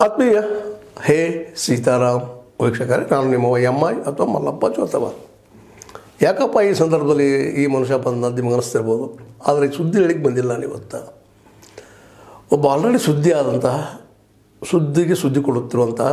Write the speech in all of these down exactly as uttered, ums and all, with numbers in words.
ಆತ್ಮೀಯ ಹೇ ಸೀತಾರಾಮ್ ವೀಕ್ಷಕರೇ, ನಾನು ನಿಮ್ಮ ಎಮ್ ಐ ಅಥವಾ ಮಲ್ಲಪ್ಪ ಚೋತವ. ಯಾಕಪ್ಪ ಈ ಸಂದರ್ಭದಲ್ಲಿ ಈ ಮನುಷ್ಯ ಬಂದ ನಿಮಗೆ ಅನಿಸ್ತಿರ್ಬೋದು, ಆದರೆ ಸುದ್ದಿ ಹೇಳಿಕ್ಕೆ ಬಂದಿಲ್ಲ ನಾನು ಇವತ್ತು. ಒಬ್ಬ ಆಲ್ರೆಡಿ ಸುದ್ದಿ ಆದಂತಹ, ಸುದ್ದಿಗೆ ಸುದ್ದಿ ಕೊಡುತ್ತಿರುವಂತಹ,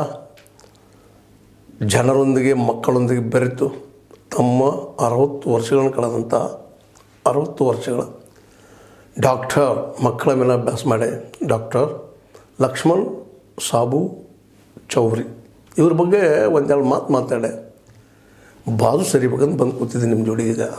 ಜನರೊಂದಿಗೆ ಮಕ್ಕಳೊಂದಿಗೆ ಬೆರೆತು ತಮ್ಮ ಅರವತ್ತು ವರ್ಷಗಳನ್ನು ಕಳೆದಂಥ ಅರವತ್ತು ವರ್ಷಗಳ ಡಾಕ್ಟರ್ ಮಕ್ಕಳ ಮೇಲೆ ಅಭ್ಯಾಸ ಮಾಡಿ ಡಾಕ್ಟರ್ ಲಕ್ಷ್ಮಣ್ ಸಾಬು ಚೌರಿ ಇವ್ರ ಬಗ್ಗೆ ಒಂದೆರಡು ಮಾತು ಮಾತಾಡೆ ಬಾದು ಸರಿಬೇಕಂತ ಬಂದು ಕೂತಿದ್ದೀನಿ ನಿಮ್ಮ ಜೋಡಿ. ಈಗ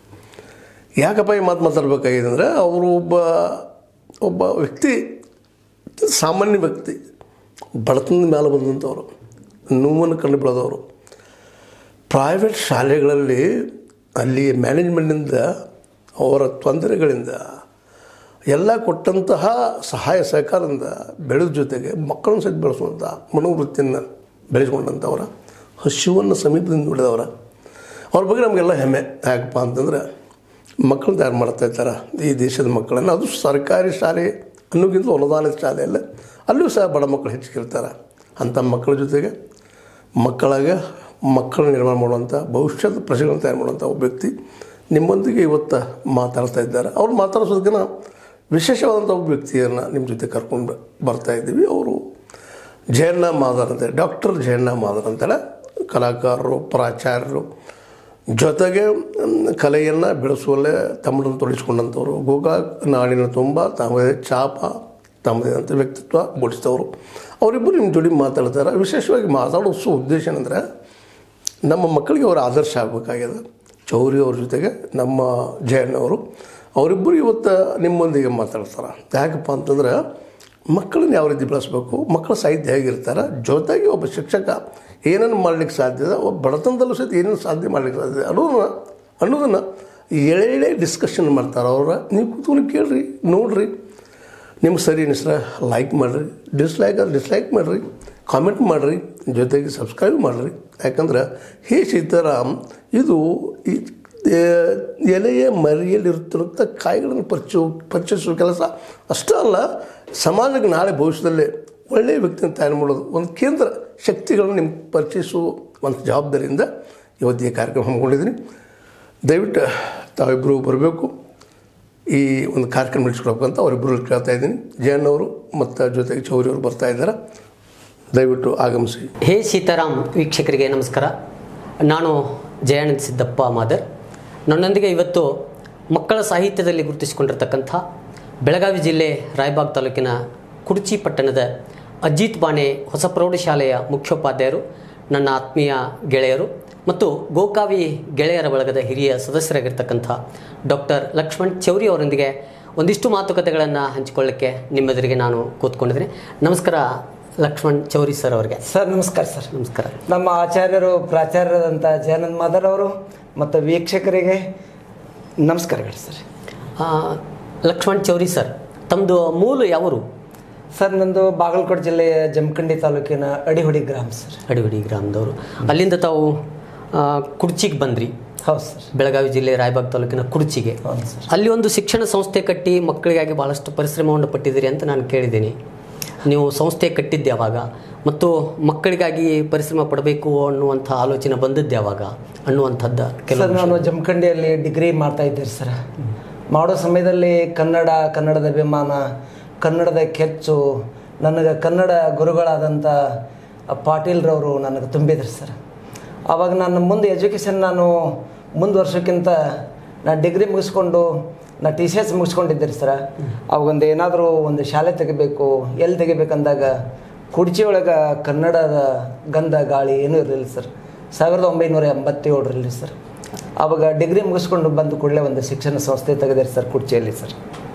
ಯಾಕಪ್ಪ ಈ ಮಾತು ಮಾತಾಡ್ಬೇಕಾಗಿದೆ ಅಂದರೆ, ಅವರು ಒಬ್ಬ ಒಬ್ಬ ವ್ಯಕ್ತಿ, ಸಾಮಾನ್ಯ ವ್ಯಕ್ತಿ, ಬಡತನದ ಮೇಲೆ ಬಂದಂಥವ್ರು, ನೋವನ್ನು ಕಂಡು ಬೆಳೆದವರು. ಪ್ರೈವೇಟ್ ಶಾಲೆಗಳಲ್ಲಿ ಅಲ್ಲಿ ಮ್ಯಾನೇಜ್ಮೆಂಟಿಂದ ಅವರ ತೊಂದರೆಗಳಿಂದ ಎಲ್ಲ ಕೊಟ್ಟಂತಹ ಸಹಾಯ ಸಹಕಾರದಿಂದ ಬೆಳೆದ ಜೊತೆಗೆ ಮಕ್ಕಳನ್ನು ಸಹಿತ ಬೆಳೆಸುವಂಥ ಮನೋವೃತ್ತಿಯನ್ನು ಬೆಳೆಸ್ಕೊಂಡಂಥವ್ರ, ಹಸಿವನ್ನು ಸಮೀಪದಿಂದ ನೋಡಿದವರ, ಅವ್ರ ಬಗ್ಗೆ ನಮಗೆಲ್ಲ ಹೆಮ್ಮೆ. ಯಾಕಪ್ಪ ಅಂತಂದ್ರೆ ಮಕ್ಕಳನ್ನ ತಯಾರು ಮಾಡ್ತಾ ಇದ್ದಾರೆ ಈ ದೇಶದ ಮಕ್ಕಳನ್ನು. ಅದು ಸರ್ಕಾರಿ ಶಾಲೆ ಅನ್ನೋಕ್ಕಿಂತ ಅನುದಾನಿತ ಶಾಲೆಯಲ್ಲ, ಅಲ್ಲೂ ಸಹ ಬಡ ಮಕ್ಕಳು ಹೆಚ್ಚಿಗಿರ್ತಾರೆ. ಅಂಥ ಮಕ್ಕಳ ಜೊತೆಗೆ ಮಕ್ಕಳಾಗ ಮಕ್ಕಳ ನಿರ್ಮಾಣ ಮಾಡುವಂಥ, ಭವಿಷ್ಯದ ಪ್ರಜೆಗಳನ್ನು ತಯಾರು ಮಾಡುವಂಥ ಒಬ್ಬ ವ್ಯಕ್ತಿ ನಿಮ್ಮೊಂದಿಗೆ ಇವತ್ತು ಮಾತಾಡ್ತಾ ಇದ್ದಾರೆ. ಅವ್ರು ಮಾತಾಡೋದಕ್ಕಿಂತ ವಿಶೇಷವಾದಂಥ ಒಬ್ಬ ವ್ಯಕ್ತಿಯನ್ನು ನಿಮ್ಮ ಜೊತೆ ಕರ್ಕೊಂಡು ಬರ್ತಾಯಿದ್ದೀವಿ. ಅವರು ಜಯಣ್ಣ ಮಾದರ್ ಅಂತೇಳಿ, ಡಾಕ್ಟರ್ ಜಯಣ್ಣ ಮಾದರ್ ಅಂತೇಳಿ ಕಲಾಕಾರರು, ಪ್ರಾಚಾರ್ಯರು, ಜೊತೆಗೆ ಕಲೆಯನ್ನು ಬೆಳೆಸುವಲ್ಲೇ ತಮ್ಮನ್ನು ತೊಡಗಿಸ್ಕೊಂಡಂಥವ್ರು, ಗೋಕಾಕ್ ನಾಡಿನ ತುಂಬ ತಮ್ಮದೇ ಛಾಪ, ತಮ್ಮದೇ ಅಂತ ವ್ಯಕ್ತಿತ್ವ ಮೂಡಿಸಿದವರು. ಅವರಿಬ್ಬರು ನಿಮ್ಮ ಜೋಡಿ ಮಾತಾಡ್ತಾರೆ. ವಿಶೇಷವಾಗಿ ಮಾತಾಡೋ ಸು ಉದ್ದೇಶ ಏನಂದರೆ, ನಮ್ಮ ಮಕ್ಕಳಿಗೆ ಅವರು ಆದರ್ಶ ಆಗಬೇಕಾಗಿದೆ. ಚೌರಿ ಅವ್ರ ಜೊತೆಗೆ ನಮ್ಮ ಜಯಣ್ಣವರು ಅವರಿಬ್ಬರು ಇವತ್ತು ನಿಮ್ಮೊಂದಿಗೆ ಮಾತಾಡ್ತಾರೆ. ಯಾಕಪ್ಪ ಅಂತಂದ್ರೆ, ಮಕ್ಕಳನ್ನ ಯಾವ ರೀತಿ ಬೆಳೆಸಬೇಕು, ಮಕ್ಕಳ ಸಾಹಿತ್ಯ ಹೇಗಿರ್ತಾರೆ, ಜೊತೆಗೆ ಒಬ್ಬ ಶಿಕ್ಷಕ ಏನೇನು ಮಾಡಲಿಕ್ಕೆ ಸಾಧ್ಯದ, ಒಬ್ಬ ಬಡತನದಲ್ಲೂ ಸಹಿತ ಏನೇನು ಸಾಧ್ಯ ಮಾಡಲಿಕ್ಕೆ ಸಾಧ್ಯ ಅನ್ನೋದನ್ನ ಅನ್ನೋದನ್ನು ಎಳೆ ಎಳೆ ಡಿಸ್ಕಷನ್ ಮಾಡ್ತಾರೆ ಅವ್ರ. ನೀವು ಕೂತ್ಕೊಂಡು ಕೇಳಿರಿ, ನೋಡಿರಿ, ನಿಮ್ಗೆ ಸರಿ ಅನಿಸ್ರೆ ಲೈಕ್ ಮಾಡಿರಿ, ಡಿಸ್ಲೈಕ್ ಆದರೆ ಡಿಸ್ಲೈಕ್ ಮಾಡಿರಿ, ಕಾಮೆಂಟ್ ಮಾಡಿರಿ, ಜೊತೆಗೆ ಸಬ್ಸ್ಕ್ರೈಬ್ ಮಾಡಿರಿ. ಯಾಕಂದ್ರೆ ಹೇ ಸೀತಾರಾಮ್ ಇದು ಈ ಎಲೆಯ ಮರಿಯಲ್ಲಿರುತ್ತಿರುವಂಥ ಕಾಯಿಗಳನ್ನು ಪರಿಚಯ ಪರಿಚಯಿಸುವ ಕೆಲಸ ಅಷ್ಟೇ ಅಲ್ಲ, ಸಮಾಜಕ್ಕೆ ನಾಳೆ ಭವಿಷ್ಯದಲ್ಲೇ ಒಳ್ಳೆಯ ವ್ಯಕ್ತಿಯನ್ನು ತಯಾರು ಮಾಡೋದು ಒಂದು ಕೇಂದ್ರ ಶಕ್ತಿಗಳನ್ನು ನಿಮ್ಗೆ ಪರಿಚಯಿಸುವ ಒಂದು ಜವಾಬ್ದಾರಿಯಿಂದ ಇವತ್ತು ಈ ಕಾರ್ಯಕ್ರಮ ಹಮ್ಮಿಕೊಂಡಿದ್ದೀನಿ. ದಯವಿಟ್ಟು ತಾವಿಬ್ಬರು ಬರಬೇಕು, ಈ ಒಂದು ಕಾರ್ಯಕ್ರಮ ನಡೆಸ್ಕೊಡ್ಬೇಕು ಅಂತ ಅವರಿಬ್ಬರು ಕೇಳ್ತಾ ಇದ್ದೀನಿ. ಜಯಣ್ಣವರು ಮತ್ತು ಜೊತೆಗೆ ಚೌರಿಯವರು ಬರ್ತಾ ಇದ್ದಾರೆ, ದಯವಿಟ್ಟು ಆಗಮಿಸಿ. ಹೇ ಸೀತಾರಾಮ್ ವೀಕ್ಷಕರಿಗೆ ನಮಸ್ಕಾರ. ನಾನು ಜಯಣ್ಣ ಸಿದ್ದಪ್ಪ ಮಾದರ್. ನನ್ನೊಂದಿಗೆ ಇವತ್ತು ಮಕ್ಕಳ ಸಾಹಿತ್ಯದಲ್ಲಿ ಗುರುತಿಸಿಕೊಂಡಿರ್ತಕ್ಕಂಥ ಬೆಳಗಾವಿ ಜಿಲ್ಲೆ ರಾಯಬಾಗ್ ತಾಲೂಕಿನ ಕುಡ್ಚಿ ಪಟ್ಟಣದ ಅಜಿತ್ ಬಾಣೆ ಹೊಸ ಪ್ರೌಢಶಾಲೆಯ ಮುಖ್ಯೋಪಾಧ್ಯಾಯರು, ನನ್ನ ಆತ್ಮೀಯ ಗೆಳೆಯರು ಮತ್ತು ಗೋಕಾವಿ ಗೆಳೆಯರ ಬಳಗದ ಹಿರಿಯ ಸದಸ್ಯರಾಗಿರ್ತಕ್ಕಂಥ ಡಾಕ್ಟರ್ ಲಕ್ಷ್ಮಣ್ ಚೌರಿ ಅವರೊಂದಿಗೆ ಒಂದಿಷ್ಟು ಮಾತುಕತೆಗಳನ್ನು ಹಂಚಿಕೊಳ್ಳಕ್ಕೆ ನಿಮ್ಮೆದುರಿಗೆ ನಾನು ಕೂತ್ಕೊಂಡಿದ್ದೀನಿ. ನಮಸ್ಕಾರ ಲಕ್ಷ್ಮಣ್ ಚೌರಿ ಸರ್ ಅವರಿಗೆ. ಸರ್ ನಮಸ್ಕಾರ. ಸರ್ ನಮಸ್ಕಾರ. ನಮ್ಮ ಆಚಾರ್ಯರು ಪ್ರಾಚಾರ್ಯರಾದಂಥ ಜಯಾನಂದ್ ಮಾದರ್ ಅವರು ಮತ್ತು ವೀಕ್ಷಕರಿಗೆ ನಮಸ್ಕಾರಗಳು ಸರ್. ಲಕ್ಷ್ಮಣ್ ಚೌರಿ ಸರ್, ತಮ್ಮದು ಮೂಲ ಯಾವರು? ಸರ್ ನಂದು ಬಾಗಲಕೋಟೆ ಜಿಲ್ಲೆಯ ಜಮಖಂಡಿ ತಾಲೂಕಿನ ಅಡಿಹುಡಿ ಗ್ರಾಮ ಸರ್. ಅಡಿಹುಡಿ ಗ್ರಾಮದವರು. ಅಲ್ಲಿಂದ ತಾವು ಕುಡ್ಚಿಗೆ ಬಂದ್ರಿ? ಹೌದು ಸರ್. ಬೆಳಗಾವಿ ಜಿಲ್ಲೆ ರಾಯಬಾಗ್ ತಾಲೂಕಿನ ಕುಡ್ಚಿಗೆ. ಹೌದು ಸರ್. ಅಲ್ಲಿ ಒಂದು ಶಿಕ್ಷಣ ಸಂಸ್ಥೆ ಕಟ್ಟಿ ಮಕ್ಕಳಿಗಾಗಿ ಭಾಳಷ್ಟು ಪರಿಶ್ರಮವನ್ನು ಪಟ್ಟಿದ್ದೀರಿ ಅಂತ ನಾನು ಕೇಳಿದ್ದೀನಿ. ನೀವು ಸಂಸ್ಥೆ ಕಟ್ಟಿದ್ದು ಯಾವಾಗ ಮತ್ತು ಮಕ್ಕಳಿಗಾಗಿ ಪರಿಶ್ರಮ ಪಡಬೇಕು ಅನ್ನುವಂಥ ಆಲೋಚನೆ ಬಂದದ್ದು ಯಾವಾಗ ಅನ್ನುವಂಥದ್ದು ಕೆಲವು. ನಾನು ಜಮಖಂಡಿಯಲ್ಲಿ ಡಿಗ್ರಿ ಮಾಡ್ತಾ ಇದ್ದೀರಿ ಸರ್. ಮಾಡೋ ಸಮಯದಲ್ಲಿ ಕನ್ನಡ, ಕನ್ನಡದ ಅಭಿಮಾನ, ಕನ್ನಡದ ಕೆಚ್ಚು ನನಗೆ ಕನ್ನಡ ಗುರುಗಳಾದಂಥ ಪಾಟೀಲ್ರವರು ನನಗೆ ತುಂಬಿದ್ರು ಸರ್. ಆವಾಗ ನಾನು ಮುಂದೆ ಎಜುಕೇಷನ್ ನಾನು ಮುಂದುವರ್ಸೋಕ್ಕಿಂತ ನಾನು ಡಿಗ್ರಿ ಮುಗಿಸ್ಕೊಂಡು ನಾ ಟಿ ಸಿ ಎಸ್ ಮುಗಿಸ್ಕೊಂಡಿದ್ದೀರಿ ಸರ. ಅವಾಗೊಂದು ಏನಾದರೂ ಒಂದು ಶಾಲೆ ತೆಗಿಬೇಕು, ಎಲ್ಲಿ ತೆಗಿಬೇಕಂದಾಗ ಕುಡ್ಚಿ ಒಳಗೆ ಕನ್ನಡದ ಗಂಧ ಗಾಳಿ ಏನೂ ಇರಲಿಲ್ಲ ಸರ್. ಸಾವಿರದ ಒಂಬೈನೂರ ಎಂಬತ್ತೇಳರಲ್ಲಿ ಸರ್. ಆವಾಗ ಡಿಗ್ರಿ ಮುಗಿಸ್ಕೊಂಡು ಬಂದು ಕೂಡಲೇ ಒಂದು ಶಿಕ್ಷಣ ಸಂಸ್ಥೆ ತೆಗೆದಿರಿ ಸರ್ ಕುಡ್ಚಿಯಲ್ಲಿ ಸರ್.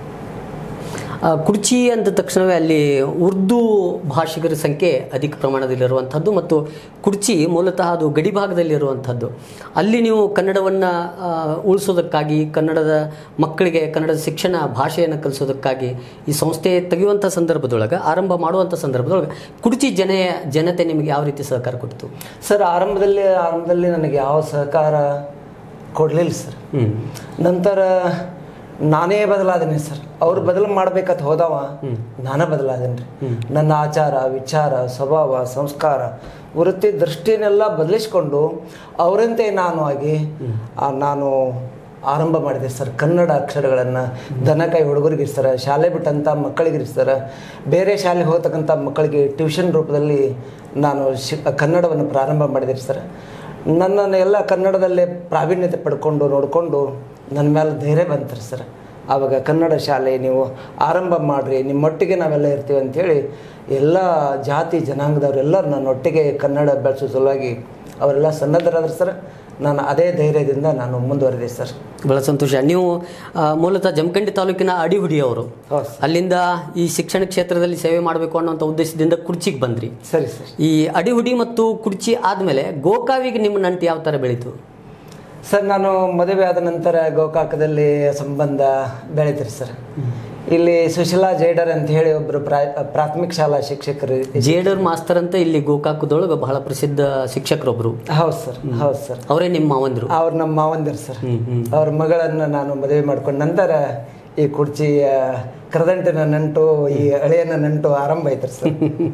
ಕುಡ್ಚಿ ಅಂದ ತಕ್ಷಣವೇ ಅಲ್ಲಿ ಉರ್ದು ಭಾಷಿಗರ ಸಂಖ್ಯೆ ಅಧಿಕ ಪ್ರಮಾಣದಲ್ಲಿರುವಂಥದ್ದು ಮತ್ತು ಕುಡ್ಚಿ ಮೂಲತಃ ಅದು ಗಡಿ ಭಾಗದಲ್ಲಿರುವಂಥದ್ದು. ಅಲ್ಲಿ ನೀವು ಕನ್ನಡವನ್ನು ಉಳಿಸೋದಕ್ಕಾಗಿ, ಕನ್ನಡದ ಮಕ್ಕಳಿಗೆ ಕನ್ನಡದ ಶಿಕ್ಷಣ ಭಾಷೆಯನ್ನು ಕಲಿಸೋದಕ್ಕಾಗಿ ಈ ಸಂಸ್ಥೆ ತೆಗೆಯುವಂಥ ಸಂದರ್ಭದೊಳಗೆ, ಆರಂಭ ಮಾಡುವಂಥ ಸಂದರ್ಭದೊಳಗೆ ಕುಡ್ಚಿ ಜನ ಜನತೆ ನಿಮಗೆ ಯಾವ ರೀತಿ ಸಹಕಾರ ಕೊಡ್ತು ಸರ್? ಆರಂಭದಲ್ಲಿ ಆರಂಭದಲ್ಲಿ ನನಗೆ ಯಾವ ಸಹಕಾರ ಕೊಡಲಿಲ್ಲ ಸರ್. ನಂತರ ನಾನೇ ಬದಲಾದೇನೆ ಸರ್. ಅವ್ರು ಬದಲು ಮಾಡ್ಬೇಕಂತ ಹೋದವ ನಾನೇ ಬದಲಾದೇನೆ ರೀ. ನನ್ನ ಆಚಾರ ವಿಚಾರ ಸ್ವಭಾವ ಸಂಸ್ಕಾರ ವೃತ್ತಿ ದೃಷ್ಟಿನೆಲ್ಲ ಬದಲಿಸ್ಕೊಂಡು ಅವರಂತೆ ನಾನು ಆಗಿ ನಾನು ಆರಂಭ ಮಾಡಿದೆ ಸರ್. ಕನ್ನಡ ಅಕ್ಷರಗಳನ್ನು ದನಕಾಯಿ ಹುಡುಗರಿಗೆ ಸರ್, ಶಾಲೆ ಬಿಟ್ಟಂಥ ಮಕ್ಕಳಿಗೆ ಸರ್, ಬೇರೆ ಶಾಲೆಗೆ ಹೋಗ್ತಕ್ಕಂಥ ಮಕ್ಕಳಿಗೆ ಟ್ಯೂಷನ್ ರೂಪದಲ್ಲಿ ನಾನು ಶಿ ಕನ್ನಡವನ್ನು ಪ್ರಾರಂಭ ಮಾಡಿದೆ ಸರ್. ನನ್ನನ್ನು ಎಲ್ಲ ಕನ್ನಡದಲ್ಲೇ ಪ್ರಾವೀಣ್ಯತೆ ಪಡ್ಕೊಂಡು ನೋಡಿಕೊಂಡು ನನ್ನ ಮೇಲೆ ಧೈರ್ಯ ಬಂತಾರೆ ಸರ್. ಆವಾಗ ಕನ್ನಡ ಶಾಲೆ ನೀವು ಆರಂಭ ಮಾಡಿರಿ, ನಿಮ್ಮೊಟ್ಟಿಗೆ ನಾವೆಲ್ಲ ಇರ್ತೀವಿ ಅಂಥೇಳಿ ಎಲ್ಲ ಜಾತಿ ಜನಾಂಗದವರೆಲ್ಲ ನನ್ನೊಟ್ಟಿಗೆ ಕನ್ನಡ ಬೆಳೆಸೋ ಸಲುವಾಗಿ ಅವರೆಲ್ಲ ಸನ್ನದ್ಧರಾದ್ರು ಸರ್. ನಾನು ಅದೇ ಧೈರ್ಯದಿಂದ ನಾನು ಮುಂದುವರೆದೆ ಸರ್. ಬಹಳ ಸಂತೋಷ. ನೀವು ಮೂಲತಃ ಜಮಖಂಡಿ ತಾಲೂಕಿನ ಅಡಿಹುಡಿಯವರು. ಅಲ್ಲಿಂದ ಈ ಶಿಕ್ಷಣ ಕ್ಷೇತ್ರದಲ್ಲಿ ಸೇವೆ ಮಾಡಬೇಕು ಅನ್ನೋಂಥ ಉದ್ದೇಶದಿಂದ ಕುರ್ಚಿಗೆ ಬಂದ್ರಿ. ಸರಿ ಸರ್. ಈ ಅಡಿಹುಡಿ ಮತ್ತು ಕುರ್ಚಿ ಆದಮೇಲೆ ಗೋಕಾವಿಗೆ ನಿಮ್ಮ ನಂಟು ಯಾವ ಥರ ಬೆಳೀತು ಸರ್? ನಾನು ಮದುವೆ ಆದ ನಂತರ ಗೋಕಾಕದಲ್ಲಿ ಸಂಬಂಧ ಬೆಳೀತೀರಿ ಸರ್. ಇಲ್ಲಿ ಸುಶೀಲಾ ಜೇಡರ್ ಅಂತ ಹೇಳಿ ಒಬ್ಬರು ಪ್ರಾಥಮಿಕ ಶಾಲಾ ಶಿಕ್ಷಕರು, ಜೇಡರ್ ಮಾಸ್ತರ್ ಅಂತ ಇಲ್ಲಿ ಗೋಕಾಕದೊಳಗೆ ಬಹಳ ಪ್ರಸಿದ್ಧ ಶಿಕ್ಷಕರೊಬ್ಬರು. ಹೌದು ಸರ್, ಹೌದು ಸರ್. ಅವರೇ ನಿಮ್ಮ ಮಾವಂದರು? ಅವ್ರು ನಮ್ಮ ಮಾವಂದಿರು ಸರ್. ಅವ್ರ ಮಗಳನ್ನು ನಾನು ಮದುವೆ ಮಾಡ್ಕೊಂಡ ನಂತರ ಈ ಕುರ್ಚಿಯ ಕರದಂಟಿನ ನಂಟು, ಈ ಹಳೆಯನ ನಂಟು ಆರಂಭ ಐತ್ರಿ ಸರ್.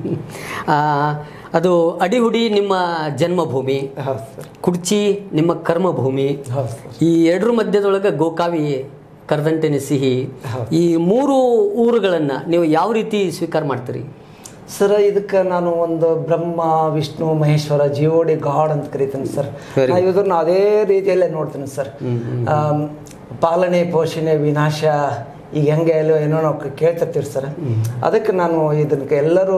ಅದು ಅಡಿಹುಡಿ ನಿಮ್ಮ ಜನ್ಮಭೂಮಿ, ಹೌದು ಸರ್. ಕುರ್ಚಿ ನಿಮ್ಮ ಕರ್ಮಭೂಮಿ. ಹೌದು ಸರ್. ಈ ಎರಡರ ಮಧ್ಯದೊಳಗೆ ಗೋಕಾವಿ, ಕರದಂಟಿನ ಸಿಹಿ, ಈ ಮೂರು ಊರುಗಳನ್ನು ನೀವು ಯಾವ ರೀತಿ ಸ್ವೀಕಾರ ಮಾಡ್ತೀರಿ ಸರ್? ಇದಕ್ಕೆ ನಾನು ಒಂದು ಬ್ರಹ್ಮ ವಿಷ್ಣು ಮಹೇಶ್ವರ ಜೀವೋಡಿ ಗಾಡ್ ಅಂತ ಕರಿತೀನಿ ಸರ್. ನಾನು ಇದನ್ನು ಅದೇ ರೀತಿಯಲ್ಲೇ ನೋಡ್ತೀನಿ ಸರ್. ಪಾಲನೆ ಪೋಷಣೆ ವಿನಾಶ ಈಗ ಹೆಂಗೆ ಎಲ್ಲೋ ಏನೋ ನಾವು ಕೇಳ್ತಿರ್ತೀವಿ ಸರ್. ಅದಕ್ಕೆ ನಾನು ಇದಕ್ಕೆ ಎಲ್ಲರೂ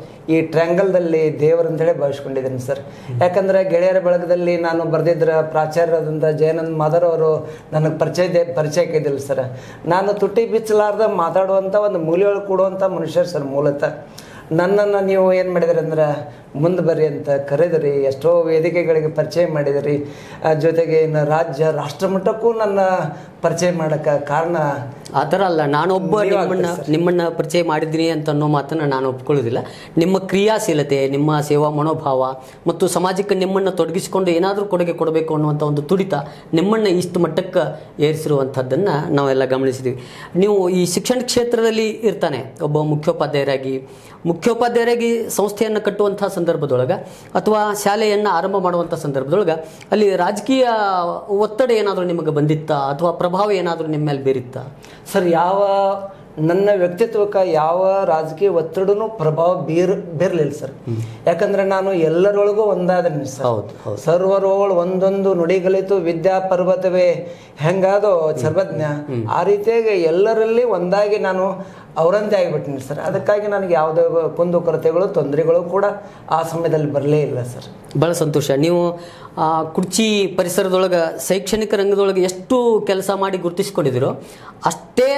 ಈ ಟ್ರ್ಯಾಂಗಲ್ದಲ್ಲಿ ದೇವರಂತೇಳಿ ಭಾವಿಸ್ಕೊಂಡಿದ್ದೀನಿ ಸರ್. ಯಾಕಂದರೆ ಗೆಳೆಯರ ಬಳಗದಲ್ಲಿ ನಾನು ಬರೆದಿದ್ದ ಪ್ರಾಚಾರ್ಯರಾದಂಥ ಜಯನಂದ್ ಮಾದರ್ ಅವರು ನನಗೆ ಪರಿಚಯ ಪರಿಚಯಕ್ಕೆ ಇದ್ದಿಲ್ಲ ಸರ್. ನಾನು ತುಟಿ ಬಿಚ್ಚಲಾರ್ದ ಮಾತಾಡುವಂಥ ಒಂದು ಮೂಲೆಯೊಳಗೆ ಕೂಡುವಂಥ ಮನುಷ್ಯರು ಸರ್. ಮೂಲತಃ ನನ್ನನ್ನು ನೀವು ಏನು ಮಾಡಿದ್ರಿ ಅಂದ್ರೆ ಮುಂದೆ ಬರ್ರಿ ಅಂತ ಕರೆದ್ರಿ, ಎಷ್ಟೋ ವೇದಿಕೆಗಳಿಗೆ ಪರಿಚಯ ಮಾಡಿದ್ರಿ. ಜೊತೆಗೆ ಇನ್ನು ರಾಜ್ಯ ರಾಷ್ಟ್ರ ಮಟ್ಟಕ್ಕೂ ನನ್ನ ಪರಿಚಯ ಮಾಡೋಕ್ಕೆ ಕಾರಣ ಆ ಥರ ಅಲ್ಲ. ನಾನೊಬ್ಬ ನಿಮ್ಮನ್ನು ನಿಮ್ಮನ್ನು ಪರಿಚಯ ಮಾಡಿದ್ದೀನಿ ಅಂತ ಅನ್ನೋ ಮಾತನ್ನು ನಾನು ಒಪ್ಕೊಳ್ಳೋದಿಲ್ಲ. ನಿಮ್ಮ ಕ್ರಿಯಾಶೀಲತೆ, ನಿಮ್ಮ ಸೇವಾ ಮನೋಭಾವ ಮತ್ತು ಸಮಾಜಕ್ಕೆ ನಿಮ್ಮನ್ನು ತೊಡಗಿಸಿಕೊಂಡು ಏನಾದರೂ ಕೊಡುಗೆ ಕೊಡಬೇಕು ಅನ್ನುವಂಥ ಒಂದು ತುಡಿತ ನಿಮ್ಮನ್ನು ಇಷ್ಟು ಮಟ್ಟಕ್ಕೆ ಏರಿಸಿರುವಂಥದ್ದನ್ನು ನಾವೆಲ್ಲ ಗಮನಿಸಿದ್ದೀವಿ. ನೀವು ಈ ಶಿಕ್ಷಣ ಕ್ಷೇತ್ರದಲ್ಲಿ ಇರ್ತಾನೆ ಒಬ್ಬ ಮುಖ್ಯೋಪಾಧ್ಯಾಯರಾಗಿ ಮುಖ್ಯೋಪಾಧ್ಯಾಯರಾಗಿ ಸಂಸ್ಥೆಯನ್ನು ಕಟ್ಟುವಂಥ ಸಂದರ್ಭದೊಳಗೆ ಅಥವಾ ಶಾಲೆಯನ್ನು ಆರಂಭ ಮಾಡುವಂಥ ಸಂದರ್ಭದೊಳಗೆ ಅಲ್ಲಿ ರಾಜಕೀಯ ಒತ್ತಡ ಏನಾದರೂ ನಿಮಗೆ ಬಂದಿತ್ತಾ ಅಥವಾ ಪ್ರಭಾವ ಏನಾದರೂ ನಿಮ್ಮ ಮೇಲೆ ಬೀರಿತ್ತಾ ಸರ್? ಯಾವ ನನ್ನ ವ್ಯಕ್ತಿತ್ವಕ್ಕೆ ಯಾವ ರಾಜಕೀಯ ಒತ್ತಡನೂ ಪ್ರಭಾವ ಬೀರ್ ಬೀರಲಿಲ್ಲ ಸರ್. ಯಾಕಂದ್ರೆ ನಾನು ಎಲ್ಲರೊಳಗೂ ಒಂದಾದನಿ ಸರ್. ಸರ್ವರೋಳು ಒಂದೊಂದು ನುಡಿಗಳಿತು ವಿದ್ಯಾ ಪರ್ವತವೇ ಹೆಂಗಾದೋ ಸರ್ವಜ್ಞ, ಆ ರೀತಿಯಾಗಿ ಎಲ್ಲರಲ್ಲಿ ಒಂದಾಗಿ ನಾನು ಅವರಂತೆ ಆಗಿಬಿಟ್ಟಿನಿ ಸರ್. ಅದಕ್ಕಾಗಿ ನನಗೆ ಯಾವುದೇ ಕುಂದು ಕೊರತೆಗಳು ತೊಂದರೆಗಳು ಕೂಡ ಆ ಸಮಯದಲ್ಲಿ ಬರಲೇ ಇಲ್ಲ ಸರ್. ಭಾಳ ಸಂತೋಷ. ನೀವು ಕುರ್ಚಿ ಪರಿಸರದೊಳಗೆ ಶೈಕ್ಷಣಿಕ ರಂಗದೊಳಗೆ ಎಷ್ಟು ಕೆಲಸ ಮಾಡಿ ಗುರುತಿಸಿಕೊಂಡಿದ್ದೀರೋ ಅಷ್ಟೇ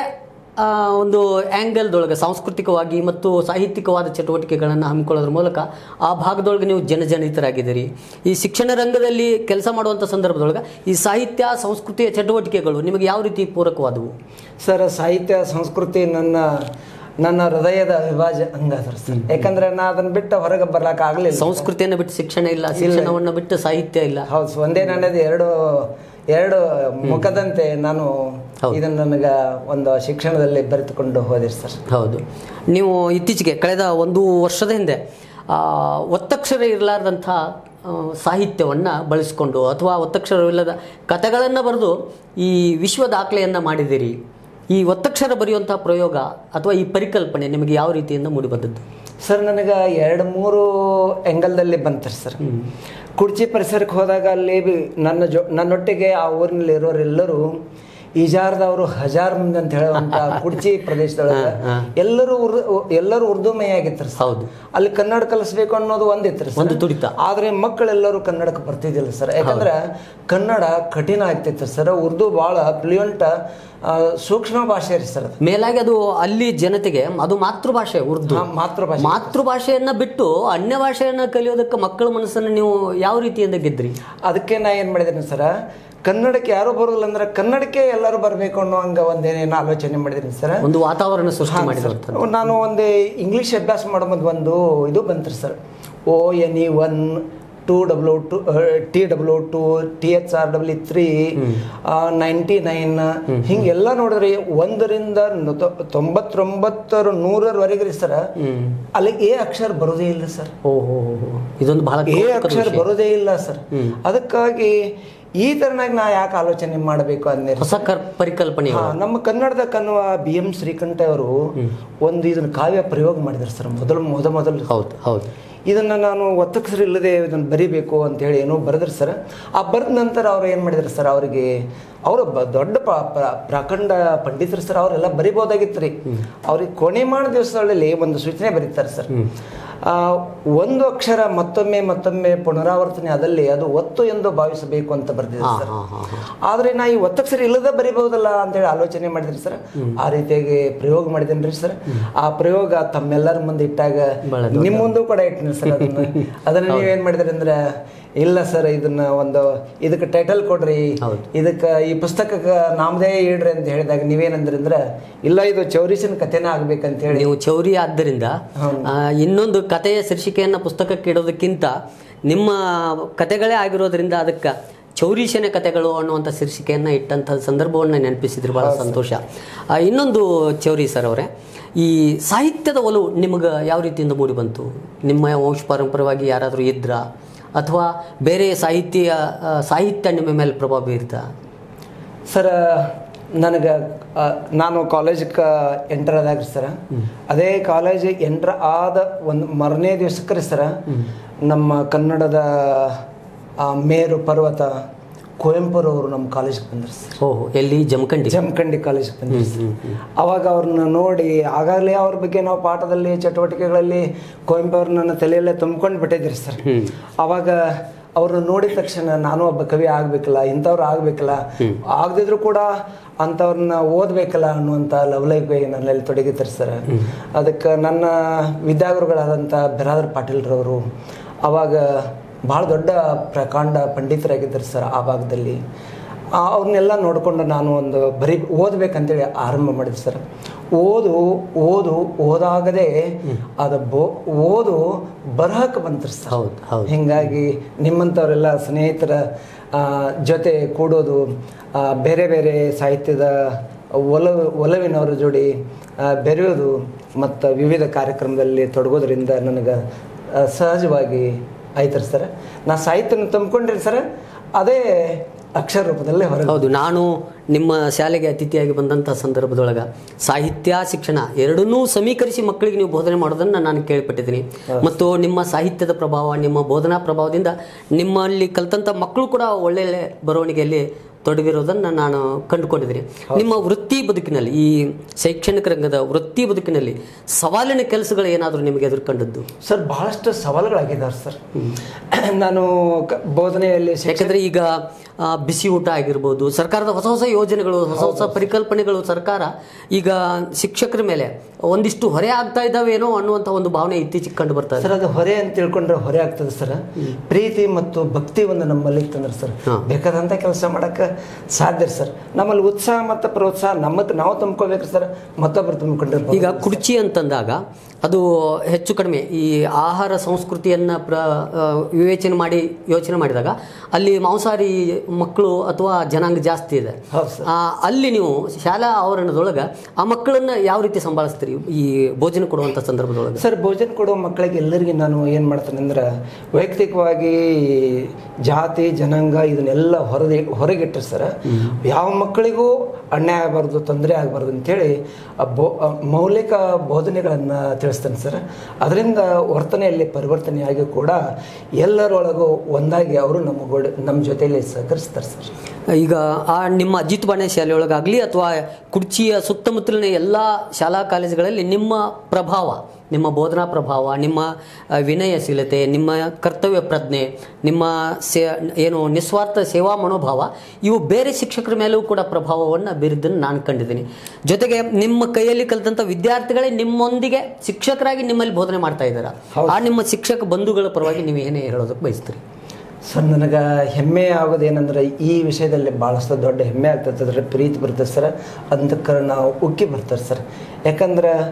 ಒಂದು ಆ್ಯಂಗಲ್ದೊಳಗೆ ಸಾಂಸ್ಕೃತಿಕವಾಗಿ ಮತ್ತು ಸಾಹಿತ್ಯಿಕವಾದ ಚಟುವಟಿಕೆಗಳನ್ನು ಹಮ್ಮಿಕೊಳ್ಳೋದ್ರ ಮೂಲಕ ಆ ಭಾಗದೊಳಗೆ ನೀವು ಜನಜನಿತರಾಗಿದ್ದೀರಿ. ಈ ಶಿಕ್ಷಣ ರಂಗದಲ್ಲಿ ಕೆಲಸ ಮಾಡುವಂಥ ಸಂದರ್ಭದೊಳಗೆ ಈ ಸಾಹಿತ್ಯ ಸಂಸ್ಕೃತಿಯ ಚಟುವಟಿಕೆಗಳು ನಿಮಗೆ ಯಾವ ರೀತಿ ಪೂರಕವಾದವು ಸರ್? ಸಾಹಿತ್ಯ ಸಂಸ್ಕೃತಿ ನನ್ನ ನನ್ನ ಹೃದಯದ ವಿಭಾಜ್ಯ ಅಂಗಾದ್ರ ಸರ್. ಯಾಕಂದ್ರೆ ನಾ ಅದನ್ನ ಬಿಟ್ಟು ಹೊರಗೆ ಬರ್ಲಾಕ ಆಗಲಿಲ್ಲ. ಸಂಸ್ಕೃತಿಯನ್ನು ಬಿಟ್ಟು ಶಿಕ್ಷಣ ಇಲ್ಲ, ಶಿಕ್ಷಣವನ್ನು ಬಿಟ್ಟು ಸಾಹಿತ್ಯ ಇಲ್ಲ. ಹೌದು, ಒಂದೇ ನನ್ನದು ಎರಡು ಎರಡು ಮುಖದಂತೆ ನಾನು ಇದನ್ನು ನನಗೆ ಒಂದು ಶಿಕ್ಷಣದಲ್ಲಿ ಬರೆದುಕೊಂಡು ಹೋದಿರಿ ಸರ್. ಹೌದು. ನೀವು ಇತ್ತೀಚೆಗೆ ಕಳೆದ ಒಂದು ವರ್ಷದ ಹಿಂದೆ ಒತ್ತಕ್ಷರ ಇರಲಾರ್ದಂಥ ಸಾಹಿತ್ಯವನ್ನು ಬಳಸಿಕೊಂಡು ಅಥವಾ ಒತ್ತಕ್ಷರವಿಲ್ಲದ ಕಥೆಗಳನ್ನು ಬರೆದು ಈ ವಿಶ್ವ ದಾಖಲೆಯನ್ನು ಮಾಡಿದ್ದೀರಿ. ಈ ಒತ್ತಕ್ಷರ ಬರೆಯುವಂಥ ಪ್ರಯೋಗ ಅಥವಾ ಈ ಪರಿಕಲ್ಪನೆ ನಿಮಗೆ ಯಾವ ರೀತಿಯಿಂದ ಮೂಡಿಬಂದದ್ದು ಸರ್? ನನಗೆ ಎರಡು ಮೂರು ಆ್ಯಂಗಲ್ದಲ್ಲಿ ಬಂತಾರೆ ಸರ್. ಕುರ್ಚಿ ಪರಿಸರಕ್ಕೆ ಹೋದಾಗ ಅಲ್ಲಿ ನನ್ನ ಜೊ ನನ್ನೊಟ್ಟಿಗೆ ಆ ಊರಿನಲ್ಲಿ ಇರೋರೆಲ್ಲರೂ ಈಜಾರ್ದವರು ಹಜಾರ್ ಮಂದಿ ಅಂತ ಹೇಳುವಂತ ಕುರ್ಚಿ ಪ್ರದೇಶದೊಳಗೆ ಎಲ್ಲರೂ ಎಲ್ಲರೂ ಉರ್ದುಮಯ ಆಗಿರ್ತಾರೆ. ಹೌದು. ಅಲ್ಲಿ ಕನ್ನಡ ಕಲಿಸ್ಬೇಕು ಅನ್ನೋದು ಒಂದಿತ್ತು ಒಂದು ತುಡಿತ. ಆದ್ರೆ ಮಕ್ಕಳೆಲ್ಲರೂ ಕನ್ನಡಕ್ಕೆ ಬರ್ತಿದ್ದಿಲ್ಲ ಸರ್. ಯಾಕಂದ್ರೆ ಕನ್ನಡ ಕಠಿಣ ಆಗ್ತಿತ್ತು ಸರ್. ಉರ್ದು ಬಹಳ ಫ್ಲೂಯೆಂಟ್ ಸೂಕ್ಷ್ಮ ಭಾಷೆ ರೀ ಸರ್. ಮೇಲಾಗಿ ಅದು ಅಲ್ಲಿ ಜನತೆಗೆ ಅದು ಮಾತೃಭಾಷೆ ಉರ್ದು. ಮಾತೃಭಾಷೆ ಮಾತೃಭಾಷೆಯನ್ನ ಬಿಟ್ಟು ಅನ್ಯ ಭಾಷೆಯನ್ನ ಕಲಿಯೋದಕ್ಕೆ ಮಕ್ಕಳ ಮನಸ್ಸನ್ನು ನೀವು ಯಾವ ರೀತಿಯಿಂದ ಗೆದ್ರಿ? ಅದಕ್ಕೆ ನಾ ಏನ್ ಮಾಡಿದ್ದೀನಿ ಸರ್, ಕನ್ನಡಕ್ಕೆ ಯಾರು ಬರೋದಿಲ್ಲ ಅಂದ್ರೆ ಕನ್ನಡಕ್ಕೆ ಎಲ್ಲರೂ ಬರಬೇಕು ಅನ್ನೋ ಹಂಗ ಒಂದೇನೇನು ಆಲೋಚನೆ ಮಾಡಿದ್ದೀನಿ ಸರ್. ಒಂದು ವಾತಾವರಣ ಸೃಷ್ಟಿ ಮಾಡಿದ್ರು. ನಾನು ಒಂದು ಇಂಗ್ಲೀಷ್ ಅಭ್ಯಾಸ ಮಾಡೋ ಒಂದು ಇದು ಬಂತ್ರಿ sir. O N E one two W two T W two T H R W three ninety nine ಹಿಂಗೆಲ್ಲ ನೋಡಿದ್ರಿ ಒಂದರಿಂದ ತೊಂಬತ್ತೊಂಬತ್ತರ ನೂರರವರೆಗೆ ರೀ ಸರ್ ಅಲ್ಲಿ ಎ ಅಕ್ಷರ ಬರೋದೇ ಇಲ್ಲ ಸರ್. ಓಹೋ, ಇದೊಂದು ಬಹಳ ಎ ಅಕ್ಷರ ಬರೋದೇ ಇಲ್ಲ ಸರ್. ಅದಕ್ಕಾಗಿ ಈ ತರನಾಗಿ ನಾ ಯಾಕೆ ಆಲೋಚನೆ ಮಾಡಬೇಕು ಅಂದೇ ಹೊಸ ಪರಿಕಲ್ಪನೆ. ನಮ್ಮ ಕನ್ನಡದ ಕನ್ನುವ ಬಿ ಎಂ ಶ್ರೀಕಂಠ ಅವರು ಒಂದು ಇದನ್ನ ಕಾವ್ಯ ಪ್ರಯೋಗ ಮಾಡಿದ್ರು ಸರ್ ಮೊದಲು ಮೊದ ಮೊದಲು ಹೌದು ಹೌದು ಇದನ್ನು ನಾನು ಒತ್ತಕ್ಷರ ಇಲ್ಲದೆ ಇದನ್ನು ಬರಿಬೇಕು ಅಂತ ಹೇಳಿ ಏನೋ ಬರೆದ್ರು ಸರ್. ಆ ಬರೆದ ನಂತರ ಅವ್ರು ಏನು ಮಾಡಿದ್ರು ಸರ್, ಅವರಿಗೆ ಅವರು ಬ ದೊಡ್ಡ ಪ್ರಖಂಡ ಪಂಡಿತರು ಸರ್, ಅವರೆಲ್ಲ ಬರಿಬೋದಾಗಿತ್ತು ರೀ. ಅವ್ರಿಗೆ ಕೊನೆ ಮಾಡೋ ದಿವಸಗಳಲ್ಲಿ ಒಂದು ಸೂಚನೆ ಬರೀತಾರೆ ಸರ್, ಒಂದು ಅಕ್ಷರ ಮತ್ತೊಮ್ಮೆ ಮತ್ತೊಮ್ಮೆ ಪುನರಾವರ್ತನೆ ಆದಲ್ಲಿ ಅದು ಒತ್ತು ಎಂದು ಭಾವಿಸಬೇಕು ಅಂತ ಬರ್ದಿದೆ ಸರ್. ಆದ್ರೆ ನಾ ಈ ಒತ್ತಕ್ಷರ ಇಲ್ಲದ ಬರಿಬಹುದಲ್ಲ ಅಂತೇಳಿ ಆಲೋಚನೆ ಮಾಡಿದ್ರಿ ಸರ್. ಆ ರೀತಿಯಾಗಿ ಪ್ರಯೋಗ ಮಾಡಿದೇನ್ರಿ ಸರ್. ಆ ಪ್ರಯೋಗ ತಮ್ಮೆಲ್ಲರ ಮುಂದೆ ಇಟ್ಟಾಗ ನಿಮ್ಮ ಮುಂದೂ ಕೂಡ ಇಟ್ಟಿನಿ ಸರ್. ಅದನ್ನ ಅದನ್ನ ನೀವೇನ್ ಮಾಡಿದ್ರಿ ಅಂದ್ರೆ, ಇಲ್ಲ ಸರ್ ಇದನ್ನ ಒಂದು ಇದಕ್ಕೆ ಟೈಟಲ್ ಕೊಡ್ರಿ, ಇದಕ್ಕೆ ಈ ಪುಸ್ತಕಕ್ಕೆ ನಾಮದೇ ಇಡ್ರಿ ಅಂತ ಹೇಳಿದಾಗ ನೀವೇನಂದ್ರಿ ಅಂದ್ರೆ, ಇಲ್ಲ ಇದು ಚೌರೀಶನ ಕಥೆನೇ ಆಗ್ಬೇಕಂತ ಹೇಳಿ. ನೀವು ಚೌರಿ ಆದ್ದರಿಂದ ಇನ್ನೊಂದು ಕಥೆಯ ಶೀರ್ಷಿಕೆಯನ್ನ ಪುಸ್ತಕಕ್ಕೆ ಇಡೋದಕ್ಕಿಂತ ನಿಮ್ಮ ಕಥೆಗಳೇ ಆಗಿರೋದ್ರಿಂದ ಅದಕ್ಕೆ ಚೌರೀಶನ ಕಥೆಗಳು ಅನ್ನುವಂಥ ಶೀರ್ಷಿಕೆಯನ್ನ ಇಟ್ಟಂಥ ಸಂದರ್ಭವನ್ನು ನೆನಪಿಸಿದ್ರು. ಬಹಳ ಸಂತೋಷ. ಇನ್ನೊಂದು ಚೌರಿ ಸರ್ ಅವರೇ, ಈ ಸಾಹಿತ್ಯದ ಒಲವು ನಿಮಗೆ ಯಾವ ರೀತಿಯಿಂದ ಮೂಡಿ ಬಂತು? ನಿಮ್ಮ ವಂಶ ಪಾರಂಪರ್ಯವಾಗಿ ಯಾರಾದರೂ ಇದ್ರ ಅಥವಾ ಬೇರೆ ಸಾಹಿತ್ಯ ಸಾಹಿತ್ಯ ನಿಮ್ಮ ಮೇಲೆ ಪ್ರಭಾವ ಬೀರ್ತಾ? ಸರ್ ನನಗೆ ನಾನು ಕಾಲೇಜಿಗೆ ಎಂಟರ್ ಆದಾಗ ಸರ, ಅದೇ ಕಾಲೇಜ್ ಎಂಟರ್ ಆದ ಒಂದು ಮರನೇ ದಿವಸಕ್ಕೆ ರೀ ಸರ, ನಮ್ಮ ಕನ್ನಡದ ಮೇರು ಪರ್ವತ ಕುವೆಂಪುರವರು ನಮ್ಮ ಕಾಲೇಜಿಗೆ ಬಂದ್ರು ಸರ್. ಓಹೋ, ಎಲ್ಲಿ? ಜಮಖಂಡಿ ಜಮಖಂಡಿ ಕಾಲೇಜಿಗೆ ಬಂದ್ರು ಸರ್. ಅವಾಗ ಅವ್ರನ್ನ ನೋಡಿ ಆಗಾಗಲೇ ಅವ್ರ ಬಗ್ಗೆ ನಾವು ಪಾಠದಲ್ಲಿ ಚಟುವಟಿಕೆಗಳಲ್ಲಿ ಕುವೆಂಪು ಅವ್ರು ನನ್ನ ತಲೆಯಲ್ಲೇ ತುಂಬ್ಕೊಂಡು ಬಿಟ್ಟಿದ್ರಿ ಸರ್. ಅವಾಗ ಅವ್ರನ್ನ ನೋಡಿದ ತಕ್ಷಣ ನಾನು ಒಬ್ಬ ಕವಿ ಆಗ್ಬೇಕಲ್ಲ, ಇಂಥವ್ರು ಆಗ್ಬೇಕಲ್ಲ, ಆಗದಿದ್ರು ಕೂಡ ಅಂಥವ್ರನ್ನ ಓದ್ಬೇಕಲ್ಲ ಅನ್ನುವಂಥ ಲವಲೈಕೆ ನನ್ನಲ್ಲಿ ತೊಡಗಿತಾರೆ ಸರ್. ಅದಕ್ಕೆ ನನ್ನ ವಿದ್ಯಾಗುರುಗಳಾದಂಥ ಬಿರಾದರ್ ಪಾಟೀಲ್ರವರು ಅವಾಗ ಭಾಳ ದೊಡ್ಡ ಪ್ರಕಾಂಡ ಪಂಡಿತರಾಗಿದ್ದರು ಸರ್. ಆ ಭಾಗದಲ್ಲಿ ಅವ್ರನ್ನೆಲ್ಲ ನೋಡಿಕೊಂಡು ನಾನು ಒಂದು ಬರೀ ಓದ್ಬೇಕಂತೇಳಿ ಆರಂಭ ಮಾಡಿದೆ ಸರ್. ಓದು ಓದು ಓದಾಗದೆ ಅದ ಬೋ ಓದು ಬರಹಕ್ಕೆ ಬಂತ್ರಿ ಸರ್. ಹೀಗಾಗಿ ನಿಮ್ಮಂಥವರೆಲ್ಲ ಸ್ನೇಹಿತರ ಜೊತೆ ಕೂಡೋದು, ಬೇರೆ ಬೇರೆ ಸಾಹಿತ್ಯದ ಒಲವು ಒಲವಿನವ್ರ ಜೋಡಿ ಬೆರೆಯೋದು ಮತ್ತು ವಿವಿಧ ಕಾರ್ಯಕ್ರಮದಲ್ಲಿ ತೊಡಗೋದ್ರಿಂದ ನನಗೆ ಸಹಜವಾಗಿ ಆಯ್ತರಿ ಸರ್. ನಾ ಸಾಹಿತ್ಯನ ತುಂಬಿಕೊಂಡ್ರಿ ಸರ್, ಅದೇ ಅಕ್ಷರ ರೂಪದಲ್ಲೇ ಹೊರ. ಹೌದು, ನಾನು ನಿಮ್ಮ ಶಾಲೆಗೆ ಅತಿಥಿಯಾಗಿ ಬಂದಂಥ ಸಂದರ್ಭದೊಳಗೆ ಸಾಹಿತ್ಯ ಶಿಕ್ಷಣ ಎರಡನ್ನೂ ಸಮೀಕರಿಸಿ ಮಕ್ಕಳಿಗೆ ನೀವು ಬೋಧನೆ ಮಾಡೋದನ್ನು ನಾನು ಕೇಳಿಪಟ್ಟಿದ್ದೀನಿ. ಮತ್ತು ನಿಮ್ಮ ಸಾಹಿತ್ಯದ ಪ್ರಭಾವ, ನಿಮ್ಮ ಬೋಧನಾ ಪ್ರಭಾವದಿಂದ ನಿಮ್ಮಲ್ಲಿ ಕಲಿತಂಥ ಮಕ್ಕಳು ಕೂಡ ಒಳ್ಳೆಯ ಬರವಣಿಗೆಯಲ್ಲಿ ತೊಡಗಿರೋದನ್ನು ನಾನು ಕಂಡುಕೊಂಡಿದ್ದೀನಿ. ನಿಮ್ಮ ವೃತ್ತಿ ಬದುಕಿನಲ್ಲಿ, ಈ ಶೈಕ್ಷಣಿಕ ರಂಗದ ವೃತ್ತಿ ಬದುಕಿನಲ್ಲಿ ಸವಾಲಿನ ಕೆಲಸಗಳು ಏನಾದರೂ ನಿಮಗೆ ಎದುರ್ಕೊಂಡದ್ದು? ಸರ್ ಬಹಳಷ್ಟು ಸವಾಲುಗಳಾಗಿದ್ದಾವೆ ಸರ್. ನಾನು ಬೋಧನೆಯಲ್ಲಿ ಯಾಕಂದರೆ ಈಗ ಬಿಸಿ ಊಟ ಆಗಿರ್ಬೋದು, ಸರ್ಕಾರದ ಹೊಸ ಹೊಸ ಯೋಜನೆಗಳು, ಹೊಸ ಹೊಸ ಪರಿಕಲ್ಪನೆಗಳು ಸರ್ಕಾರ ಈಗ ಶಿಕ್ಷಕರ ಮೇಲೆ ಒಂದಿಷ್ಟು ಹೊರೆ ಆಗ್ತಾ ಇದ್ದಾವೇನೋ ಅನ್ನುವಂಥ ಒಂದು ಭಾವನೆ ಇತ್ತೀಚೆಗೆ ಕಂಡು ಬರ್ತಾರೆ ಸರ್. ಅದು ಹೊರೆ ಅಂತ ತಿಳ್ಕೊಂಡ್ರೆ ಹೊರೆ ಆಗ್ತದೆ ಸರ್. ಪ್ರೀತಿ ಮತ್ತು ಭಕ್ತಿ ಒಂದು ನಮ್ಮಲ್ಲಿ ಇತ್ತಂದ್ರೆ ಸರ್ ಬೇಕಾದಂಥ ಕೆಲಸ ಮಾಡೋಕ್ಕೆ ಸಾಧ್ಯ ಸರ್. ನಮ್ಮಲ್ಲಿ ಉತ್ಸಾಹ ಮತ್ತು ಪ್ರೋತ್ಸಾಹ ನಮ್ಮಕ್ಕೆ ನಾವು ತುಂಬ್ಕೋಬೇಕು ಸರ್, ಮತ್ತೊಬ್ಬರು ತುಂಬಿಕೊಂಡಿರ್ಬೋದು. ಈಗ ಕುರ್ಚಿ ಅಂತಂದಾಗ ಅದು ಹೆಚ್ಚು ಕಡಿಮೆ ಈ ಆಹಾರ ಸಂಸ್ಕೃತಿಯನ್ನು ಪ್ರ ವಿವೇಚನೆ ಮಾಡಿ ಯೋಚನೆ ಮಾಡಿದಾಗ ಅಲ್ಲಿ ಮಾಂಸಾಹಾರಿ ಮಕ್ಕಳು ಅಥವಾ ಜನಾಂಗ ಜಾಸ್ತಿ ಇದೆ. ಅಲ್ಲಿ ನೀವು ಶಾಲಾ ಆವರಣದೊಳಗೆ ಆ ಮಕ್ಕಳನ್ನು ಯಾವ ರೀತಿ ಸಂಭಾಳಿಸ್ತೀರಿ ಈ ಭೋಜನ ಕೊಡುವಂಥ ಸಂದರ್ಭದೊಳಗೆ? ಸರ್ ಭೋಜನ ಕೊಡುವ ಮಕ್ಕಳಿಗೆ ಎಲ್ಲರಿಗೂ ನಾನು ಏನು ಮಾಡ್ತೇನೆ ಅಂದ್ರೆ, ವೈಯಕ್ತಿಕವಾಗಿ ಜಾತಿ ಜನಾಂಗ ಇದನ್ನೆಲ್ಲ ಹೊರಗೆ ಹೊರಗಿಟ್ಟರೆ ಸರ್ ಯಾವ ಮಕ್ಕಳಿಗೂ ಅನ್ಯಾಯ ಆಗಬಾರ್ದು, ತೊಂದರೆ ಆಗಬಾರ್ದು ಅಂತೇಳಿ ಬೋ ಮೌಲಿಕ ಬೋಧನೆಗಳನ್ನು ತಿಳಿಸ್ತೇನೆ ಸರ್. ಅದರಿಂದ ವರ್ತನೆಯಲ್ಲಿ ಪರಿವರ್ತನೆಯಾಗಿ ಕೂಡ ಎಲ್ಲರೊಳಗೂ ಒಂದಾಗಿ ಅವರು ನಮ್ಮ ಗೋಡೆ ನಮ್ಮ ಜೊತೆಯಲ್ಲಿ ಸಹಕರಿಸ್ತಾರೆ ಸರ್. ಈಗ ಆ ನಿಮ್ಮ ಅಜಿತ್ ಬಾಣೆ ಶಾಲೆಯೊಳಗಾಗಲಿ ಅಥವಾ ಕುರ್ಚಿಯ ಸುತ್ತಮುತ್ತಲಿನ ಎಲ್ಲ ಶಾಲಾ ಕಾಲೇಜುಗಳಲ್ಲಿ ನಿಮ್ಮ ಪ್ರಭಾವ, ನಿಮ್ಮ ಬೋಧನಾ ಪ್ರಭಾವ, ನಿಮ್ಮ ವಿನಯಶೀಲತೆ, ನಿಮ್ಮ ಕರ್ತವ್ಯ ಪ್ರಜ್ಞೆ, ನಿಮ್ಮ ಸೇ ಏನು ನಿಸ್ವಾರ್ಥ ಸೇವಾ ಮನೋಭಾವ, ಇವು ಬೇರೆ ಶಿಕ್ಷಕರ ಮೇಲೂ ಕೂಡ ಪ್ರಭಾವವನ್ನು ಬೀರಿದ್ದನ್ನು ನಾನು ಕಂಡಿದ್ದೀನಿ. ಜೊತೆಗೆ ನಿಮ್ಮ ಕೈಯಲ್ಲಿ ಕಲಿತಂಥ ವಿದ್ಯಾರ್ಥಿಗಳೇ ನಿಮ್ಮೊಂದಿಗೆ ಶಿಕ್ಷಕರಾಗಿ ನಿಮ್ಮಲ್ಲಿ ಬೋಧನೆ ಮಾಡ್ತಾ ಇದ್ದಾರೆ. ಆ ನಿಮ್ಮ ಶಿಕ್ಷಕ ಬಂಧುಗಳ ಪರವಾಗಿ ನೀವು ಏನೇ ಹೇಳೋದಕ್ಕೆ ಬಯಸ್ತೀರಿ? ಸರ್ ನನಗೆ ಹೆಮ್ಮೆ ಆಗೋದೇನೆಂದ್ರೆ, ಈ ವಿಷಯದಲ್ಲಿ ಭಾಳಷ್ಟು ದೊಡ್ಡ ಹೆಮ್ಮೆ ಆಗ್ತದೆ. ಪ್ರೀತಿ ಬರ್ತದೆ ಸರ್, ಅದಕ್ಕೆ ನಾವು ಉಕ್ಕಿ ಬರ್ತಾರೆ ಸರ್. ಯಾಕಂದ್ರೆ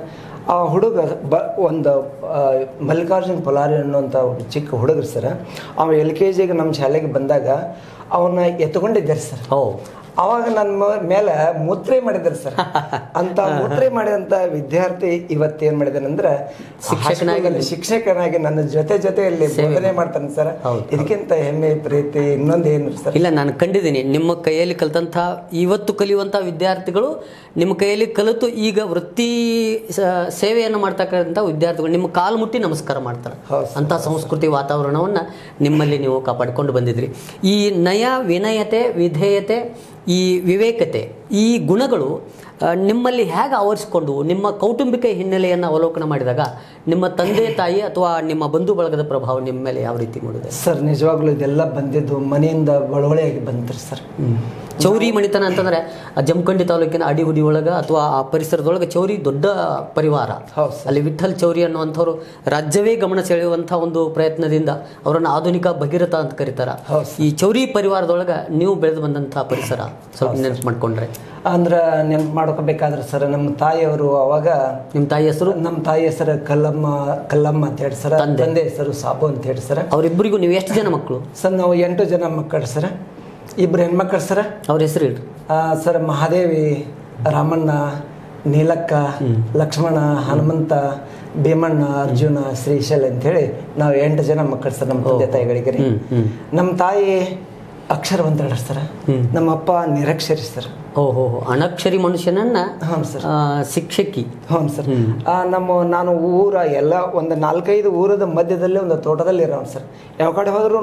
ಆ ಹುಡುಗ ಬ ಒಂದು ಮಲ್ಲಿಕಾರ್ಜುನ್ ಪೊಲಾರಿ ಅನ್ನುವಂಥ ಒಂದು ಚಿಕ್ಕ ಹುಡುಗರು ಸರ್. ಅವ ಎಲ್ ಕೆ ಜಿಗೆ ನಮ್ಮ ಶಾಲೆಗೆ ಬಂದಾಗ ಅವನ್ನ ಎತ್ಕೊಂಡಿದ್ದಾರೆ ಸರ್. ಓ ಅವಾಗ ನನ್ನ ಮೇಲೆ ಮುದ್ರೆ ಮಾಡಿದ್ದಾರೆ ಸರ್. ಅಂತ ಮುದ್ರೆ ಮಾಡಿದಂಥ ವಿದ್ಯಾರ್ಥಿ ಇವತ್ತೇನ್ ಮಾಡಿದಾನಂದ್ರೆ ಶಿಕ್ಷಕನಾಗಿ ಶಿಕ್ಷಕನಾಗಿ ನನ್ನ ಜೊತೆ ಜೊತೆಯಲ್ಲಿ ಬೋಧನೆ ಮಾಡ್ತಾನೆ ಸರ್. ಇದಕ್ಕಿಂತ ಹೆಮ್ಮೆ ಪ್ರೀತಿ ಇನ್ನೊಂದು ಏನು ಸರ್? ಇಲ್ಲ, ನಾನು ಕಂಡಿದ್ದೀನಿ ನಿಮ್ಮ ಕೈಯಲ್ಲಿ ಕಲಿತಂಥ ಇವತ್ತು ಕಲಿಯುವಂಥ ವಿದ್ಯಾರ್ಥಿಗಳು ನಿಮ್ಮ ಕೈಯಲ್ಲಿ ಕಲಿತು ಈಗ ವೃತ್ತಿ ಸೇವೆಯನ್ನು ಮಾಡ್ತಕ್ಕಂಥ ವಿದ್ಯಾರ್ಥಿಗಳು ನಿಮ್ಮ ಕಾಲು ಮುಟ್ಟಿ ನಮಸ್ಕಾರ ಮಾಡ್ತಾರೆ. ಅಂಥ ಸಂಸ್ಕೃತಿ ವಾತಾವರಣವನ್ನು ನಿಮ್ಮಲ್ಲಿ ನೀವು ಕಾಪಾಡಿಕೊಂಡು ಬಂದಿದ್ರಿ. ಈ ನಯ, ವಿನಯತೆ, ವಿಧೇಯತೆ, ಈ ವಿವೇಕತೆ, ಈ ಗುಣಗಳು ನಿಮ್ಮಲ್ಲಿ ಹೇಗೆ ಆವರಿಸಿಕೊಂಡು ನಿಮ್ಮ ಕೌಟುಂಬಿಕ ಹಿನ್ನೆಲೆಯನ್ನು ಅವಲೋಕನ ಮಾಡಿದಾಗ ನಿಮ್ಮ ತಂದೆ ತಾಯಿ ಅಥವಾ ನಿಮ್ಮ ಬಂಧು ಬಳಗದ ಪ್ರಭಾವ ನಿಮ್ಮ ಮೇಲೆ ಯಾವ ರೀತಿ ಮೂಡಿದೆ ಸರ್? ನಿಜವಾಗ್ಲೂ ಇದೆಲ್ಲ ಬಂದಿದ್ದು ಮನೆಯಿಂದ ಬಳವಳಿಯಾಗಿ ಬಂದ್ರಿ ಸರ್. ಚೌರಿ ಮಣಿತನ ಅಂತಂದ್ರೆ ಜಮಖಂಡಿ ತಾಲೂಕಿನ ಅಡಿಗುಡಿ ಒಳಗೆ ಅಥವಾ ಆ ಪರಿಸರದೊಳಗೆ ಚೌರಿ ದೊಡ್ಡ ಪರಿವಾರ. ಅಲ್ಲಿ ವಿಠಲ್ ಚೌರಿ ಅನ್ನುವಂಥವ್ರು ರಾಜ್ಯವೇ ಗಮನ ಸೆಳೆಯುವಂಥ ಒಂದು ಪ್ರಯತ್ನದಿಂದ ಅವರನ್ನು ಆಧುನಿಕ ಭಗೀರಥ ಅಂತ ಕರೀತಾರ. ಈ ಚೌರಿ ಪರಿವಾರದೊಳಗೆ ನೀವು ಬೆಳೆದು ಬಂದಂಥ ಪರಿಸರ ಸ್ವಲ್ಪ ನೆನಪು ಮಾಡ್ಕೊಂಡ್ರೆ ಅಂದ್ರೆ ನೆನಪು ಮಾಡ್ಕೋಬೇಕಾದ್ರೆ ಸರ್, ನಮ್ಮ ತಾಯಿಯವರು ಅವಾಗ ನಿಮ್ಮ ತಾಯಿ ಹೆಸರು? ನಮ್ಮ ತಾಯಿ ಹೆಸರು ಕಲ್ಲಮ್ಮ ಕಲ್ಲಮ್ಮ ಅಂತ ಹೇಳಿ ಸರ್. ತಂದೆ ಹೆಸರು ಸಾಬು ಅಂತ ಹೇಳಿ ಸರ್. ಅವರಿಬ್ಬರಿಗೂ ನೀವು ಎಷ್ಟು ಜನ ಮಕ್ಕಳು ಸರ್? ನಾವು ಎಂಟು ಜನ ಮಕ್ಕಳು ಸರ್. ಇಬ್ರು ಹೆಣ್ಮಕ್ಳು ಸರ್. ಅವ್ರ ಹೆಸರು ಹೇಳ್ರಿ ಸರ್. ಮಹಾದೇವಿ, ರಾಮಣ್ಣ, ನೀಲಕ್ಕ, ಲಕ್ಷ್ಮಣ, ಹನುಮಂತ, ಭೀಮಣ್ಣ, ಅರ್ಜುನ, ಶ್ರೀಶೈಲ್ ಅಂತೇಳಿ ನಾವು ಎಂಟು ಜನ ಮಕ್ಕಳು ಸರ್ ನಮ್ಮ ತಂದೆ ತಾಯಿಗಳಿಗೆ. ನಮ್ಮ ತಾಯಿ ಅಕ್ಷರವಂತಳ ಸರ್. ನಮ್ಮ ಅಪ್ಪ ನಿರಕ್ಷರಿ ಸರ್. ಓಹೋ, ಅನಕ್ಷರಿ ಮನುಷ್ಯನನ್ನ ಹ್ಞೂ ಸರ್ ಶಿಕ್ಷಕಿ. ಹ್ಞೂ ಸರ್. ನಮ್ಮ ನಾನು ಊರ ಎಲ್ಲ ಒಂದು ನಾಲ್ಕೈದು ಊರದ ಮಧ್ಯದಲ್ಲಿ ಒಂದು ತೋಟದಲ್ಲಿ ಇರೋಣ ಸರ್. ಯಾವ ಕಡೆ ಹೋದ್ರೂ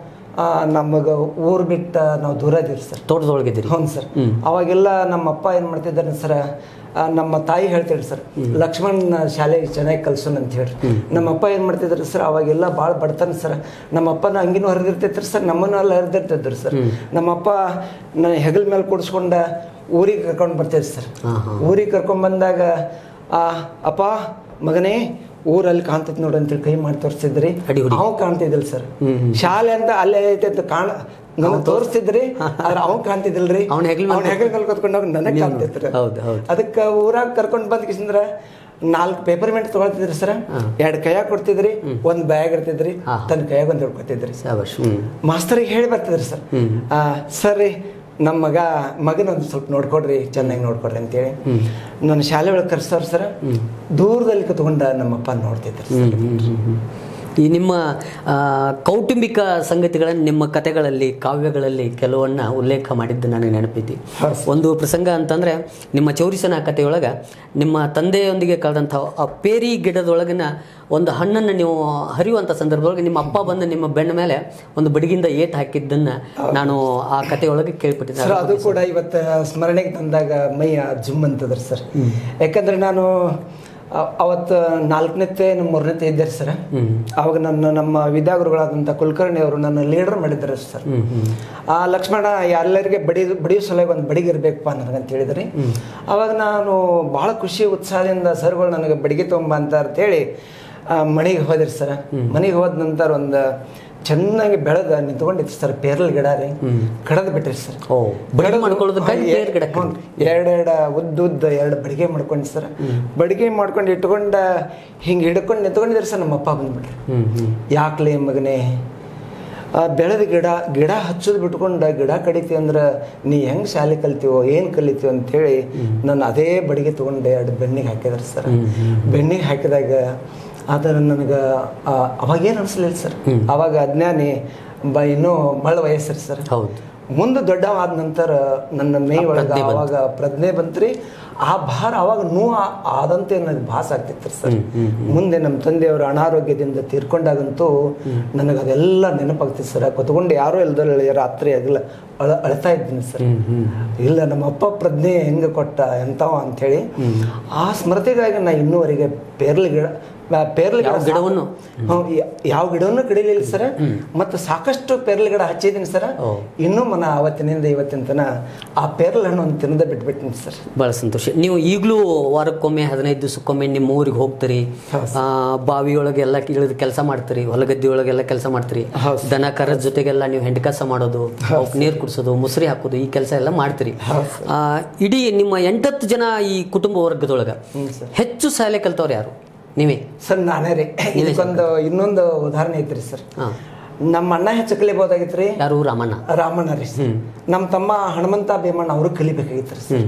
ನಮಗೆ ಊರು ಬಿಟ್ಟ ನಾವು ದೂರ ಇದೀವಿ ಸರ್. ತೋಟದೊಳಗಿದ್ದೀರಿ? ಹ್ಞೂ ಸರ್. ಅವಾಗೆಲ್ಲ ನಮ್ಮ ಅಪ್ಪ ಏನು ಮಾಡ್ತಿದ್ದಾರೆ ಸರ್, ನಮ್ಮ ತಾಯಿ ಹೇಳ್ತಿದ್ರು ಸರ್ ಲಕ್ಷ್ಮಣ್ ಶಾಲೆಗೆ ಚೆನ್ನಾಗಿ ಕಲ್ಸೋಣ ಅಂತ ಹೇಳಿ. ನಮ್ಮಪ್ಪ ಏನು ಮಾಡ್ತಿದ್ರು ಸರ್, ಅವಾಗೆಲ್ಲ ಭಾಳ ಬಡತನ ಸರ್. ನಮ್ಮಪ್ಪನ ಅಂಗಿನೂ ಹರಿದಿರ್ತೈತ್ರಿ ಸರ್, ನಮ್ಮನ್ನು ಎಲ್ಲ ಹರಿದಿರ್ತಿದ್ರು ಸರ್. ನಮ್ಮಪ್ಪ ನನ್ನ ಹೆಗಲ ಮೇಲೆ ಕೂಡಿಸ್ಕೊಂಡ ಊರಿಗೆ ಕರ್ಕೊಂಡು ಬರ್ತಿದ್ರು ಸರ್. ಊರಿಗೆ ಕರ್ಕೊಂಡು ಬಂದಾಗ ಅಪ್ಪ ಮಗನೇ ಊರಲ್ಲಿ ಕಾಣ್ತೈತಿ ನೋಡು ಅಂತೇಳಿ ಕೈ ಮಾಡಿ ತೋರಿಸ್ತಿದ್ರಿ. ಅವ್ ಕಾಣ್ತಿದ್ದಿಲ್ಲ ಸರ್. ಶಾಲೆ ಅಂತ ಅಲ್ಲೇ ಐತೆ ಅಂತ ಕಾಣ ನನಗೆ ತೋರಿಸ್ತಿದ್ರಿ, ಆದ್ರೆ ಅವ್ ಕಾಣ್ತಿದ್ದಿಲ್ರಿ. ಅವ್ನ ಹೆಗಲ್ ಮೇಲೆ ಕತ್ಕೊಂಡಾಗ ನನಗೆ ಕಾಣ್ತೈತ್ರಿ. ಅದಕ್ಕೆ ಊರಾಗ ಕರ್ಕೊಂಡು ಬಂದ್ಕಿಸಿಂದ್ರ ನಾಲ್ಕು ಪೇಪರ್ಮೆಂಟ್ ತಗೊಳ್ತಿದ್ರಿ ಸರ್. ಎರಡು ಕೈಯಾಗ ಕೊಡ್ತಿದ್ರಿ, ಒಂದ್ ಬ್ಯಾಗ್ ಇರ್ತಿದ್ರಿ, ತನ್ನ ಕೈಯಾಗ ಒಂದ್ ಹಿಡ್ಕೊತಿದ್ರಿ. ಮಾಸ್ತರಿಗೆ ಹೇಳಿ ಬರ್ತಿದ್ರಿ ಸರ್, ಸರ್ ನಮ್ಮ ಮಗ ಮಗನ ಒಂದು ಸ್ವಲ್ಪ ನೋಡ್ಕೊಡ್ರಿ, ಚೆನ್ನಾಗಿ ನೋಡ್ಕೊಡ್ರಿ ಅಂತೇಳಿ ನನ್ನ ಶಾಲೆ ಒಳಗೆ ಕರ್ಸೋರು ಸರ್. ದೂರದಲ್ಲಿ ಕುತ್ಕೊಂಡ ನಮ್ಮಪ್ಪ ನೋಡ್ತಿದ್ರು. ಈ ನಿಮ್ಮ ಕೌಟುಂಬಿಕ ಸಂಗತಿಗಳನ್ನು ನಿಮ್ಮ ಕಥೆಗಳಲ್ಲಿ, ಕಾವ್ಯಗಳಲ್ಲಿ ಕೆಲವನ್ನ ಉಲ್ಲೇಖ ಮಾಡಿದ್ದು ನನಗೆ ನೆನಪಿದ್ದಿ. ಒಂದು ಪ್ರಸಂಗ ಅಂತಂದರೆ ನಿಮ್ಮ ಚೌರಿಸನ ಕಥೆಯೊಳಗೆ ನಿಮ್ಮ ತಂದೆಯೊಂದಿಗೆ ಕಳೆದಂಥ ಆ ಪೇರಿ ಗಿಡದೊಳಗಿನ ಒಂದು ಹಣ್ಣನ್ನು ನೀವು ಹರಿಯುವಂಥ ಸಂದರ್ಭದೊಳಗೆ ನಿಮ್ಮ ಅಪ್ಪ ಬಂದು ನಿಮ್ಮ ಬೆನ್ನ ಮೇಲೆ ಒಂದು ಬಡಿಗಿಂದ ಏಟ್ ಹಾಕಿದ್ದನ್ನು ನಾನು ಆ ಕಥೆಯೊಳಗೆ ಕೇಳ್ಪಟ್ಟಿದ್ದೆ. ಸರ್ ಅದು ಕೂಡ ಇವತ್ತು ಸ್ಮರಣೆಗೆ ತಂದಾಗ ಮೈಯ ಜುಮ್ ಅಂತದ್ರಿ ಸರ್. ಯಾಕಂದ್ರೆ ನಾನು ಅವತ್ತು ನಾಲ್ಕನೇತೆ ನಮ್ಮ ಮೂರನೇತೆ ಇದ್ದಾರೆ ಸರ್. ಅವಾಗ ನನ್ನ ನಮ್ಮ ವಿದ್ಯಾಗುರುಗಳಾದಂಥ ಕುಲಕರ್ಣಿ ಅವರು ನನ್ನ ಲೀಡರ್ ಮಾಡಿದ್ದಾರೆ ಸರ್. ಆ ಲಕ್ಷ್ಮಣ ಎಲ್ಲರಿಗೆ ಬಡಿ ಬಡಿಯೋ ಸಲುವಾಗಿ ಒಂದು ಬಡಿಗಿರ್ಬೇಕಪ್ಪ ನನಗಂತ ಹೇಳಿದ್ರಿ. ಅವಾಗ ನಾನು ಭಾಳ ಖುಷಿ ಉತ್ಸಾಹದಿಂದ ಸರ್ಗಳು ನನಗೆ ಬಡಿಗೆ ತೊಗೊಂಬ ಅಂತ ಅಂತೇಳಿ ಮನೆಗೆ ಹೋದಿರಿ ಸರ್. ಮನೆಗೆ ಹೋದ ನಂತರ ಒಂದು ಚೆನ್ನಾಗಿ ಬೆಳೆದ ನಿಂತ್ಕೊಂಡಿತ್ತು ಸರ್ ಪೇರಲ್ ಗಿಡ ರೀ. ಕಡದ್ ಬಿಟ್ರಿ ಸರ್. ಎರಡೆರಡು ಉದ್ದ ಉದ್ದ ಎರಡು ಬಡಿಗೆ ಮಾಡ್ಕೊಂಡಿ ಸರ್. ಬಡಿಗೆ ಮಾಡ್ಕೊಂಡು ಇಟ್ಕೊಂಡ ಹಿಂಗೆ ಹಿಡ್ಕೊಂಡು ನಿಂತ್ಕೊಂಡಿದ್ರಿ ಸರ್. ನಮ್ಮ ಅಪ್ಪ ಬಂದ್ಬಿಟ್ರಿ. ಯಾಕ್ಲೆ ಮಗನೇ ಬೆಳೆದ ಗಿಡ ಗಿಡ ಹಚ್ಚೋದು ಬಿಟ್ಕೊಂಡ ಗಿಡ ಕಡಿತೀವಿ ಅಂದ್ರೆ ನೀ ಹೆಂಗೆ ಶಾಲೆ ಕಲ್ತೀವೋ ಏನು ಕಲಿತೀವೋ ಅಂತೇಳಿ ನಾನು ಅದೇ ಬಡಿಗೆ ತೊಗೊಂಡೆ ಎರಡು ಬೆನ್ನಿಗೆ ಹಾಕಿದ್ರಿ ಸರ್. ಬೆನ್ನಿಗೆ ಹಾಕಿದಾಗ ಆದರೆ ನನಗೆ ಅವಾಗೇನು ಅನಿಸ್ಲಿಲ್ಲ ಸರ್. ಅವಾಗ ಅಜ್ಞಾನಿ ಬ ಇನ್ನೂ ಮಳ್ಳ ವಯಸ್ಸರಿ ಸರ್. ಹೌದು. ಮುಂದೆ ದೊಡ್ಡವಾದ ನಂತರ ನನ್ನ ಮೈ ಒಳಗೆ ಅವಾಗ ಪ್ರಜ್ಞೆ ಬಂತ್ರಿ. ಆ ಭಾರ ಅವಾಗ ನೋವು ಆದಂತೆ ನನಗೆ ಭಾಸ ಆಗ್ತಿತ್ತು ಸರ್. ಮುಂದೆ ನಮ್ಮ ತಂದೆಯವರು ಅನಾರೋಗ್ಯದಿಂದ ತೀರ್ಕೊಂಡಾಗಂತೂ ನನಗೆ ಅದೆಲ್ಲ ನೆನಪಾಗ್ತಿತ್ತು ಸರ್. ಕೂತ್ಕೊಂಡು ಯಾರೋ ಇಲ್ದಲ್ಲ ರಾತ್ರಿ ಆಗಲ್ಲ ಅಳ ಅಳ್ತಾ ಇದ್ದೀನಿ ಸರ್. ಇಲ್ಲ ನಮ್ಮ ಅಪ್ಪ ಪ್ರಜ್ಞೆ ಹೆಂಗೆ ಕೊಟ್ಟ ಎಂಥವ ಅಂಥೇಳಿ ಆ ಸ್ಮೃತಿಗಾಗಿ ನಾ ಇನ್ನೂವರೆಗೆ ಪೇರ್ಲಿ ಗಿಡ ಪೇರ್ಲ ಗಿಡ ಗಿಡವನ್ನು ಯಾವ ಗಿಡವನ್ನು ಕಡಿಲಿಲ್ಲ ಸರ್. ಮತ್ತು ಸಾಕಷ್ಟು ಪೇರ್ಲ ಗಿಡ ಹಚ್ಚಿದ್ದೀನಿ ಸರ್. ಇನ್ನೂ ಮನ ಅವತ್ತಿನಿಂದ ಇವತ್ತಿನ ತನ ಆ ಪೇರ್ಲ ಹಣ್ಣು ಒಂದು ತಿನ್ನದ ಬಿಟ್ಬಿಟ್ಟಿನಿ ಸರ್. ಭಾಳ ಸಂತೋಷ. ನೀವು ಈಗಲೂ ವಾರಕ್ಕೊಮ್ಮೆ ಹದಿನೈದು ದಿವಸಕ್ಕೊಮ್ಮೆ ನಿಮ್ಮ ಊರಿಗೆ ಹೋಗ್ತೀರಿ, ಬಾವಿಯೊಳಗೆ ಎಲ್ಲ ಇಳಿದು ಕೆಲಸ ಮಾಡ್ತೀರಿ, ಹೊಲಗದ್ದೆ ಒಳಗೆಲ್ಲ ಕೆಲಸ ಮಾಡ್ತೀರಿ, ದನ ಕರದ ಜೊತೆಗೆಲ್ಲ ನೀವು ಹೆಂಡಕಸ ಮಾಡೋದು, ನೀರು ಕುಡಿಸೋದು, ಮುಸ್ರಿ ಹಾಕೋದು, ಈ ಕೆಲಸ ಎಲ್ಲ ಮಾಡ್ತೀರಿ. ಇಡೀ ನಿಮ್ಮ ಎಂಟತ್ತು ಜನ ಈ ಕುಟುಂಬ ವರ್ಗದೊಳಗೆ ಹೆಚ್ಚು ಶಾಲೆ ಕಲ್ತವ್ರು ಯಾರು? ನೀವೇ ಸರ್? ನಾನೇ ರೀ. ಇದಕ್ಕೊಂದು ಇನ್ನೊಂದು ಉದಾಹರಣೆ ಐತ್ರಿ ಸರ್. ನಮ್ಮ ಅಣ್ಣ ಹೆಚ್ಚು ಕಲಿಬೋದಾಗಿತ್ರಿ. ಯಾರು? ರಾಮಣ್ಣ. ರಾಮಣ್ಣ ರೀ. ನಮ್ಮ ತಮ್ಮ ಹನುಮಂತ ಭೀಮಣ್ಣ ಅವರು ಕಲಿಬೇಕಾಗಿತ್ರಿ ಸರ್.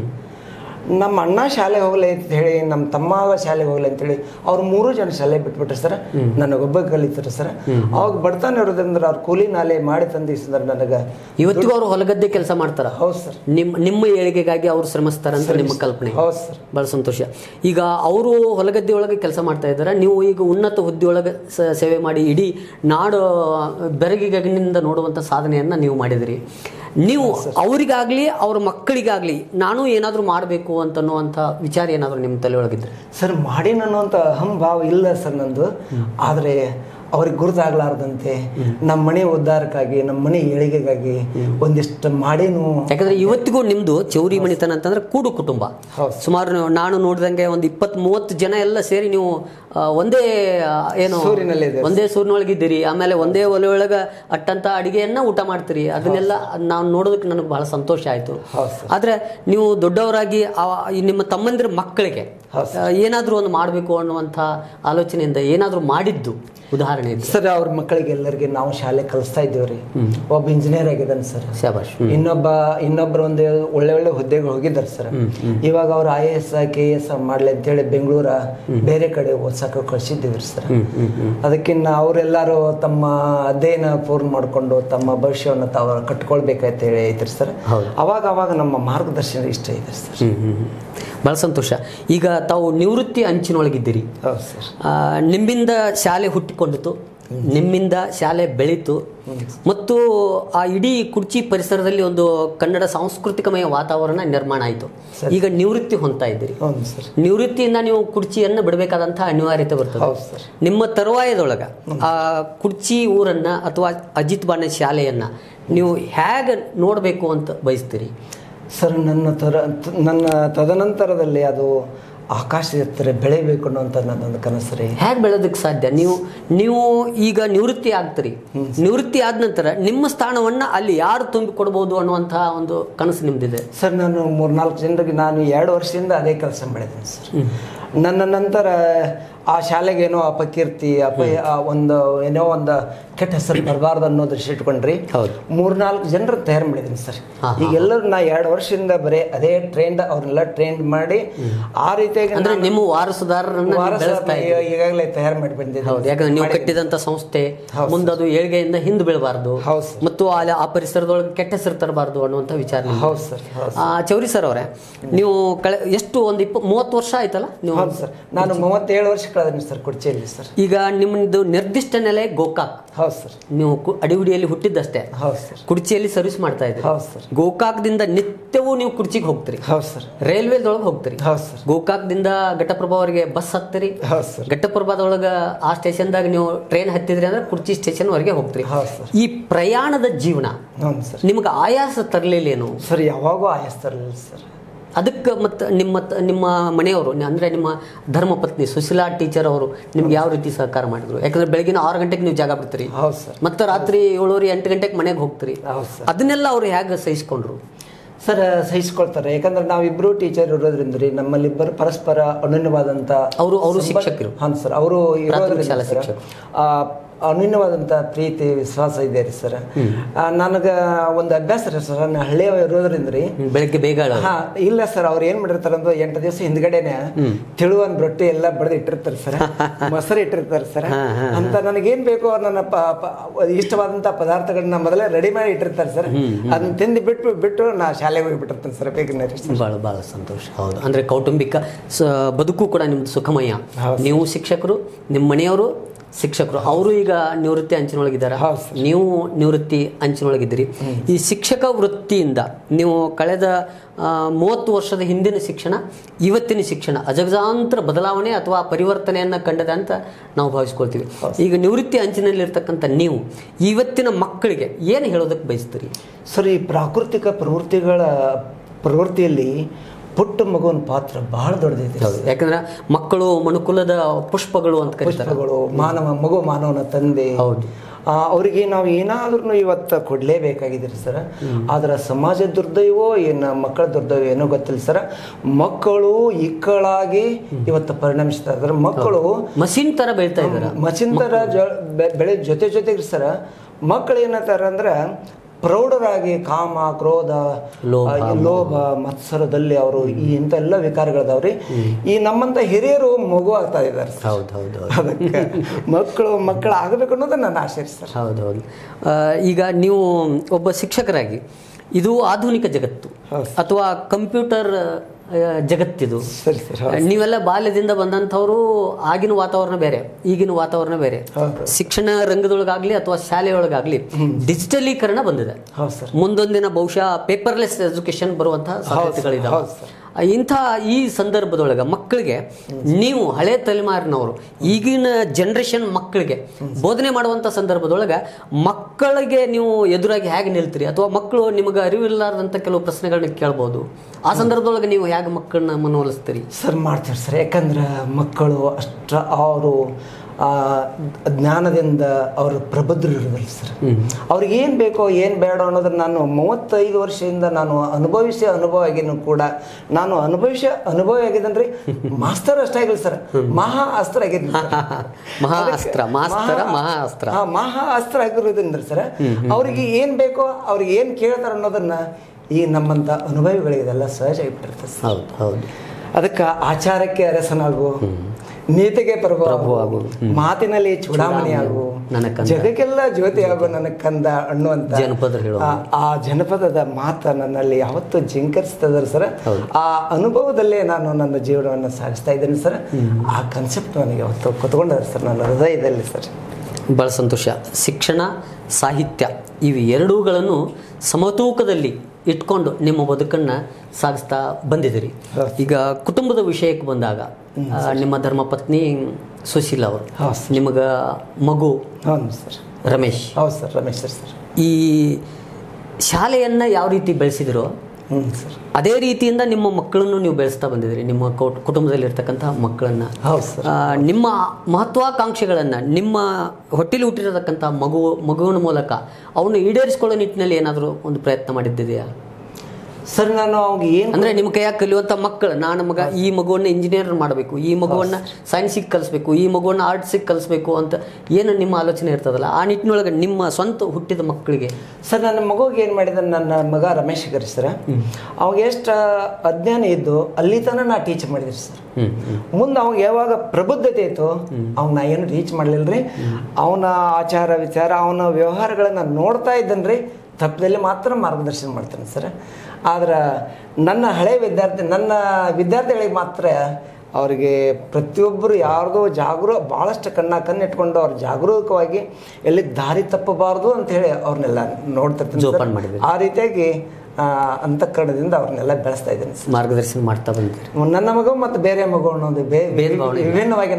ನಮ್ಮ ಅಣ್ಣ ಶಾಲೆ ಹೋಗ್ಲಿ ಅಂತ ಹೇಳಿ, ನಮ್ಮ ತಮ್ಮ ಶಾಲೆಗೆ ಹೋಗ್ಲಿ ಅಂತೇಳಿ ಅವ್ರು ಮೂರು ಜನ ಶಾಲೆ ಬಿಟ್ಬಿಟ್ರಿ ಸರ್. ನನಗೊಬ್ಬ ಕಲಿತಾರೆ ಸರ್. ಅವಾಗ ಬಡತನ ಇರೋದ್ರಿಂದ ಅವ್ರು ಕೂಲಿ ನಾಲೆ ಮಾಡಿ ತಂದಿಸಿದ್ರೆ ನನಗೆ ಇವತ್ತಿಗೂ ಅವರು ಹೊಲಗದ್ದೆ ಕೆಲಸ ಮಾಡ್ತಾರ. ಹೌದು ಸರ್. ನಿಮ್ಮ ನಿಮ್ಮ ಏಳಿಗೆಗಾಗಿ ಅವ್ರು ಶ್ರಮಿಸ್ತಾರಂತ ನಿಮ್ಮ ಕಲ್ಪನೆ. ಹೌದು ಸರ್. ಭಾಳ ಸಂತೋಷ. ಈಗ ಅವರು ಹೊಲಗದ್ದೆ ಒಳಗೆ ಕೆಲಸ ಮಾಡ್ತಾ ಇದ್ದಾರೆ, ನೀವು ಈಗ ಉನ್ನತ ಹುದ್ದೆಯೊಳಗೆ ಸೇವೆ ಮಾಡಿ ಇಡೀ ನಾಡು ಬೆರಗಿಗಿನಿಂದ ನೋಡುವಂಥ ಸಾಧನೆಯನ್ನು ನೀವು ಮಾಡಿದಿರಿ. ನೀವು ಅವರಿಗಾಗಲಿ ಅವ್ರ ಮಕ್ಕಳಿಗಾಗಲಿ ನಾನು ಏನಾದರೂ ಮಾಡಬೇಕು ಅಂತನ್ನುವಂಥ ವಿಚಾರ ಏನಾದರೂ ನಿಮ್ಮ ತಲೆಯೊಳಗಿದ್ರೆ? ಸರ್, ಮಾಡಿ ಅನ್ನುವಂಥ ಅಹಂ ಭಾವ ಇಲ್ಲ ಸರ್ ನಂದು. ಆದರೆ ಅವ್ರಿಗೆ ಗುರುತಾಗ್ಲಾರ್ದಂತೆ ನಮ್ಮ ಮನೆ ಉದ್ಧಾರಕ್ಕಾಗಿ, ನಮ್ಮ ಮನೆ ಏಳಿಗೆಗಾಗಿ ಒಂದಿಷ್ಟು ಮಾಡೇನು. ಯಾಕಂದ್ರೆ ಇವತ್ತಿಗೂ ನಿಮ್ದು ಚೌರಿ ಮಣಿತನ ಅಂತಂದ್ರೆ ಕೂಡು ಕುಟುಂಬ. ಸುಮಾರು ನಾನು ನೋಡಿದಂಗೆ ಒಂದು ಇಪ್ಪತ್ತ್ ಮೂವತ್ತು ಜನ ಎಲ್ಲ ಸೇರಿ ನೀವು ಒಂದೇ ಏನು ಒಂದೇ ಸೂರಿನೊಳಗಿದ್ದೀರಿ. ಆಮೇಲೆ ಒಂದೇ ಒಲೆ ಒಳಗೆ ಅಟ್ಟಂತ ಅಡಿಗೆಯನ್ನ ಊಟ ಮಾಡ್ತೀರಿ. ಅದನ್ನೆಲ್ಲ ನಾವು ನೋಡೋದಕ್ಕೆ ನನಗೆ ಬಹಳ ಸಂತೋಷ ಆಯ್ತು. ಆದ್ರೆ ನೀವು ದೊಡ್ಡವರಾಗಿ ನಿಮ್ಮ ತಮ್ಮಂದಿರ ಮಕ್ಕಳಿಗೆ ಏನಾದರೂ ಒಂದು ಮಾಡಬೇಕು ಅನ್ನುವಂಥ ಆಲೋಚನೆಯಿಂದ ಏನಾದರೂ ಮಾಡಿದ್ದು ಉದಾಹರಣೆ ಸರ್? ಅವ್ರ ಮಕ್ಕಳಿಗೆ ಎಲ್ಲರಿಗೆ ನಾವು ಶಾಲೆ ಕಲಿಸ್ತಾ ಇದ್ದೀವ್ರಿ. ಒಬ್ಬ ಇಂಜಿನಿಯರ್ ಆಗಿದ್ದಾನೆ ಸರ್. ಶಾಬಾಷ್. ಇನ್ನೊಬ್ಬ ಇನ್ನೊಬ್ರು ಒಂದು ಒಳ್ಳೆ ಒಳ್ಳೆ ಹುದ್ದೆಗೆ ಹೋಗಿದ್ದಾರೆ ಸರ್. ಇವಾಗ ಅವ್ರು I A S K A S ಮಾಡ್ಲಿ ಅಂತೇಳಿ ಬೆಂಗಳೂರ ಬೇರೆ ಕಡೆ ಓದ್ಸಕ್ಕೆ ಕಳ್ಸಿದ್ದೀವಿ ಸರ್. ಅದಕ್ಕಿನ್ನ ಅವರೆಲ್ಲರೂ ತಮ್ಮ ಅಧ್ಯಯನ ಪೂರ್ಣ ಮಾಡಿಕೊಂಡು ತಮ್ಮ ಭವಿಷ್ಯವನ್ನು ತಾವು ಕಟ್ಕೊಳ್ಬೇಕಂತ ಹೇಳಿ ಐತ್ರಿ ಸರ್. ಅವಾಗ ಅವಾಗ ನಮ್ಮ ಮಾರ್ಗದರ್ಶನ ಇಷ್ಟ ಇದೆ ಸರ್. ಭಾಳ ಸಂತೋಷ. ಈಗ ತಾವು ನಿವೃತ್ತಿ ಅಂಚಿನೊಳಗಿದ್ದೀರಿ. ನಿಮ್ಮಿಂದ ಶಾಲೆ ಹುಟ್ಟಿಕೊಂಡಿತು, ನಿಮ್ಮಿಂದ ಶಾಲೆ ಬೆಳೀತು, ಮತ್ತು ಆ ಇಡೀ ಕುರ್ಚಿ ಪರಿಸರದಲ್ಲಿ ಒಂದು ಕನ್ನಡ ಸಾಂಸ್ಕೃತಿಕಮಯ ವಾತಾವರಣ ನಿರ್ಮಾಣ ಆಯಿತು. ಈಗ ನಿವೃತ್ತಿ ಹೊಂದ್ತಾ ಇದ್ದೀರಿ. ನಿವೃತ್ತಿಯಿಂದ ನೀವು ಕುರ್ಚಿಯನ್ನು ಬಿಡಬೇಕಾದಂಥ ಅನಿವಾರ್ಯತೆ ಬರ್ತದೆ. ನಿಮ್ಮ ತರುವಾಯದೊಳಗೆ ಆ ಕುರ್ಚಿ ಊರನ್ನ ಅಥವಾ ಅಜಿತ್ ಬಾಣ ಶಾಲೆಯನ್ನ ನೀವು ಹೇಗೆ ನೋಡಬೇಕು ಅಂತ ಬಯಸ್ತೀರಿ? ಸರ್, ನನ್ನ ತರ ನನ್ನ ತದನಂತರದಲ್ಲಿ ಅದು ಆಕಾಶದ ಎತ್ತರ ಬೆಳೆಯಬೇಕು ಅನ್ನೋಂಥ ನನ್ನೊಂದು ಕನಸು ರೀ. ಹೇಗೆ ಬೆಳೆಯೋದಕ್ಕೆ ಸಾಧ್ಯ? ನೀವು ನೀವು ಈಗ ನಿವೃತ್ತಿ ಆಗ್ತೀರಿ. ನಿವೃತ್ತಿ ಆದ ನಂತರ ನಿಮ್ಮ ಸ್ಥಾನವನ್ನು ಅಲ್ಲಿ ಯಾರು ತುಂಬಿ ಕೊಡ್ಬೋದು ಅನ್ನುವಂಥ ಒಂದು ಕನಸು ನಿಮ್ದಿದೆ? ಸರ್, ನಾನು ಮೂರ್ನಾಲ್ಕು ಜನರಿಗೆ ನಾನು ಎರಡು ವರ್ಷದಿಂದ ಅದೇ ಕೆಲಸ ಮಾಡಿದ್ದೀನಿ ಸರ್. ನನ್ನ ನಂತರ ಆ ಶಾಲೆಗೆ ಏನೋ ಅಪಕೀರ್ತಿ ಅಪ ಒಂದು ಏನೋ ಒಂದು ಕೆಟ್ಟ ಹೆಸರು ಬರಬಾರ್ದು ಅನ್ನೋ ದೃಷ್ಟಿ ಇಟ್ಕೊಂಡ್ರಿ ಮೂರ್ನಾಲ್ಕು ಜನರು ತಯಾರು ಮಾಡಿದ್ದೀನಿ ಸರ್. ಈಗ ಎಲ್ಲರೂ ನಾ ಎರಡು ವರ್ಷದಿಂದ ಬರೀ ಅದೇ ಟ್ರೈನ್ ಅವ್ರನ್ನೆಲ್ಲ ಟ್ರೈನ್ ಮಾಡಿ ಆ ರೀತಿಯಾಗಿ ಅಂದ್ರೆ ನಿಮ್ಮ ವಾರಸುದಾರರನ್ನ ಈಗಾಗಲೇ ತಯಾರು ಮಾಡಿ ಬಂದಿದ್ದೆ. ಯಾಕಂದ್ರೆ ನೀವು ಕಟ್ಟಿದಂತ ಸಂಸ್ಥೆ ಮುಂದದು ಏಳಿಗೆಯಿಂದ ಹಿಂದೆ ಬೀಳಬಾರ್ದು ಮತ್ತು ಅಲ್ಲಿ ಆ ಪರಿಸರದೊಳಗೆ ಕೆಟ್ಟ ಹೆಸರು ತರಬಾರ್ದು ಅನ್ನುವಂಥ ವಿಚಾರ. ಹೌದು ಸರ್. ಚೌರಿ ಸರ್ ಅವರೇ, ನೀವು ಕಳೆ ಎಷ್ಟು ಒಂದು ಇಪ್ಪ ಮೂವತ್ತು ವರ್ಷ ಆಯ್ತಲ್ಲ ನೀವು? ಹೌದು ಸರ್, ನಾನು ಮೂವತ್ತೇಳು ವರ್ಷ ಕಳೆದಿನಿ ಸರ್ ಕುರ್ಚಿಯಲ್ಲಿ ಸರ್. ಈಗ ನಿಮ್ಮದು ನಿರ್ದಿಷ್ಟ ನೆಲೆ ಗೋಕಾಕ್. ಹೌದು ಸರ್. ನೀವು ಅಡಿಗುಡಿಯಲ್ಲಿ ಹುಟ್ಟಿದ್ದಷ್ಟೇ. ಹೌದು ಸರ್. ಕುರ್ಚಿಯಲ್ಲಿ ಸರ್ವಿಸ್ ಮಾಡ್ತಾ ಇದ್ದೀರಿ. ಹೌದು ಸರ್. ಗೋಕಾಕ್ದಿಂದ ನಿತ್ಯವೂ ನೀವು ಕುರ್ಚಿಗೆ ಹೋಗ್ತೀರಿ. ಹೌದು ಸರ್. ರೈಲ್ವೆದೊಳಗೆ ಹೋಗ್ತೀರಿ. ಹೌದು ಸರ್. ಗೋಕಾಕ್ದಿಂದ ಘಟ್ಟಪ್ರಭಾವರೆಗೆ ಬಸ್ ಹತ್ತಿರಿ. ಹೌದು ಸರ್. ಘಟ್ಟಪ್ರಭಾದೊಳಗೆ ಆ ಸ್ಟೇಷನ್ದಾಗ ನೀವು ಟ್ರೈನ್ ಹತ್ತಿದ್ರಿ ಅಂದ್ರೆ ಕುರ್ಚಿ ಸ್ಟೇಷನ್ ವರೆಗೆ ಹೋಗ್ತೀರಿ. ಹೌದು ಸರ್. ಈ ಪ್ರಯಾಣದ ಜೀವನ ನಿಮ್ಗೆ ಆಯಾಸ ತರಲಿಲ್ಲೇನು? ಸರ್, ಯಾವಾಗೂ ಆಯಾಸ ತರಲಿಲ್ಲ ಸರ್. ಅದಕ್ಕೆ ಮತ್ತು ನಿಮ್ಮ ನಿಮ್ಮ ಮನೆಯವರು ಅಂದರೆ ನಿಮ್ಮ ಧರ್ಮಪತ್ನಿ ಸುಶೀಲಾ ಟೀಚರ್ ಅವರು ನಿಮ್ಗೆ ಯಾವ ರೀತಿ ಸಹಕಾರ ಮಾಡಿದ್ರು? ಯಾಕಂದ್ರೆ ಬೆಳಗಿನ ಆರು ಗಂಟೆಗೆ ನೀವು ಜಾಗ ಬಿಡ್ತೀರಿ. ಹೌದು ಸರ್. ಮತ್ತು ರಾತ್ರಿ ಏಳುವರೆ ಎಂಟು ಗಂಟೆಗೆ ಮನೆಗೆ ಹೋಗ್ತೀರಿ. ಹೌದು ಸರ್. ಅದನ್ನೆಲ್ಲ ಅವ್ರು ಹೇಗೆ ಸಹಿಸ್ಕೊಂಡ್ರು? ಸರ್, ಸಹಿಸ್ಕೊಳ್ತಾರೆ. ಯಾಕಂದ್ರೆ ನಾವಿಬ್ಬರು ಟೀಚರ್ ಇರೋದ್ರಿಂದ ರೀ ನಮ್ಮಲ್ಲಿಬ್ಬರು ಪರಸ್ಪರ ಅನನ್ಯವಾದಂಥ ಅವರು ಅವರು ಶಿಕ್ಷಕರು. ಹಾಂ ಸರ್, ಅವರು ಇರೋದ್ರಿಂದ ಅನನ್ಯವಾದಂಥ ಪ್ರೀತಿ ವಿಶ್ವಾಸ ಇದೆ ರೀ ಸರ್. ನನಗೆ ಒಂದು ಅಭ್ಯಾಸ ರೀ ಸರ್, ನಾನು ಹಳ್ಳಿಯ ಇರೋದ್ರಿಂದ ರೀ ಬೆಳಗ್ಗೆ ಬೇಗ ಹಾ ಇಲ್ಲ ಸರ್, ಅವ್ರು ಏನ್ ಮಾಡಿರ್ತಾರೆ ಅಂದ್ರೆ ಎಂಟು ದಿವಸ ಹಿಂದ್ಗಡೆನೆ ತಿಳುವನ್ ರೊಟ್ಟಿ ಎಲ್ಲ ಬಡ್ದು ಇಟ್ಟಿರ್ತಾರೆ ಸರ್, ಮೊಸರು ಇಟ್ಟಿರ್ತಾರೆ ಸರ್. ಅಂತ ನನಗೇನ್ ಬೇಕು ನನ್ನ ಇಷ್ಟವಾದಂತ ಪದಾರ್ಥಗಳನ್ನ ಮೊದಲೇ ರೆಡಿ ಮಾಡಿ ಇಟ್ಟಿರ್ತಾರೆ ಸರ್. ಅದನ್ನ ತಿಂದು ಬಿಟ್ಟು ಬಿಟ್ಟು ನಾ ಶಾಲೆಗೆ ಹೋಗಿಬಿಟ್ಟಿರ್ತೇನೆ ಸರ್ ಬೇಗನೆ. ಭಾಳ ಭಾಳ ಸಂತೋಷ. ಹೌದು, ಅಂದ್ರೆ ಕೌಟುಂಬಿಕ ಬದುಕು ಕೂಡ ನಿಮ್ದು ಸುಖಮಯ. ನೀವು ಶಿಕ್ಷಕರು, ನಿಮ್ಮ ಮನೆಯವರು ಶಿಕ್ಷಕರು ಅವರು ಈಗ ನಿವೃತ್ತಿ ಅಂಚಿನೊಳಗಿದ್ದಾರೆ, ನೀವು ನಿವೃತ್ತಿ ಅಂಚಿನೊಳಗಿದ್ದೀರಿ. ಈ ಶಿಕ್ಷಕ ವೃತ್ತಿಯಿಂದ ನೀವು ಕಳೆದ ಮೂವತ್ತು ವರ್ಷದ ಹಿಂದಿನ ಶಿಕ್ಷಣ ಇವತ್ತಿನ ಶಿಕ್ಷಣ ಅಜಗಜಾಂತರ ಬದಲಾವಣೆ ಅಥವಾ ಪರಿವರ್ತನೆಯನ್ನು ಕಂಡದ ಅಂತ ನಾವು ಭಾವಿಸ್ಕೊಳ್ತೀವಿ. ಈಗ ನಿವೃತ್ತಿ ಅಂಚಿನಲ್ಲಿರ್ತಕ್ಕಂಥ ನೀವು ಇವತ್ತಿನ ಮಕ್ಕಳಿಗೆ ಏನು ಹೇಳೋದಕ್ಕೆ ಬಯಸ್ತೀರಿ? ಸರ್, ಈ ಪ್ರಾಕೃತಿಕ ಪ್ರವೃತ್ತಿಗಳ ಪ್ರವೃತ್ತಿಯಲ್ಲಿ ಪುಟ್ಟ ಮಗುವಿನ ಪಾತ್ರ ಬಹಳ ದೊಡ್ಡದೈತೆ. ಯಾಕಂದ್ರೆ ಮಕ್ಕಳು ಮನುಕುಲದ ಪುಷ್ಪಗಳು ಅಂತ ಕರೀತಾರೆ. ಮಾನವ ಮಗು ಮಾನವನ ತಂದೆ. ಹೌದು. ಅವರಿಗೆ ನಾವು ಏನಾದ್ರೂ ಇವತ್ತು ಕೊಡಲೇಬೇಕಾಗಿದ್ದೀರಿ ಸರ್. ಆದ್ರೆ ಸಮಾಜ ದುರ್ದೈವೋ ಏನು ಮಕ್ಕಳ ದುರ್ದೈವ ಏನೋ ಗೊತ್ತಿಲ್ಲ ಸರ್. ಮಕ್ಕಳು ಇಕ್ಕಳಾಗಿ ಇವತ್ತು ಪರಿಣಮಿಸ್ತಾ ಇದ್ದಾರೆ. ಮಕ್ಕಳು ಮಷಿನ್ ತರ ಬೆಳಿತಾ ಇದ್ದಾರೆ. ಮಷಿನ್ ತರ ಬೆಳೆ ಜೊತೆ ಜೊತೆಗೆ ಸರ್ ಮಕ್ಕಳು ಏನಂತಾರೆ ಅಂದ್ರೆ ಪ್ರೌಢರಾಗಿ ಕಾಮ, ಕ್ರೋಧ, ಲೋಭ, ಮತ್ಸರದಲ್ಲಿ ಅವರು ಈ ಇಂಥೆಲ್ಲ ವಿಕಾರಗಳದವ್ರಿ. ಈ ನಮ್ಮಂತ ಹಿರಿಯರು ಮಗು ಆಗ್ತಾ ಇದ್ದಾರೆ. ಅದಕ್ಕೆ ಮಕ್ಕಳು ಮಕ್ಕಳು ಆಗಬೇಕು ಅನ್ನೋದು ನನ್ನ ಆಶೆ ಸರ್. ಹೌದೌದು. ಈಗ ನೀವು ಒಬ್ಬ ಶಿಕ್ಷಕರಾಗಿ ಇದು ಆಧುನಿಕ ಜಗತ್ತು ಅಥವಾ ಕಂಪ್ಯೂಟರ್ ಜಗತ್ತಿದು. ಸರಿ ಸರ್. ನೀವೆಲ್ಲ ಬಾಲ್ಯದಿಂದ ಬಂದಂಥವ್ರು. ಆಗಿನ ವಾತಾವರಣ ಬೇರೆ, ಈಗಿನ ವಾತಾವರಣ ಬೇರೆ. ಶಿಕ್ಷಣ ರಂಗದೊಳಗಾಗ್ಲಿ ಅಥವಾ ಶಾಲೆಯೊಳಗಾಗ್ಲಿ ಡಿಜಿಟಲೀಕರಣ ಬಂದಿದೆ. ಮುಂದೊಂದಿನ ಬಹುಶಃ ಪೇಪರ್ಲೆಸ್ ಎಜುಕೇಶನ್ ಬರುವಂತಹ ಸಾಧ್ಯತೆಗಳಿದಾವೆ. ಇಂಥ ಈ ಸಂದರ್ಭದೊಳಗೆ ಮಕ್ಕಳಿಗೆ ನೀವು ಹಳೆ ತಲೆಮಾರಿನವರು ಈಗಿನ ಜನರೇಷನ್ ಮಕ್ಕಳಿಗೆ ಬೋಧನೆ ಮಾಡುವಂಥ ಸಂದರ್ಭದೊಳಗೆ ಮಕ್ಕಳಿಗೆ ನೀವು ಎದುರಾಗಿ ಹೇಗೆ ನಿಲ್ತೀರಿ? ಅಥವಾ ಮಕ್ಕಳು ನಿಮಗೆ ಅರಿವಿಲ್ಲಾರ್ದಂಥ ಕೆಲವು ಪ್ರಶ್ನೆಗಳನ್ನ ಕೇಳ್ಬೋದು. ಆ ಸಂದರ್ಭದೊಳಗೆ ನೀವು ಹೇಗೆ ಮಕ್ಕಳನ್ನ ಮನವೊಲಿಸ್ತೀರಿ? ಸರ್, ಮಾಡ್ತೀವಿ ಸರ್. ಯಾಕಂದ್ರೆ ಮಕ್ಕಳು ಅಷ್ಟ ಅವರು ಜ್ಞಾನದಿಂದ ಅವರು ಪ್ರಬುದ್ಧರು ಇರೋದಿಲ್ಲ ಸರ್. ಅವ್ರಿಗೆ ಏನು ಬೇಕೋ ಏನು ಬೇಡ ಅನ್ನೋದನ್ನ ನಾನು ಮೂವತ್ತೈದು ವರ್ಷದಿಂದ ನಾನು ಅನುಭವಿಸಿ ಅನುಭವ ಆಗಿನೂ ಕೂಡ ನಾನು ಅನುಭವಿಸಿ ಅನುಭವ ಆಗಿದ್ದೇನ್ರಿ. ಮಾಸ್ತರ್ ಅಷ್ಟ ಆಗಿಲ್ಲ ಸರ್, ಮಹಾ ಅಸ್ತ್ರ ಆಗಿದ್ದ. ಮಹಾ ಅಸ್ತ್ರ ಮಾಸ್ತರ ಮಹಾ ಅಸ್ತ್ರ ಮಹಾ ಅಸ್ತ್ರ ಆಗಿರೋದ್ರಿಂದ ಸರ್ ಅವ್ರಿಗೆ ಏನು ಬೇಕೋ ಅವ್ರಿಗೆ ಏನು ಕೇಳ್ತಾರೆ ಅನ್ನೋದನ್ನ ಈ ನಮ್ಮಂತ ಅನುಭವಿಗಳಿಗೆಲ್ಲ ಸಹಜ ಆಗಿಬಿಟ್ಟಿರ್ತದೆ. ಹೌದು ಹೌದು. ಅದಕ್ಕೆ ಆಚಾರಕ್ಕೆ ಅರಸನಾಗು, ನೀತಿಗೆ ಪ್ರಭು ಆಗು, ಮಾತಿನಲ್ಲಿ ಚೂಡಾಮಣಿ ಆಗು, ಜಗಕ್ಕೆಲ್ಲ ಜ್ಯೋತಿ ಆಗು ನನ್ನ ಕಂದ ಅನ್ನುವಂತ ಆ ಜನಪದದ ಮಾತ ನನ್ನಲ್ಲಿ ಯಾವತ್ತೂ ಜಿಂಕರಿಸ್ತದ ಸರ್. ಆ ಅನುಭವದಲ್ಲೇ ನಾನು ನನ್ನ ಜೀವನವನ್ನು ಸಾಗಿಸ್ತಾ ಇದ್ದೇನೆ ಸರ್. ಆ ಕನ್ಸೆಪ್ಟ್ ನನಗೆ ಯಾವತ್ತು ಕೂತ್ಕೊಂಡದ ಸರ್ ನನ್ನ ಹೃದಯದಲ್ಲಿ ಸರ್. ಭಾಳ ಸಂತೋಷ. ಶಿಕ್ಷಣ, ಸಾಹಿತ್ಯ ಇವು ಎರಡೂಗಳನ್ನು ಸಮತೂಕದಲ್ಲಿ ಇಟ್ಕೊಂಡು ನಿಮ್ಮ ಬದುಕನ್ನು ಸಾಗಿಸ್ತಾ ಬಂದಿದ್ದೀರಿ. ಈಗ ಕುಟುಂಬದ ವಿಷಯಕ್ಕೆ ಬಂದಾಗ ನಿಮ್ಮ ಧರ್ಮಪತ್ನಿ ಸುಶೀಲಾ ಅವರು, ನಿಮಗೆ ಮಗು ರಮೇಶ್. ಹೌದು ಸರ್, ರಮೇಶ್ ಸರ್. ಈ ಶಾಲೆಯನ್ನು ಯಾವ ರೀತಿ ಬೆಳೆಸಿದಿರೋ ಅದೇ ರೀತಿಯಿಂದ ನಿಮ್ಮ ಮಕ್ಕಳನ್ನು ನೀವು ಬೆಳೆಸ್ತಾ ಬಂದಿದ್ದೀರಿ. ನಿಮ್ಮ ಕುಟುಂಬದಲ್ಲಿ ಇರ್ತಕ್ಕಂಥ ಮಕ್ಕಳನ್ನು, ನಿಮ್ಮ ಮಹತ್ವಾಕಾಂಕ್ಷೆಗಳನ್ನು, ನಿಮ್ಮ ಹೊಟ್ಟೆಲಿ ಹುಟ್ಟಿರತಕ್ಕಂಥ ಮಗು ಮಗುವಿನ ಮೂಲಕ ಅವನ್ನ ಈಡೇರಿಸಿಕೊಳ್ಳೋ ನಿಟ್ಟಿನಲ್ಲಿ ಏನಾದರೂ ಒಂದು ಪ್ರಯತ್ನ ಮಾಡಿದ್ದಿದೆಯಾ ಸರ್? ನಾನು ಅವ್ಗೆ ಏನು ಅಂದರೆ ನಿಮ್ಮ ಕೈಯಾಗ ಕಲಿಯುವಂಥ ಮಕ್ಕಳು, ನಾನು ಮಗ ಈ ಮಗುವನ್ನು ಇಂಜಿನಿಯರ್ ಮಾಡಬೇಕು, ಈ ಮಗುವನ್ನು ಸೈನ್ಸಿಗೆ ಕಲಿಸ್ಬೇಕು, ಈ ಮಗುವನ್ನು ಆರ್ಟ್ಸಿಗೆ ಕಲಿಸ್ಬೇಕು ಅಂತ ಏನು ನಿಮ್ಮ ಆಲೋಚನೆ ಇರ್ತದಲ್ಲ, ಆ ನಿಟ್ಟಿನೊಳಗೆ ನಿಮ್ಮ ಸ್ವಂತ ಹುಟ್ಟಿದ ಮಕ್ಕಳಿಗೆ? ಸರ್, ನನ್ನ ಮಗುಗೆ ಏನು ಮಾಡಿದ ನನ್ನ ಮಗ ರಮೇಶ್ ಗರಿ ಸರ್, ಅವಾಗ ಎಷ್ಟು ಅಜ್ಞಾನ ಇದ್ದು ಅಲ್ಲಿ ತನಕ ನಾ ಟೀಚ್ ಮಾಡಿದ್ರಿ ಸರ್. ಮುಂದೆ ಅವಾಗ ಯಾವಾಗ ಪ್ರಬುದ್ಧತೆ ಇತ್ತು ಅವಾಗ ನಾ ಏನು ಟೀಚ್ ಮಾಡಲಿಲ್ಲ ರೀ. ಅವನ ಆಚಾರ ವಿಚಾರ ಅವನ ವ್ಯವಹಾರಗಳನ್ನು ನೋಡ್ತಾ ಇದ್ದನ್ರಿ. ತಪ್ಪದಲ್ಲಿ ಮಾತ್ರ ಮಾರ್ಗದರ್ಶನ ಮಾಡ್ತೇನೆ ಸರ್. ಆದ್ರೆ ನನ್ನ ಹಳೆ ವಿದ್ಯಾರ್ಥಿ ನನ್ನ ವಿದ್ಯಾರ್ಥಿಗಳಿಗೆ ಮಾತ್ರ ಅವರಿಗೆ ಪ್ರತಿಯೊಬ್ಬರು ಯಾರ್ದೋ ಜಾಗರೂ ಭಾಳಷ್ಟು ಕಣ್ಣ ಕಣ್ಣಿಟ್ಕೊಂಡು ಅವ್ರು ಜಾಗರೂಕವಾಗಿ ಎಲ್ಲಿ ದಾರಿ ತಪ್ಪಬಾರ್ದು ಅಂಥೇಳಿ ಅವ್ರನ್ನೆಲ್ಲ ನೋಡ್ತಿರ್ತೀನಿ. ಆ ರೀತಿಯಾಗಿ ಅಂತಃಕರಣದಿಂದ ಅವ್ರನ್ನೆಲ್ಲ ಬೆಳೆಸ್ತಾ ಇದ್ದೀನಿ, ಮಾರ್ಗದರ್ಶನ ಮಾಡ್ತಾ ಬಂದಿರಿ. ನನ್ನ ಮಗು ಮತ್ತು ಬೇರೆ ಮಗು ಅನ್ನೋದು ವಿಭಿನ್ನವಾಗಿ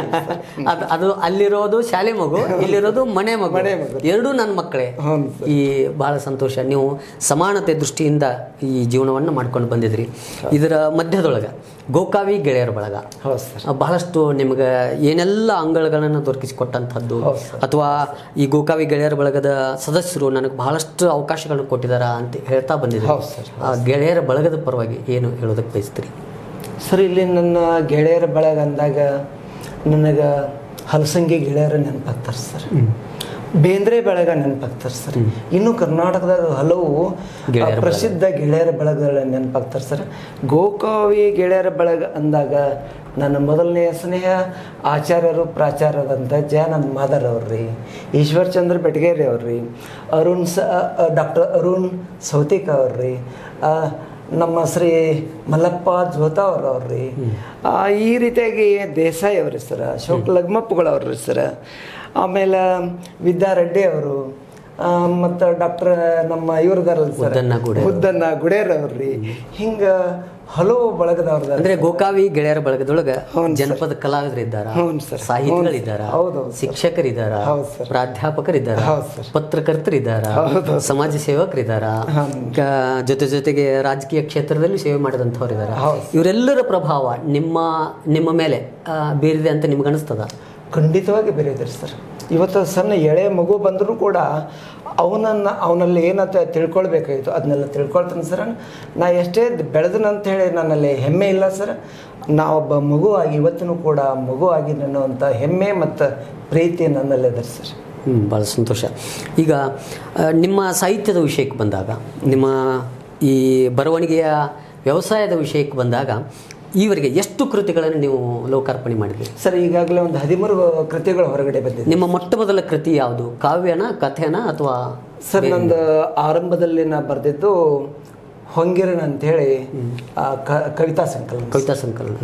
ಅದು ಅದು ಅಲ್ಲಿರೋದು ಶಾಲೆ ಮಗು, ಇಲ್ಲಿರೋದು ಮನೆ ಮಗು, ಎರಡೂ ನನ್ನ ಮಕ್ಕಳೇ. ಈ ಬಹಳ ಸಂತೋಷ. ನೀವು ಸಮಾನತೆ ದೃಷ್ಟಿಯಿಂದ ಈ ಜೀವನವನ್ನು ಮಾಡ್ಕೊಂಡು ಬಂದಿದ್ರಿ. ಇದರ ಮಧ್ಯದೊಳಗೆ ಗೋಕಾವಿ ಗೆಳೆಯರ ಬಳಗ ಬಹಳಷ್ಟು ನಿಮಗೆ ಏನೆಲ್ಲ ಅಂಗಳಗಳನ್ನು ದೊರಕಿಸಿಕೊಟ್ಟಂಥದ್ದು, ಅಥವಾ ಈ ಗೋಕಾವಿ ಗೆಳೆಯರ ಬಳಗದ ಸದಸ್ಯರು ನನಗೆ ಬಹಳಷ್ಟು ಅವಕಾಶಗಳನ್ನು ಕೊಟ್ಟಿದ್ದಾರಾ ಅಂತ ಹೇಳ್ತಾ ಬಂದಿದ್ದಾರೆ. ಆ ಗೆಳೆಯರ ಬಳಗದ ಪರವಾಗಿ ಏನು ಹೇಳೋದಕ್ಕೆ ಬಯಸ್ತೀರಿ ಸರ್? ಇಲ್ಲಿ ನನ್ನ ಗೆಳೆಯರ ಬಳಗ ಅಂದಾಗ ನನಗೆ ಹಲಸಂಗಿ ಗೆಳೆಯರ ನೆನಪಾಗ್ತಾರೆ ಸರ್, ಬೇಂದ್ರೆ ಬಳಗ ನೆನಪಾಗ್ತಾರೆ ಸರ್, ಇನ್ನು ಕರ್ನಾಟಕದಾಗ ಹಲವು ಪ್ರಸಿದ್ಧ ಗೆಳೆಯರ ಬಳಗಗಳ ನೆನಪಾಗ್ತಾರೆ ಸರ್. ಗೋಕಾವಿ ಗೆಳೆಯರ ಬಳಗ ಅಂದಾಗ ನನ್ನ ಮೊದಲನೆಯ ಸ್ನೇಹ ಆಚಾರ್ಯರು ಪ್ರಾಚಾರ್ಯರಂತ ಜಯಾನಂದ್ ಮಾದರ್ ಅವ್ರಿ, ಈಶ್ವರ್ ಚಂದ್ರ ಬೆಟಗೇರಿ ಅವ್ರಿ, ಅರುಣ್ ಸ ಡಾಕ್ಟರ್ ಅರುಣ್ ಸೌತಿಕ ಅವ್ರಿ, ನಮ್ಮ ಶ್ರೀ ಮಲ್ಲಪ್ಪ ಜೋತಾವ್ರವ್ರಿ, ಈ ರೀತಿಯಾಗಿ ದೇಸಾಯಿ ಅವ್ರಿ ಸರ, ಅಶೋಕ್ ಲಗ್ಮಪ್ಪಗಳವ್ರಿ ಸರ, ಆಮೇಲೆ ವಿದ್ಯಾರೆಡ್ಡಿ ಅವರು, ಮತ್ತು ಡಾಕ್ಟರ್ ನಮ್ಮ ಇವ್ರದಾರಲ್ಲ ಸರ್ ಮುದ್ದನ್ನ ಗುಡೇರವ್ರಿ, ಹಿಂಗೆ ಹಲವು ಬಳಗದವ್ರದ ಅಂದ್ರೆ ಗೋಕಾವಿ ಗೆಳೆಯರ ಬಳಗದೊಳಗ ಜನಪದ ಕಲಾವಿದರಿದ್ದಾರ, ಸಾಹಿತಿಗಳಿದ್ದಾರ, ಶಿಕ್ಷಕರಿದ್ದಾರ, ಪ್ರಾಧ್ಯಾಪಕರಿದ್ದಾರ, ಪತ್ರಕರ್ತರಿದ್ದಾರ, ಸಮಾಜ ಸೇವಕರಿದ್ದಾರ, ಜೊತೆ ಜೊತೆಗೆ ರಾಜಕೀಯ ಕ್ಷೇತ್ರದಲ್ಲಿ ಸೇವೆ ಮಾಡಿದಂಥವ್ರಿದ್ದಾರ. ಇವರೆಲ್ಲರ ಪ್ರಭಾವ ನಿಮ್ಮ ನಿಮ್ಮ ಮೇಲೆ ಬೀರಿದೆ ಅಂತ ನಿಮ್ಗೆ ಅನಿಸ್ತದ? ಖಂಡಿತವಾಗಿ ಬೇರೆದ್ರಿ ಸರ್. ಇವತ್ತು ಸಣ್ಣ ಎಳೆ ಮಗು ಬಂದರೂ ಕೂಡ ಅವನನ್ನು ಅವನಲ್ಲಿ ಏನಂತ ತಿಳ್ಕೊಳ್ಬೇಕಾಗಿತ್ತು ಅದನ್ನೆಲ್ಲ ತಿಳ್ಕೊಳ್ತಾನೆ ಸರ್. ನಾ ಎಷ್ಟೇ ಬೆಳೆದನಂತ ಹೇಳಿ ನನ್ನಲ್ಲಿ ಹೆಮ್ಮೆ ಇಲ್ಲ ಸರ್. ನಾ ಒಬ್ಬ ಮಗುವಾಗಿ ಇವತ್ತಿನೂ ಕೂಡ ಮಗುವಾಗಿ ಅನ್ನುವಂಥ ಹೆಮ್ಮೆ ಮತ್ತು ಪ್ರೀತಿ ನನ್ನಲ್ಲಿದೆ ಸರ್. ಹ್ಞೂ, ಭಾಳ ಸಂತೋಷ. ಈಗ ನಿಮ್ಮ ಸಾಹಿತ್ಯದ ವಿಷಯಕ್ಕೆ ಬಂದಾಗ, ನಿಮ್ಮ ಈ ಬರವಣಿಗೆಯ ವ್ಯವಸಾಯದ ವಿಷಯಕ್ಕೆ ಬಂದಾಗ ಈವರೆಗೆ ಎಷ್ಟು ಕೃತಿಗಳನ್ನು ನೀವು ಲೋಕಾರ್ಪಣೆ ಮಾಡಿದ್ರಿ ಸರ್? ಈಗಾಗಲೇ ಒಂದು ಹದಿಮೂರು ಕೃತಿಗಳು ಹೊರಗಡೆ ಬಂದಿದೆ. ನಿಮ್ಮ ಮೊಟ್ಟ ಮೊದಲ ಕೃತಿ ಯಾವುದು? ಕಾವ್ಯನ, ಕಥೆನ ಅಥವಾ? ಸರ್, ನಂದು ಆರಂಭದಲ್ಲಿ ನಾ ಬರೆದಿದ್ದು ಹೊಂಗಿರಣ ಅಂತೇಳಿ ಕವಿತಾ ಸಂಕಲನ. ಕವಿತಾ ಸಂಕಲನ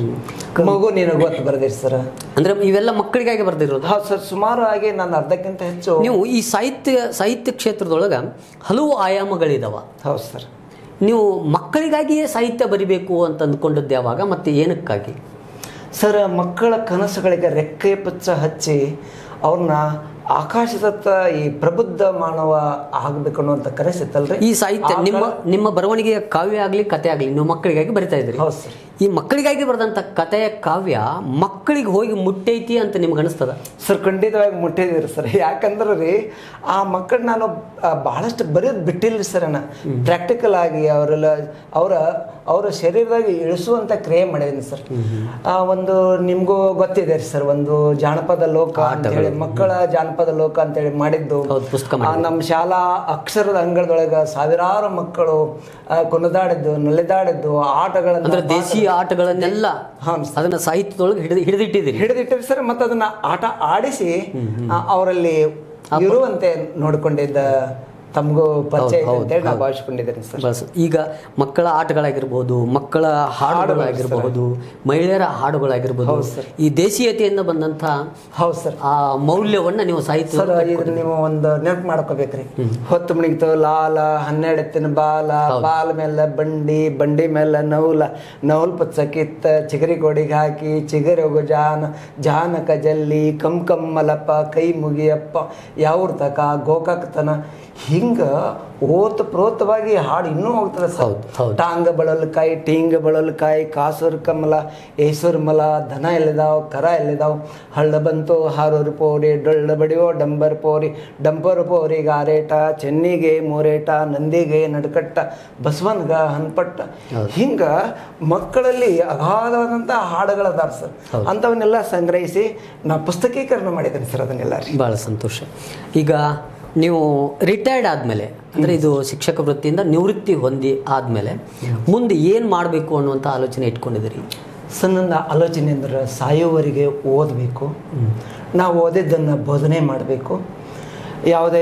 ಮಗು ನೀನು ಗೊತ್ತು ಬರೆದಿರಿ ಸರ್. ಅಂದ್ರೆ ಇವೆಲ್ಲ ಮಕ್ಕಳಿಗಾಗಿ ಬರೆದಿರೋದು? ಹೌದು ಸರ್. ಸುಮಾರು ಆಗಿ ನಾನು ಅರ್ಧಕ್ಕಿಂತ ಹೆಚ್ಚು. ನೀವು ಈ ಸಾಹಿತ್ಯ ಸಾಹಿತ್ಯ ಕ್ಷೇತ್ರದೊಳಗೆ ಹಲವು ಆಯಾಮಗಳಿದಾವ. ಹೌದು ಸರ್. ನೀವು ಮಕ್ಕಳಿಗಾಗಿಯೇ ಸಾಹಿತ್ಯ ಬರಿಬೇಕು ಅಂತ ಅಂದ್ಕೊಂಡದ್ದು ಯಾವಾಗ ಮತ್ತು ಏನಕ್ಕಾಗಿ? ಸರ್, ಮಕ್ಕಳ ಕನಸುಗಳಿಗೆ ರೆಕ್ಕೆ ಪುಚ್ಚ ಹಚ್ಚಿ ಅವ್ರನ್ನ ಆಕಾಶದತ್ತ ಈ ಪ್ರಬುದ್ಧ ಮಾನವ ಆಗಬೇಕು ಅನ್ನುವಂಥ ಕನಸಿತ್ತಲ್ರಿ. ಈ ಸಾಹಿತ್ಯ ನಿಮ್ಮ ನಿಮ್ಮ ಬರವಣಿಗೆಯ ಕಾವ್ಯ ಆಗಲಿ ಕಥೆ ಆಗಲಿ ನೀವು ಮಕ್ಕಳಿಗಾಗಿ ಬರಿತಾ ಇದ್ರಿ. ಹೌದು ಸರ್. ಈ ಮಕ್ಕಳಿಗಾಗಿ ಬರೆದಂಥ ಕಥೆಯ ಕಾವ್ಯ ಮಕ್ಕಳಿಗೆ ಹೋಗಿ ಮುಟ್ಟೈತಿ ಅಂತ ನಿಮ್ಗೆ ಅನಿಸ್ತದ? ಸರ್, ಖಂಡಿತವಾಗಿ ಮುಟ್ಟಿದ್ದೀರಿ ಸರ್. ಯಾಕಂದ್ರೆ ರೀ ಆ ಮಕ್ಕಳು ನಾನು ಭಾಳಷ್ಟು ಬರೆಯೋದು ಬಿಟ್ಟಿಲ್ಲ ಸರ್. ನಾನು ಪ್ರಾಕ್ಟಿಕಲ್ ಆಗಿ ಅವರೆಲ್ಲ ಅವರ ಅವರ ಶರೀರದಾಗಿ ಇಳಿಸುವಂಥ ಕ್ರಿಯೆ ಮಾಡಿದ್ದೀನಿ ಸರ್. ಒಂದು ನಿಮಗೂ ಗೊತ್ತಿದೆ ರೀ ಸರ್, ಒಂದು ಜಾನಪದ ಲೋಕ ಅಂತೇಳಿ, ಮಕ್ಕಳ ಜಾನಪದ ಲೋಕ ಅಂತೇಳಿ ಮಾಡಿದ್ದು ನಮ್ಮ ಶಾಲಾ ಅಕ್ಷರದ ಅಂಗಳದೊಳಗೆ ಸಾವಿರಾರು ಮಕ್ಕಳು ಕುಣಿದಾಡಿದ್ದು, ನಲಿದಾಡಿದ್ದು, ಆಟಗಳನ್ನು, ದೇಶೀಯ ಆಟಗಳನ್ನೆಲ್ಲ ಅದನ್ನ ಸಾಹಿತ್ಯದೊಳಗೆ ಹಿಡಿದು ಹಿಡಿದಿಟ್ಟಿದ್ದೀರಿ ಹಿಡಿದಿಟ್ಟಿರಿ ಸರ್. ಮತ್ತು ಅದನ್ನ ಆಟ ಆಡಿಸಿ ಅವರಲ್ಲಿ ಇರುವಂತೆ ನೋಡಿಕೊಂಡಿದ್ದ ತಮಗೂ ಪರಿಚಯ ಅಂತೇಳಿ ನಾವು ಭಾವಿಸ್ಕೊಂಡಿದ್ದೇನೆ ಸರ್. ಈಗ ಮಕ್ಕಳ ಆಟಗಳಾಗಿರ್ಬೋದು, ಮಕ್ಕಳ ಹಾಡುಗಳಾಗಿರ್ಬಹುದು, ಮಹಿಳೆಯರ ಹಾಡುಗಳಾಗಿರ್ಬೋದು, ಈ ದೇಶೀಯತೆಯಿಂದ ಬಂದಂಥ ಹೌದು ಸರ್ ಆ ಮೌಲ್ಯವನ್ನ ನೀವು ಸಾಹಿತ್ಯ ಸರ್ ಇದನ್ನ ನೀವು ಒಂದು ನೆನಪು ಮಾಡ್ಕೋಬೇಕ್ರಿ. ಹೊತ್ತು ಮುಣಿಗ್ತು ಲಾಲ ಹನ್ನೆರಡು ಎತ್ತಿನ ಬಾಲ, ಬಾಲ ಮೇಲೆ ಬಂಡಿ, ಬಂಡಿ ಮೇಲೆ ನೌಲ, ನೌಲ್ ಪುಚ್ಚ ಕಿತ್ತ ಚಿಗರಿ ಗೋಡಿಗೆ ಹಾಕಿ, ಚಿಗರಿ ಹೋಗು ಜಾನ, ಜಾನಕ ಜಲ್ಲಿ, ಕಮ್ ಕಮ್ಮಲಪ್ಪ, ಕೈ ಮುಗಿಯಪ್ಪ, ಯಾವ್ರ ತಕ ಗೋಕಾಕ್ತನ, ಹಿಂಗ ಓತ ಪ್ರೋತವಾಗಿ ಹಾಡು ಇನ್ನೂ ಹೋಗ್ತದೆ ಸರ್. ಟಾಂಗ ಬಳಲ್ಕಾಯಿ, ಟೀಂಗ ಬಳಲ್ಕಾಯಿ, ಕಾಸೂರ್ ಕಮಲ, ಏಸೂರ್ ಮಲ, ದನ ಎಲ್ಲಿದಾವ್, ಕರ ಎಲ್ಲಿದಾವ್, ಹಳ್ಳ ಬಂತು ಹಾರೂರು ಪೋರಿ, ಡೊಳ್ಳ ಬಡಿಯೋ ಡಂಬರ್ ಪೋರಿ, ಡಂಬರ್ ಪೋರಿ ಗಾರೇಟ, ಚೆನ್ನಿಗೆ ಮೋರೇಟ, ನಂದಿಗೆ ನಡ್ಕಟ್ಟ, ಬಸವನ್ಗ ಹನ್ಪಟ್ಟ, ಹಿಂಗ ಮಕ್ಕಳಲ್ಲಿ ಅಗಾಧವಾದಂಥ ಹಾಡುಗಳದಾರ ಸರ್. ಅಂಥವನ್ನೆಲ್ಲ ಸಂಗ್ರಹಿಸಿ ನಾ ಪುಸ್ತಕೀಕರಣ ಮಾಡಿದ್ದೇನೆ ಸರ್. ಅದನ್ನೆಲ್ಲ ಭಾಳ ಸಂತೋಷ. ಈಗ ನೀವು ರಿಟೈರ್ಡ್ ಆದಮೇಲೆ, ಅಂದರೆ ಇದು ಶಿಕ್ಷಕ ವೃತ್ತಿಯಿಂದ ನಿವೃತ್ತಿ ಹೊಂದಿ ಆದಮೇಲೆ ಮುಂದೆ ಏನು ಮಾಡಬೇಕು ಅನ್ನುವಂಥ ಆಲೋಚನೆ ಇಟ್ಕೊಂಡಿದ್ದೀರಿ? ಸರ್, ನನ್ನ ಆಲೋಚನೆ ಅಂದ್ರೆ ಸಾಯೋವರೆಗೆ ಓದಬೇಕು, ನಾವು ಓದಿದ್ದನ್ನು ಬೋಧನೆ ಮಾಡಬೇಕು, ಯಾವುದೇ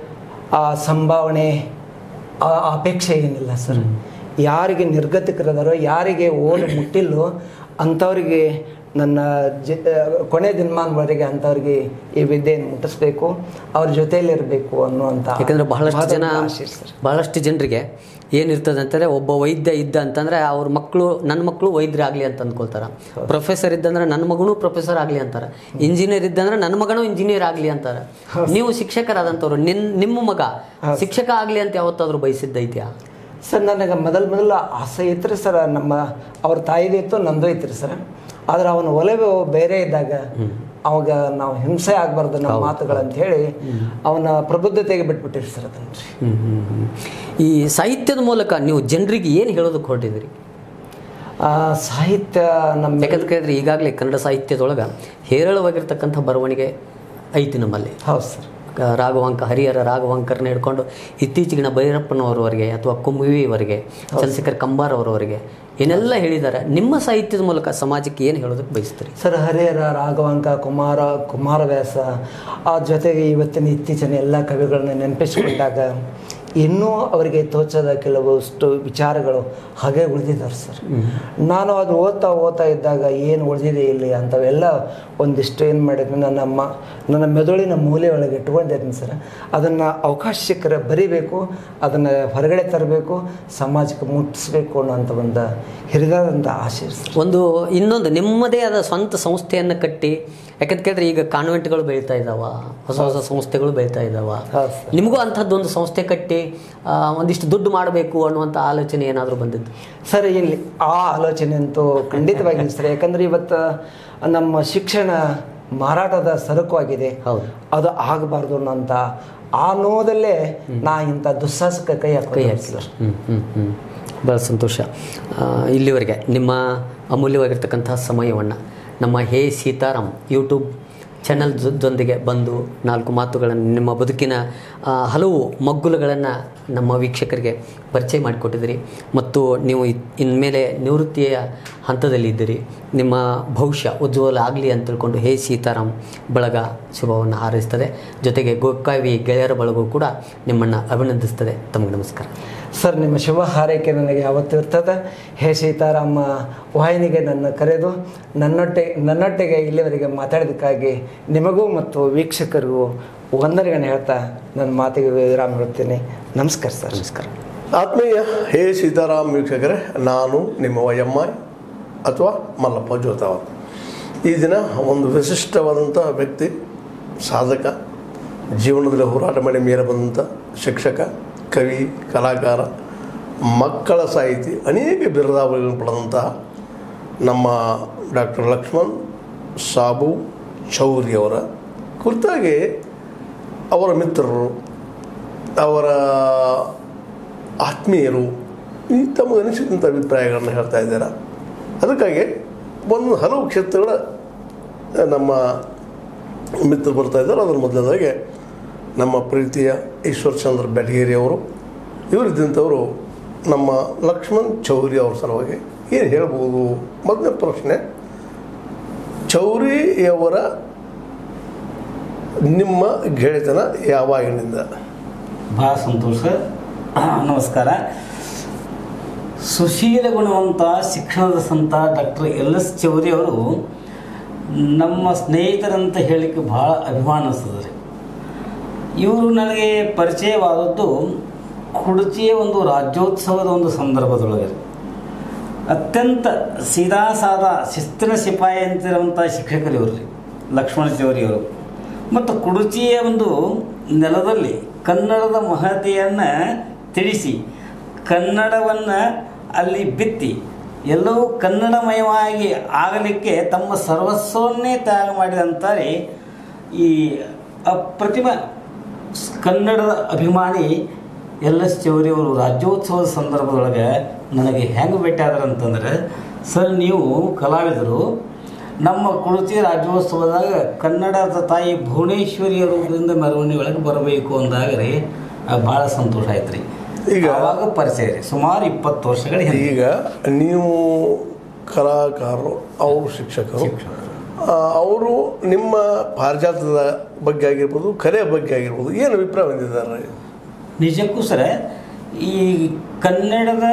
ಸಂಭಾವನೆ ಅಪೇಕ್ಷೆ ಏನಿಲ್ಲ ಸರ್. ಯಾರಿಗೆ ನಿರ್ಗತಿಕರದಾರೋ, ಯಾರಿಗೆ ಓದು ಮುಟ್ಟಿಲ್ಲೋ ಅಂಥವ್ರಿಗೆ ನನ್ನ ಜ ಕೊನೆ ದಿನಮಾನವರೆಗೆ ಅಂಥವ್ರಿಗೆ ಈ ವಿದ್ಯೆಯನ್ನು ಮುಟ್ಟಿಸ್ಬೇಕು, ಅವ್ರ ಜೊತೆಯಲ್ಲಿರಬೇಕು ಅನ್ನುವಂಥ. ಯಾಕಂದರೆ ಬಹಳಷ್ಟು ಜನ ಬಹಳಷ್ಟು ಜನರಿಗೆ ಏನಿರ್ತದೆ ಅಂತಂದರೆ, ಒಬ್ಬ ವೈದ್ಯ ಇದ್ದ ಅಂತಂದರೆ ಅವ್ರ ಮಕ್ಕಳು ನನ್ನ ಮಕ್ಕಳು ವೈದ್ಯರಾಗಲಿ ಅಂತ ಅಂದ್ಕೊಳ್ತಾರೆ. ಪ್ರೊಫೆಸರ್ ಇದ್ದಂದ್ರೆ ನನ್ನ ಮಗನೂ ಪ್ರೊಫೆಸರ್ ಆಗಲಿ ಅಂತಾರೆ. ಇಂಜಿನಿಯರ್ ಇದ್ದಂದ್ರೆ ನನ್ನ ಮಗನೂ ಇಂಜಿನಿಯರ್ ಆಗಲಿ ಅಂತಾರೆ. ನೀವು ಶಿಕ್ಷಕರಾದಂಥವ್ರು, ನಿನ್ನ ನಿಮ್ಮ ಮಗ ಶಿಕ್ಷಕ ಆಗಲಿ ಅಂತ ಯಾವತ್ತಾದರೂ ಬಯಸಿದ್ದೈತ್ಯಾ? ಸರ್, ನನಗೆ ಮೊದಲು ಮೊದಲು ಆಸೆ ಇತ್ತು ಸರ್. ನಮ್ಮ ಅವ್ರ ತಾಯಿದು ಇತ್ತು, ನಂದು ಇತ್ತು ಸರ್. ಆದ್ರೆ ಅವನ ಒಲವು ಬೇರೆ ಇದ್ದಾಗ ಅವಾಗ ನಾವು ಹಿಂಸೆ ಆಗಬಾರ್ದು ನಮ್ಮ ಮಾತುಗಳಂತ ಹೇಳಿ ಅವನ ಪ್ರಬುದ್ಧತೆಗೆ ಬಿಟ್ಬಿಟ್ಟಿರಿ ಸರ್ ಅದನ್ನು. ಈ ಸಾಹಿತ್ಯದ ಮೂಲಕ ನೀವು ಜನರಿಗೆ ಏನು ಹೇಳೋದಕ್ಕೆ ಹೊರಟಿದ್ದೀರಿ? ಸಾಹಿತ್ಯ ನಮ್ಮ ಯಾಕಂತ ಕೇಳಿದ್ರೆ ಈಗಾಗಲೇ ಕನ್ನಡ ಸಾಹಿತ್ಯದೊಳಗೆ ಹೇರಳವಾಗಿರ್ತಕ್ಕಂಥ ಬರವಣಿಗೆ ಐತಿ ನಮ್ಮಲ್ಲಿ. ಹೌದು ಸರ್. ರಾಘವಾಂಕ ಹರಿಹರ ರಾಘವಾಂಕರನ್ನ ಹಿಡ್ಕೊಂಡು ಇತ್ತೀಚೆಗಿನ ಭೈರಪ್ಪನವರವರೆಗೆ ಅಥವಾ ಕುಂಬಿಯವರೆಗೆ, ಚಂದ್ರಶೇಖರ್ ಕಂಬಾರ್ ಅವರವರೆಗೆ ಏನೆಲ್ಲ ಹೇಳಿದ್ದಾರೆ. ನಿಮ್ಮ ಸಾಹಿತ್ಯದ ಮೂಲಕ ಸಮಾಜಕ್ಕೆ ಏನು ಹೇಳೋದಕ್ಕೆ ಬಯಸ್ತೀರಿ? ಸರ್, ಹರಿಹರ, ರಾಘವಾಂಕ, ಕುಮಾರ ಕುಮಾರವ್ಯಾಸ, ಆ ಜೊತೆಗೆ ಇವತ್ತಿನ ಇತ್ತೀಚಿನ ಎಲ್ಲ ಕವಿಗಳನ್ನ ನೆನಪಿಸಿಕೊಂಡಾಗ ಇನ್ನೂ ಅವರಿಗೆ ತೋಚದ ಕೆಲವಷ್ಟು ವಿಚಾರಗಳು ಹಾಗೆ ಉಳಿದಿದ್ದಾರೆ ಸರ್. ನಾನು ಅದು ಓದ್ತಾ ಓದ್ತಾ ಇದ್ದಾಗ ಏನು ಉಳಿದಿದೆ ಇಲ್ಲಿ ಅಂಥವೆಲ್ಲ ಒಂದಿಷ್ಟು ಏನು ಮಾಡಿದ್ವಿ, ನನ್ನ ಮ ನನ್ನ ಮೆದುಳಿನ ಮೂಲೆ ಒಳಗೆ ಇಟ್ಕೊಂಡಿದ್ದೀನಿ ಸರ್. ಅದನ್ನು ಅವಕಾಶ ಸಿಕ್ಕರೆ ಬರಿಬೇಕು, ಅದನ್ನು ಹೊರಗಡೆ ತರಬೇಕು, ಸಮಾಜಕ್ಕೆ ಮುಟ್ಟಿಸ್ಬೇಕು ಅನ್ನೋಂಥ ಒಂದು ಹಿರಿದಾದಂಥ ಆಸೆ ಸರ್. ಒಂದು ಇನ್ನೊಂದು ನಿಮ್ಮದೇ ಆದ ಸ್ವಂತ ಸಂಸ್ಥೆಯನ್ನು ಕಟ್ಟಿ, ಯಾಕಂತ ಕೇಳಿದ್ರೆ ಈಗ ಕಾನ್ವೆಂಟ್ಗಳು ಬೆಳೀತಾ ಇದ್ದಾವ, ಹೊಸ ಹೊಸ ಸಂಸ್ಥೆಗಳು ಬೆಳೀತಾ ಇದ್ದಾವ, ನಿಮಗೂ ಅಂಥದ್ದೊಂದು ಸಂಸ್ಥೆ ಕಟ್ಟಿ ಒಂದಿಷ್ಟು ದುಡ್ಡು ಮಾಡಬೇಕು ಅನ್ನುವಂಥ ಆಲೋಚನೆ ಏನಾದರೂ ಬಂದಿದ್ದು ಸರ್? ಇಲ್ಲಿ ಆ ಆಲೋಚನೆ ಅಂತೂ ಖಂಡಿತವಾಗಿ ಸರ್. ಯಾಕಂದರೆ ಇವತ್ತು ನಮ್ಮ ಶಿಕ್ಷಣ ಮಾರಾಟದ ಸರಕು ಆಗಿದೆ, ಹೌದು, ಅದು ಆಗಬಾರ್ದು ಅನ್ನೋಂಥ ಆ ನೋದಲ್ಲೇ ನಾ ಇಂಥ ದುಸ್ಸಾಹಸಕ್ಕೆ ಕೈ ಹಾಕಿ ಕೈ ಹಾಕಿಲ್ಲ. ಹ್ಞೂ ಹ್ಞೂ ಹ್ಞೂ ಭಾಳ ಸಂತೋಷ. ಇಲ್ಲಿವರೆಗೆ ನಿಮ್ಮ ಅಮೂಲ್ಯವಾಗಿರ್ತಕ್ಕಂಥ ಸಮಯವನ್ನು ನಮ್ಮ ಹೇ ಸೀತಾರಾಮ್ ಯೂಟ್ಯೂಬ್ ಚಾನಲ್ ಜೊಂದಿಗೆ ಬಂದು ನಾಲ್ಕು ಮಾತುಗಳನ್ನು, ನಿಮ್ಮ ಬದುಕಿನ ಹಲವು ಮಗ್ಗುಲುಗಳನ್ನು ನಮ್ಮ ವೀಕ್ಷಕರಿಗೆ ಪರಿಚಯ ಮಾಡಿಕೊಟ್ಟಿದ್ದೀರಿ. ಮತ್ತು ನೀವು ಇನ್ಮೇಲೆ ನಿವೃತ್ತಿಯ ಹಂತದಲ್ಲಿದ್ದೀರಿ. ನಿಮ್ಮ ಭವಿಷ್ಯ ಉಜ್ವಲ ಆಗಲಿ ಅಂತ ತಿಳ್ಕೊಂಡು ಹೇ ಸೀತಾರಾಮ್ ಬಳಗ ಶುಭವನ್ನು ಹಾರೈಸ್ತದೆ. ಜೊತೆಗೆ ಗೋಕಾವಿ ಗೆಳೆಯರ ಬಳಗವು ಕೂಡ ನಿಮ್ಮನ್ನು ಅಭಿನಂದಿಸ್ತದೆ. ತಮಗೆ ನಮಸ್ಕಾರ ಸರ್. ನಿಮ್ಮ ಶುಭ ಹಾರೈಕೆ ನನಗೆ ಯಾವತ್ತೂ ಇರ್ತದೆ. ಹೇ ಸೀತಾರಾಮ ವಾಹಿನಿಗೆ ನನ್ನ ಕರೆದು ನನ್ನೊಟ್ಟಿಗೆ ನನ್ನೊಟ್ಟಿಗೆ ಇಲ್ಲಿವರೆಗೆ ಮಾತಾಡೋದಕ್ಕಾಗಿ ನಿಮಗೂ ಮತ್ತು ವೀಕ್ಷಕರಿಗೂ ವಂದನೆಗಳನ್ನು ಹೇಳ್ತಾ ನನ್ನ ಮಾತಿಗೆ ವಿರಾಮ ಹೇಳ್ತೀನಿ. ನಮಸ್ಕಾರ ಸರ್. ನಮಸ್ಕಾರ. ಆತ್ಮೀಯ ಹೇ ಸೀತಾರಾಮ್ ವೀಕ್ಷಕರೇ, ನಾನು ನಿಮ್ಮ ವೈ ಎಮ್ ಐ ಅಥವಾ ಮಲ್ಲಪ್ಪ ಜೋತಾವತ್. ಈ ದಿನ ಒಂದು ವಿಶಿಷ್ಟವಾದಂಥ ವ್ಯಕ್ತಿ, ಸಾಧಕ, ಜೀವನದಲ್ಲಿ ಹೋರಾಟ ಮಾಡಿ ಮೇಲೆ ಬಂದಂಥ ಶಿಕ್ಷಕ, ಕವಿ, ಕಲಾಕಾರ, ಮಕ್ಕಳ ಸಾಹಿತಿ, ಅನೇಕ ಬಿರುದಾವಳಿಗಳನ್ನು ಪಡೆದಂತಹ ನಮ್ಮ ಡಾಕ್ಟರ್ ಲಕ್ಷ್ಮಣ್ ಸಾಬು ಚೌರಿ ಅವರ ಕುರಿತಾಗಿ ಅವರ ಮಿತ್ರರು, ಅವರ ಆತ್ಮೀಯರು ಈ ತಮಗೆ ಅನಿಸಿದಂಥ ಅಭಿಪ್ರಾಯಗಳನ್ನು ಹೇಳ್ತಾ ಇದ್ದಾರೆ. ಅದಕ್ಕಾಗಿ ಒಂದು ಹಲವು ಕ್ಷೇತ್ರಗಳ ನಮ್ಮ ಮಿತ್ರರು ಬರ್ತಾ ಇದ್ದಾರೆ. ಅದರ ಮೊದಲನೇದಾಗಿ ನಮ್ಮ ಪ್ರೀತಿಯ ಈಶ್ವರಚಂದ್ರ ಬೆಟಗೇರಿ ಅವರು, ಇವರಿದ್ದಂಥವರು ನಮ್ಮ ಲಕ್ಷ್ಮಣ್ ಚೌರಿ ಅವ್ರ ಸಲುವಾಗಿ ಏನು ಹೇಳ್ಬೋದು? ಮೊದಲನೇ ಪ್ರಶ್ನೆ, ಚೌರಿಯವರ ನಿಮ್ಮ ಗೆಳೆತನ ಯಾವಾಗಿನಿಂದ? ಭಾಳ ಸಂತೋಷ. ನಮಸ್ಕಾರ. ಸುಶೀಲ ಗುಣವಂತ ಶಿಕ್ಷಣದ ಸಂತ ಡಾಕ್ಟರ್ ಎಲ್ ಎಸ್ ಚೌರಿ ಅವರು ನಮ್ಮ ಸ್ನೇಹಿತರಂತ ಹೇಳಲಿಕ್ಕೆ ಭಾಳ ಅಭಿಮಾನ ಅನಿಸ್ತದೆ. ಇವರು ನನಗೆ ಪರಿಚಯವಾದದ್ದು ಕುಡಚಿಯ ಒಂದು ರಾಜ್ಯೋತ್ಸವದ ಒಂದು ಸಂದರ್ಭದೊಳಗೆ. ಅತ್ಯಂತ ಸೀದಾ ಸಾದಾ ಶಿಸ್ತಿನ ಸಿಪಾಯಿ ಅಂತಿರುವಂಥ ಶಿಕ್ಷಕರು ಇವರು ಲಕ್ಷ್ಮಣ ಚೌರಿಯವರು. ಮತ್ತು ಕುಡಚಿಯ ಒಂದು ನೆಲದಲ್ಲಿ ಕನ್ನಡದ ಮಹತೆಯನ್ನು ತಿಳಿಸಿ, ಕನ್ನಡವನ್ನು ಅಲ್ಲಿ ಬಿತ್ತಿ ಎಲ್ಲವೂ ಕನ್ನಡಮಯವಾಗಿ ಆಗಲಿಕ್ಕೆ ತಮ್ಮ ಸರ್ವಸ್ವವನ್ನೇ ತ್ಯಾಗ ಮಾಡಿದಂತಾರೆ ಈ ಅಪ್ರತಿಮ ಕನ್ನಡದ ಅಭಿಮಾನಿ ಎಲ್ ಎಸ್ ಚೌರಿಯವರು. ರಾಜ್ಯೋತ್ಸವದ ಸಂದರ್ಭದೊಳಗೆ ನನಗೆ ಹೆಂಗೆ ಭೇಟಿಯಾದ್ರು ಅಂತಂದರೆ, ಸರ್ ನೀವು ಕಲಾವಿದರು, ನಮ್ಮ ಕುಡಚಿ ರಾಜ್ಯೋತ್ಸವದಾಗ ಕನ್ನಡದ ತಾಯಿ ಭುವನೇಶ್ವರಿಯವರಿಂದ ಮೆರವಣಿಗೆ ಒಳಗೆ ಬರಬೇಕು ಅಂದಾಗ ರೀ ಭಾಳ ಸಂತೋಷ ಆಯ್ತು ರೀ. ಈಗ ಆವಾಗ ಪರಿಚಯ ರೀ, ಸುಮಾರು ಇಪ್ಪತ್ತು ವರ್ಷಗಳ ಹಿಂದೆ. ಈಗ ನೀವು ಕಲಾಕಾರರು, ಅವರು ಶಿಕ್ಷಕರು, ಅವರು ನಿಮ್ಮ ಪಾರಿಜಾತದ ಬಗ್ಗೆ ಆಗಿರ್ಬೋದು, ಕಲೆಯ ಬಗ್ಗೆ ಆಗಿರ್ಬೋದು, ಏನು ಅಭಿಪ್ರಾಯ ಹೊಂದಿದ್ದಾರೆ? ನಿಜಕ್ಕೂ ಸರ ಈ ಕನ್ನಡದ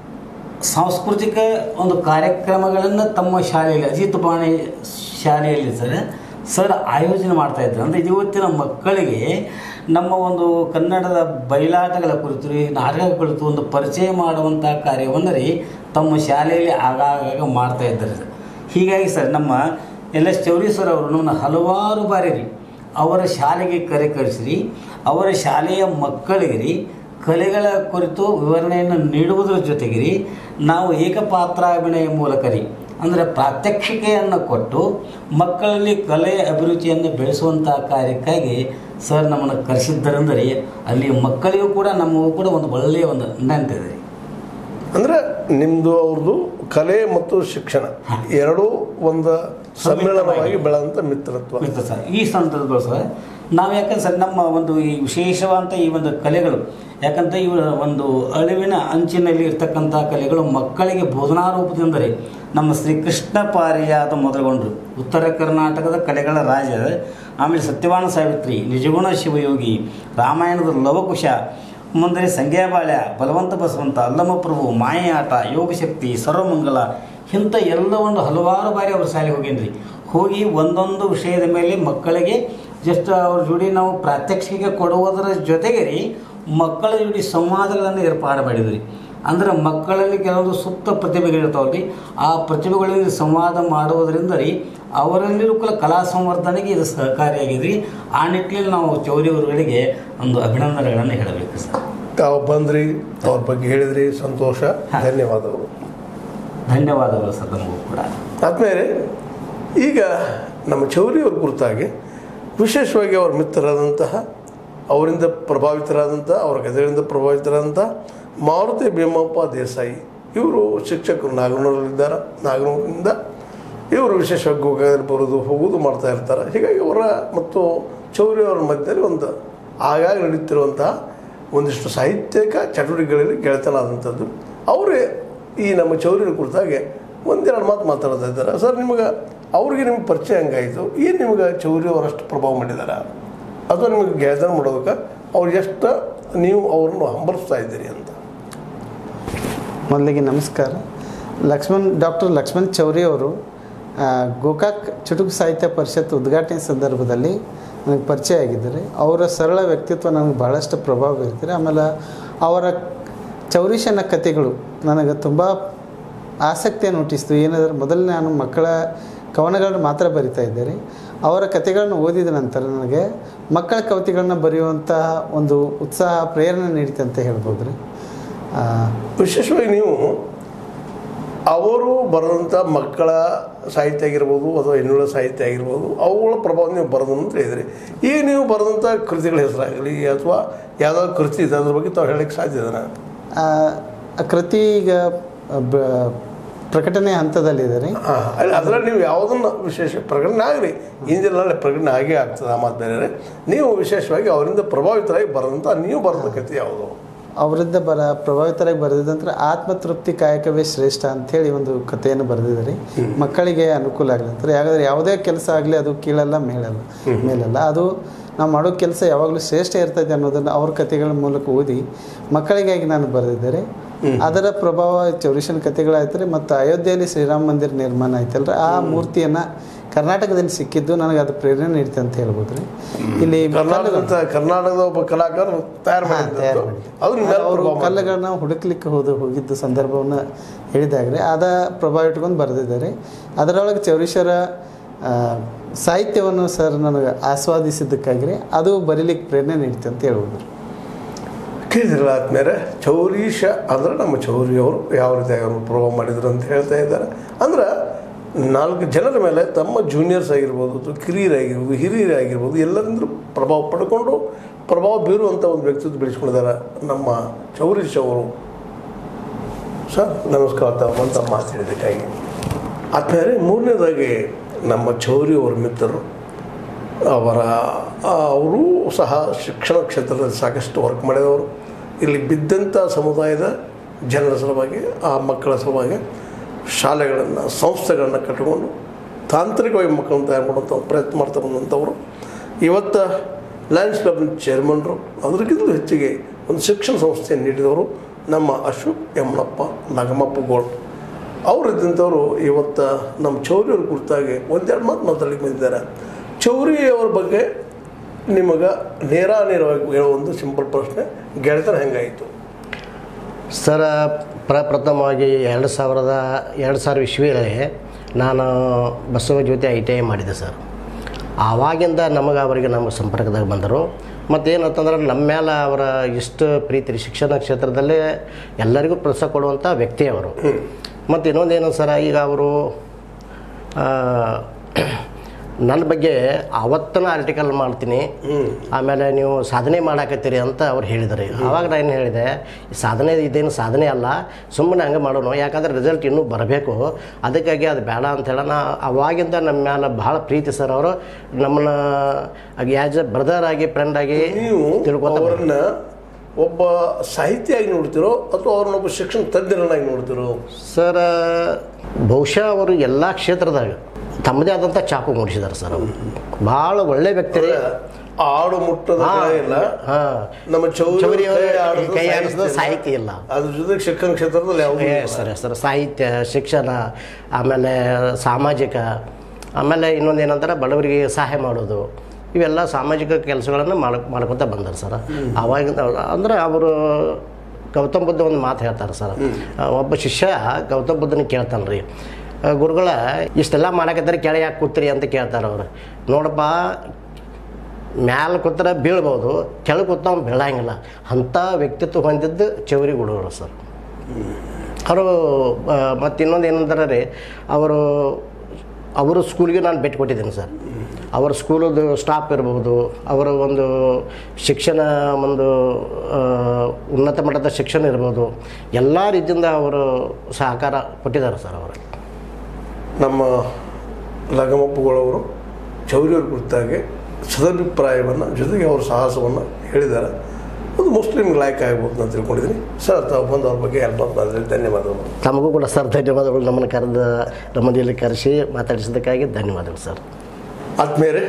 ಸಾಂಸ್ಕೃತಿಕ ಒಂದು ಕಾರ್ಯಕ್ರಮಗಳನ್ನು ತಮ್ಮ ಶಾಲೆಯಲ್ಲಿ, ಅಜಿತ್ ಬಾಣಿ ಶಾಲೆಯಲ್ಲಿ ಸರ್ ಸರ್ ಆಯೋಜನೆ ಮಾಡ್ತಾಯಿದ್ರು. ಅಂದರೆ ಇವತ್ತಿನ ಮಕ್ಕಳಿಗೆ ನಮ್ಮ ಒಂದು ಕನ್ನಡದ ಬಯಲಾಟಗಳ ಕುರಿತು, ನಾಟಕಗಳ ಕುರಿತು ಒಂದು ಪರಿಚಯ ಮಾಡುವಂಥ ಕಾರ್ಯವನ್ನು ರೀ ತಮ್ಮ ಶಾಲೆಯಲ್ಲಿ ಆಗಾಗ ಮಾಡ್ತಾಯಿದ್ದಾರೆ ಸರ್. ಹೀಗಾಗಿ ಸರ್ ನಮ್ಮ ಎಲ್ ಎಸ್ ಚೌರಿ ಸರ್ ಅವರು ನಮ್ಮನ್ನು ಹಲವಾರು ಬಾರಿ ರೀ ಅವರ ಶಾಲೆಗೆ ಕರೆ ಕಳಿಸ್ರಿ, ಅವರ ಶಾಲೆಯ ಮಕ್ಕಳಿಗೆ ರೀ ಕಲೆಗಳ ಕುರಿತು ವಿವರಣೆಯನ್ನು ನೀಡುವುದರ ಜೊತೆಗೆ ರೀ ನಾವು ಏಕಪಾತ್ರಾಭಿನಯ ಮೂಲಕ ರೀ ಅಂದರೆ ಪ್ರಾತ್ಯಕ್ಷಿಕೆಯನ್ನು ಕೊಟ್ಟು ಮಕ್ಕಳಲ್ಲಿ ಕಲೆ ಅಭಿರುಚಿಯನ್ನು ಬೆಳೆಸುವಂಥ ಕಾರ್ಯಕ್ಕಾಗಿ ಸರ್ ನಮ್ಮನ್ನು ಕರೆಸಿದ್ದರೆಂದರೆ ಅಲ್ಲಿ ಮಕ್ಕಳಿಗೂ ಕೂಡ ನಮಗೂ ಕೂಡ ಒಂದು ಒಳ್ಳೆಯ ಒಂದು ನಂಟಿದೆ ರೀ. ಅಂದರೆ ನಿಮ್ಮದು ಅವ್ರದ್ದು ಕಲೆ ಮತ್ತು ಶಿಕ್ಷಣ ಎರಡೂ ಒಂದು ಸಮ್ಮೇಳನವಾಗಿ ಬೆಳೆದಂಥ ಮಿತ್ರತ್ವ ಮಿತ್ರ ಸರ್. ಈ ಸಂದರ್ಭಗಳು ಸರ್ ನಾವು ಯಾಕಂದ್ರೆ ಸರ್ ನಮ್ಮ ಒಂದು ಈ ವಿಶೇಷವಾದಂಥ ಈ ಒಂದು ಕಲೆಗಳು, ಯಾಕಂತ ಇವ ಒಂದು ಅಳಿವಿನ ಅಂಚಿನಲ್ಲಿ ಇರ್ತಕ್ಕಂಥ ಕಲೆಗಳು ಮಕ್ಕಳಿಗೆ ಬೋಧನಾ ರೂಪದಿಂದರೆ ನಮ್ಮ ಶ್ರೀಕೃಷ್ಣ ಪಾರಿಜಾತ ಮೊದಲುಗೊಂಡ್ರು, ಉತ್ತರ ಕರ್ನಾಟಕದ ಕಲೆಗಳ ರಾಜ, ಆಮೇಲೆ ಸತ್ಯವಾನ ಸಾವಿತ್ರಿ, ನಿಜಗುಣ ಶಿವಯೋಗಿ, ರಾಮಾಯಣದ ಲವಕುಶ ಮುಂದೆ ಸಂಗ್ಯಾಬಾಳ್ಯ, ಬಲವಂತ ಬಸವಂತ, ಅಲ್ಲಮ್ಮ ಪ್ರಭು, ಮಾಯಾಟ, ಯೋಗಶಕ್ತಿ, ಸರ್ವಮಂಗಲ ಇಂಥ ಎಲ್ಲ ಒಂದು ಹಲವಾರು ಬಾರಿ ಅವ್ರ ಶಾಲೆಗೆ ಹೋಗೇನ್ರಿ. ಹೋಗಿ ಒಂದೊಂದು ವಿಷಯದ ಮೇಲೆ ಮಕ್ಕಳಿಗೆ ಜಸ್ಟ್ ಅವ್ರ ಜೋಡಿ ನಾವು ಪ್ರಾತ್ಯಕ್ಷಿಕೆ ಕೊಡುವುದರ ಜೊತೆಗೆ ರೀ ಮಕ್ಕಳ ಜೋಡಿ ಸಂವಾದಗಳನ್ನು ಏರ್ಪಾಡು ಮಾಡಿದ್ರಿ. ಅಂದ್ರೆ ಮಕ್ಕಳಲ್ಲಿ ಕೆಲವೊಂದು ಸುಪ್ತ ಪ್ರತಿಭೆಗಳಿರ್ತಾವೆ ರೀ, ಆ ಪ್ರತಿಭೆಗಳಲ್ಲಿ ಸಂವಾದ ಮಾಡುವುದರಿಂದ ರೀ ಅವರಲ್ಲಿರುವ ಕಲಾ ಸಂವರ್ಧನೆಗೆ ಇದು ಸಹಕಾರಿಯಾಗಿದೆ ರೀ. ಆ ನಿಟ್ಟಿನಲ್ಲಿ ನಾವು ಚೌರಿ ಅವರುಗಳಿಗೆ ಒಂದು ಅಭಿನಂದನೆಗಳನ್ನು ಹೇಳಬೇಕು ಸರ್. ತಾವು ಬಂದ್ರಿ, ಅವ್ರ ಬಗ್ಗೆ ಹೇಳಿದ್ರಿ, ಸಂತೋಷ, ಧನ್ಯವಾದಗಳು. ಧನ್ಯವಾದಗಳು ಸರ್ ನಮಗೂ ಕೂಡ. ಆದ್ಮೇಲೆ ಈಗ ನಮ್ಮ ಚೌರಿಯವ್ರ ಕುರಿತಾಗಿ ವಿಶೇಷವಾಗಿ ಅವ್ರ ಮಿತ್ರರಾದಂತಹ, ಅವರಿಂದ ಪ್ರಭಾವಿತರಾದಂಥ, ಅವರ ಗದರಿಂದ ಪ್ರಭಾವಿತರಾದಂಥ ಮಾರುತಿ ಭೀಮಪ್ಪ ದೇಸಾಯಿ ಇವರು ಶಿಕ್ಷಕರು ನಾಗನೂರಲ್ಲಿದ್ದಾರೆ. ನಾಗನೂರಿನಿಂದ ಇವರು ವಿಶೇಷವಾಗಿ ಗೋಕಾಕದಲ್ಲಿ ಬರೋದು ಹೋಗೋದು ಮಾಡ್ತಾ ಇರ್ತಾರೆ. ಹೀಗಾಗಿ ಅವರ ಮತ್ತು ಚೌರಿಯವರ ಮಧ್ಯದಲ್ಲಿ ಒಂದು ಆಗಾಗ ನಡೀತಿರುವಂತಹ ಒಂದಿಷ್ಟು ಸಾಹಿತ್ಯಿಕ ಚಟುವಟಿಕೆಗಳಲ್ಲಿ ಗೆಳೆತನಾದಂಥದ್ದು. ಅವರೇ ಈ ನಮ್ಮ ಚೌರಿಯ ಕುರಿತಾಗಿ ಒಂದೆರಡು ಮಾತು ಮಾತಾಡ್ತಾ ಇದ್ದಾರೆ. ಸರ್, ನಿಮಗೆ ಅವ್ರಿಗೆ ನಿಮ್ಗೆ ಪರಿಚಯ ಹಂಗಾಯಿತು, ಏನು ನಿಮ್ಗೆ ಚೌರಿ ಅವರಷ್ಟು ಪ್ರಭಾವ ಮಾಡಿದಾರ ಅಥವಾ ನಿಮಗೆ ಗೆಳೆತನ ಮಾಡೋದಕ್ಕೆ ಅವ್ರು ಎಷ್ಟು ನೀವು ಅವ್ರನ್ನು ಹಂಬಲಿಸ್ತಾ ಇದ್ದೀರಿ ಅಂತ? ಮೊದಲಿಗೆ ನಮಸ್ಕಾರ. ಲಕ್ಷ್ಮಣ್ ಡಾಕ್ಟರ್ ಲಕ್ಷ್ಮಣ್ ಚೌರಿ ಅವರು ಗೋಕಾಕ್ ಚುಟುಕು ಸಾಹಿತ್ಯ ಪರಿಷತ್ ಉದ್ಘಾಟನೆ ಸಂದರ್ಭದಲ್ಲಿ ನನಗೆ ಪರಿಚಯ ಆಗಿದ್ದಾರೆ. ಅವರ ಸರಳ ವ್ಯಕ್ತಿತ್ವ ನನಗೆ ಭಾಳಷ್ಟು ಪ್ರಭಾವ ಬೀರ್ತಾರೆ. ಆಮೇಲೆ ಅವರ ಚೌರೀಶನ ಕಥೆಗಳು ನನಗೆ ತುಂಬ ಆಸಕ್ತಿಯನ್ನು ಹುಟ್ಟಿಸ್ತು. ಏನಾದರೂ ಮೊದಲು ನಾನು ಮಕ್ಕಳ ಕವನಗಳನ್ನು ಮಾತ್ರ ಬರಿತಾ ಇದ್ದಾರೆ. ಅವರ ಕಥೆಗಳನ್ನು ಓದಿದ ನಂತರ ನನಗೆ ಮಕ್ಕಳ ಕವಿತೆಗಳನ್ನ ಬರೆಯುವಂಥ ಒಂದು ಉತ್ಸಾಹ, ಪ್ರೇರಣೆ ನೀಡಿತು ಅಂತ ಹೇಳ್ಬೋದು ರೀ. ವಿಶೇಷವಾಗಿ ನೀವು ಅವರು ಬರೆದಂಥ ಮಕ್ಕಳ ಸಾಹಿತ್ಯ ಆಗಿರ್ಬೋದು ಅಥವಾ ಹೆಣ್ಣುಗಳ ಸಾಹಿತ್ಯ ಆಗಿರ್ಬೋದು ಅವುಗಳ ಪ್ರಭಾವ ನೀವು ಬರೆದು ಅಂತ ಹೇಳಿದ್ರಿ. ಈಗ ನೀವು ಬರೆದಂಥ ಕೃತಿಗಳ ಹೆಸರಾಗಲಿ ಅಥವಾ ಯಾವುದಾದ್ರು ಕೃತಿ ಇದೆ ಅದ್ರ ಬಗ್ಗೆ ತಾವು ಹೇಳಕ್ಕೆ ಸಾಧ್ಯ ಇದೆ? ಆ ಕೃತಿ ಈಗ ಪ್ರಕಟಣೆ ಹಂತದಲ್ಲಿದೆ ರೀ. ಹಾಂ, ಅದರಲ್ಲಿ ನೀವು ಯಾವುದನ್ನು ವಿಶೇಷ ಪ್ರಕಟಣೆ ಆಗಲಿ, ಇಂದಿನಲ್ಲಿ ಪ್ರಕಟಣೆ ಆಗೇ ಆಗ್ತದೆ. ಆ ಮಾತು ಬೇರೆ. ನೀವು ವಿಶೇಷವಾಗಿ ಅವರಿಂದ ಪ್ರಭಾವಿತರಾಗಿ ಬರೆದಂಥ ನೀವು ಬರೆದ ಕೃತಿ ಯಾವುದು? ಅವರಿಂದ ಬರ ಪ್ರಭಾವಿತರಾಗಿ ಬರೆದಿದ್ದಂದ್ರೆ ಆತ್ಮತೃಪ್ತಿ ಕಾಯಕವೇ ಶ್ರೇಷ್ಠ ಅಂಥೇಳಿ ಒಂದು ಕಥೆಯನ್ನು ಬರೆದಿದ್ದಾರೆ. ಮಕ್ಕಳಿಗೆ ಅನುಕೂಲ ಆಗಲಿ ಅಂತಾರೆ. ಯಾಕಂದರೆ ಯಾವುದೇ ಕೆಲಸ ಆಗಲಿ ಅದು ಕೀಳಲ್ಲ ಮೇಲಲ್ಲ ಮೇಲಲ್ಲ ಅದು ನಾವು ಮಾಡೋ ಕೆಲಸ ಯಾವಾಗಲೂ ಶ್ರೇಷ್ಠ ಇರ್ತದೆ ಅನ್ನೋದನ್ನು ಅವ್ರ ಕಥೆಗಳ ಮೂಲಕ ಓದಿ ಮಕ್ಕಳಿಗಾಗಿ ನಾನು ಬರೆದಿದ್ದಾರೆ. ಅದರ ಪ್ರಭಾವ ಚೌರೀಶನ ಕಥೆಗಳಾಯ್ತು ರೀ. ಮತ್ತು ಅಯೋಧ್ಯೆಯಲ್ಲಿ ಶ್ರೀರಾಮ ಮಂದಿರ ನಿರ್ಮಾಣ ಆಯ್ತಲ್ರಿ, ಆ ಮೂರ್ತಿಯನ್ನು ಕರ್ನಾಟಕದಲ್ಲಿ ಸಿಕ್ಕಿದ್ದು ನನಗೆ ಅದು ಪ್ರೇರಣೆ ನೀಡ್ತೆ ಅಂತ ಹೇಳ್ಬೋದು ರೀ. ಇಲ್ಲಿ ಕರ್ನಾಟಕದ ಕರ್ನಾಟಕದ ಒಬ್ಬ ಕಲಾಕಾರರು ತಯಾರು ಮಾಡಿದ್ರು, ಅವರು ಕಲ್ಲುಗಳನ್ನ ಹುಡುಕ್ಲಿಕ್ಕೆ ಹೋದ ಹೋಗಿದ್ದ ಸಂದರ್ಭವನ್ನು ಹೇಳಿದಾಗ ರೀ ಅದ ಪ್ರಭಾವ ಇಟ್ಕೊಂಡು ಬರೆದಿದ್ದಾರೆ. ಅದರೊಳಗೆ ಚೌರೀಶರ ಸಾಹಿತ್ಯವನ್ನು ಸರ್ ನನಗೆ ಆಸ್ವಾದಿಸಿದ್ದಕ್ಕಾಗಿ ಅದು ಬರೀಲಿಕ್ಕೆ ಪ್ರೇರಣೆ ನೀಡ್ತೆ ಅಂತ ಹೇಳ್ಬೋದು. ಕೇಳಿದ್ರಲ್ಲ ಆದ್ಮೇಲೆ ಚೌರೀಶ ಅಂದರೆ ನಮ್ಮ ಚೌರಿಯವರು ಯಾವ ರೀತಿ ಅವರು ಪ್ರಭಾವ ಮಾಡಿದ್ರು ಅಂತ ಹೇಳ್ತಾ ಇದ್ದಾರೆ. ಅಂದ್ರೆ ನಾಲ್ಕು ಜನರ ಮೇಲೆ ತಮ್ಮ ಜೂನಿಯರ್ಸ್ ಆಗಿರ್ಬೋದು ಅಥವಾ ಕಿರಿಯರಾಗಿರ್ಬೋದು ಹಿರಿಯರಾಗಿರ್ಬೋದು ಎಲ್ಲರಿಂದಲೂ ಪ್ರಭಾವ ಪಡ್ಕೊಂಡು ಪ್ರಭಾವ ಬೀರುವಂಥ ಒಂದು ವ್ಯಕ್ತಿತ್ವ ಬೆಳೆಸ್ಕೊಂಡಿದ್ದಾರೆ ನಮ್ಮ ಚೌರೀಶ್ ಅವರು. ಸರ್ ನಮಸ್ಕಾರ ತಾವು ಅಂತ ಮಾತಾಡಿದ್ದಕ್ಕಾಗಿ. ಆದ್ಮೇಲೆ ಮೂರನೇದಾಗಿ ನಮ್ಮ ಚೌರಿಯವರ ಮಿತ್ರರು ಅವರ ಅವರು ಸಹ ಶಿಕ್ಷಣ ಕ್ಷೇತ್ರದಲ್ಲಿ ಸಾಕಷ್ಟು ವರ್ಕ್ ಮಾಡಿದವರು. ಇಲ್ಲಿ ಬಿದ್ದಂಥ ಸಮುದಾಯದ ಜನರ ಸಲುವಾಗಿ, ಆ ಮಕ್ಕಳ ಸಲುವಾಗಿ ಶಾಲೆಗಳನ್ನು ಸಂಸ್ಥೆಗಳನ್ನು ಕಟ್ಟಿಕೊಂಡು ತಾಂತ್ರಿಕವಾಗಿ ಮಕ್ಕಳನ್ನು ತಯಾರು ಮಾಡುವಂಥ ಪ್ರಯತ್ನ ಮಾಡ್ತಾ ಬಂದಂಥವರು. ಇವತ್ತು ಲಯನ್ಸ್ ಕ್ಲಬ್ನ ಚೇರ್ಮನ್ರು, ಅದಕ್ಕಿಂತಲೂ ಹೆಚ್ಚಿಗೆ ಒಂದು ಶಿಕ್ಷಣ ಸಂಸ್ಥೆಯನ್ನು ನೀಡಿದವರು ನಮ್ಮ ಅಶೋಕ್ ಯಮನಪ್ಪ ನಾಗಮಪ್ಪ ಗೋಳ್ ಅವರಿದ್ದಂಥವರು. ಇವತ್ತು ನಮ್ಮ ಚೌರಿಯವ್ರ ಕುರಿತಾಗಿ ಒಂದೆರಡು ಮಾತು ಮಾತಾಡಲಿಕ್ಕೆ ಬಂದಿದ್ದಾರೆ. ಚೌರಿಯವರ ಬಗ್ಗೆ ನಿಮಗೆ ನೇರ ನೇರವಾಗಿ ಹೇಳೋ ಒಂದು ಸಿಂಪಲ್ ಪ್ರಶ್ನೆ, ಗೆಳೆತನ ಹೆಂಗಾಯಿತು ಸರ್? ಪ್ರಪ್ರಥಮವಾಗಿ ಎರಡು ಸಾವಿರದ ಎರಡು ಸಾವಿರ ಇಸ್ವಿಯಲ್ಲಿ ನಾನು Basava Jyothi I T I ಮಾಡಿದೆ ಸರ್. ಆವಾಗಿಂದ ನಮಗೆ ಅವರಿಗೆ ನಮಗೆ ಸಂಪರ್ಕದಾಗ ಬಂದರು. ಮತ್ತೇನಂತಂದ್ರೆ ನಮ್ಮ ಮೇಲೆ ಅವರ ಇಷ್ಟು ಪ್ರೀತಿ ಶಿಕ್ಷಣ ಕ್ಷೇತ್ರದಲ್ಲೇ ಎಲ್ಲರಿಗೂ ಪ್ರೋತ್ಸಾಹ ಕೊಡುವಂಥ ವ್ಯಕ್ತಿ ಅವರು. ಮತ್ತು ಇನ್ನೊಂದೇನು ಸರ, ಈಗ ಅವರು ನನ್ನ ಬಗ್ಗೆ ಅವತ್ತನ ಆರ್ಟಿಕಲ್ ಮಾಡ್ತೀನಿ, ಆಮೇಲೆ ನೀವು ಸಾಧನೆ ಮಾಡಾಕತ್ತೀರಿ ಅಂತ ಅವ್ರು ಹೇಳಿದ್ರಿ. ಆವಾಗ ನಾನು ಏನು ಹೇಳಿದೆ, ಸಾಧನೆ ಇದೇನು ಸಾಧನೆ ಅಲ್ಲ, ಸುಮ್ಮನೆ ಹಂಗೆ ಮಾಡೋಣ, ಯಾಕಂದ್ರೆ ರಿಸಲ್ಟ್ ಇನ್ನೂ ಬರಬೇಕು, ಅದಕ್ಕಾಗಿ ಅದು ಬೇಡ ಅಂತ ಹೇಳೋಣ. ಅವಾಗಿಂದ ನಮ್ಮ ಮೇಲೆ ಭಾಳ ಪ್ರೀತಿ ಸರ್. ಅವರು ನಮ್ಮನ್ನ ಆ್ಯಸ್ ಎ ಬ್ರದರ್ ಆಗಿ ಫ್ರೆಂಡ್ ಆಗಿ ತಿಳ್ಕೊತ ಅವ್ರನ್ನ ಒಬ್ಬ ಸಾಹಿತಿಯಾಗಿ ನೋಡ್ತಿರೋ ಅಥವಾ ಅವ್ರನ್ನ ಒಬ್ಬ ಶಿಕ್ಷಣ ತಜ್ಞರನ್ನಾಗಿ ನೋಡ್ತಿರೋ? ಸರ್ ಬಹುಶಃ ಅವರು ಎಲ್ಲ ಕ್ಷೇತ್ರದಾಗ ತಮ್ಮದೇ ಆದಂಥ ಚಾಪು ಮೂಡಿಸಿದ್ದಾರೆ ಸರ್. ಅವರು ಭಾಳ ಒಳ್ಳೆ ವ್ಯಕ್ತಿ ರೀ. ಆಡು ಮುಟ್ಟದ ಇಲ್ಲ ಹಾ ನಮ್ಮ ಚೌರಿ ಚೌರಿ ಕೈ ಆಡಿಸೋದು ಕೈ ಆಡಿಸೋದು ಸಾಹಿತ್ಯ ಸಾಹಿತ್ಯ ಇಲ್ಲ. ಅದ್ರ ಜೊತೆಗೆ ಶಿಕ್ಷಣ ಕ್ಷೇತ್ರದಲ್ಲಿ ಯಾವುದು ಸರ್ ಸರ್ ಸಾಹಿತ್ಯ, ಶಿಕ್ಷಣ, ಆಮೇಲೆ ಸಾಮಾಜಿಕ, ಆಮೇಲೆ ಇನ್ನೊಂದು ಏನಂತಾರೆ ಬಡವರಿಗೆ ಸಹಾಯ ಮಾಡೋದು, ಇವೆಲ್ಲ ಸಾಮಾಜಿಕ ಕೆಲಸಗಳನ್ನು ಮಾಡ ಮಾಡ್ಕೊತ ಬಂದಾರೆ ಸರ್. ಅವಾಗಿಂದ ಅಂದರೆ ಅವರು ಗೌತಮ್ ಬುದ್ಧ ಒಂದು ಮಾತು ಹೇಳ್ತಾರೆ ಸರ್. ಒಬ್ಬ ಶಿಷ್ಯ ಗೌತಮ್ ಬುದ್ಧನ ಕೇಳ್ತಾನೆ ರೀ, ಗುರುಗಳ ಇಷ್ಟೆಲ್ಲ ಮಾಡಕತ್ತಾರೆ ಕೆಳಗೆ ಯಾಕೆ ಕೂತ್ರಿ ಅಂತ ಕೇಳ್ತಾರೆ ಅವರು. ನೋಡಪ್ಪ, ಮ್ಯಾಲೆ ಕೂತ್ರೆ ಬೀಳ್ಬೋದು, ಕೆಳಗೆ ಕೂತ ಅವ್ನು ಬೀಳಂಗಿಲ್ಲ. ಅಂಥ ವ್ಯಕ್ತಿತ್ವ ಹೊಂದಿದ್ದು ಚೌರಿ ಗುರುಗಳು ಸರ್. ಅವರು ಮತ್ತು ಇನ್ನೊಂದು ಏನಂತಾರೆ ರೀ, ಅವರು ಅವರು ಸ್ಕೂಲ್ಗೆ ನಾನು ಭೇಟಿ ಕೊಟ್ಟಿದ್ದೀನಿ ಸರ್. ಅವರ ಸ್ಕೂಲದು ಸ್ಟಾಫ್ ಇರ್ಬೋದು, ಅವರ ಒಂದು ಶಿಕ್ಷಣ ಒಂದು ಉನ್ನತ ಮಟ್ಟದ ಶಿಕ್ಷಣ ಇರ್ಬೋದು, ಎಲ್ಲ ರೀತಿಯಿಂದ ಅವರು ಸಹಕಾರ ಕೊಟ್ಟಿದ್ದಾರೆ ಸರ್. ಅವರು ನಮ್ಮ ಲಗಮಪ್ಪುಗಳವರು ಚೌರಿಯವ್ರ ಕುರಿತಾಗಿ ಸದಭಿಪ್ರಾಯವನ್ನು ಜೊತೆಗೆ ಅವ್ರ ಸಾಹಸವನ್ನು ಹೇಳಿದ್ದಾರೆ. ಅದು ಮುಸ್ಲಿಮ್ಗೆ ಲಾಯ್ಕ್ ಆಗ್ಬೋದು ಅಂತ ತಿಳ್ಕೊಂಡಿದ್ದೀನಿ ಸರ್. ತಾವು ಬಂದು ಅವ್ರ ಬಗ್ಗೆ ಹೆಲ್ಪ್ ಮಾಡಿದ್ರೆ ಧನ್ಯವಾದಗಳು. ತಮಗೂ ಕೂಡ ಸರ್ ಧನ್ಯವಾದಗಳು. ನಮ್ಮನ್ನು ಕರೆದ ನಮ್ಮನೆಯಲ್ಲಿ ಕರೆಸಿ ಮಾತಾಡಿಸೋದಕ್ಕಾಗಿ ಧನ್ಯವಾದಗಳು ಸರ್. ಆದ್ಮೇಲೆ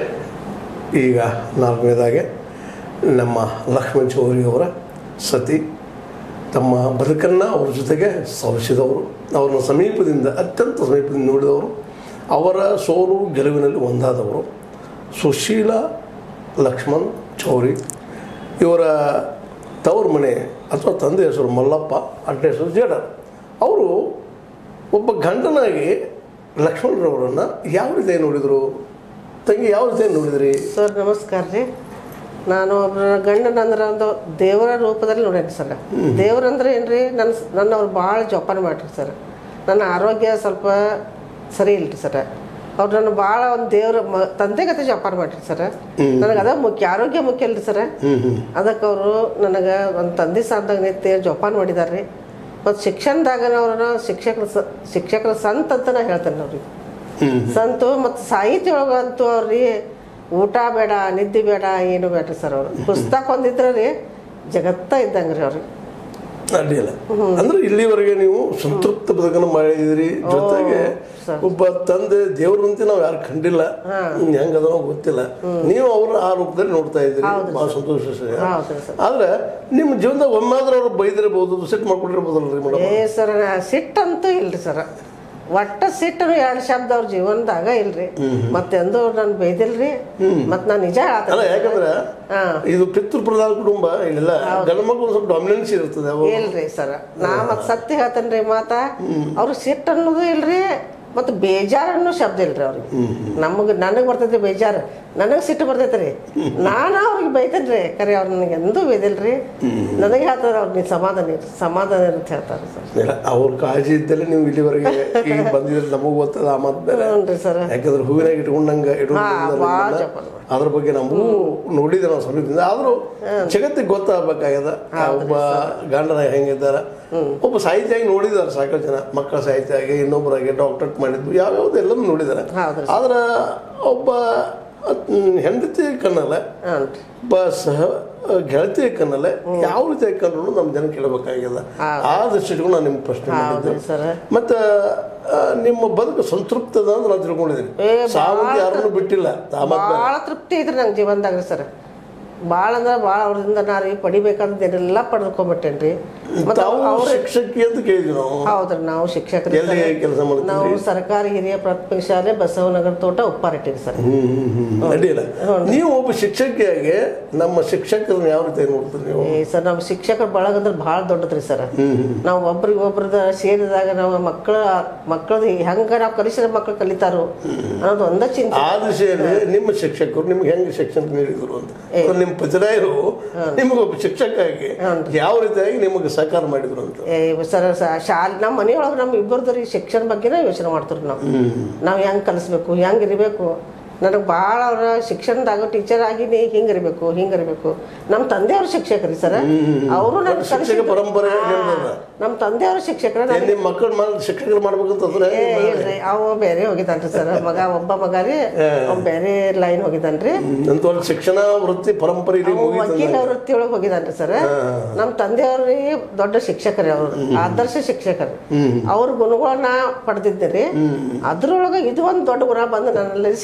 ಈಗ ನಾಲ್ಕನೇದಾಗೆ ನಮ್ಮ ಲಕ್ಷ್ಮಣ್ ಚೌರಿಯವರ ಸತಿ ತಮ್ಮ ಬದುಕನ್ನು ಅವ್ರ ಜೊತೆಗೆ ಸವಿಸಿದವರು, ಅವ್ರನ್ನ ಸಮೀಪದಿಂದ ಅತ್ಯಂತ ಸಮೀಪದಿಂದ ನೋಡಿದವರು, ಅವರ ಸೋಲು ಗೆಲುವಿನಲ್ಲಿ ಒಂದಾದವರು ಸುಶೀಲ ಲಕ್ಷ್ಮಣ್ ಚೌರಿ. ಇವರ ತವ್ರ ಮನೆ ಅಥವಾ ತಂದೆ ಹೆಸರು ಮಲ್ಲಪ್ಪ, ಅಡ್ಡ ಹೆಸರು ಜೇಡ. ಅವರು ಒಬ್ಬ ಗಂಡನಾಗಿ ಲಕ್ಷ್ಮಣರವರನ್ನು ಯಾವ ರೀತಿ ನೋಡಿದರು? ತಂಗಿ ಯಾವ ರೀತಿ ನೋಡಿದ್ರಿ? ಸರ್ ನಮಸ್ಕಾರ ರೀ. ನಾನು ಒಬ್ಬರ ಗಂಡನ ಅಂದ್ರೆ ಒಂದು ದೇವರ ರೂಪದಲ್ಲಿ ನೋಡೇನಿ ಸರ್. ದೇವ್ರಂದ್ರೆ ಏನ್ರಿ, ನನ್ನ ನನ್ನ ಅವ್ರು ಭಾಳ ಜೋಪಾನ ಮಾಡ್ರಿ ಸರ್. ನನ್ನ ಆರೋಗ್ಯ ಸ್ವಲ್ಪ ಸರಿ ಇಲ್ರಿ ಸರ್. ಅವ್ರು ನನ್ನ ಭಾಳ ಒಂದು ದೇವ್ರ ಮ ತಂದೆ ಕತೆ ಜೋಪಾನ ಮಾಡ್ರಿ ಸರ್. ನನಗೆ ಅದ ಮುಖ್ಯ, ಆರೋಗ್ಯ ಮುಖ್ಯ ಅಲ್ರಿ ಸರ್. ಅದಕ್ಕೆ ಅವರು ನನಗೆ ಒಂದು ತಂದೆ ಸಾಧ್ಯಾಗ ನಿಂತೆ ಜೋಪಾನ ಮಾಡಿದಾರೆ ರೀ. ಮತ್ತು ಶಿಕ್ಷಣದಾಗ ಅವ್ರನ್ನ ಶಿಕ್ಷಕರ ಸ ಶಿಕ್ಷಕರ ಸಂತ ಅಂತ ನಾ ಹೇಳ್ತೇನೆ ಅವ್ರಿಗೆ. ಸಂತು ಮತ್ತು ಸಾಹಿತ್ಯ ಒಳಗಂತೂ ಅವ್ರಿ ಊಟ ಬೇಡ, ನಿದ್ದೆ ಬೇಡ, ಏನು ಬೇಡ್ರಿ ಸರ್. ಅವರು ಪುಸ್ತಕ ಒಂದಿದ್ರೆ ರೀ ಜಗತ್ತ ಇದ್ದಂಗೆ ರೀ ಅವ್ರಿಗೆ. ಅಡ್ಡಿಲ್ಲ ಅಂದ್ರೆ ಇಲ್ಲಿವರೆಗೆ ನೀವು ಸಂತೃಪ್ತ ಬದುಕನ್ನು ಮಾಡಿದಿರಿ. ಜೊತೆಗೆ ಒಬ್ಬ ತಂದೆ ದೇವ್ರಂತೆ ನಾವು ಯಾರು ಕಂಡಿಲ್ಲ, ಹೆಂಗದ ಗೊತ್ತಿಲ್ಲ. ನೀವು ಅವ್ರ ಆ ರೂಪದಲ್ಲಿ ನೋಡ್ತಾ ಇದ್ದೀರಿ, ಬಹಳ ಸಂತೋಷ. ಆದ್ರೆ ನಿಮ್ಮ ಜೀವನದಾಗ ಒಮ್ಮಾದ್ರೆ ಅವ್ರು ಬೈದಿರ್ಬೋದು, ಸಿಟ್ಟು ಮಾಡ್ಕೊಂಡಿರ್ಬೋದಲ್ರಿ ಮೇಡಮ್? ಏ ಸರ್, ಸಿಟ್ಟಂತೂ ಇಲ್ರಿ ಸರ್. ಒಟ್ಟ ಸಿಟ್ಟನು ಎರಡು ಶಬ್ದ ಅವ್ರ ಜೀವನದಾಗ ಇಲ್ರಿ. ಮತ್ತೆಂದು ನಾನು ಬೈದಿಲ್ರಿ. ಮತ್ ನಾನ್ ನಿಜ ಅಲ್ಲ, ಯಾಕಂದ್ರೆ ಇದು ಪಿತೃ ಪ್ರಧಾನ ಕುಟುಂಬ, ಇಲ್ಲೆಲ್ಲ ಗಂಡ ಮಕ್ಕಳು ಸ್ವಲ್ಪ ಡಾಮಿನೆನ್ಸ್ ಇರ್ತದೆ. ಇಲ್ರಿ ಸರ್, ನಾ ಮತ್ ಸತ್ಯ ಹೇಳ್ತೇನ್ರಿ ಮಾತ. ಅವ್ರ ಸಿಟ್ಟು ಅನ್ನೋದು ಇಲ್ರಿ, ಮತ್ತು ಬೇಜಾರು ಅನ್ನೋ ಶಬ್ದ ಇಲ್ರಿ ಅವ್ರಿಗೆ. ನಮಗೆ ನನಗೆ ಬರ್ತೈತಿ ಬೇಜಾರು, ನನಗೆ ಸಿಟ್ಟು ಬರ್ತೈತ್ರಿ. ನಾನು ಅವ್ರಿಗೆ ಬೈತೇನ್ರಿ, ಕರೆ ಅವ್ರು ನನಗೆ ಎಂದೂ ಬೈದಿಲ್ರಿ. ನನಗೆ ಹೇಳ್ತಾರ ಅವ್ರು ನೀನು ಸಮಾಧಾನ ಇರು, ಸಮಾಧಾನ ಅಂತ ಹೇಳ್ತಾರೆ ಸರ್. ಅವ್ರ ಕಾಳಜಿ ಇದ್ದಲ್ಲಿ ನೀವು ಇಲ್ಲಿವರೆಗೆ ಈಗ ಬಂದಿದ್ರೆ ನಮಗೂ ಗೊತ್ತದ ಆ ಮಾತು ಬೇರೆ. ಸರ್, ಯಾಕಂದ್ರೆ ಹೂವಿನಾಗ ಇಟ್ಕೊಂಡಂಗ ಅದ್ರ ಬಗ್ಗೆ ನಾವು ನೋಡಿದ್ದೆ ನಾವು ಸಮೀಪದಿಂದ. ಆದ್ರೂ ಜಗತ್ತಿಗೆ ಗೊತ್ತಾಗಬೇಕಾಗ್ಯದ ಒಬ್ಬ ಗಂಡನ ಹೆಂಗಿದ್ದಾರ. ಒಬ್ಬ ಸಾಹಿತ್ಯಾಗಿ ನೋಡಿದಾರೆ ಸಾಕಷ್ಟು ಜನ, ಮಕ್ಕಳ ಸಾಹಿತ್ಯಾಗಿ, ಇನ್ನೊಬ್ಬರಾಗಿ ಡಾಕ್ಟರೇಟ್ ಮಾಡಿದ್ದು ಯಾವ್ಯಾವ್ದು ಎಲ್ಲನೂ ನೋಡಿದಾರೆ. ಆದ್ರೆ ಒಬ್ಬ ಹೆಂಡತಿ ಕಣ್ಣಲ್ಲ, ಒಬ್ಬ ಸಹ ಗೆಳತಿ ಕಣ್ಣಲ್ಲ, ಯಾವ ರೀತಿ ಕಣ್ಣು ನಮ್ಮ ಜನ ಕೇಳಬೇಕಾಗ್ಯದ. ಆ ದೃಷ್ಟಿಗೂ ನಾನು ನಿಮ್ಗೆ ಪ್ರಶ್ನೆ ಮಾಡಿದ್ದೆ. ಮತ್ತೆ ನಿಮ್ಮ ಬದುಕು ಸಂತೃಪ್ತದ ಅಂತ ನಾನು ತಿಳ್ಕೊಂಡಿದ್ದೀನಿ. ಸಾವಂತ ಯಾರನ್ನು ಬಿಟ್ಟಿಲ್ಲ, ಭಾಳ ತೃಪ್ತಿ ಐತ್ರಿ ನಂಗೆ ಜೀವನದಾಗ ಸರ್. ಭಾಳ ಅಂದ್ರೆ ಭಾಳ ಅವ್ರಿಂದ ನಾ ರೀ ಪಡಿಬೇಕಾದ್ರೆ ಏನೆಲ್ಲ ಪಡೆದುಕೊಂಡ್ಬಿಟ್ಟೇನ್ರಿ. ಶಿಕ್ಷಕಿ ಅಂತ ಕೇಳಿದ್ವಿ ನಾವು. ಹೌದ್ರಿ, ನಾವು ಶಿಕ್ಷಕರು. ಕೆಲಸ ಮಾಡ್ತೀವಿ ನಾವು ಸರ್ಕಾರಿ ಹಿರಿಯ ಪ್ರಾಥಮಿಕ ಶಾಲೆ ಬಸವನಗರ ತೋಟ ಉಪ್ಪಾರೆಟ್ಟಿರಿ ಸರ್. ಅಡ್ಡಿಲ್ಲ. ನೀವು ಒಬ್ಬ ಶಿಕ್ಷಕಿಯಾಗಿ ನಮ್ಮ ಶಿಕ್ಷಕರನ್ನ ಯಾವ ರೀತಿ ನೋಡ್ತೀರಿ ನೀವು? ಸರ್, ನಮ್ಮ ಶಿಕ್ಷಕರ ಬಳಗ ಅಂದ್ರೆ ಭಾಳ ದೊಡ್ಡದ್ರಿ ಸರ್. ನಾವು ಒಬ್ರಿಗೆ ಒಬ್ರದ ಸೇರಿದಾಗ ನಾವು ಮಕ್ಕಳ ಮಕ್ಕಳದ ಹೆಂಗ ನಾವು ಕಲಿಸಿದ ಮಕ್ಕಳು ಕಲಿತಾರೋ ಅನ್ನೋದು ಒಂದ ಚಿಂತೆ. ಆ ದಿಶೆಯಲ್ಲಿ ನಿಮ್ಮ ಶಿಕ್ಷಕರು ನಿಮ್ಗೆ ಹೆಂಗೆ ಶಿಕ್ಷಣ ನೀಡಿದ್ರು ಅಂತ, ನಿಮ್ಮ ಪಜರಾಯರು ನಿಮ್ಗೆ ಒಬ್ಬ ಶಿಕ್ಷಕಾಗಿ ಯಾವ ರೀತಿಯಾಗಿ ನಿಮಗೆ ಸಹಕಾರ ಮಾಡಿದ್ರು ಅಂತ? ಸರ್, ಶಾಲೆ ನಮ್ಮ ಮನೆಯೊಳಗೆ ನಮ್ಮ ಇಬ್ಬರದ್ರಿ ಶಿಕ್ಷಣ ಬಗ್ಗೆನೇ ಯೋಚನೆ ಮಾಡ್ತೀವಿ ನಾವು. ನಾವು ಹೆಂಗೆ ಕಲಿಸ್ಬೇಕು, ಹೆಂಗೆ ಇರಬೇಕು. ನನಗೆ ಭಾಳ ಅವರ ಶಿಕ್ಷಣದಾಗ ಟೀಚರ್ ಆಗಿ ನೀ ಹಿಂಗೆ ಇರಬೇಕು, ಹಿಂಗೆ ಇರಬೇಕು. ನಮ್ಮ ತಂದೆಯವ್ರ ಶಿಕ್ಷಕರಿ ಸರ್, ಅವರು ನನ್ನ ಶಿಕ್ಷಕ ಪರಂಪರೆ. ನಮ್ಮ ತಂದೆಯವ್ರ ಶಿಕ್ಷಕರ ನಿಮ್ಮ ಮಕ್ಕಳು ಶಿಕ್ಷಕರು ಮಾಡ್ಬೇಕಂತಂದ್ರೆ ಇಲ್ರಿ, ಅವ ಬೇರೆ ಹೋಗಿದ್ದಾನ್ರಿ ಸರ್. ಮಗ ಒಬ್ಬ ಮಗ ರೀ, ಅವ್ ಬೇರೆ ಲೈನ್ ಹೋಗಿದ್ದಾನ್ರಿ. ಶಿಕ್ಷಣ ವೃತ್ತಿ ಪರಂಪರೆ ವಕೀಲ ವೃತ್ತಿ ಒಳಗೆ ಹೋಗಿದ್ದಾನ್ರಿ ಸರ್. ನಮ್ಮ ತಂದೆಯವ್ರಿ ದೊಡ್ಡ ಶಿಕ್ಷಕರಿ, ಅವರು ಆದರ್ಶ ಶಿಕ್ಷಕರು. ಅವ್ರ ಗುಣಗಳನ್ನ ಪಡೆದಿದ್ದೀರಿ. ಅದ್ರೊಳಗೆ ಇದು ಒಂದು ದೊಡ್ಡ ಗುಣ ಬಂದು ನನ್ನಲ್ಲಿ ಸೇರ್ಕೊಂಡೆ.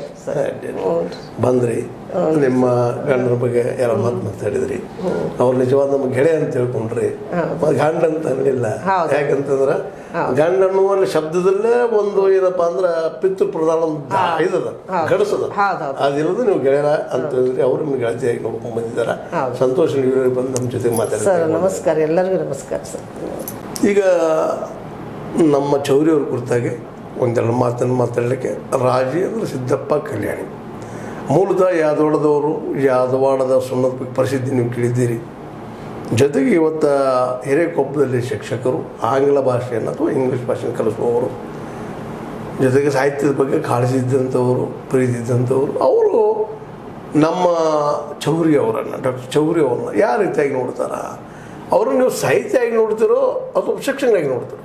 ಬಂದ್ರಿ, ನಿಮ್ಮ ಗಂಡನ ಬಗ್ಗೆ ಎಲ್ಲ ಮಾತು ಮಾತಾಡಿದ್ರಿ, ಅವ್ರು ನಿಜವಾದ ನಮ್ಮ ಗೆಳೆಯ ಅಂತ ತಿಳ್ಕೊಂಡ್ರಿ. ಗಂಡ ಅಂತ ಅನ್ನಲಿಲ್ಲ, ಯಾಕಂತಂದ್ರೆ ಗಂಡ ಅನ್ನುವ ಶಬ್ದದಲ್ಲೇ ಒಂದು ಏನಪ್ಪಾ ಅಂದ್ರೆ ಪಿತೃ ಪ್ರಧಾನ ಇದದ ಗಡಸದ, ಅದಿಲ್ಲದ ನೀವು ಗೆಳೆಯರ ಅಂತ ಹೇಳಿದ್ರಿ. ಅವರು ನಿಮ್ಗೆ ಗೆಳತಿಯಾಗಿ ನೋಡ್ಕೊಂಡ್ ಬಂದಿದ್ದಾರ. ಸಂತೋಷ ನೀವು ಬಂದು ನಮ್ಮ ಜೊತೆಗೆ ಮಾತಾಡ್ತಾರೆ. ನಮಸ್ಕಾರ, ಎಲ್ಲರಿಗೂ ನಮಸ್ಕಾರ ಸರ್. ಈಗ ನಮ್ಮ ಚೌರಿಯವ್ರ ಕುರಿತಾಗಿ ಒಂದೆರಡು ಮಾತನ್ನು ಮಾತಾಡಲಿಕ್ಕೆ, ರಾಜಿ ಅಂದರೆ ಸಿದ್ದಪ್ಪ ಕಲ್ಯಾಣಿ, ಮೂಲತಃ ಯಾದವಾಡದವರು, ಯಾದವಾಡದ ಸುಣ್ಣದ ಪ್ರಸಿದ್ಧಿ ನೀವು ಕೇಳಿದ್ದೀರಿ. ಜೊತೆಗೆ ಇವತ್ತು ಹಿರೇಕೊಪ್ಪದಲ್ಲಿ ಶಿಕ್ಷಕರು, ಆಂಗ್ಲ ಭಾಷೆಯನ್ನು ಅಥವಾ ಇಂಗ್ಲೀಷ್ ಭಾಷೆಯನ್ನು ಕಲಿಸುವವರು, ಜೊತೆಗೆ ಸಾಹಿತ್ಯದ ಬಗ್ಗೆ ಕಾಳಜಿ ಇದ್ದಂಥವರು, ಪ್ರೀತಿ ಇದ್ದಂಥವರು. ಅವರು ನಮ್ಮ ಚೌರಿ ಅವರನ್ನು, ಡಾಕ್ಟರ್ ಚೌರಿ ಅವ್ರನ್ನ ಯಾವ ರೀತಿಯಾಗಿ ನೋಡ್ತಾರ? ಅವರು ನೀವು ಸಾಹಿತ್ಯವಾಗಿ ನೋಡ್ತಿರೋ ಅಥವಾ ಶಿಕ್ಷಕನಾಗಿ ನೋಡ್ತೀರೋ?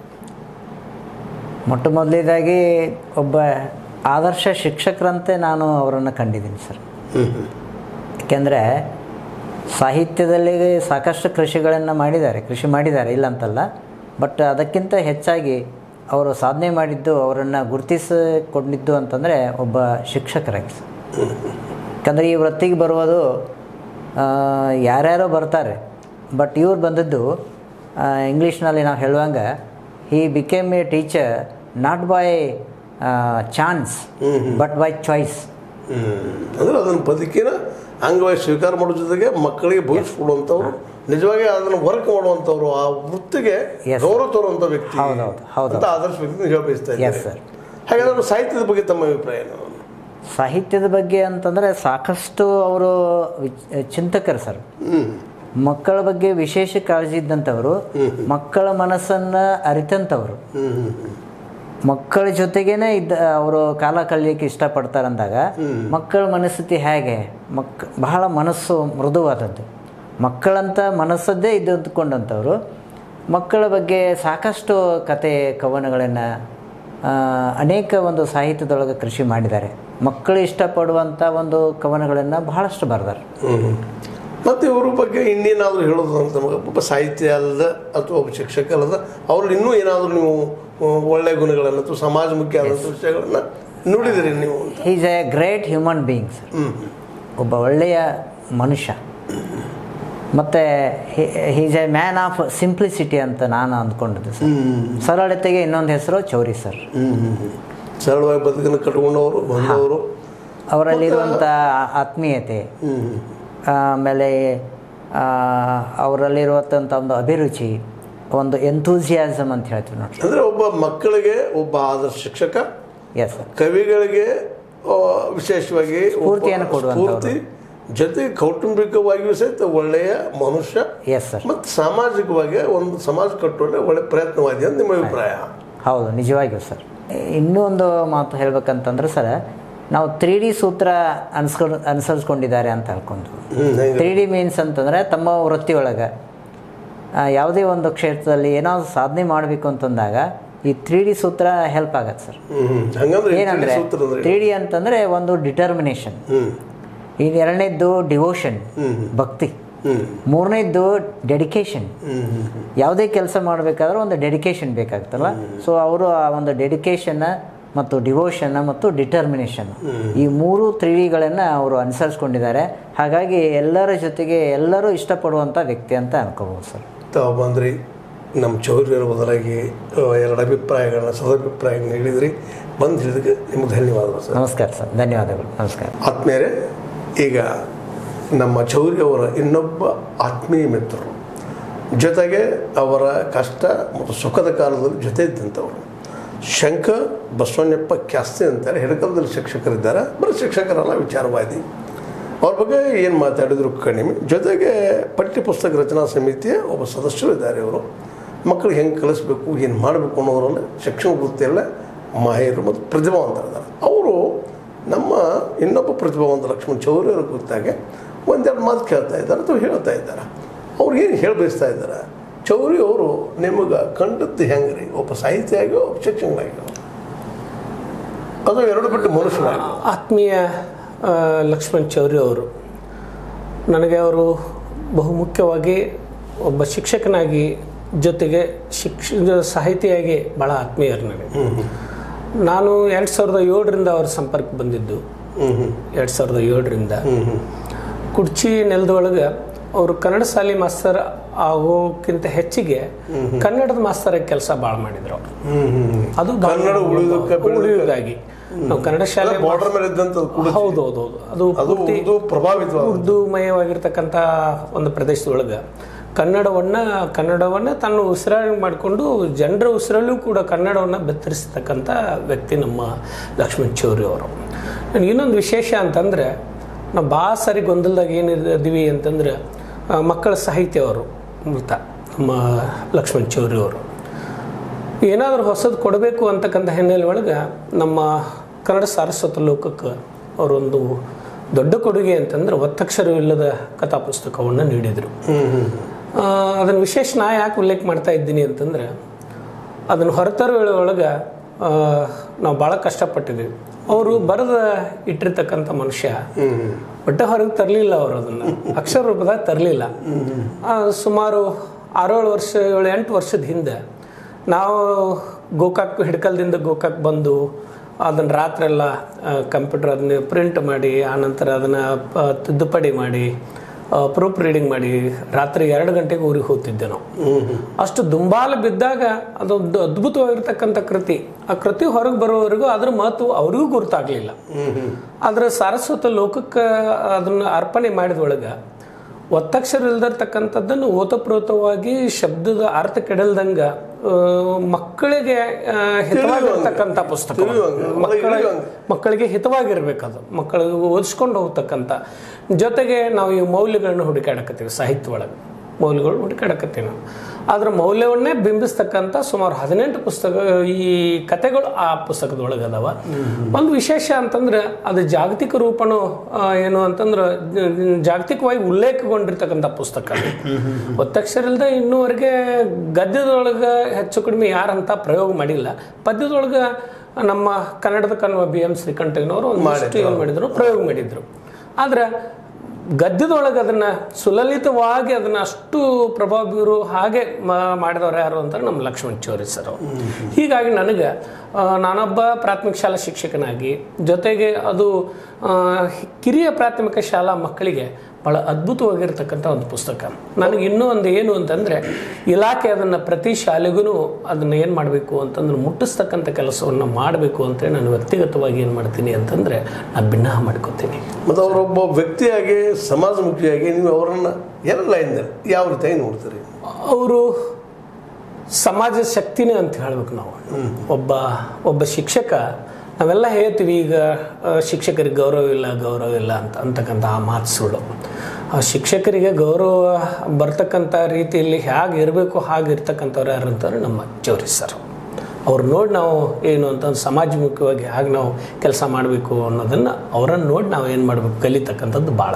ಮೊಟ್ಟ ಮೊದಲೇದಾಗಿ ಒಬ್ಬ ಆದರ್ಶ ಶಿಕ್ಷಕರಂತೆ ನಾನು ಅವರನ್ನು ಕಂಡಿದ್ದೀನಿ ಸರ್. ಏಕೆಂದರೆ ಸಾಹಿತ್ಯದಲ್ಲಿ ಸಾಕಷ್ಟು ಕೃಷಿಗಳನ್ನು ಮಾಡಿದ್ದಾರೆ, ಕೃಷಿ ಮಾಡಿದ್ದಾರೆ ಇಲ್ಲ ಅಂತಲ್ಲ. ಬಟ್ ಅದಕ್ಕಿಂತ ಹೆಚ್ಚಾಗಿ ಅವರು ಸಾಧನೆ ಮಾಡಿದ್ದು, ಅವರನ್ನು ಗುರುತಿಸಿಕೊಂಡಿದ್ದು ಅಂತಂದರೆ ಒಬ್ಬ ಶಿಕ್ಷಕರಾಗಿ ಸರ್. ಯಾಕಂದರೆ ಈ ವೃತ್ತಿಗೆ ಬರುವುದು ಯಾರ್ಯಾರೋ ಬರ್ತಾರೆ, ಬಟ್ ಇವ್ರು ಬಂದದ್ದು ಇಂಗ್ಲೀಷ್ನಲ್ಲಿ ನಾವು ಹೇಳುವಂಗೆ he became a teacher not by uh, chance but by choice. ಅಂದರೆ ಅದನ್ನು ಬದುಕಿನ ಅಂಗವಾಗಿ ಸ್ವೀಕಾರ ಮಾಡೋ ಜೊತೆಗೆ ಮಕ್ಕಳಿಗೆ ಬೋಧಿಸ್ಕೊಡುವಂಥವ್ರು, ನಿಜವಾಗಿ ಅದನ್ನು ವರ್ಕ್ ಮಾಡುವಂಥವ್ರು, ಆ ವೃತ್ತಿಗೆ ಗೌರವ ತರುವಂಥ ವ್ಯಕ್ತಿ ಅಂತ ಆದರ್ಶ ವ್ಯಕ್ತಿ ಹೇಳ ಬಯಸ್ತಾ ಇದ್ದಾರೆ ಸರ್. ಹಾಗಾದ್ರೆ ಸಾಹಿತ್ಯದ ಬಗ್ಗೆ ತಮ್ಮ ಅಭಿಪ್ರಾಯ ಏನು? ಸಾಹಿತ್ಯದ ಬಗ್ಗೆ ಅಂತಂದರೆ ಸಾಕಷ್ಟು ಅವರು ಚಿಂತಕರು ಸರ್. ಮಕ್ಕಳ ಬಗ್ಗೆ ವಿಶೇಷ ಕಾಳಜಿ ಇದ್ದಂಥವರು, ಮಕ್ಕಳ ಮನಸ್ಸನ್ನು ಅರಿತಂಥವ್ರು, ಮಕ್ಕಳ ಜೊತೆಗೇನೆ ಇದ್ದ ಅವರು ಕಾಲ ಕಳೆಯಲಿಕ್ಕೆ ಇಷ್ಟಪಡ್ತಾರಂದಾಗ ಮಕ್ಕಳ ಮನಸ್ಥಿತಿ ಹೇಗೆ, ಮಕ್ ಬಹಳ ಮನಸ್ಸು ಮೃದುವಾದದ್ದು, ಮಕ್ಕಳಂತ ಮನಸ್ಸದ್ದೇ ಇದ್ದುಕೊಂಡಂಥವ್ರು. ಮಕ್ಕಳ ಬಗ್ಗೆ ಸಾಕಷ್ಟು ಕತೆ ಕವನಗಳನ್ನು ಅನೇಕ ಒಂದು ಸಾಹಿತ್ಯದೊಳಗೆ ಕೃಷಿ ಮಾಡಿದ್ದಾರೆ. ಮಕ್ಕಳು ಇಷ್ಟಪಡುವಂಥ ಒಂದು ಕವನಗಳನ್ನು ಬಹಳಷ್ಟು ಬರೆದಾರೆ. ಮತ್ತು ಇವ್ರ ಬಗ್ಗೆ ಇನ್ನೇನಾದರೂ ಹೇಳೋದು ಅಂತ ಒಬ್ಬ ಸಾಹಿತ್ಯ ಅಲ್ಲದ ಅಥವಾ ಒಬ್ಬ ಶಿಕ್ಷಕ ಅಲ್ಲದ ಅವ್ರು ಇನ್ನೂ ಏನಾದರೂ ನೀವು ಒಳ್ಳೆಯ ಗುಣಗಳನ್ನು ಅಥವಾ ಸಮಾಜಮುಖಿ ಆದಂಥ ವಿಷಯಗಳನ್ನು ನೋಡಿದಿರಿ ನೀವು? Is a great human being sir, ಒಬ್ಬ ಒಳ್ಳೆಯ ಮನುಷ್ಯ. ಮತ್ತು he's a man of simplicity ಅಂತ ನಾನು ಅಂದ್ಕೊಂಡಿದ್ದೆ ಸರ್. ಸರಳತೆಗೆ ಇನ್ನೊಂದು ಹೆಸರು ಚೌರಿ ಸರ್. ಸರಳವಾಗಿ ಬದುಕನ್ನು ಕಟ್ಕೊಂಡವರು ಬಂದವರು, ಅವರಲ್ಲಿರುವಂಥ ಆತ್ಮೀಯತೆ, ಆಮೇಲೆ ಅವರಲ್ಲಿರುವಂಥ ಒಂದು ಅಭಿರುಚಿ, ಒಂದು ಎಂಥೂಸಿಯಾಸಮ್ ಅಂತ ಹೇಳ್ತೀವಿ ನೋಡಿ. ಅಂದರೆ ಒಬ್ಬ ಮಕ್ಕಳಿಗೆ ಒಬ್ಬ ಆದರ್ಶ ಶಿಕ್ಷಕ, ಎಸ್ ಸರ್, ಕವಿಗಳಿಗೆ ವಿಶೇಷವಾಗಿ ಸ್ಫೂರ್ತಿಯನ್ನು ಕೊಡುವಂಥ ಜೊತೆಗೆ ಕೌಟುಂಬಿಕವಾಗಿಯೂ ಸಹಿತ ಒಳ್ಳೆಯ ಮನುಷ್ಯ, ಎಸ್ ಸರ್, ಮತ್ತು ಸಾಮಾಜಿಕವಾಗಿ ಒಂದು ಸಮಾಜ ಕಟ್ಟುವಲ್ಲಿ ಒಳ್ಳೆ ಪ್ರಯತ್ನವಾದಿ ಅಂತ ನಿಮ್ಮ ಅಭಿಪ್ರಾಯ? ಹೌದು, ನಿಜವಾಗಿಯೂ ಸರ್. ಇನ್ನೂ ಒಂದು ಮಾತು ಹೇಳ್ಬೇಕಂತಂದ್ರೆ ಸರ್, ನಾವು ತ್ರೀ ಡಿ ಸೂತ್ರ ಅನ್ಸ್ಕೊಂಡು ಅನುಸರಿಸ್ಕೊಂಡಿದ್ದಾರೆ ಅಂತ ಹೇಳ್ಕೊಂಡು. ತ್ರೀ ಡಿ ಮೀನ್ಸ್ ಅಂತಂದರೆ ತಮ್ಮ ವೃತ್ತಿಯೊಳಗೆ ಯಾವುದೇ ಒಂದು ಕ್ಷೇತ್ರದಲ್ಲಿ ಏನಾದ್ರು ಸಾಧನೆ ಮಾಡಬೇಕು ಅಂತಂದಾಗ ಈ ತ್ರೀ ಡಿ ಸೂತ್ರ ಹೆಲ್ಪ್ ಆಗತ್ತೆ ಸರ್. ಏನಂದರೆ ತ್ರೀ ಡಿ ಅಂತಂದರೆ ಒಂದು ಡಿಟರ್ಮಿನೇಷನ್, ಈ ಎರಡನೇದ್ದು ಡಿವೋಷನ್ ಭಕ್ತಿ, ಮೂರನೇದ್ದು ಡೆಡಿಕೇಶನ್. ಯಾವುದೇ ಕೆಲಸ ಮಾಡಬೇಕಾದ್ರೆ ಒಂದು ಡೆಡಿಕೇಶನ್ ಬೇಕಾಗ್ತಲ್ಲ. ಸೊ ಅವರು ಆ ಒಂದು ಡೆಡಿಕೇಶನ್ನ ಮತ್ತು ಡಿವೋಷನ್ ಮತ್ತು ಡಿಟರ್ಮಿನೇಷನ್, ಈ ಮೂರು ತ್ರೀಡಿಗಳನ್ನು ಅವರು ಅನುಸರಿಸ್ಕೊಂಡಿದ್ದಾರೆ. ಹಾಗಾಗಿ ಎಲ್ಲರ ಜೊತೆಗೆ ಎಲ್ಲರೂ ಇಷ್ಟಪಡುವಂಥ ವ್ಯಕ್ತಿ ಅಂತ ಅನ್ಕೋಬೋದು ಸರ್. ತಾವು ಬಂದ್ರಿ, ನಮ್ಮ ಚೌರಿಯರ ಬದಲಾಗಿ ಎರಡು ಅಭಿಪ್ರಾಯಗಳನ್ನ ಸದಾಭಿಪ್ರಾಯಗಳನ್ನ ಹೇಳಿದ್ರಿ. ಬಂದು ಹೇಳಿದಕ್ಕೆ ನಿಮ್ಗೆ ಧನ್ಯವಾದಗಳು ಸರ್. ನಮಸ್ಕಾರ ಸರ್, ಧನ್ಯವಾದಗಳು. ನಮಸ್ಕಾರ ಆತ್ಮೀಯರೇ. ಈಗ ನಮ್ಮ ಚೌರಿಯವರ ಇನ್ನೊಬ್ಬ ಆತ್ಮೀಯ ಮಿತ್ರರು, ಜೊತೆಗೆ ಅವರ ಕಷ್ಟ ಮತ್ತು ಸುಖದ ಕಾಲದಲ್ಲಿ ಜೊತೆ ಇದ್ದಂಥವರು ಶಂಕರ್ ಬಸವಣ್ಣಪ್ಪ ಕ್ಯಾಸ್ತಿ ಅಂತಾರೆ. ಹಿಡಕಲದಲ್ಲಿ ಶಿಕ್ಷಕರಿದ್ದಾರೆ, ಬರೀ ಶಿಕ್ಷಕರಲ್ಲ, ವಿಚಾರವಾದಿ. ಅವ್ರ ಬಗ್ಗೆ ಏನು ಮಾತಾಡಿದ್ರು ಕಡಿಮೆ. ಜೊತೆಗೆ ಪಠ್ಯಪುಸ್ತಕ ರಚನಾ ಸಮಿತಿಯ ಒಬ್ಬ ಸದಸ್ಯರು ಇದ್ದಾರೆ. ಇವರು ಮಕ್ಕಳಿಗೆ ಹೆಂಗೆ ಕಲಿಸ್ಬೇಕು, ಏನು ಮಾಡಬೇಕು ಅನ್ನೋದ್ರಲ್ಲಿ ಶಿಕ್ಷಣ ವೃತ್ತಿಯಲ್ಲೇ ಮಾಹಿರು ಮತ್ತು ಪ್ರತಿಭಾವಂತರಿದ್ದಾರೆ. ಅವರು ನಮ್ಮ ಇನ್ನೊಬ್ಬ ಪ್ರತಿಭಾವಂತ ಲಕ್ಷ್ಮಣ್ ಚೌರಿಯವರ ಕುರಿತಾಗೆ ಒಂದೆರಡು ಮಾತು ಕೇಳ್ತಾ ಇದ್ದಾರೆ ಅಥವಾ ಹೇಳ್ತಾ ಇದ್ದಾರೆ. ಅವ್ರು ಏನು ಹೇಳಿ ಬಯಸ್ತಾ ಇದ್ದಾರೆ? ಚೌರಿ ಅವರು ನಿಮಗೆ ಕಂಡದ್ದು ಹೆಂಗೆ ರೀ, ಒಬ್ಬ ಸಾಹಿತ್ಯಾಗಿ ಒಬ್ಬ ಶಿಕ್ಷಕನಾಗಿ, ಅದು ಎರಡು ಬಿಟ್ಟು ಮನುಷ್ಯನಾಗಿ? ಆತ್ಮೀಯ ಲಕ್ಷ್ಮಣ್ ಚೌರಿ ಅವರು ನನಗೆ ಅವರು ಬಹುಮುಖ್ಯವಾಗಿ ಒಬ್ಬ ಶಿಕ್ಷಕನಾಗಿ, ಜೊತೆಗೆ ಶಿಕ್ಷ ಸಾಹಿತಿಯಾಗಿ ಭಾಳ ಆತ್ಮೀಯರು ನನಗೆ. ನಾನು ಎರಡು ಸಾವಿರದ ಏಳರಿಂದ ಅವ್ರ ಸಂಪರ್ಕ ಬಂದಿದ್ದು. ಎರಡು ಸಾವಿರದ ಏಳರಿಂದ ಕುಡ್ಚಿ ನೆಲದೊಳಗೆ ಅವರು ಕನ್ನಡ ಶಾಲೆ ಮಾಸ್ತರ್ ಆಗೋಕ್ಕಿಂತ ಹೆಚ್ಚಿಗೆ ಕನ್ನಡದ ಮಾಸ್ತರ್ ಕೆಲಸ ಭಾಳ ಮಾಡಿದ್ರು. ಅದು ಕನ್ನಡ ಉಳಿಯೋದಾಗಿ ನಾವು ಕನ್ನಡ ಶಾಲೆ ಹೌದೌದು ಅದು ಪ್ರಭಾವಿತ ಉರ್ದುಮಯವಾಗಿರ್ತಕ್ಕಂಥ ಒಂದು ಪ್ರದೇಶದೊಳಗೆ ಕನ್ನಡವನ್ನು ಕನ್ನಡವನ್ನು ತನ್ನ ಉಸಿರಾಗಿ ಮಾಡಿಕೊಂಡು ಜನರ ಉಸಿರಲ್ಲೂ ಕೂಡ ಕನ್ನಡವನ್ನು ಬೆತ್ತರಿಸ್ತಕ್ಕಂಥ ವ್ಯಕ್ತಿ ನಮ್ಮ ಲಕ್ಷ್ಮಣ್ ಚೌರಿ ಅವರು. ನನಗೆ ಇನ್ನೊಂದು ವಿಶೇಷ ಅಂತಂದರೆ ನಾವು ಭಾಳ ಸಾರಿ ಗೊಂದಲದಾಗ ಏನಿದ್ದೀವಿ ಅಂತಂದ್ರೆ ಮಕ್ಕಳ ಸಾಹಿತ್ಯ ಅವರು ಮೃತ ನಮ್ಮ ಲಕ್ಷ್ಮಣ್ ಚೌರಿ ಅವರು ಏನಾದರೂ ಹೊಸದು ಕೊಡಬೇಕು ಅಂತಕ್ಕಂಥ ಹಿನ್ನೆಲೆ ಒಳಗೆ ನಮ್ಮ ಕನ್ನಡ ಸಾರಸ್ವತ ಲೋಕಕ್ಕೆ ಅವರೊಂದು ದೊಡ್ಡ ಕೊಡುಗೆ ಅಂತಂದ್ರೆ ಒತ್ತಕ್ಷರವಿಲ್ಲದ ಕಥಾ ಪುಸ್ತಕವನ್ನು ನೀಡಿದರು. ಅದನ್ನು ವಿಶೇಷ ನಾ ಯಾಕೆ ಉಲ್ಲೇಖ ಮಾಡ್ತಾ ಇದ್ದೀನಿ ಅಂತಂದ್ರೆ ಅದನ್ನು ಹೊರತರೋ ಒಳಗೆ ನಾವು ಭಾಳ ಕಷ್ಟಪಟ್ಟಿದ್ದೀವಿ. ಅವರು ಬರೆದ ಇಟ್ಟಿರ್ತಕ್ಕಂಥ ಮನುಷ್ಯ ಹೊಟ್ಟೆ ಹೊರಗೆ ತರಲಿಲ್ಲ, ಅವರು ಅದನ್ನು ಅಕ್ಷರ ರೂಪದಾಗ ತರಲಿಲ್ಲ. ಸುಮಾರು ಆರೇಳು ವರ್ಷ ಏಳು ಎಂಟು ವರ್ಷದ ಹಿಂದೆ ನಾವು ಗೋಕಾಕ್ ಹಿಡ್ಕಲ್ದಿಂದ ಗೋಕಾಕ್ ಬಂದು ಅದನ್ನು ರಾತ್ರೆಲ್ಲ ಕಂಪ್ಯೂಟರ್ ಅದನ್ನ ಪ್ರಿಂಟ್ ಮಾಡಿ ಆನಂತರ ಅದನ್ನು ತಿದ್ದುಪಡಿ ಮಾಡಿ ಪ್ರೂಫ್ ರೀಡಿಂಗ್ ಮಾಡಿ ರಾತ್ರಿ ಎರಡು ಗಂಟೆಗೆ ಊರಿಗೆ ಹೋಗ್ತಿದ್ದೆ ನಾವು. ಅಷ್ಟು ದುಂಬಾಲ ಬಿದ್ದಾಗ ಅದೊಂದು ಅದ್ಭುತವಾಗಿರ್ತಕ್ಕಂಥ ಕೃತಿ. ಆ ಕೃತಿ ಹೊರಗೆ ಬರೋವರೆಗೂ ಅದ್ರ ಮಹತ್ವ ಅವ್ರಿಗೂ ಗುರುತಾಗಲಿಲ್ಲ. ಅದರ ಸಾರಸ್ವತ ಲೋಕಕ್ಕೆ ಅದನ್ನು ಅರ್ಪಣೆ ಮಾಡಿದೊಳಗೆ ಒತ್ತಕ್ಷರ ಇಲ್ದಿರ್ತಕ್ಕಂಥದ್ದನ್ನು ಓತಪ್ರೋತವಾಗಿ ಶಬ್ದದ ಅರ್ಥ ಕೆಡಲ್ದಂಗೆ ಮಕ್ಕಳಿಗೆ ಹಿತವಾಗಿರ್ತಕ್ಕಂಥ ಪುಸ್ತಕ, ಮಕ್ಕಳ ಮಕ್ಕಳಿಗೆ ಹಿತವಾಗಿರ್ಬೇಕದು, ಮಕ್ಕಳಿಗೆ ಓದಿಸ್ಕೊಂಡು ಹೋಗ್ತಕ್ಕಂಥ. ಜೊತೆಗೆ ನಾವು ಈ ಮೌಲ್ಯಗಳನ್ನ ಹುಡುಕಾಡಕತ್ತೀವಿ, ಸಾಹಿತ್ಯ ಒಳಗೆ ಮೌಲ್ಯಗಳು ಹುಡುಕಾಡಕತ್ತೀವಿ ನಾವು. ಅದರ ಮೌಲ್ಯವನ್ನೇ ಬಿಂಬಿಸ್ತಕ್ಕಂಥ ಸುಮಾರು ಹದಿನೆಂಟು ಪುಸ್ತಕ ಈ ಕಥೆಗಳು ಆ ಪುಸ್ತಕದೊಳಗೆ ಅದಾವ. ಒಂದು ವಿಶೇಷ ಅಂತಂದ್ರೆ ಅದು ಜಾಗತಿಕ ರೂಪನು ಏನು ಅಂತಂದ್ರೆ ಜಾಗತಿಕವಾಗಿ ಉಲ್ಲೇಖಗೊಂಡಿರ್ತಕ್ಕಂಥ ಪುಸ್ತಕ. ಒತ್ತಕ್ಷರ ಇಲ್ಲದೆ ಇನ್ನೂವರೆಗೆ ಗದ್ಯದೊಳಗೆ ಹೆಚ್ಚು ಕಡಿಮೆ ಯಾರಂತ ಪ್ರಯೋಗ ಮಾಡಿಲ್ಲ. ಪದ್ಯದೊಳಗೆ ನಮ್ಮ ಕನ್ನಡದ ಕನ್ವ ಬಿ ಎಂ ಶ್ರೀಕಂಠಯ್ಯನವರು ಒಂದಷ್ಟು ಏನು ಮಾಡಿದ್ರು, ಪ್ರಯೋಗ ಮಾಡಿದ್ರು. ಆದ್ರೆ ಗದ್ಯದೊಳಗೆ ಅದನ್ನು ಸುಲಲಿತವಾಗಿ ಅದನ್ನು ಅಷ್ಟು ಪ್ರಭಾವ ಬೀರು ಹಾಗೆ ಮಾಡಿದವರು ಯಾರು ಅಂತಾರೆ ನಮ್ಮ ಲಕ್ಷ್ಮಣ್ ಚೌರಿ ಸರ್ ಅವರು. ಹೀಗಾಗಿ ನನಗೆ ನಾನೊಬ್ಬ ಪ್ರಾಥಮಿಕ ಶಾಲಾ ಶಿಕ್ಷಕನಾಗಿ ಜೊತೆಗೆ ಅದು ಕಿರಿಯ ಪ್ರಾಥಮಿಕ ಶಾಲಾ ಮಕ್ಕಳಿಗೆ ಭಾಳ ಅದ್ಭುತವಾಗಿರ್ತಕ್ಕಂಥ ಒಂದು ಪುಸ್ತಕ. ನನಗೆ ಇನ್ನೂ ಒಂದು ಏನು ಅಂತಂದರೆ ಇಲಾಖೆ ಅದನ್ನು ಪ್ರತಿ ಶಾಲೆಗೂ ಅದನ್ನು ಏನು ಮಾಡಬೇಕು ಅಂತಂದ್ರೆ ಮುಟ್ಟಿಸ್ತಕ್ಕಂಥ ಕೆಲಸವನ್ನು ಮಾಡಬೇಕು ಅಂತೇಳಿ ನಾನು ವ್ಯಕ್ತಿಗತವಾಗಿ ಏನು ಮಾಡ್ತೀನಿ ಅಂತಂದರೆ ನಾನು ಭಿನ್ನ ಮಾಡ್ಕೋತೀನಿ. ಮತ್ತು ಅವರೊಬ್ಬ ವ್ಯಕ್ತಿಯಾಗಿ ಸಮಾಜಮುಖಿಯಾಗಿ ನೀವು ಅವರನ್ನು ಎಲ್ಲ ಇಂದ ಯಾವ ರೀತಿಯಾಗಿ ನೋಡ್ತೀರಿ? ಅವರು ಸಮಾಜ ಶಕ್ತಿನೇ ಅಂತ ಹೇಳ್ಬೇಕು ನಾವು. ಒಬ್ಬ ಒಬ್ಬ ಶಿಕ್ಷಕ ನಾವೆಲ್ಲ ಹೇಳ್ತೀವಿ ಈಗ ಶಿಕ್ಷಕರಿಗೆ ಗೌರವ ಇಲ್ಲ ಗೌರವ ಇಲ್ಲ ಅಂತ ಅಂತಕ್ಕಂಥ ಆ ಮಾತು ಸುಳ್ಳು. ಆ ಶಿಕ್ಷಕರಿಗೆ ಗೌರವ ಬರ್ತಕ್ಕಂಥ ರೀತಿಯಲ್ಲಿ ಹೇಗೆ ಇರಬೇಕು ಹಾಗೆ ಇರ್ತಕ್ಕಂಥವ್ರು ಯಾರು ಅಂತಾರೆ ನಮ್ಮ ಚೌರಿ ಸರ್. ಅವ್ರು ನೋಡಿ ನಾವು ಏನು ಅಂತಂದು ಸಮಾಜಮುಖವಾಗಿ ಹಾಗೆ ನಾವು ಕೆಲಸ ಮಾಡಬೇಕು ಅನ್ನೋದನ್ನು ಅವರನ್ನು ನೋಡಿ ನಾವು ಏನು ಮಾಡಬೇಕು ಕಲಿತಕ್ಕಂಥದ್ದು ಭಾಳ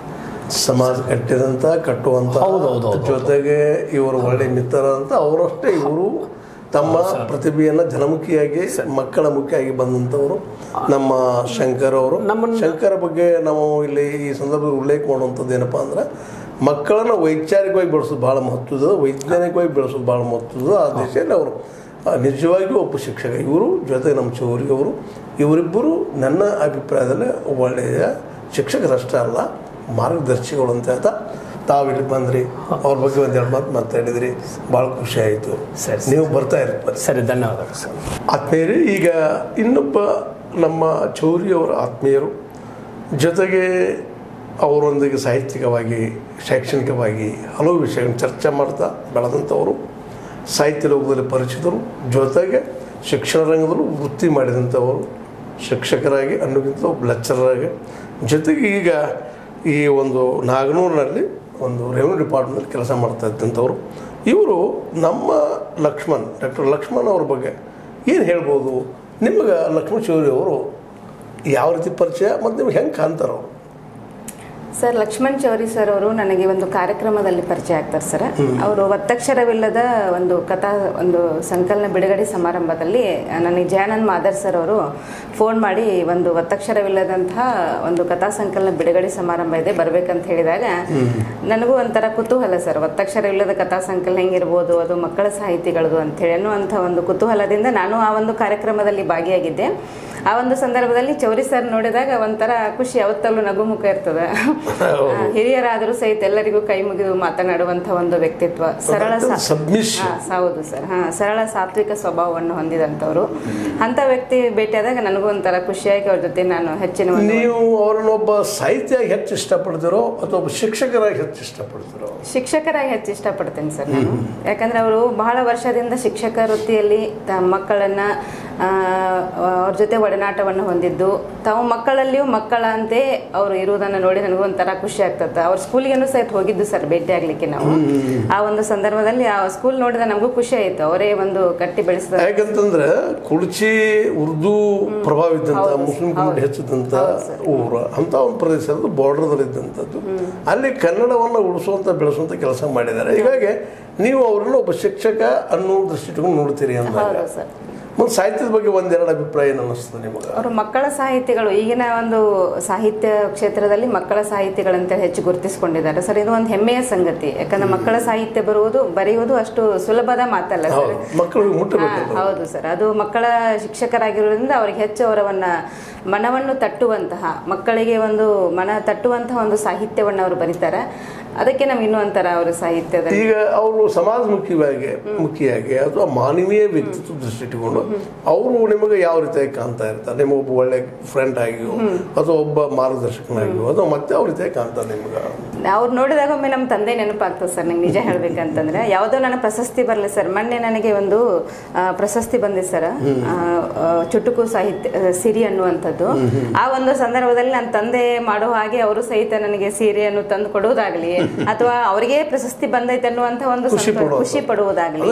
ಸಮಾಜ ಕಟ್ಟಿದಂಥ ಕಟ್ಟುವಂಥ. ಹೌದೌದು. ಜೊತೆಗೆ ಇವರು ಒಳ್ಳೆ ಮಿತ್ರ ಅಂತ ಅವರಷ್ಟೇ ಇವರು ತಮ್ಮ ಪ್ರತಿಭೆಯನ್ನು ಜನಮುಖಿಯಾಗಿ ಮಕ್ಕಳ ಮುಖಿಯಾಗಿ ಬಂದಂಥವರು ನಮ್ಮ ಶಂಕರ್ ಅವರು. ನಮ್ಮ ಶಂಕರ ಬಗ್ಗೆ ನಾವು ಇಲ್ಲಿ ಈ ಸಂದರ್ಭದಲ್ಲಿ ಉಲ್ಲೇಖ ಮಾಡುವಂಥದ್ದು ಏನಪ್ಪ ಅಂದ್ರೆ ಮಕ್ಕಳನ್ನು ವೈಚಾರಿಕವಾಗಿ ಬೆಳೆಸೋದು ಭಾಳ ಮಹತ್ವದ, ವೈಜ್ಞಾನಿಕವಾಗಿ ಬೆಳೆಸೋದು ಭಾಳ ಮಹತ್ವದ. ಆ ದಿಶೆಯಲ್ಲಿ ಅವರು ನಿಜವಾಗಿಯೂ ಒಬ್ಬ ಶಿಕ್ಷಕ ಇವರು. ಜೊತೆಗೆ ನಮ್ಮ ಚೌರಿ ಅವರು, ಇವರಿಬ್ಬರು ನನ್ನ ಅಭಿಪ್ರಾಯದಲ್ಲಿ ಒಳ್ಳೆಯ ಶಿಕ್ಷಕರಷ್ಟೇ ಅಲ್ಲ ಮಾರ್ಗದರ್ಶಿಗಳು ಅಂತ ಹೇಳ್ತಾ ತಾವಿಲ್ಲಿ ಬಂದ್ರಿ, ಅವ್ರ ಬಗ್ಗೆ ಒಂದೆರಡು ಮಾತು ಮಾತಾಡಿದ್ರಿ, ಭಾಳ ಖುಷಿ ಆಯಿತು. ಸರಿ, ನೀವು ಬರ್ತಾ ಇರ್ತಾರೆ. ಸರಿ, ಧನ್ಯವಾದಗಳು ಸರ್. ಆತ್ಮೀಯರು, ಈಗ ಇನ್ನೊಬ್ಬ ನಮ್ಮ ಚೌರಿ ಅವರ ಆತ್ಮೀಯರು, ಜೊತೆಗೆ ಅವರೊಂದಿಗೆ ಸಾಹಿತ್ಯಿಕವಾಗಿ ಶೈಕ್ಷಣಿಕವಾಗಿ ಹಲವು ವಿಷಯಗಳನ್ನು ಚರ್ಚೆ ಮಾಡ್ತಾ ಬೆಳೆದಂಥವರು, ಸಾಹಿತ್ಯ ಲೋಕದಲ್ಲಿ ಪರಿಚಿತರು, ಜೊತೆಗೆ ಶಿಕ್ಷಣ ರಂಗದಲ್ಲೂ ವೃತ್ತಿ ಮಾಡಿದಂಥವರು, ಶಿಕ್ಷಕರಾಗಿ ಅನ್ನೋಕ್ಕಿಂತ ಒಬ್ಬ ಲೆಕ್ಚರರಾಗಿ, ಜೊತೆಗೆ ಈಗ ಈ ಒಂದು ನಾಗನೂರಿನಲ್ಲಿ ಒಂದು ರೆವಿನ್ಯೂ ಡಿಪಾರ್ಟ್ಮೆಂಟಲ್ಲಿ ಕೆಲಸ ಮಾಡ್ತಾ ಇದ್ದಂಥವ್ರು. ಇವರು ನಮ್ಮ ಲಕ್ಷ್ಮಣ್ ಡಾಕ್ಟರ್ ಲಕ್ಷ್ಮಣ್ ಅವ್ರ ಬಗ್ಗೆ ಏನು ಹೇಳ್ಬೋದು? ನಿಮಗೆ ಲಕ್ಷ್ಮಣ್ ಚೌರಿ ಅವರು ಯಾವ ರೀತಿ ಪರಿಚಯ ಮತ್ತು ನಿಮ್ಗೆ ಹೆಂಗೆ ಕಾಣ್ತಾರೋ? ಸರ್, ಲಕ್ಷ್ಮಣ್ ಚೌರಿ ಸರ್ ಅವರು ನನಗೆ ಒಂದು ಕಾರ್ಯಕ್ರಮದಲ್ಲಿ ಪರಿಚಯ ಆಗ್ತಾರೆ ಸರ್. ಅವರು ಒತ್ತಕ್ಷರವಿಲ್ಲದ ಒಂದು ಕಥಾ ಒಂದು ಸಂಕಲನ ಬಿಡುಗಡೆ ಸಮಾರಂಭದಲ್ಲಿ ನನಗೆ ಜಯಾನಂದ್ ಮಾದರ್ ಸರ್ ಅವರು ಫೋನ್ ಮಾಡಿ ಒಂದು ಒತ್ತಕ್ಷರವಿಲ್ಲದಂತಹ ಒಂದು ಕಥಾ ಸಂಕಲನ ಬಿಡುಗಡೆ ಸಮಾರಂಭ ಇದೆ ಬರಬೇಕಂತ ಹೇಳಿದಾಗ ನನಗೂ ಒಂಥರ ಕುತೂಹಲ ಸರ್. ಒತ್ತಕ್ಷರವಿಲ್ಲದ ಕಥಾ ಸಂಕಲನ ಹೆಂಗಿರ್ಬೋದು, ಅದು ಮಕ್ಕಳ ಸಾಹಿತಿಗಳದು ಅಂಥೇಳಿ ಅನ್ನುವಂಥ ಒಂದು ಕುತೂಹಲದಿಂದ ನಾನು ಆ ಒಂದು ಕಾರ್ಯಕ್ರಮದಲ್ಲಿ ಭಾಗಿಯಾಗಿದ್ದೆ. ಆ ಒಂದು ಸಂದರ್ಭದಲ್ಲಿ ಚೌರಿ ಸರ್ ನೋಡಿದಾಗ ಒಂಥರ ಖುಷಿ, ಯಾವತ್ತಲ್ಲೂ ನಗುಮುಖ ಇರ್ತದೆ. ಹಿರಿಯರಾದರೂ ಸಹಿತ ಎಲ್ಲರಿಗೂ ಕೈ ಮುಗಿದು ಮಾತನಾಡುವಂಥ ಒಂದು ವ್ಯಕ್ತಿತ್ವ, ಸರಳ ಹೌದು ಸರ್, ಹಾ ಸರಳ ಸಾತ್ವಿಕ ಸ್ವಭಾವವನ್ನು ಹೊಂದಿದಂಥವ್ರು. ಅಂತ ವ್ಯಕ್ತಿ ಭೇಟಿಯಾದಾಗ ನನಗೂ ಒಂಥರ ಖುಷಿಯಾಗಿ ಅವ್ರ ಜೊತೆ ನಾನು ಹೆಚ್ಚಿನ. ನೀವು ಅವರನ್ನೊಬ್ಬ ಸಾಹಿತ್ಯವಾಗಿ ಹೆಚ್ಚು ಇಷ್ಟಪಡ್ತಿರೋ ಅಥವಾ ಒಬ್ಬ ಶಿಕ್ಷಕರಾಗಿ ಹೆಚ್ಚು ಇಷ್ಟಪಡ್ತಿರೋ? ಶಿಕ್ಷಕರಾಗಿ ಹೆಚ್ಚು ಇಷ್ಟಪಡ್ತೇನೆ ಸರ್ ನಾನು. ಯಾಕಂದ್ರೆ ಅವರು ಬಹಳ ವರ್ಷದಿಂದ ಶಿಕ್ಷಕ ವೃತ್ತಿಯಲ್ಲಿ ಮಕ್ಕಳನ್ನ ಅವ್ರ ಜೊತೆ ಒಡನಾಟವನ್ನು ಹೊಂದಿದ್ದು, ತಾವು ಮಕ್ಕಳಲ್ಲಿಯೂ ಮಕ್ಕಳಂತೆ ಅವರು ಇರುವುದನ್ನು ನೋಡಿ ನನಗೂ ಒಂಥರ ಖುಷಿ ಆಗ್ತದೆ. ಅವ್ರ ಸ್ಕೂಲಿಗೇನು ಸಹಿತ ಹೋಗಿದ್ದು ಸರ್ ಭೇಟಿ ಆಗ್ಲಿಕ್ಕೆ ನಾವು. ಆ ಒಂದು ಸಂದರ್ಭದಲ್ಲಿ ಆ ಸ್ಕೂಲ್ ನೋಡಿದ ನಮಗೂ ಖುಷಿ ಆಯ್ತು, ಅವರೇ ಒಂದು ಕಟ್ಟಿ ಬೆಳೆಸಿದ. ಯಾಕಂತಂದ್ರೆ ಕುಡ್ಚಿ ಉರ್ದು ಪ್ರಭಾವ ಇದ್ದಂತ, ಮುಸ್ಲಿಂ ಕಮ್ಯುನಿಟಿ ಹೆಚ್ಚಿದಂತ ಊರು, ಅಂತ ಒಂದು ಪ್ರದೇಶದ ಬಾರ್ಡರ್ದಲ್ಲಿ ಇದ್ದಂಥದ್ದು. ಅಲ್ಲಿ ಕನ್ನಡವನ್ನು ಉಳಿಸುವಂತ ಬೆಳೆಸುವಂತ ಕೆಲಸ ಮಾಡಿದ್ದಾರೆ. ಹೀಗಾಗಿ ನೀವು ಅವರನ್ನು ಒಬ್ಬ ಶಿಕ್ಷಕ ಅನ್ನೋ ದೃಷ್ಟಿಟ್ಕೊಂಡು ನೋಡ್ತೀರಿ ಅಂದಾಗ ಮುಂದೆ ಸಾಹಿತ್ಯದ ಬಗ್ಗೆ ಒಂದೆರಡು ಅಭಿಪ್ರಾಯ ಏನು ಅನ್ನಿಸ್ತದೆ ನಿಮಗೆ? ಅವರು ಮಕ್ಕಳ ಸಾಹಿತಿಗಳು, ಈಗಿನ ಒಂದು ಸಾಹಿತ್ಯ ಕ್ಷೇತ್ರದಲ್ಲಿ ಮಕ್ಕಳ ಸಾಹಿತಿಗಳಂತ ಹೆಚ್ಚು ಗುರುತಿಸಿಕೊಂಡಿದ್ದಾರೆ ಸರ್. ಇದು ಒಂದು ಹೆಮ್ಮೆಯ ಸಂಗತಿ. ಯಾಕಂದ್ರೆ ಮಕ್ಕಳ ಸಾಹಿತ್ಯ ಬರುವುದು ಬರೆಯುವುದು ಅಷ್ಟು ಸುಲಭದ ಮಾತಲ್ಲ ಸರ್. ಮಕ್ಕಳಿಗೆ ಮುಟ್ಟಬೇಕು. ಹೌದು ಸರ್, ಅದು ಮಕ್ಕಳ ಶಿಕ್ಷಕರಾಗಿರೋದ್ರಿಂದ ಅವ್ರಿಗೆ ಹೆಚ್ಚು ಅವರವನ್ನ ಮನವನ್ನು ತಟ್ಟುವಂತಹ, ಮಕ್ಕಳಿಗೆ ಒಂದು ಮನ ತಟ್ಟುವಂತಹ ಒಂದು ಸಾಹಿತ್ಯವನ್ನು ಅವರು ಬರೀತಾರೆ. ಅದಕ್ಕೆ ನಮ್ಗೆ ಇನ್ನೂ ಒಂಥರ ಅವರ ಸಾಹಿತ್ಯದ. ಈಗ ಅವರು ಸಮಾಜಮುಖಿಯಾಗಿ ಮುಖಿಯಾಗಿ ಅಥವಾ ಮಾನವೀಯ ವ್ಯಕ್ತಿತ್ವ ದೃಷ್ಟಿ ಇಟ್ಟುಕೊಂಡು ಅವರು ನಿಮಗೆ ಯಾವ ರೀತಿಯಾಗಿ ಕಾಣ್ತಾ ಇರ್ತಾರೆ? ನಿಮಗೆ ಒಬ್ಬ ಒಳ್ಳೆ ಫ್ರೆಂಡ್ ಆಗಿಯೋ ಅಥವಾ ಒಬ್ಬ ಮಾರ್ಗದರ್ಶಕನಾಗಿಯೋ ಅಥವಾ ಮತ್ತೆ ಯಾವ ರೀತಿಯಾಗಿ ಕಾಣ್ತಾರೆ ನಿಮ್ಗೆ? ಅವ್ರು ನೋಡಿದಾಗ ಒಮ್ಮೆ ನಮ್ಮ ತಂದೆ ನೆನಪಾಗ್ತದೆ ಸರ್. ನಂಗೆ ನಿಜ ಹೇಳ್ಬೇಕಂತಂದ್ರೆ ಯಾವುದೋ ನನ್ನ ಪ್ರಶಸ್ತಿ ಬರಲಿ ಸರ್. ಮೊನ್ನೆ ನನಗೆ ಒಂದು ಪ್ರಶಸ್ತಿ ಬಂದಿದೆ ಸರ್, ಚುಟುಕು ಸಾಹಿತ್ಯ ಸಿರಿ ಅನ್ನುವಂಥದ್ದು. ಆ ಒಂದು ಸಂದರ್ಭದಲ್ಲಿ ನನ್ನ ತಂದೆ ಮಾಡೋ ಹಾಗೆ ಅವರು ಸಹಿತ ನನಗೆ ಸೀರೆಯನ್ನು ತಂದು ಕೊಡುವುದಾಗ್ಲಿ ಅಥವಾ ಅವರಿಗೆ ಪ್ರಶಸ್ತಿ ಬಂದೈತೆ ಅನ್ನುವಂತ ಒಂದು ಖುಷಿ ಪಡುವುದಾಗ್ಲಿ,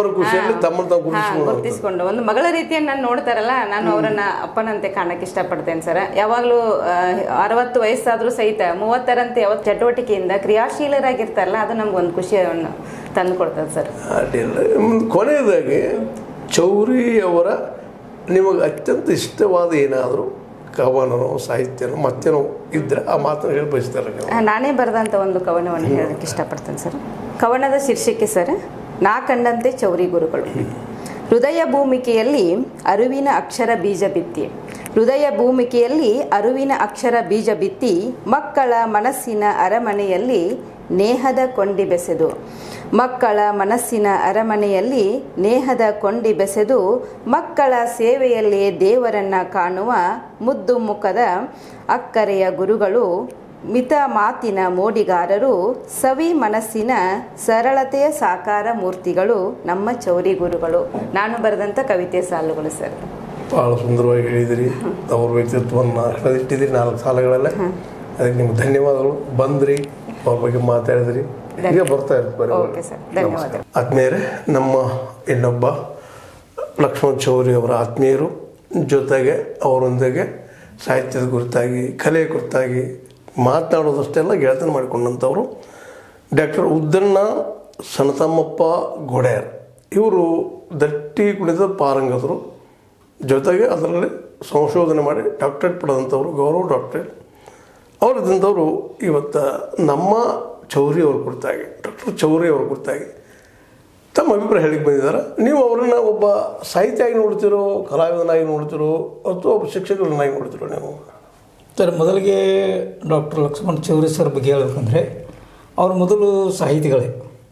ಗುರುತಿಸಿಕೊಂಡು ಒಂದು ಮಗಳ ರೀತಿಯನ್ನು ನಾನು ನೋಡ್ತಾರಲ್ಲ, ನಾನು ಅವರನ್ನ ಅಪ್ಪನಂತೆ ಕಾಣಕ್ಕೆ ಇಷ್ಟಪಡ್ತೇನೆ ಸರ್. ಯಾವಾಗ್ಲೂ ಅರವತ್ತು ವಯಸ್ಸಾದ್ರೂ ಸಹಿತ ಮೂವತ್ತರಂತೆ ಯಾವತ್ತು ಚಟುವಟಿಕೆಯಿಂದ ಕ್ರಿಯಾಶೀಲರಾಗಿರ್ತಾರಲ್ಲ, ಅದು ನಮ್ಗೆ ಒಂದು ಖುಷಿಯನ್ನು ತಂದು ಕೊಡ್ತದೆ ಸರ್. ಕೊನೆಯದಾಗಿ ಚೌರಿ ಅವರ ನಿಮಗೆ ಅತ್ಯಂತ ಇಷ್ಟವಾದ ಏನಾದರೂ ಕವನನೋ ಸಾಹಿತ್ಯನೋ ಮತ್ತೇನೋ ಇದ್ರೆ ಆ ಮಾತನ್ನು ಹೇಳಿ ಬಯಸ್ತಾರೆ? ನಾನೇ ಬರೆದಂಥ ಒಂದು ಕವನವನ್ನು ಹೇಳೋದಕ್ಕೆ ಇಷ್ಟಪಡ್ತೇನೆ ಸರ್. ಕವನದ ಶೀರ್ಷಿಕೆ ಸರ್, ನಾ ಕಂಡಂತೆ ಚೌರಿ ಗುರುಗಳು. ಹೃದಯ ಭೂಮಿಕೆಯಲ್ಲಿ ಅರಿವಿನ ಅಕ್ಷರ ಬೀಜ ಬಿತ್ತಿ, ಹೃದಯ ಭೂಮಿಕೆಯಲ್ಲಿ ಅರಿವಿನ ಅಕ್ಷರ ಬೀಜ ಬಿತ್ತಿ, ಮಕ್ಕಳ ಮನಸ್ಸಿನ ಅರಮನೆಯಲ್ಲಿ ನೇಹದ ಕೊಂಡಿ ಬೆಸೆದು, ಮಕ್ಕಳ ಮನಸ್ಸಿನ ಅರಮನೆಯಲ್ಲಿ ನೇಹದ ಕೊಂಡಿ ಬೆಸೆದು, ಮಕ್ಕಳ ಸೇವೆಯಲ್ಲಿ ದೇವರನ್ನ ಕಾಣುವ ಮುದ್ದು ಮುಖದ ಅಕ್ಕರೆಯ ಗುರುಗಳು, ಮಿತ ಮಾತಿನ ಮೋಡಿಗಾರರು, ಸವಿ ಮನಸ್ಸಿನ ಸರಳತೆಯ ಸಾಕಾರ ಮೂರ್ತಿಗಳು ನಮ್ಮ ಚೌರಿ ಗುರುಗಳು. ನಾನು ಬರೆದಂಥ ಕವಿತೆ ಸಾಲುಗಳು ಸರ್. ಭಾಳ ಸುಂದರವಾಗಿ ಹೇಳಿದಿರಿ. ಅವ್ರ ವ್ಯಕ್ತಿತ್ವವನ್ನು ಹಿಡಿದಿಟ್ಟಿದ್ದೀರಿ ನಾಲ್ಕು ಸಾಲಗಳಲ್ಲೇ. ಅದಕ್ಕೆ ನಿಮ್ಗೆ ಧನ್ಯವಾದಗಳು. ಬಂದ್ರಿ, ಅವ್ರ ಬಗ್ಗೆ ಮಾತಾಡಿದ್ರಿ, ಈಗ ಬರ್ತಾ ಇರ್ತಾರೆ. ಆತ್ಮೀಯರೇ, ನಮ್ಮ ಇನ್ನೊಬ್ಬ ಲಕ್ಷ್ಮಣ್ ಚೌರಿ ಅವರ ಆತ್ಮೀಯರು, ಜೊತೆಗೆ ಅವರೊಂದಿಗೆ ಸಾಹಿತ್ಯದ ಕುರಿತಾಗಿ ಕಲೆಯ ಕುರಿತಾಗಿ ಮಾತನಾಡೋದಷ್ಟೆಲ್ಲ ಗೆಳೆತನ ಮಾಡಿಕೊಂಡಂಥವರು ಡಾಕ್ಟರ್ ಉದ್ದಣ್ಣ ಸಣತಮ್ಮಪ್ಪ ಗೊಡೆಯರ್. ಇವರು ದಟ್ಟಿ ಕುಣಿದ ಪಾರಂಗತರು, ಜೊತೆಗೆ ಅದರಲ್ಲಿ ಸಂಶೋಧನೆ ಮಾಡಿ ಡಾಕ್ಟರೇಟ್ ಪಡೆದಂಥವ್ರು, ಗೌರವ ಡಾಕ್ಟರೇಟ್ ಅವರಿದ್ದಂಥವರು. ಇವತ್ತು ನಮ್ಮ ಚೌರಿ ಅವ್ರ ಕುರಿತಾಗಿ, ಡಾಕ್ಟರ್ ಚೌರಿ ಅವ್ರ ಕುರಿತಾಗಿ ತಮ್ಮ ಅಭಿಪ್ರಾಯ ಹೇಳಿಕ್ಕೆ ಬಂದಿದ್ದಾರೆ. ನೀವು ಅವರನ್ನು ಒಬ್ಬ ಸಾಹಿತ್ಯವಾಗಿ ನೋಡ್ತಿರೋ, ಕಲಾವಿದನಾಗಿ ನೋಡ್ತಿರೋ ಅಥವಾ ಒಬ್ಬ ಶಿಕ್ಷಕರನ್ನಾಗಿ ನೋಡ್ತಿರೋ? ನೀವು ಸರ್, ಮೊದಲಿಗೆ ಡಾಕ್ಟರ್ ಲಕ್ಷ್ಮಣ್ ಚೌರಿ ಸರ್ ಬಗ್ಗೆ ಹೇಳಬೇಕಂದ್ರೆ ಅವರು ಮೊದಲು ಸಾಹಿತಿಗಳೇ,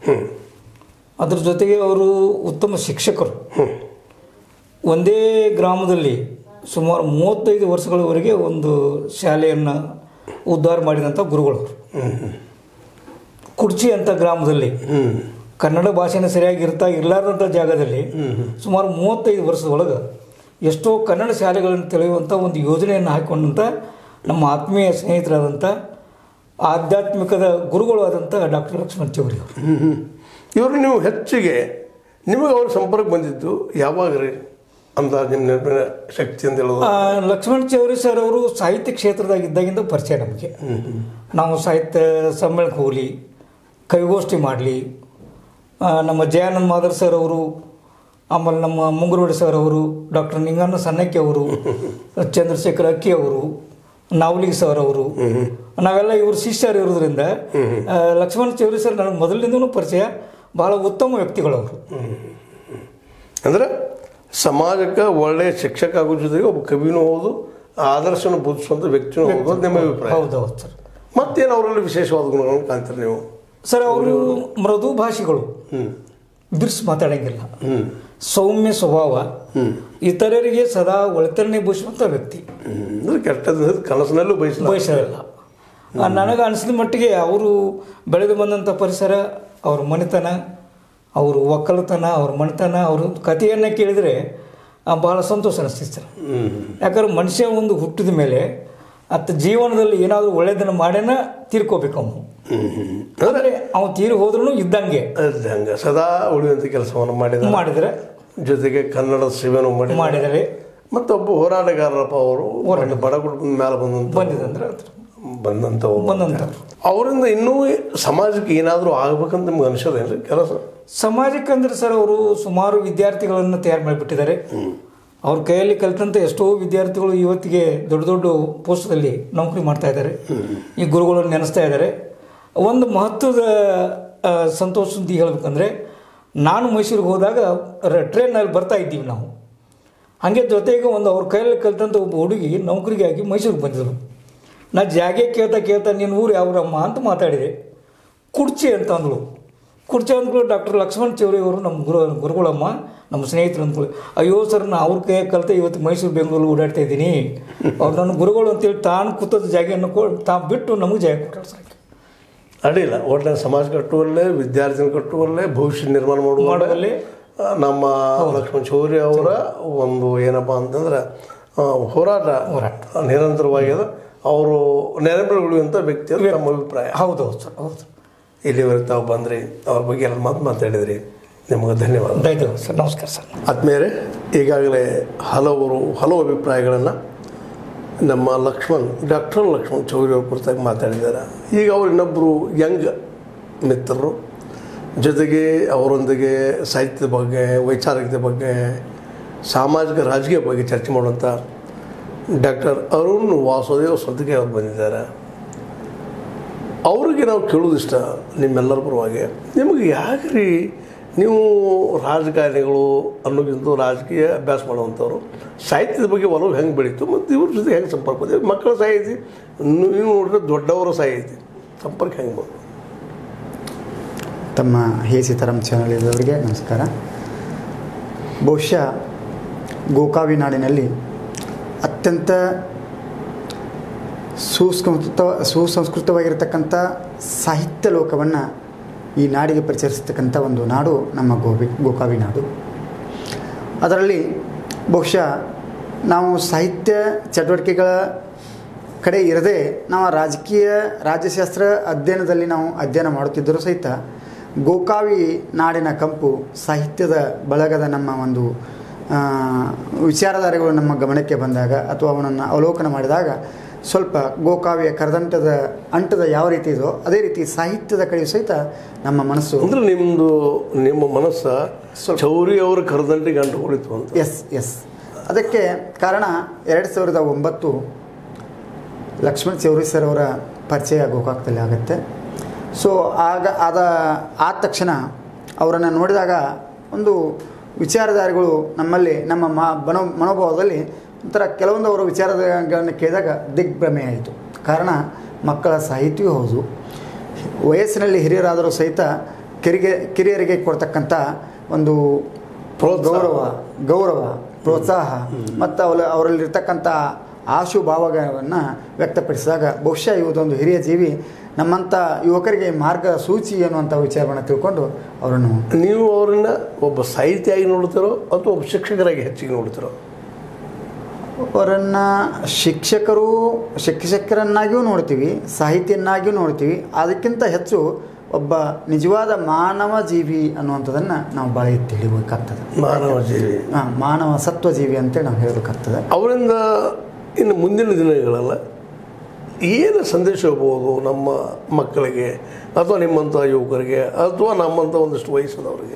ಅದ್ರ ಜೊತೆಗೆ ಅವರು ಉತ್ತಮ ಶಿಕ್ಷಕರು. ಒಂದೇ ಗ್ರಾಮದಲ್ಲಿ ಸುಮಾರು ಮೂವತ್ತೈದು ವರ್ಷಗಳವರೆಗೆ ಒಂದು ಶಾಲೆಯನ್ನು ಉದ್ಧಾರ ಮಾಡಿದಂಥ ಗುರುಗಳು. ಕುಡ್ಚಿ ಅಂತ ಗ್ರಾಮದಲ್ಲಿ ಕನ್ನಡ ಭಾಷೆನ ಸರಿಯಾಗಿ ಇರ್ತಾ ಇರಲಾರ್ದಂಥ ಜಾಗದಲ್ಲಿ ಸುಮಾರು ಮೂವತ್ತೈದು ವರ್ಷದೊಳಗೆ ಎಷ್ಟೋ ಕನ್ನಡ ಶಾಲೆಗಳನ್ನು ತೆರೆಯುವಂಥ ಒಂದು ಯೋಜನೆಯನ್ನು ಹಾಕಿಕೊಂಡಂಥ ನಮ್ಮ ಆತ್ಮೀಯ ಸ್ನೇಹಿತರಾದಂಥ ಆಧ್ಯಾತ್ಮಿಕದ ಗುರುಗಳು ಆದಂಥ ಡಾಕ್ಟರ್ ಲಕ್ಷ್ಮಣ್ ಚೌರಿ ಅವರು. ಇವರು ನೀವು ಹೆಚ್ಚಿಗೆ ನಿಮಗೆ ಅವ್ರ ಸಂಪರ್ಕ ಬಂದಿದ್ದು ಯಾವಾಗ ರೀ ಅಂದಾಜು ನಿಮ್ಮ ನೆನಪಿನ ಶಕ್ತಿ ಅಂತ ಹೇಳೋದು? ಲಕ್ಷ್ಮಣ್ ಚೌರಿ ಸರ್ ಅವರು ಸಾಹಿತ್ಯ ಕ್ಷೇತ್ರದಾಗ ಇದ್ದಾಗಿಂದ ಪರಿಚಯ ನಮಗೆ. ನಾವು ಸಾಹಿತ್ಯ ಸಮ್ಮೇಳನಕ್ಕೆ ಹೋಗಲಿ, ಕವಿಗೋಷ್ಠಿ ಮಾಡಲಿ, ನಮ್ಮ ಜಯಾನಂದ ಮಾದರ್ ಸರ್ ಅವರು, ಆಮೇಲೆ ನಮ್ಮ ಮುಂಗುರುವಡಿ ಸರ್ ಅವರು, ಡಾಕ್ಟರ್ ನಿಂಗಣ್ಣ ಸನ್ನಕ್ಕಿ ಅವರು, ಚಂದ್ರಶೇಖರ್ ಅಕ್ಕಿ ಅವರು, ನಾವಲಿಗೆ ಸರ್ ಅವರು, ನಾವೆಲ್ಲ ಇವರು ಶಿಷ್ಯರು ಇರೋದ್ರಿಂದ ಲಕ್ಷ್ಮಣ್ ಚೌರಿ ಸರ್ ನನಗೆ ಮೊದಲಿನಿಂದನೂ ಪರಿಚಯ. ಭಾಳ ಉತ್ತಮ ವ್ಯಕ್ತಿಗಳು ಅವರು. ಅಂದರೆ ಸಮಾಜಕ್ಕೆ ಒಳ್ಳೆಯ ಶಿಕ್ಷಕ ಆಗೋ ಜೊತೆಗೆ ಒಬ್ಬ ಕವಿನೂ ಹೌದು, ಆದರ್ಶನ ಬೋಧಿಸುವಂಥ ವ್ಯಕ್ತಿನೂ ಹೌದು ಅಂತ ನಿಮ್ಮ ಅಭಿಪ್ರಾಯ. ಹೌದೌದು ಸರ್. ಮತ್ತೇನು ಅವರಲ್ಲಿ ವಿಶೇಷವಾದ ಗುಣಗಳನ್ನು ಕಾಣ್ತೀರಿ ನೀವು? ಸರ್, ಅವರು ಮೃದು ಭಾಷಿಗಳು, ಬಿರ್ಸ್ ಮಾತಾಡಂಗಿಲ್ಲ, ಸೌಮ್ಯ ಸ್ವಭಾವ, ಇತರರಿಗೆ ಸದಾ ಒಳತರಣೆ ಬಯಸುವಂಥ ವ್ಯಕ್ತಿ, ಕೆಟ್ಟದ ಕನಸಿನಲ್ಲೂ ಬಯಸ ಬಯಸಲ್ಲ. ನನಗೆ ಅನಿಸಿದ ಮಟ್ಟಿಗೆ ಅವರು ಬೆಳೆದು ಬಂದಂಥ ಪರಿಸರ, ಅವ್ರ ಮನೆತನ, ಅವರು ಒಕ್ಕಲತನ, ಅವ್ರ ಮನೆತನ, ಅವರು ಕಥೆಯನ್ನು ಕೇಳಿದರೆ ಭಾಳ ಸಂತೋಷ ಅನಿಸ್ತಿತ್ತು ಸರ್. ಯಾಕಂದ್ರೆ ಮನುಷ್ಯ ಒಂದು ಹುಟ್ಟಿದ ಮೇಲೆ ಅತ್ತ ಜೀವನದಲ್ಲಿ ಏನಾದರೂ ಒಳ್ಳೆಯದನ್ನು ಮಾಡೇನ ತೀರ್ಕೋಬೇಕು ಅವನು. ಅಂದರೆ ಅವನು ತೀರಿ ಹೋದ್ರೂ ಇದ್ದಂಗೆ ಇದ್ದಂಗೆ ಸದಾ ಉಳಿಯುವಂಥ ಕೆಲಸವನ್ನು ಮಾಡಿದ ಮಾಡಿದರೆ ಜೊತೆಗೆ ಕನ್ನಡ ಸೇವೆನೂ ಮಾಡಿ ಮಾಡಿದರೆ ಮತ್ತೊಬ್ಬ ಹೋರಾಟಗಾರರಪ್ಪ ಅವರು ಬಡ ಕುಟುಂಬದ ಮೇಲೆ ಬಂದಂಥ ಬಂದಿದಂದ್ರೆ ಬಂದಂಥ ಬಂದಂಥ ಅವರಿಂದ ಇನ್ನೂ ಸಮಾಜಕ್ಕೆ ಏನಾದರೂ ಆಗ್ಬೇಕಂತ ನಿಮ್ಗೆ ಅನಿಸೋದೇನ್ರಿ ಕೆಲಸ? ಸಮಾಜಕ್ಕೆ ಅಂದ್ರೆ ಸರ್, ಅವರು ಸುಮಾರು ವಿದ್ಯಾರ್ಥಿಗಳನ್ನು ತಯಾರು ಮಾಡಿಬಿಟ್ಟಿದ್ದಾರೆ. ಅವ್ರ ಕೈಯಲ್ಲಿ ಕಲಿತಂಥ ಎಷ್ಟೋ ವಿದ್ಯಾರ್ಥಿಗಳು ಇವತ್ತಿಗೆ ದೊಡ್ಡ ದೊಡ್ಡ ಪೋಸ್ಟಲ್ಲಿ ನೌಕರಿ ಮಾಡ್ತಾ ಇದ್ದಾರೆ, ಈ ಗುರುಗಳನ್ನು ನೆನೆಸ್ತಾ ಇದ್ದಾರೆ. ಒಂದು ಮಹತ್ವದ ಸಂತೋಷ ಸುದ್ದಿ ಹೇಳ್ಬೇಕಂದ್ರೆ, ನಾನು ಮೈಸೂರಿಗೆ ಹೋದಾಗ ಟ್ರೈನಲ್ಲಿ ಬರ್ತಾ ಇದ್ದೀವಿ ನಾವು, ಹಾಗೆ ಜೊತೆಗೆ ಒಂದು ಅವ್ರ ಕೈಯಲ್ಲಿ ಕಲಿತಂಥ ಒಬ್ಬ ಹುಡುಗಿ ನೌಕರಿಗಾಗಿ ಮೈಸೂರಿಗೆ ಬಂದಿದ್ರು. ನಾ ಜಾಗೆ ಕೇಳ್ತಾ ಕೇಳ್ತಾ ನಿನ್ನ ಊರು ಯಾವ್ರಮ್ಮ ಅಂತ ಮಾತಾಡಿದೆ. ಕುರ್ಚಿ ಅಂತ ಅಂದಳು. ಕುರ್ಚಿ ಅಂದ್ಗಳು ಡಾಕ್ಟರ್ ಲಕ್ಷ್ಮಣ್ ಚೌರಿ ಅವರು ನಮ್ಮ ಗುರು ಗುರುಗಳಮ್ಮ ನಮ್ಮ ಸ್ನೇಹಿತರು ಅಂದ್ಕೊಳ್ಳಿ. ಅಯ್ಯೋ ಸರ್, ನಾ ಅವ್ರ ಕೈ ಕಲಿತೆ ಇವತ್ತು ಮೈಸೂರು ಬೆಂಗಳೂರು ಓಡಾಡ್ತಾ ಇದ್ದೀನಿ, ಅವ್ರು ನನ್ನ ಗುರುಗಳು ಅಂತೇಳಿ ತಾನು ಕೂತದ ಜಾಗೆಯನ್ನು ಕೊ ತಾ ಬಿಟ್ಟು ನಮಗೆ ಜಾಗ ಕೊಟ್ಟಾರೆ ಸರ್. ಅಡ್ಡಿಲ್ಲ, ಒಳ್ಳೆ ಸಮಾಜ ಕಟ್ಟುವಲ್ಲೇ, ವಿದ್ಯಾರ್ಥಿನ ಕಟ್ಟುವಲ್ಲೇ, ಭವಿಷ್ಯ ನಿರ್ಮಾಣ ಮಾಡುವಲ್ಲಿ ನಮ್ಮ ಲಕ್ಷ್ಮಣ್ ಚೌರಿ ಅವರ ಒಂದು ಏನಪ್ಪ ಅಂತಂದ್ರೆ ಹೋರಾಟ ಹೋರಾಟ ನಿರಂತರವಾಗಿದೆ. ಅವರು ನೆನಪು ಉಳಿಯುವಂಥ ವ್ಯಕ್ತಿ ಅಂತ ನಮ್ಮ ಅಭಿಪ್ರಾಯ. ಹೌದು ಸರ್, ಹೌದು. ಇಲ್ಲಿವರೆಗೆ ತಾವು ಬಂದ್ರಿ, ಅವ್ರ ಬಗ್ಗೆ ಎಲ್ಲ ಮಾತು ಮಾತಾಡಿದ್ರಿ, ನಿಮಗೆ ಧನ್ಯವಾದ. ಧನ್ಯವಾದ ಸರ್, ನಮಸ್ಕಾರ ಸರ್. ಆದ್ಮೇಲೆ ಈಗಾಗಲೇ ಹಲವರು ಹಲವು ಅಭಿಪ್ರಾಯಗಳನ್ನು ನಮ್ಮ ಲಕ್ಷ್ಮಣ್ ಡಾಕ್ಟರ್ ಲಕ್ಷ್ಮಣ್ ಚೌರಿ ಅವ್ರ ಕುರಿತಾಗಿ ಮಾತಾಡಿದ್ದಾರೆ. ಈಗ ಅವರು ಇನ್ನೊಬ್ಬರು ಯಂಗ್ ಮಿತ್ರರು, ಜೊತೆಗೆ ಅವರೊಂದಿಗೆ ಸಾಹಿತ್ಯದ ಬಗ್ಗೆ, ವೈಚಾರಿಕತೆ ಬಗ್ಗೆ, ಸಾಮಾಜಿಕ ರಾಜಕೀಯ ಬಗ್ಗೆ ಚರ್ಚೆ ಮಾಡುವಂಥ ಡಾಕ್ಟರ್ ಅರುಣ್ ವಾಸುದೇವ್ ಸೊದ್ದಿಗೆ ಅವರು ಬಂದಿದ್ದಾರೆ. ಅವ್ರಿಗೆ ನಾವು ಕೇಳೋದಿಷ್ಟ ನಿಮ್ಮೆಲ್ಲರ ಪರವಾಗಿ, ನಿಮಗೆ ಯಾಕ್ರಿ ನೀವು ರಾಜಕಾರಣಿಗಳು ಅನ್ನೋಕ್ಕಿಂತ ರಾಜಕೀಯ ಅಭ್ಯಾಸ ಮಾಡುವಂಥವ್ರು, ಸಾಹಿತ್ಯದ ಬಗ್ಗೆ ಒಲವು ಹೆಂಗೆ ಬೆಳೀತು ಮತ್ತು ಇವ್ರ ಜೊತೆ ಹೆಂಗೆ ಸಂಪರ್ಕ ಬಂದಿದೆ? ಮಕ್ಕಳ ಸಾಹಿತಿ ನೀವು ನೋಡಿದ್ರೆ ದೊಡ್ಡವರ ಸಾಹಿತಿ ಸಂಪರ್ಕ ಹೆಂಗೆ ಬಂದು? ತಮ್ಮ ಹೇ ಸೀತಾರಾಮ್ ಚಾನಲ್ ಇದ್ದವರಿಗೆ ನಮಸ್ಕಾರ. ಬಹುಶಃ ಗೋಕಾವಿ ನಾಡಿನಲ್ಲಿ ಅತ್ಯಂತ ಸುಸಂಸ್ಕೃತ ಸುಸಂಸ್ಕೃತವಾಗಿರತಕ್ಕಂಥ ಸಾಹಿತ್ಯ ಲೋಕವನ್ನು ಈ ನಾಡಿಗೆ ಪರಿಚಯಿಸ್ತಕ್ಕಂಥ ಒಂದು ನಾಡು ನಮ್ಮ ಗೋವಿ ಗೋಕಾವಿ ನಾಡು. ಅದರಲ್ಲಿ ಬಹುಶಃ ನಾವು ಸಾಹಿತ್ಯ ಚಟುವಟಿಕೆಗಳ ಕಡೆ ಇರದೆ ನಾವು ರಾಜಕೀಯ ರಾಜ್ಯಶಾಸ್ತ್ರ ಅಧ್ಯಯನದಲ್ಲಿ ನಾವು ಅಧ್ಯಯನ ಮಾಡುತ್ತಿದ್ದರೂ ಸಹಿತ ಗೋಕಾವಿ ನಾಡಿನ ಕಂಪು ಸಾಹಿತ್ಯದ ಬಳಗದ ನಮ್ಮ ಒಂದು ವಿಚಾರಧಾರೆಗಳು ನಮ್ಮ ಗಮನಕ್ಕೆ ಬಂದಾಗ ಅಥವಾ ಅವನನ್ನು ಅವಲೋಕನ ಮಾಡಿದಾಗ ಸ್ವಲ್ಪ ಗೋಕಾವಿಯ ಕರದಂಟದ ಅಂಟದ ಯಾವ ರೀತಿ ಇದೋ ಅದೇ ರೀತಿ ಸಾಹಿತ್ಯದ ಕಡೆಯೂ ಸಹಿತ ನಮ್ಮ ಮನಸ್ಸು ಅಂದರೆ ನಿಮ್ಮದು ನಿಮ್ಮ ಮನಸ್ಸು ಚೌರಿ ಅವರ ಕರದಂಟಿಗೆ ಅಂಟುಕೊಂಡಿತ್ತು ಅಂತ. ಎಸ್ ಎಸ್ ಅದಕ್ಕೆ ಕಾರಣ ಎರಡು ಸಾವಿರದ ಒಂಬತ್ತು ಲಕ್ಷ್ಮಣ್ ಚೌರಿ ಸರ್ ಅವರ ಪರಿಚಯ ಗೋಕಾಕದಲ್ಲಿ ಆಗುತ್ತೆ. ಸೊ ಆಗ ಆದ ಆದ ತಕ್ಷಣ ಅವರನ್ನು ನೋಡಿದಾಗ ಒಂದು ವಿಚಾರಧಾರೆಗಳು ನಮ್ಮಲ್ಲಿ ನಮ್ಮ ಮ ಮನೋ ಮನೋಭಾವದಲ್ಲಿ ಒಂಥರ ಕೆಲವೊಂದು ಅವರ ವಿಚಾರಗಳನ್ನು ಕೇಳಿದಾಗ ದಿಗ್ಭ್ರಮೆ ಆಯಿತು. ಕಾರಣ ಮಕ್ಕಳ ಸಾಹಿತ್ಯವೂ ಹೌದು, ವಯಸ್ಸಿನಲ್ಲಿ ಹಿರಿಯರಾದರೂ ಸಹಿತ ಕಿರಿಗೆ ಕಿರಿಯರಿಗೆ ಕೊಡ್ತಕ್ಕಂಥ ಒಂದು ಗೌರವ ಗೌರವ ಪ್ರೋತ್ಸಾಹ ಮತ್ತು ಅವರ ಅವರಲ್ಲಿರ್ತಕ್ಕಂಥ ಆಶು ಭಾವಗಳನ್ನು ವ್ಯಕ್ತಪಡಿಸಿದಾಗ ಬಹುಶಃ ಇವತ್ತೊಂದು ಹಿರಿಯ ಜೀವಿ ನಮ್ಮಂಥ ಯುವಕರಿಗೆ ಮಾರ್ಗ ಸೂಚಿ ಅನ್ನುವಂಥ ವಿಚಾರವನ್ನು ತಿಳ್ಕೊಂಡು ಅವರನ್ನು. ನೀವು ಅವರನ್ನು ಒಬ್ಬ ಸಾಹಿತಿಯಾಗಿ ನೋಡ್ತಿರೋ ಅಥವಾ ಒಬ್ಬ ಶಿಕ್ಷಕರಾಗಿ ಹೆಚ್ಚಿಗೆ ನೋಡ್ತಿರೋ? ಅವರನ್ನು ಶಿಕ್ಷಕರು ಶಿಕ್ಷಕರನ್ನಾಗಿಯೂ ನೋಡ್ತೀವಿ, ಸಾಹಿತಿಯನ್ನಾಗಿಯೂ ನೋಡ್ತೀವಿ. ಅದಕ್ಕಿಂತ ಹೆಚ್ಚು ಒಬ್ಬ ನಿಜವಾದ ಮಾನವ ಜೀವಿ ಅನ್ನುವಂಥದ್ದನ್ನು ನಾವು ಭಾಳ ತಿಳಿಬೇಕಾಗ್ತದೆ. ಮಾನವ ಜೀವಿ, ಹಾಂ, ಮಾನವ ಸತ್ವ ಜೀವಿ ಅಂತೇಳಿ ನಾವು ಹೇಳಬೇಕಾಗ್ತದೆ. ಅವರಿಂದ ಇನ್ನು ಮುಂದಿನ ದಿನಗಳೆಲ್ಲ ಏನು ಸಂದೇಶ ಹೋಗ್ಬೋದು ನಮ್ಮ ಮಕ್ಕಳಿಗೆ ಅಥವಾ ನಿಮ್ಮಂಥ ಯುವಕರಿಗೆ ಅಥವಾ ನಮ್ಮಂಥ ಒಂದಷ್ಟು ವಯಸ್ಸಾದವರಿಗೆ?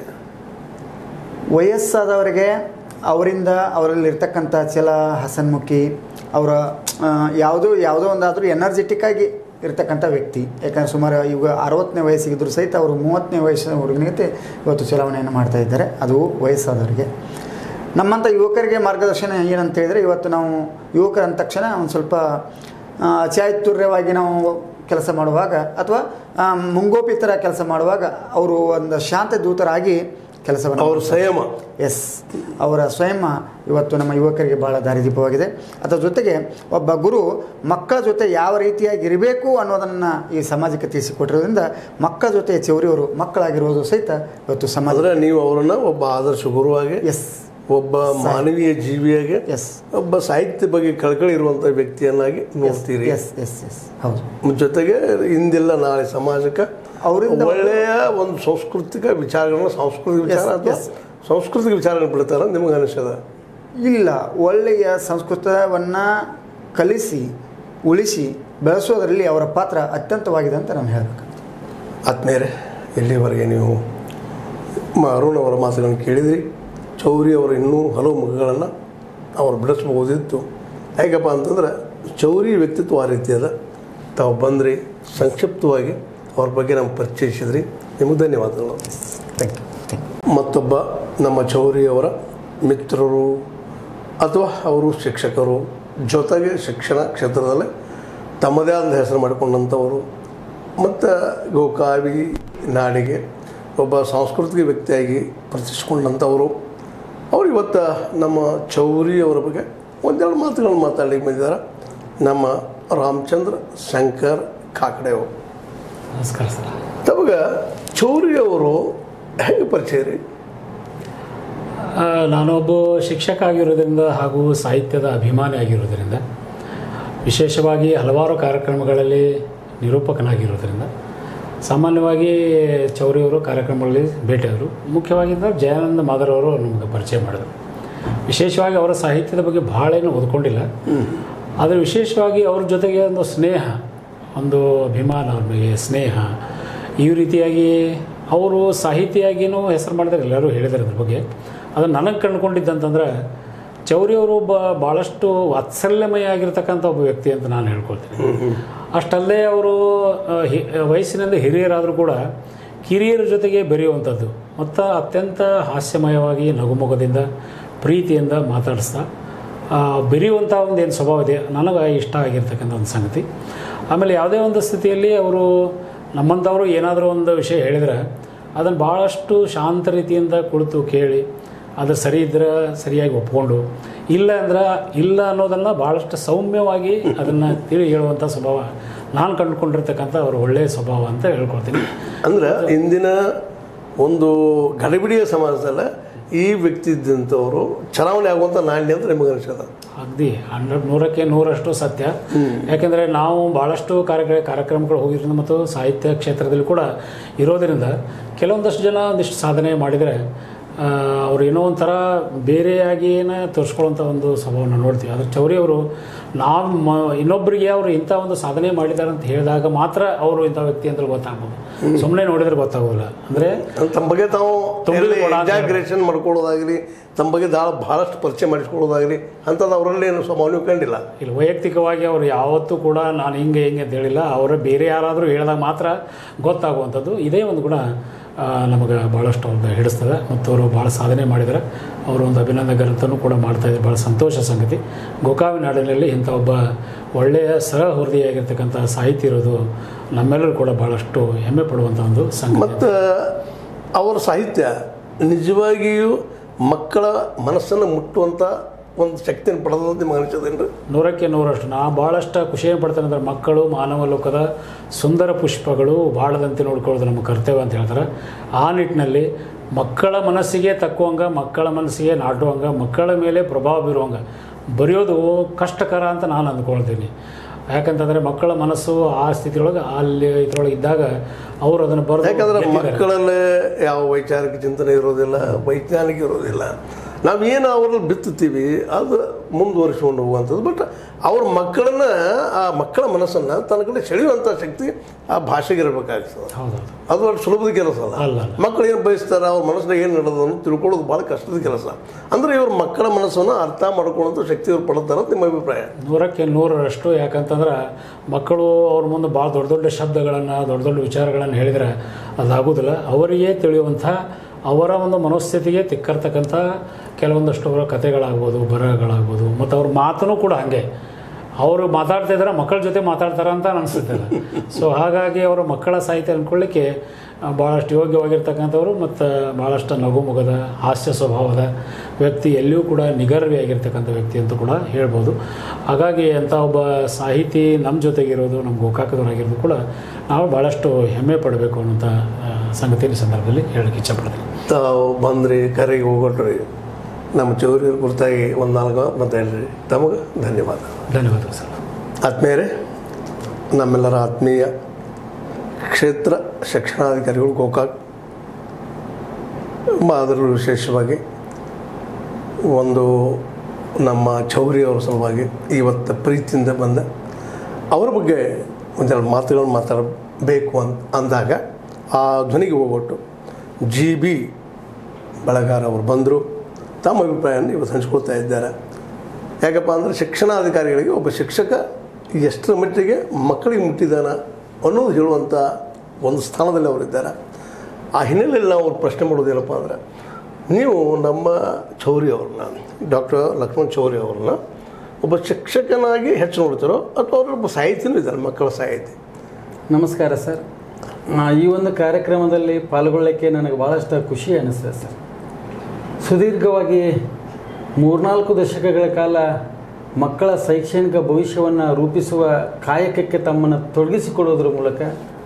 ವಯಸ್ಸಾದವರಿಗೆ ಅವರಿಂದ ಅವರಲ್ಲಿರ್ತಕ್ಕಂಥ ಛಲ, ಹಸನ್ಮುಖಿ, ಅವರ ಯಾವುದೋ ಯಾವುದೋ ಒಂದಾದರೂ ಎನರ್ಜೆಟಿಕ್ಕಾಗಿ ಇರ್ತಕ್ಕಂಥ ವ್ಯಕ್ತಿ. ಯಾಕಂದರೆ ಸುಮಾರು ಈಗ ಅರವತ್ತನೇ ವಯಸ್ಸಿಗಿದ್ರು ಸಹಿತ ಅವರು ಮೂವತ್ತನೇ ವಯಸ್ಸಿನ ಹುಡುಗನಿಗೆ ಇವತ್ತು ಚಲಾವಣೆಯನ್ನು ಮಾಡ್ತಾ ಇದ್ದಾರೆ. ಅದು ವಯಸ್ಸಾದವರಿಗೆ. ನಮ್ಮಂಥ ಯುವಕರಿಗೆ ಮಾರ್ಗದರ್ಶನ ಏನಂತ ಹೇಳಿದರೆ, ಇವತ್ತು ನಾವು ಯುವಕರ ಅಂದ ತಕ್ಷಣ ಒಂದು ಸ್ವಲ್ಪ ಚಾತುರ್ಯವಾಗಿ ನಾವು ಕೆಲಸ ಮಾಡುವಾಗ ಅಥವಾ ಮುಂಗೋಪಿ ಥರ ಕೆಲಸ ಮಾಡುವಾಗ ಅವರು ಒಂದು ಶಾಂತ ದೂತರಾಗಿ ಕೆಲಸವನ್ನು, ಅವರ ಸಂಯಮ, ಎಸ್ ಅವರ ಸ್ವಯಂ ಇವತ್ತು ನಮ್ಮ ಯುವಕರಿಗೆ ಭಾಳ ದಾರಿದೀಪವಾಗಿದೆ. ಅದರ ಜೊತೆಗೆ ಒಬ್ಬ ಗುರು ಮಕ್ಕಳ ಜೊತೆ ಯಾವ ರೀತಿಯಾಗಿ ಇರಬೇಕು ಅನ್ನೋದನ್ನು ಈ ಸಮಾಜಕ್ಕೆ ತಿಳಿಸಿಕೊಟ್ಟಿರೋದ್ರಿಂದ ಮಕ್ಕಳ ಜೊತೆ ಚೌರಿಯವರು ಮಕ್ಕಳಾಗಿರೋದು ಸಹಿತ ಇವತ್ತು ಸಮಾಜ. ಅಂದರೆ ನೀವು ಅವರನ್ನು ಒಬ್ಬ ಆದರ್ಶ ಗುರುವಾಗಿ, ಎಸ್ ಒಬ್ಬ ಮಾನವೀಯ ಜೀವಿಯಾಗಿ, ಎಸ್ ಒಬ್ಬ ಸಾಹಿತ್ಯ ಬಗ್ಗೆ ಕಳಕಳಿ ಇರುವಂಥ ವ್ಯಕ್ತಿಯನ್ನಾಗಿ ನೋಡ್ತೀರಿ. ಎಸ್ ಎಸ್ ಎಸ್ ಹೌದು. ಜೊತೆಗೆ ಇಂದಿಲ್ಲ ನಾಳೆ ಸಮಾಜಕ್ಕೆ ಅವರಿಂದ ಒಳ್ಳೆಯ ಒಂದು ಸಾಂಸ್ಕೃತಿಕ ವಿಚಾರಗಳನ್ನ, ಸಾಂಸ್ಕೃತಿಕ ವಿಚಾರ ಅಥವಾ ಸಾಂಸ್ಕೃತಿಕ ವಿಚಾರಗಳು ಬಿಡ್ತಾರೆ ನಿಮಗೆ ಅನಿಸದ? ಇಲ್ಲ, ಒಳ್ಳೆಯ ಸಂಸ್ಕೃತವನ್ನು ಕಲಿಸಿ ಉಳಿಸಿ ಬೆಳೆಸೋದರಲ್ಲಿ ಅವರ ಪಾತ್ರ ಅತ್ಯಂತವಾಗಿದೆ ಅಂತ ನಾನು ಹೇಳಬೇಕು. ಆತ್ಮೀಯರೇ, ಇಲ್ಲಿವರೆಗೆ ನೀವು ಅರುಣ್ ಅವರ ಮಾತುಗಳನ್ನು ಕೇಳಿದ್ರಿ. ಚೌರಿ ಅವರ ಇನ್ನೂ ಹಲವು ಮುಖಗಳನ್ನು ಅವರು ಬಿಡಿಸ್ಬೋದಿತ್ತು. ಹೇಗಪ್ಪ ಅಂತಂದ್ರೆ ಚೌರಿ ವ್ಯಕ್ತಿತ್ವ ಆ ರೀತಿ ಅದ. ತಾವು ಬಂದ್ರಿ, ಸಂಕ್ಷಿಪ್ತವಾಗಿ ಅವ್ರ ಬಗ್ಗೆ ನಮ್ಗೆ ಪರಿಚಯಿಸಿದ್ರಿ. ನಿಮಗೆ ಧನ್ಯವಾದಗಳು. Thank you. ಮತ್ತೊಬ್ಬ ನಮ್ಮ ಚೌರಿಯವರ ಮಿತ್ರರು ಅಥವಾ ಅವರು ಶಿಕ್ಷಕರು, ಜೊತೆಗೆ ಶಿಕ್ಷಣ ಕ್ಷೇತ್ರದಲ್ಲಿ ತಮ್ಮದೇ ಆದ ಹೆಸರು ಮಾಡಿಕೊಂಡಂಥವರು ಮತ್ತು ಗೋಕಾವಿ ನಾಡಿಗೆ ಒಬ್ಬ ಸಾಂಸ್ಕೃತಿಕ ವ್ಯಕ್ತಿಯಾಗಿ ಪ್ರತಿಷ್ಠಿಸಿಕೊಂಡಂಥವರು, ಅವರು ಇವತ್ತು ನಮ್ಮ ಚೌರಿಯವರ ಬಗ್ಗೆ ಒಂದೆರಡು ಮಾತುಗಳನ್ನು ಮಾತಾಡಲಿಕ್ಕೆ ಬಂದಿದ್ದಾರೆ. ನಮ್ಮ ರಾಮಚಂದ್ರ ಶಂಕರ್ ಕಾಕಡೆ ಅವರು. ನಮಸ್ಕಾರ ಸರ್. ತಮಗೆ ಚೌರಿಯವರು ಹೇಗೆ ಪರಿಚಯ ರೀ? ನಾನೊಬ್ಬ ಶಿಕ್ಷಕ ಆಗಿರೋದ್ರಿಂದ ಹಾಗೂ ಸಾಹಿತ್ಯದ ಅಭಿಮಾನಿ ಆಗಿರೋದ್ರಿಂದ, ವಿಶೇಷವಾಗಿ ಹಲವಾರು ಕಾರ್ಯಕ್ರಮಗಳಲ್ಲಿ ನಿರೂಪಕನಾಗಿರೋದ್ರಿಂದ ಸಾಮಾನ್ಯವಾಗಿ ಚೌರಿಯವರು ಕಾರ್ಯಕ್ರಮಗಳಲ್ಲಿ ಭೇಟಿಯಾದರು. ಮುಖ್ಯವಾಗಿ ಜಯಾನಂದ ಮಾದರವರು ನಮಗೆ ಪರಿಚಯ ಮಾಡಿದರು. ವಿಶೇಷವಾಗಿ ಅವರ ಸಾಹಿತ್ಯದ ಬಗ್ಗೆ ಭಾಳ ಏನು ಓದ್ಕೊಂಡಿಲ್ಲ, ಆದರೆ ವಿಶೇಷವಾಗಿ ಅವ್ರ ಜೊತೆಗೆ ಒಂದು ಸ್ನೇಹ, ಒಂದು ಅಭಿಮಾನ, ಅವ್ರ ಮೇಲೆ ಸ್ನೇಹ, ಈ ರೀತಿಯಾಗಿ ಅವರು ಸಾಹಿತಿಯಾಗಿಯೂ ಹೆಸರು ಮಾಡಿದ್ರೆ ಎಲ್ಲರೂ ಹೇಳಿದ್ದಾರೆ ಅದ್ರ ಬಗ್ಗೆ. ಅದನ್ನು ನನಗೆ ಕಂಡುಕೊಂಡಿದ್ದಂತಂದ್ರೆ ಚೌರಿಯವರು ಒಬ್ಬ ಭಾಳಷ್ಟು ವಾತ್ಸಲ್ಯಮಯ ಆಗಿರ್ತಕ್ಕಂಥ ಒಬ್ಬ ವ್ಯಕ್ತಿ ಅಂತ ನಾನು ಹೇಳ್ಕೊಳ್ತೀನಿ. ಅಷ್ಟಲ್ಲದೆ ಅವರು ಹಿ ವಯಸ್ಸಿನಲ್ಲಿ ಹಿರಿಯರಾದರೂ ಕೂಡ ಕಿರಿಯರ ಜೊತೆಗೆ ಬೆರೆಯುವಂಥದ್ದು ಮತ್ತು ಅತ್ಯಂತ ಹಾಸ್ಯಮಯವಾಗಿ ನಗುಮೊಗದಿಂದ ಪ್ರೀತಿಯಿಂದ ಮಾತಾಡಿಸ್ತಾ ಬೆರೆಯುವಂಥ ಒಂದು ಏನು ಸ್ವಭಾವ ಇದೆ, ನನಗೆ ಇಷ್ಟ ಆಗಿರ್ತಕ್ಕಂಥ ಒಂದು ಸಂಗತಿ. ಆಮೇಲೆ ಯಾವುದೇ ಒಂದು ಸ್ಥಿತಿಯಲ್ಲಿ ಅವರು ನಮ್ಮಂಥವರು ಏನಾದರೂ ಒಂದು ವಿಷಯ ಹೇಳಿದರೆ ಅದನ್ನು ಭಾಳಷ್ಟು ಶಾಂತ ರೀತಿಯಿಂದ ಕುಳಿತು ಕೇಳಿ ಅದು ಸರಿ ಇದ್ದರೆ ಸರಿಯಾಗಿ ಒಪ್ಕೊಂಡು, ಇಲ್ಲ ಅಂದ್ರೆ ಇಲ್ಲ ಅನ್ನೋದನ್ನು ಭಾಳಷ್ಟು ಸೌಮ್ಯವಾಗಿ ಅದನ್ನು ತಿಳಿ ಹೇಳುವಂಥ ಸ್ವಭಾವ ನಾನು ಕಂಡುಕೊಂಡಿರ್ತಕ್ಕಂಥ ಅವರು ಒಳ್ಳೆಯ ಸ್ವಭಾವ ಅಂತ ಹೇಳ್ಕೊಳ್ತೀನಿ. ಅಂದ್ರೆ ಇಂದಿನ ಒಂದು ಗಡಿಬಿಡಿಯ ಸಮಾಜದಲ್ಲ ಈ ವ್ಯಕ್ತಿ ಇದ್ದಂಥವರು ಚಲಾವಣೆ ಆಗುವಂಥ ನಾಣ್ಯ ಅಂತ ನಿಮಗೆ ಅನಿಸದ? ಅಗದಿ ಹಂಡ್ರೆಡ್ ನೂರಕ್ಕೆ ನೂರಷ್ಟು ಸತ್ಯ. ಯಾಕೆಂದರೆ ನಾವು ಭಾಳಷ್ಟು ಕಾರ್ಯ ಕಾರ್ಯಕ್ರಮಗಳು ಹೋಗಿರೋದ್ರಿಂದ ಮತ್ತು ಸಾಹಿತ್ಯ ಕ್ಷೇತ್ರದಲ್ಲಿ ಕೂಡ ಇರೋದರಿಂದ ಕೆಲವೊಂದಷ್ಟು ಜನ ಒಂದಿಷ್ಟು ಸಾಧನೆ ಮಾಡಿದರೆ ಅವ್ರು ಏನೋ ಒಂಥರ ಬೇರೆಯಾಗಿಯೇ ತೋರಿಸ್ಕೊಳ್ಳೋಂಥ ಒಂದು ಸ್ವಭಾವನ ನೋಡ್ತೀವಿ. ಆದರೆ ಚೌರಿಯವರು ನಾವು ಮ ಇನ್ನೊಬ್ಬರಿಗೆ ಅವರು ಇಂಥ ಒಂದು ಸಾಧನೆ ಮಾಡಿದ್ದಾರೆ ಅಂತ ಹೇಳಿದಾಗ ಮಾತ್ರ ಅವರು ಇಂಥ ವ್ಯಕ್ತಿ ಅಂತ ಗೊತ್ತಾಗ್ಬೋದು. ಸುಮ್ಮನೆ ನೋಡಿದ್ರೆ ಗೊತ್ತಾಗೋದಿಲ್ಲ. ಅಂದರೆ ತಮ್ಮ ಬಗ್ಗೆ ತಾವು ಎಕ್ಸಾಗ್ರೇಷನ್ ಮಾಡ್ಕೊಳ್ಳೋದಾಗಲಿ, ತಮ್ಮ ಬಗ್ಗೆ ದಾಳ ಭಾಳಷ್ಟು ಪರಿಚಯ ಮಾಡಿಸ್ಕೊಳ್ಳೋದಾಗಲಿ ಅಂಥದ್ದು ಅವರಲ್ಲಿ ಏನು ಸ್ವಭಾವ ನೀವು ಕಂಡಿಲ್ಲ? ಇಲ್ಲ, ವೈಯಕ್ತಿಕವಾಗಿ ಅವರು ಯಾವತ್ತೂ ಕೂಡ ನಾನು ಹಿಂಗೆ ಹಿಂಗೆ ಅಂತ ಹೇಳಿಲ್ಲ. ಅವರ ಬೇರೆ ಯಾರಾದರೂ ಹೇಳಿದಾಗ ಮಾತ್ರ ಗೊತ್ತಾಗುವಂಥದ್ದು. ಇದೇ ಒಂದು ಗುಣ ನಮಗೆ ಭಾಳಷ್ಟು ಅವ್ರದ್ದು ಹಿಡಿಸ್ತದೆ ಮತ್ತು ಅವರು ಭಾಳ ಸಾಧನೆ ಮಾಡಿದ್ದಾರೆ. ಅವರು ಒಂದು ಅಭಿನಂದಕರಂತನೂ ಕೂಡ ಮಾಡ್ತಾಯಿದ್ದಾರೆ. ಭಾಳ ಸಂತೋಷ ಸಂಗತಿ. ಗೋಕಾವಿ ನಾಡಿನಲ್ಲಿ ಇಂಥ ಒಬ್ಬ ಒಳ್ಳೆಯ ಸಹೃದಯಿಯಾಗಿರ್ತಕ್ಕಂಥ ಸಾಹಿತಿ ಇರೋದು ನಮ್ಮೆಲ್ಲರೂ ಕೂಡ ಭಾಳಷ್ಟು ಹೆಮ್ಮೆ ಪಡುವಂಥ ಒಂದು ಸಂಗತಿ. ಮತ್ತು ಅವರ ಸಾಹಿತ್ಯ ನಿಜವಾಗಿಯೂ ಮಕ್ಕಳ ಮನಸ್ಸನ್ನು ಮುಟ್ಟುವಂಥ ಒಂದು ಶಕ್ತಿಯನ್ನು ಪಡೆದಂತ ನಿಮಗೆ ಅನಿಸೋದೇನ್ರಿ? ನೂರಕ್ಕೆ ನೂರಷ್ಟು. ನಾ ಭಾಳಷ್ಟು ಖುಷಿಯನ್ನು ಪಡ್ತೇನೆ ಅಂದರೆ ಮಕ್ಕಳು ಮಾನವ ಲೋಕದ ಸುಂದರ ಪುಷ್ಪಗಳು ಬಾಳದಂತೆ ನೋಡ್ಕೊಳ್ಳೋದು ನಮ್ಮ ಕರ್ತವ್ಯ ಅಂತ ಹೇಳ್ತಾರೆ. ಆ ನಿಟ್ಟಿನಲ್ಲಿ ಮಕ್ಕಳ ಮನಸ್ಸಿಗೆ ತಕ್ಕುವಂಗೆ, ಮಕ್ಕಳ ಮನಸ್ಸಿಗೆ ನಾಟುವಂಗೆ, ಮಕ್ಕಳ ಮೇಲೆ ಪ್ರಭಾವ ಬೀರುವಂಗೆ ಬರೆಯೋದು ಕಷ್ಟಕರ ಅಂತ ನಾನು ಅಂದ್ಕೊಳ್ತೀನಿ. ಯಾಕಂತಂದರೆ ಮಕ್ಕಳ ಮನಸ್ಸು ಆ ಸ್ಥಿತಿಯೊಳಗೆ ಅಲ್ಲಿ ಇದರೊಳಗೆ ಇದ್ದಾಗ ಅವರು ಅದನ್ನು ಬರೆದು, ಯಾಕಂದರೆ ಮಕ್ಕಳಲ್ಲೇ ಯಾವ ವೈಚಾರಿಕ ಚಿಂತನೆ ಇರೋದಿಲ್ಲ, ವೈಜ್ಞಾನಿಕ ಇರೋದಿಲ್ಲ. ನಾವೇನು ಅವ್ರಲ್ಲಿ ಬಿತ್ತುತ್ತೀವಿ ಅದು ಮುಂದುವರಿಸ್ಕೊಂಡು ಹೋಗುವಂಥದ್ದು. ಬಟ್ ಅವ್ರ ಮಕ್ಕಳನ್ನ, ಆ ಮಕ್ಕಳ ಮನಸ್ಸನ್ನು ತನ್ನ ಕಡೆ ಸೆಳೆಯುವಂಥ ಶಕ್ತಿ ಆ ಭಾಷೆಗೆ ಇರಬೇಕಾಗ್ತದೆ. ಅದು ಅಷ್ಟು ಸುಲಭದ ಕೆಲಸ ಅಲ್ಲ. ಮಕ್ಕಳು ಏನು ಬಯಸ್ತಾರೆ, ಅವ್ರ ಮನಸ್ಸಿನಾಗ ಏನು ನಡೆದನ್ನು ತಿಳ್ಕೊಳ್ಳೋದು ಭಾಳ ಕಷ್ಟದ ಕೆಲಸ. ಅಂದರೆ ಇವ್ರ ಮಕ್ಕಳ ಮನಸ್ಸನ್ನು ಅರ್ಥ ಮಾಡ್ಕೊಳ್ಳೋಂಥ ಶಕ್ತಿ ಇವ್ರು ಪಡ್ತಾರೆ ಅಂತ ನಿಮ್ಮ ಅಭಿಪ್ರಾಯ? ನೂರಕ್ಕೆ ನೂರರಷ್ಟು. ಯಾಕಂತಂದ್ರೆ ಮಕ್ಕಳು ಅವ್ರ ಮುಂದೆ ಭಾಳ ದೊಡ್ಡ ದೊಡ್ಡ ಶಬ್ದಗಳನ್ನು, ದೊಡ್ಡ ದೊಡ್ಡ ವಿಚಾರಗಳನ್ನು ಹೇಳಿದರೆ ಅದಾಗೋದಿಲ್ಲ. ಅವರಿಗೆ ತಿಳಿಯುವಂಥ ಅವರ ಒಂದು ಮನಸ್ಥಿತಿಗೆ ತಿಕ್ಕರ್ತಕ್ಕಂಥ ಕೆಲವೊಂದಷ್ಟು ಅವರ ಕಥೆಗಳಾಗ್ಬೋದು, ಬರಹಗಳಾಗ್ಬೋದು, ಮತ್ತು ಅವ್ರ ಮಾತೂ ಕೂಡ ಹಾಗೆ. ಅವರು ಮಾತಾಡ್ತಿದ್ದಾರೆ, ಮಕ್ಕಳ ಜೊತೆ ಮಾತಾಡ್ತಾರೆ ಅಂತ ಅನಿಸುತ್ತದೆ. ಸೊ ಹಾಗಾಗಿ ಅವರ ಮಕ್ಕಳ ಸಾಹಿತ್ಯ ಅಂದ್ಕೊಳ್ಳಿಕ್ಕೆ ಭಾಳಷ್ಟು ಯೋಗ್ಯವಾಗಿರ್ತಕ್ಕಂಥವ್ರು ಮತ್ತು ಭಾಳಷ್ಟು ನಗುಮುಗದ ಹಾಸ್ಯ ಸ್ವಭಾವದ ವ್ಯಕ್ತಿ, ಎಲ್ಲಿಯೂ ಕೂಡ ನಿಗರ್ವಿಯಾಗಿರ್ತಕ್ಕಂಥ ವ್ಯಕ್ತಿ ಅಂತ ಕೂಡ ಹೇಳ್ಬೋದು. ಹಾಗಾಗಿ ಅಂಥ ಒಬ್ಬ ಸಾಹಿತಿ ನಮ್ಮ ಜೊತೆಗಿರೋದು, ನಮ್ಮ ಗೋಕಾಕದವರಾಗಿರೋದು ಕೂಡ ನಾವು ಭಾಳಷ್ಟು ಹೆಮ್ಮೆ ಪಡಬೇಕು ಅನ್ನೋಂಥ ಸಂಗತಿಯ ಸಂದರ್ಭದಲ್ಲಿ ಹೇಳಕ್ಕೆ ಇಚ್ಛಪಡ್ತೀನಿ. ತಾವು ಬಂದ್ರಿ, ಕರೆಗೆ ಹೋಗೋಟ್ರಿ, ನಮ್ಮ ಚೌರಿಯವ್ರ ಕುರಿತಾಗಿ ಒಂದು ನಾಲ್ಕು ಮತ್ತು ಹೇಳ್ರಿ. ತಮಗೆ ಧನ್ಯವಾದ. ಧನ್ಯವಾದಗಳು ಸರ್. ಆತ್ಮೀಯರೇ, ನಮ್ಮೆಲ್ಲರ ಆತ್ಮೀಯ ಕ್ಷೇತ್ರ ಶಿಕ್ಷಣಾಧಿಕಾರಿಗಳು ಗೋಕಾಕ್, ಅದರಲ್ಲೂ ವಿಶೇಷವಾಗಿ ಒಂದು ನಮ್ಮ ಚೌರಿಯವರ ಸಲುವಾಗಿ ಇವತ್ತು ಪ್ರೀತಿಯಿಂದ ಬಂದ ಅವರ ಬಗ್ಗೆ ಒಂದೆರಡು ಮಾತುಗಳನ್ನು ಮಾತಾಡಬೇಕು ಅಂತ ಅಂದಾಗ ಆ ಧ್ವನಿಗೆ ಹೋಗ್ಬಿಟ್ಟು ಜಿ ಬಿ ಬಳಗಾರ ಅವರು ಬಂದರು. ತಮ್ಮ ಅಭಿಪ್ರಾಯವನ್ನು ಇವತ್ತು ಹಂಚ್ಕೊಳ್ತಾ ಇದ್ದಾರೆ. ಯಾಕಪ್ಪ ಅಂದರೆ ಶಿಕ್ಷಣಾಧಿಕಾರಿಗಳಿಗೆ ಒಬ್ಬ ಶಿಕ್ಷಕ ಎಷ್ಟರ ಮಟ್ಟಿಗೆ ಮಕ್ಕಳಿಗೆ ಮುಟ್ಟಿದ್ದಾನ ಅನ್ನೋದು ಹೇಳುವಂಥ ಒಂದು ಸ್ಥಾನದಲ್ಲಿ ಅವರಿದ್ದಾರೆ. ಆ ಹಿನ್ನೆಲೆಯಲ್ಲಿ ನಾವು ಅವ್ರು ಪ್ರಶ್ನೆ ಮಾಡೋದೇನಪ್ಪ ಅಂದರೆ, ನೀವು ನಮ್ಮ ಚೌರಿ ಅವ್ರನ್ನ, ಡಾಕ್ಟರ್ ಲಕ್ಷ್ಮಣ್ ಚೌರಿ ಅವ್ರನ್ನ ಒಬ್ಬ ಶಿಕ್ಷಕನಾಗಿ ಹೆಚ್ಚು ನೋಡ್ತಾರೋ ಅಥವಾ ಅವರೊಬ್ಬ ಸಾಹಿತಿನೂ ಇದ್ದಾರೆ, ಮಕ್ಕಳ ಸಾಹಿತಿ? ನಮಸ್ಕಾರ ಸರ್. ಈ ಒಂದು ಕಾರ್ಯಕ್ರಮದಲ್ಲಿ ಪಾಲ್ಗೊಳ್ಳೋಕ್ಕೆ ನನಗೆ ಭಾಳಷ್ಟು ಖುಷಿ ಅನ್ನಿಸ್ತದೆ ಸರ್. ಸುದೀರ್ಘವಾಗಿ ಮೂರ್ನಾಲ್ಕು ದಶಕಗಳ ಕಾಲ ಮಕ್ಕಳ ಶೈಕ್ಷಣಿಕ ಭವಿಷ್ಯವನ್ನು ರೂಪಿಸುವ ಕಾಯಕಕ್ಕೆ ತಮ್ಮನ್ನು ತೊಡಗಿಸಿಕೊಡೋದ್ರ ಮೂಲಕ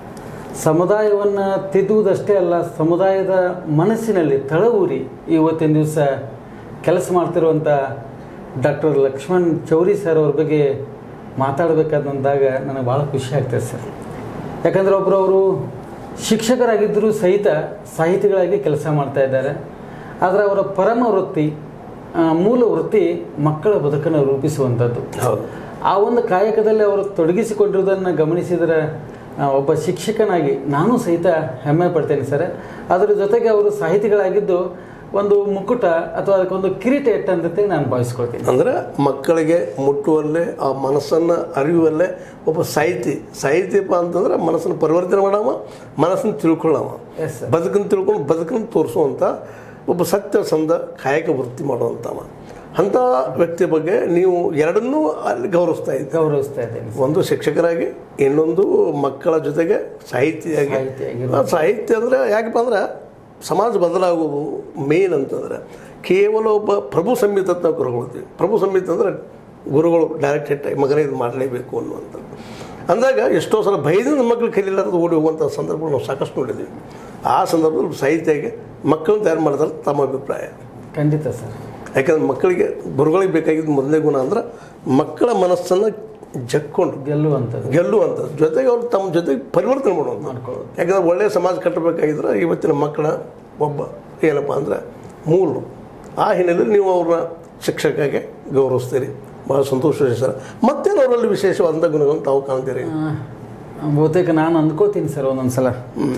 ಸಮುದಾಯವನ್ನು ತಿದ್ದುವುದಷ್ಟೇ ಅಲ್ಲ, ಸಮುದಾಯದ ಮನಸ್ಸಿನಲ್ಲಿ ತಳವೂರಿ ಇವತ್ತಿನ ದಿವಸ ಕೆಲಸ ಮಾಡ್ತಿರುವಂಥ ಡಾಕ್ಟರ್ ಲಕ್ಷ್ಮಣ್ ಚೌರಿ ಸರ್ ಅವ್ರ ಬಗ್ಗೆ ಮಾತಾಡಬೇಕಾದಂದಾಗ ನನಗೆ ಭಾಳ ಖುಷಿ ಆಗ್ತದೆ ಸರ್. ಯಾಕಂದರೆ ಒಬ್ಬರವರು ಶಿಕ್ಷಕರಾಗಿದ್ದರೂ ಸಹಿತ ಸಾಹಿತಿಗಳಾಗಿ ಕೆಲಸ ಮಾಡ್ತಾ ಇದ್ದಾರೆ. ಆದರೆ ಅವರ ಪರಮ ವೃತ್ತಿ, ಮೂಲ ವೃತ್ತಿ ಮಕ್ಕಳ ಬದುಕನ್ನು ರೂಪಿಸುವಂಥದ್ದು. ಆ ಒಂದು ಕಾಯಕದಲ್ಲಿ ಅವರು ತೊಡಗಿಸಿಕೊಂಡಿರುವುದನ್ನು ಗಮನಿಸಿದರೆ ಒಬ್ಬ ಶಿಕ್ಷಕನಾಗಿ ನಾನು ಸಹಿತ ಹೆಮ್ಮೆ ಪಡ್ತೇನೆ ಸರ್. ಅದರ ಜೊತೆಗೆ ಅವರು ಸಾಹಿತಿಗಳಾಗಿದ್ದು ಒಂದು ಮುಕುಟ ಅಥವಾ ಅದಕ್ಕೊಂದು ಕಿರೀಟ ಇಟ್ಟಂತೆ ನಾನು ಭಾವಿಸ್ಕೊಳ್ತೀನಿ. ಅಂದರೆ ಮಕ್ಕಳಿಗೆ ಮುಟ್ಟುವಲ್ಲೇ, ಆ ಮನಸ್ಸನ್ನು ಅರಿಯುವಲ್ಲೇ ಒಬ್ಬ ಸಾಹಿತಿ. ಸಾಹಿತ್ಯಪ್ಪ ಅಂತಂದ್ರೆ ಮನಸ್ಸನ್ನು ಪರಿವರ್ತನೆ ಮಾಡವ, ಮನಸ್ಸನ್ನು ತಿಳ್ಕೊಳ್ಳವ, ಬದುಕನ್ನು ತಿಳ್ಕೊಂಡು ಬದುಕನ್ನು ತೋರಿಸುವಂಥ ಒಬ್ಬ ಸತ್ಯಸಂಧ ಕಾಯಕ ವೃತ್ತಿ ಮಾಡುವಂಥವ. ಅಂಥ ವ್ಯಕ್ತಿಯ ಬಗ್ಗೆ ನೀವು ಎರಡನ್ನೂ ಅಲ್ಲಿ ಗೌರವಿಸ್ತಾ ಇದ್ದೀವಿ. ಗೌರವಿಸ್ತಾ ಇದ್ದೇನೆ. ಒಂದು ಶಿಕ್ಷಕರಾಗಿ, ಇನ್ನೊಂದು ಮಕ್ಕಳ ಜೊತೆಗೆ ಸಾಹಿತಿಯಾಗಿ. ಸಾಹಿತ್ಯ ಅಂದರೆ ಯಾಕಪ್ಪ ಅಂದ್ರೆ ಸಮಾಜ ಬದಲಾಗೋದು ಮೇನ್ ಅಂತಂದರೆ ಕೇವಲ ಒಬ್ಬ ಪ್ರಭು ಸಂಹಿತ ಅಂತ ನಾವು ಗುರುಗೊಳ್ತೀವಿ. ಪ್ರಭು ಸಂಹಿತ ಅಂದರೆ ಗುರುಗಳು ಡೈರೆಕ್ಟ್ ಹಿಟ್ಟಾಗಿ ಮಗನೇ ಇದು ಮಾಡಲೇಬೇಕು ಅನ್ನುವಂಥದ್ದು ಅಂದಾಗ ಎಷ್ಟೋ ಸಲ ಭಯದಿಂದ ಮಕ್ಕಳು ಕಲಿಲಾರದು ಓಡಿ ಹೋಗುವಂಥ ಸಂದರ್ಭಗಳು ನಾವು ಸಾಕಷ್ಟು ನೋಡಿದ್ದೀವಿ. ಆ ಸಂದರ್ಭದಲ್ಲಿ ಸಾಹಿತ್ಯಕ್ಕೆ ಮಕ್ಕಳನ್ನು ತಯಾರು ಮಾಡಿದ್ರೆ ತಮ್ಮ ಅಭಿಪ್ರಾಯ? ಖಂಡಿತ ಸರ್. ಯಾಕಂದ್ರೆ ಮಕ್ಕಳಿಗೆ ಗುರುಗಳಿಗೆ ಬೇಕಾಗಿದ್ದು ಮೊದಲನೇ ಗುಣ ಅಂದ್ರೆ ಮಕ್ಕಳ ಮನಸ್ಸನ್ನು ಜಕ್ಕೊಂಡು ಗೆಲ್ಲುವಂಥದ್ದು ಗೆಲ್ಲುವಂಥದ್ದು ಜೊತೆಗೆ ಅವ್ರು ತಮ್ಮ ಜೊತೆಗೆ ಪರಿವರ್ತನೆ ಮಾಡುವಂಥ ಮಾಡ್ಕೊಳ್ಳೋದು. ಯಾಕಂದ್ರೆ ಒಳ್ಳೆಯ ಸಮಾಜ ಕಟ್ಟಬೇಕಾಗಿದ್ರೆ ಇವತ್ತಿನ ಮಕ್ಕಳ ಒಬ್ಬ ಏನಪ್ಪ ಅಂದ್ರೆ ಮೂಲ. ಆ ಹಿನ್ನೆಲೆಯಲ್ಲಿ ನೀವು ಅವ್ರನ್ನ ಶಿಕ್ಷಕಗೆ ಗೌರವಿಸ್ತೀರಿ, ಭಾಳ ಸಂತೋಷ ಸರ್. ಮತ್ತೇನು ಅವರಲ್ಲಿ ವಿಶೇಷವಾದಂಥ ಗುಣಗಳನ್ನು ತಾವು ಕಾಣ್ತೀರಿ? ಬಹುತೇಕ ನಾನು ಅಂದ್ಕೋತೀನಿ ಸರ್ ಒಂದೊಂದು ಸಲ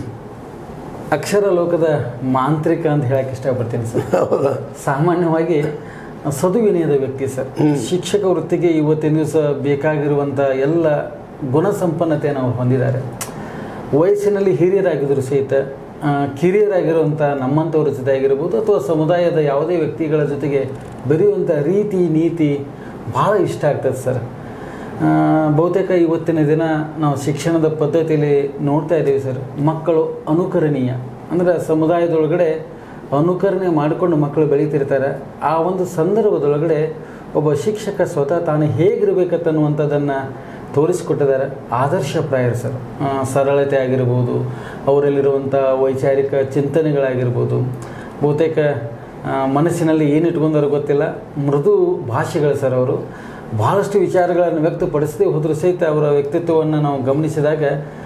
ಅಕ್ಷರ ಲೋಕದ ಮಾಂತ್ರಿಕ ಅಂತ ಹೇಳಕ್ಕೆ ಇಷ್ಟಪಡ್ತೀನಿ ಸರ್. ಹೌದಾ? ಸಾಮಾನ್ಯವಾಗಿ ಸದುವಿನಯದ ವ್ಯಕ್ತಿ ಸರ್. ಶಿಕ್ಷಕ ವೃತ್ತಿಗೆ ಇವತ್ತಿನ ದಿವಸ ಬೇಕಾಗಿರುವಂಥ ಎಲ್ಲ ಗುಣಸಂಪನ್ನತೆಯನ್ನು ಅವರು ಹೊಂದಿದ್ದಾರೆ. ವಯಸ್ಸಿನಲ್ಲಿ ಹಿರಿಯರಾಗಿದ್ದರೂ ಸಹಿತ ಕಿರಿಯರಾಗಿರುವಂಥ ನಮ್ಮಂಥವ್ರ ಜೊತೆ ಆಗಿರ್ಬೋದು ಅಥವಾ ಸಮುದಾಯದ ಯಾವುದೇ ವ್ಯಕ್ತಿಗಳ ಜೊತೆಗೆ ಬೆರೆಯುವಂಥ ರೀತಿ ನೀತಿ ಭಾಳ ಇಷ್ಟ ಆಗ್ತದೆ ಸರ್. ಬಹುತೇಕ ಇವತ್ತಿನ ದಿನ ನಾವು ಶಿಕ್ಷಣದ ಪದ್ಧತಿಯಲ್ಲಿ ನೋಡ್ತಾ ಇದ್ದೀವಿ ಸರ್. ಮಕ್ಕಳು ಅನುಕರಣೀಯ ಅಂದರೆ ಸಮುದಾಯದೊಳಗಡೆ ಅನುಕರಣೆ ಮಾಡಿಕೊಂಡು ಮಕ್ಕಳು ಬೆಳೀತಿರ್ತಾರೆ. ಆ ಒಂದು ಸಂದರ್ಭದೊಳಗಡೆ ಒಬ್ಬ ಶಿಕ್ಷಕ ಸ್ವತಃ ತಾನು ಹೇಗಿರಬೇಕನ್ನುವಂಥದ್ದನ್ನು ತೋರಿಸಿಕೊಟ್ಟಿದ್ದಾರೆ. ಆದರ್ಶಪ್ರಾಯರು ಸರ್. ಸರಳತೆ ಆಗಿರ್ಬೋದು, ಅವರಲ್ಲಿರುವಂಥ ವೈಚಾರಿಕ ಚಿಂತನೆಗಳಾಗಿರ್ಬೋದು, ಬಹುತೇಕ ಮನಸ್ಸಿನಲ್ಲಿ ಏನು ಇಟ್ಕೊಂಡಾರೋ ಗೊತ್ತಿಲ್ಲ, ಮೃದು ಭಾಷೆಗಳು ಸರ್. ಅವರು ಭಾಳಷ್ಟು ವಿಚಾರಗಳನ್ನು ವ್ಯಕ್ತಪಡಿಸದೆ ಹೋದರೂ ಸಹಿತ ಅವರ ವ್ಯಕ್ತಿತ್ವವನ್ನು ನಾವು ಗಮನಿಸಿದಾಗ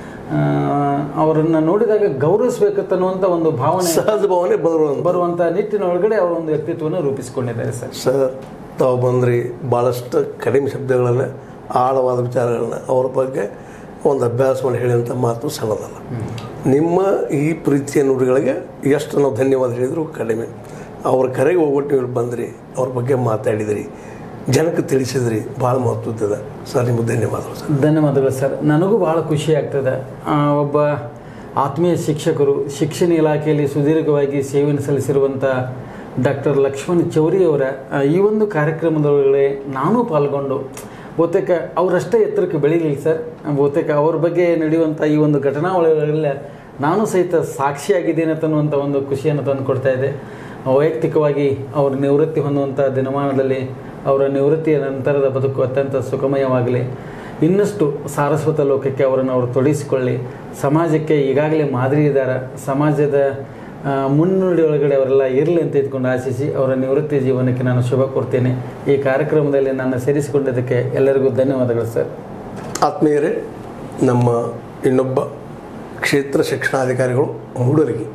ಅವರನ್ನು ನೋಡಿದಾಗ ಗೌರವಿಸಬೇಕನ್ನುವಂಥ ಒಂದು ಭಾವನೆ, ಸಹಜ ಭಾವನೆ ಬರುವಂಥ ಬರುವಂಥ ನಿಟ್ಟಿನೊಳಗಡೆ ಅವರ ಒಂದು ವ್ಯಕ್ತಿತ್ವವನ್ನು ರೂಪಿಸಿಕೊಂಡಿದ್ದಾರೆ ಸರ್. ಸರ್, ತಾವು ಬಂದ್ರಿ ಭಾಳಷ್ಟು ಕಡಿಮೆ ಶಬ್ದಗಳನ್ನ, ಆಳವಾದ ವಿಚಾರಗಳನ್ನ ಅವ್ರ ಬಗ್ಗೆ ಒಂದು ಅಭ್ಯಾಸ ಮಾಡಿ ಹೇಳಿದಂಥ ಮಾತು ಸಣ್ಣದಲ್ಲ. ನಿಮ್ಮ ಈ ಪ್ರೀತಿಯ ನುಡಿಗಳಿಗೆ ಎಷ್ಟು ನಾವು ಧನ್ಯವಾದ ಹೇಳಿದ್ರು ಕಡಿಮೆ. ಅವ್ರ ಕರೆಗೆ ಹೋಗ್ಬಿಟ್ಟು ನೀವು ಬಂದ್ರಿ, ಅವ್ರ ಬಗ್ಗೆ ಮಾತಾಡಿದಿರಿ, ಜನಕ್ಕೆ ತಿಳಿಸಿದ್ರಿ, ಭಾಳ ಮಹತ್ವದ ಸರ್. ನಿಮಗೆ ಧನ್ಯವಾದಗಳು ಸರ್. ಧನ್ಯವಾದಗಳು ಸರ್. ನನಗೂ ಭಾಳ ಖುಷಿ ಆಗ್ತದೆ. ಒಬ್ಬ ಆತ್ಮೀಯ ಶಿಕ್ಷಕರು, ಶಿಕ್ಷಣ ಇಲಾಖೆಯಲ್ಲಿ ಸುದೀರ್ಘವಾಗಿ ಸೇವೆಯನ್ನು ಸಲ್ಲಿಸಿರುವಂಥ ಡಾಕ್ಟರ್ ಲಕ್ಷ್ಮಣ್ ಚೌರಿ ಅವರ ಆ, ಈ ಒಂದು ಕಾರ್ಯಕ್ರಮದೊಳಗಡೆ ನಾನು ಪಾಲ್ಗೊಂಡು ಬಹುತೇಕ ಅವರಷ್ಟೇ ಎತ್ತರಕ್ಕೆ ಬೆಳೀಲಿಲ್ಲ ಸರ್. ಬಹುತೇಕ ಅವ್ರ ಬಗ್ಗೆ ನಡೆಯುವಂಥ ಈ ಒಂದು ಘಟನಾವಳಿಗಳೆಲ್ಲ ನಾನು ಸಹಿತ ಸಾಕ್ಷಿಯಾಗಿದ್ದೇನೆ ಅನ್ನುವಂಥ ಒಂದು ಖುಷಿಯನ್ನು ತಂದು ಕೊಡ್ತಾ ಇದೆ. ವೈಯಕ್ತಿಕವಾಗಿ ಅವರು ನಿವೃತ್ತಿ ಹೊಂದುವಂಥ ದಿನಮಾನದಲ್ಲಿ ಅವರ ನಿವೃತ್ತಿಯ ನಂತರದ ಬದುಕು ಅತ್ಯಂತ ಸುಖಮಯವಾಗಲಿ, ಇನ್ನಷ್ಟು ಸಾರಸ್ವತ ಲೋಕಕ್ಕೆ ಅವರನ್ನು ಅವರು ತೊಡಗಿಸಿಕೊಳ್ಳಿ, ಸಮಾಜಕ್ಕೆ ಈಗಾಗಲೇ ಮಾದರಿ ಇದ್ದಾರೆ, ಸಮಾಜದ ಮುನ್ನುಡಿ ಒಳಗಡೆ ಅವರೆಲ್ಲ ಇರಲಿ ಅಂತ ಇದ್ಕೊಂಡು ಆಶಿಸಿ ಅವರ ನಿವೃತ್ತಿ ಜೀವನಕ್ಕೆ ನಾನು ಶುಭ ಕೊಡ್ತೇನೆ. ಈ ಕಾರ್ಯಕ್ರಮದಲ್ಲಿ ನನ್ನ ಸೇರಿಸಿಕೊಂಡಿದ್ದಕ್ಕೆ ಎಲ್ಲರಿಗೂ ಧನ್ಯವಾದಗಳು ಸರ್. ಆತ್ಮೀಯರೇ, ನಮ್ಮ ಇನ್ನೊಬ್ಬ ಕ್ಷೇತ್ರ ಶಿಕ್ಷಣಾಧಿಕಾರಿಗಳು ಮೂಡಲಗಿ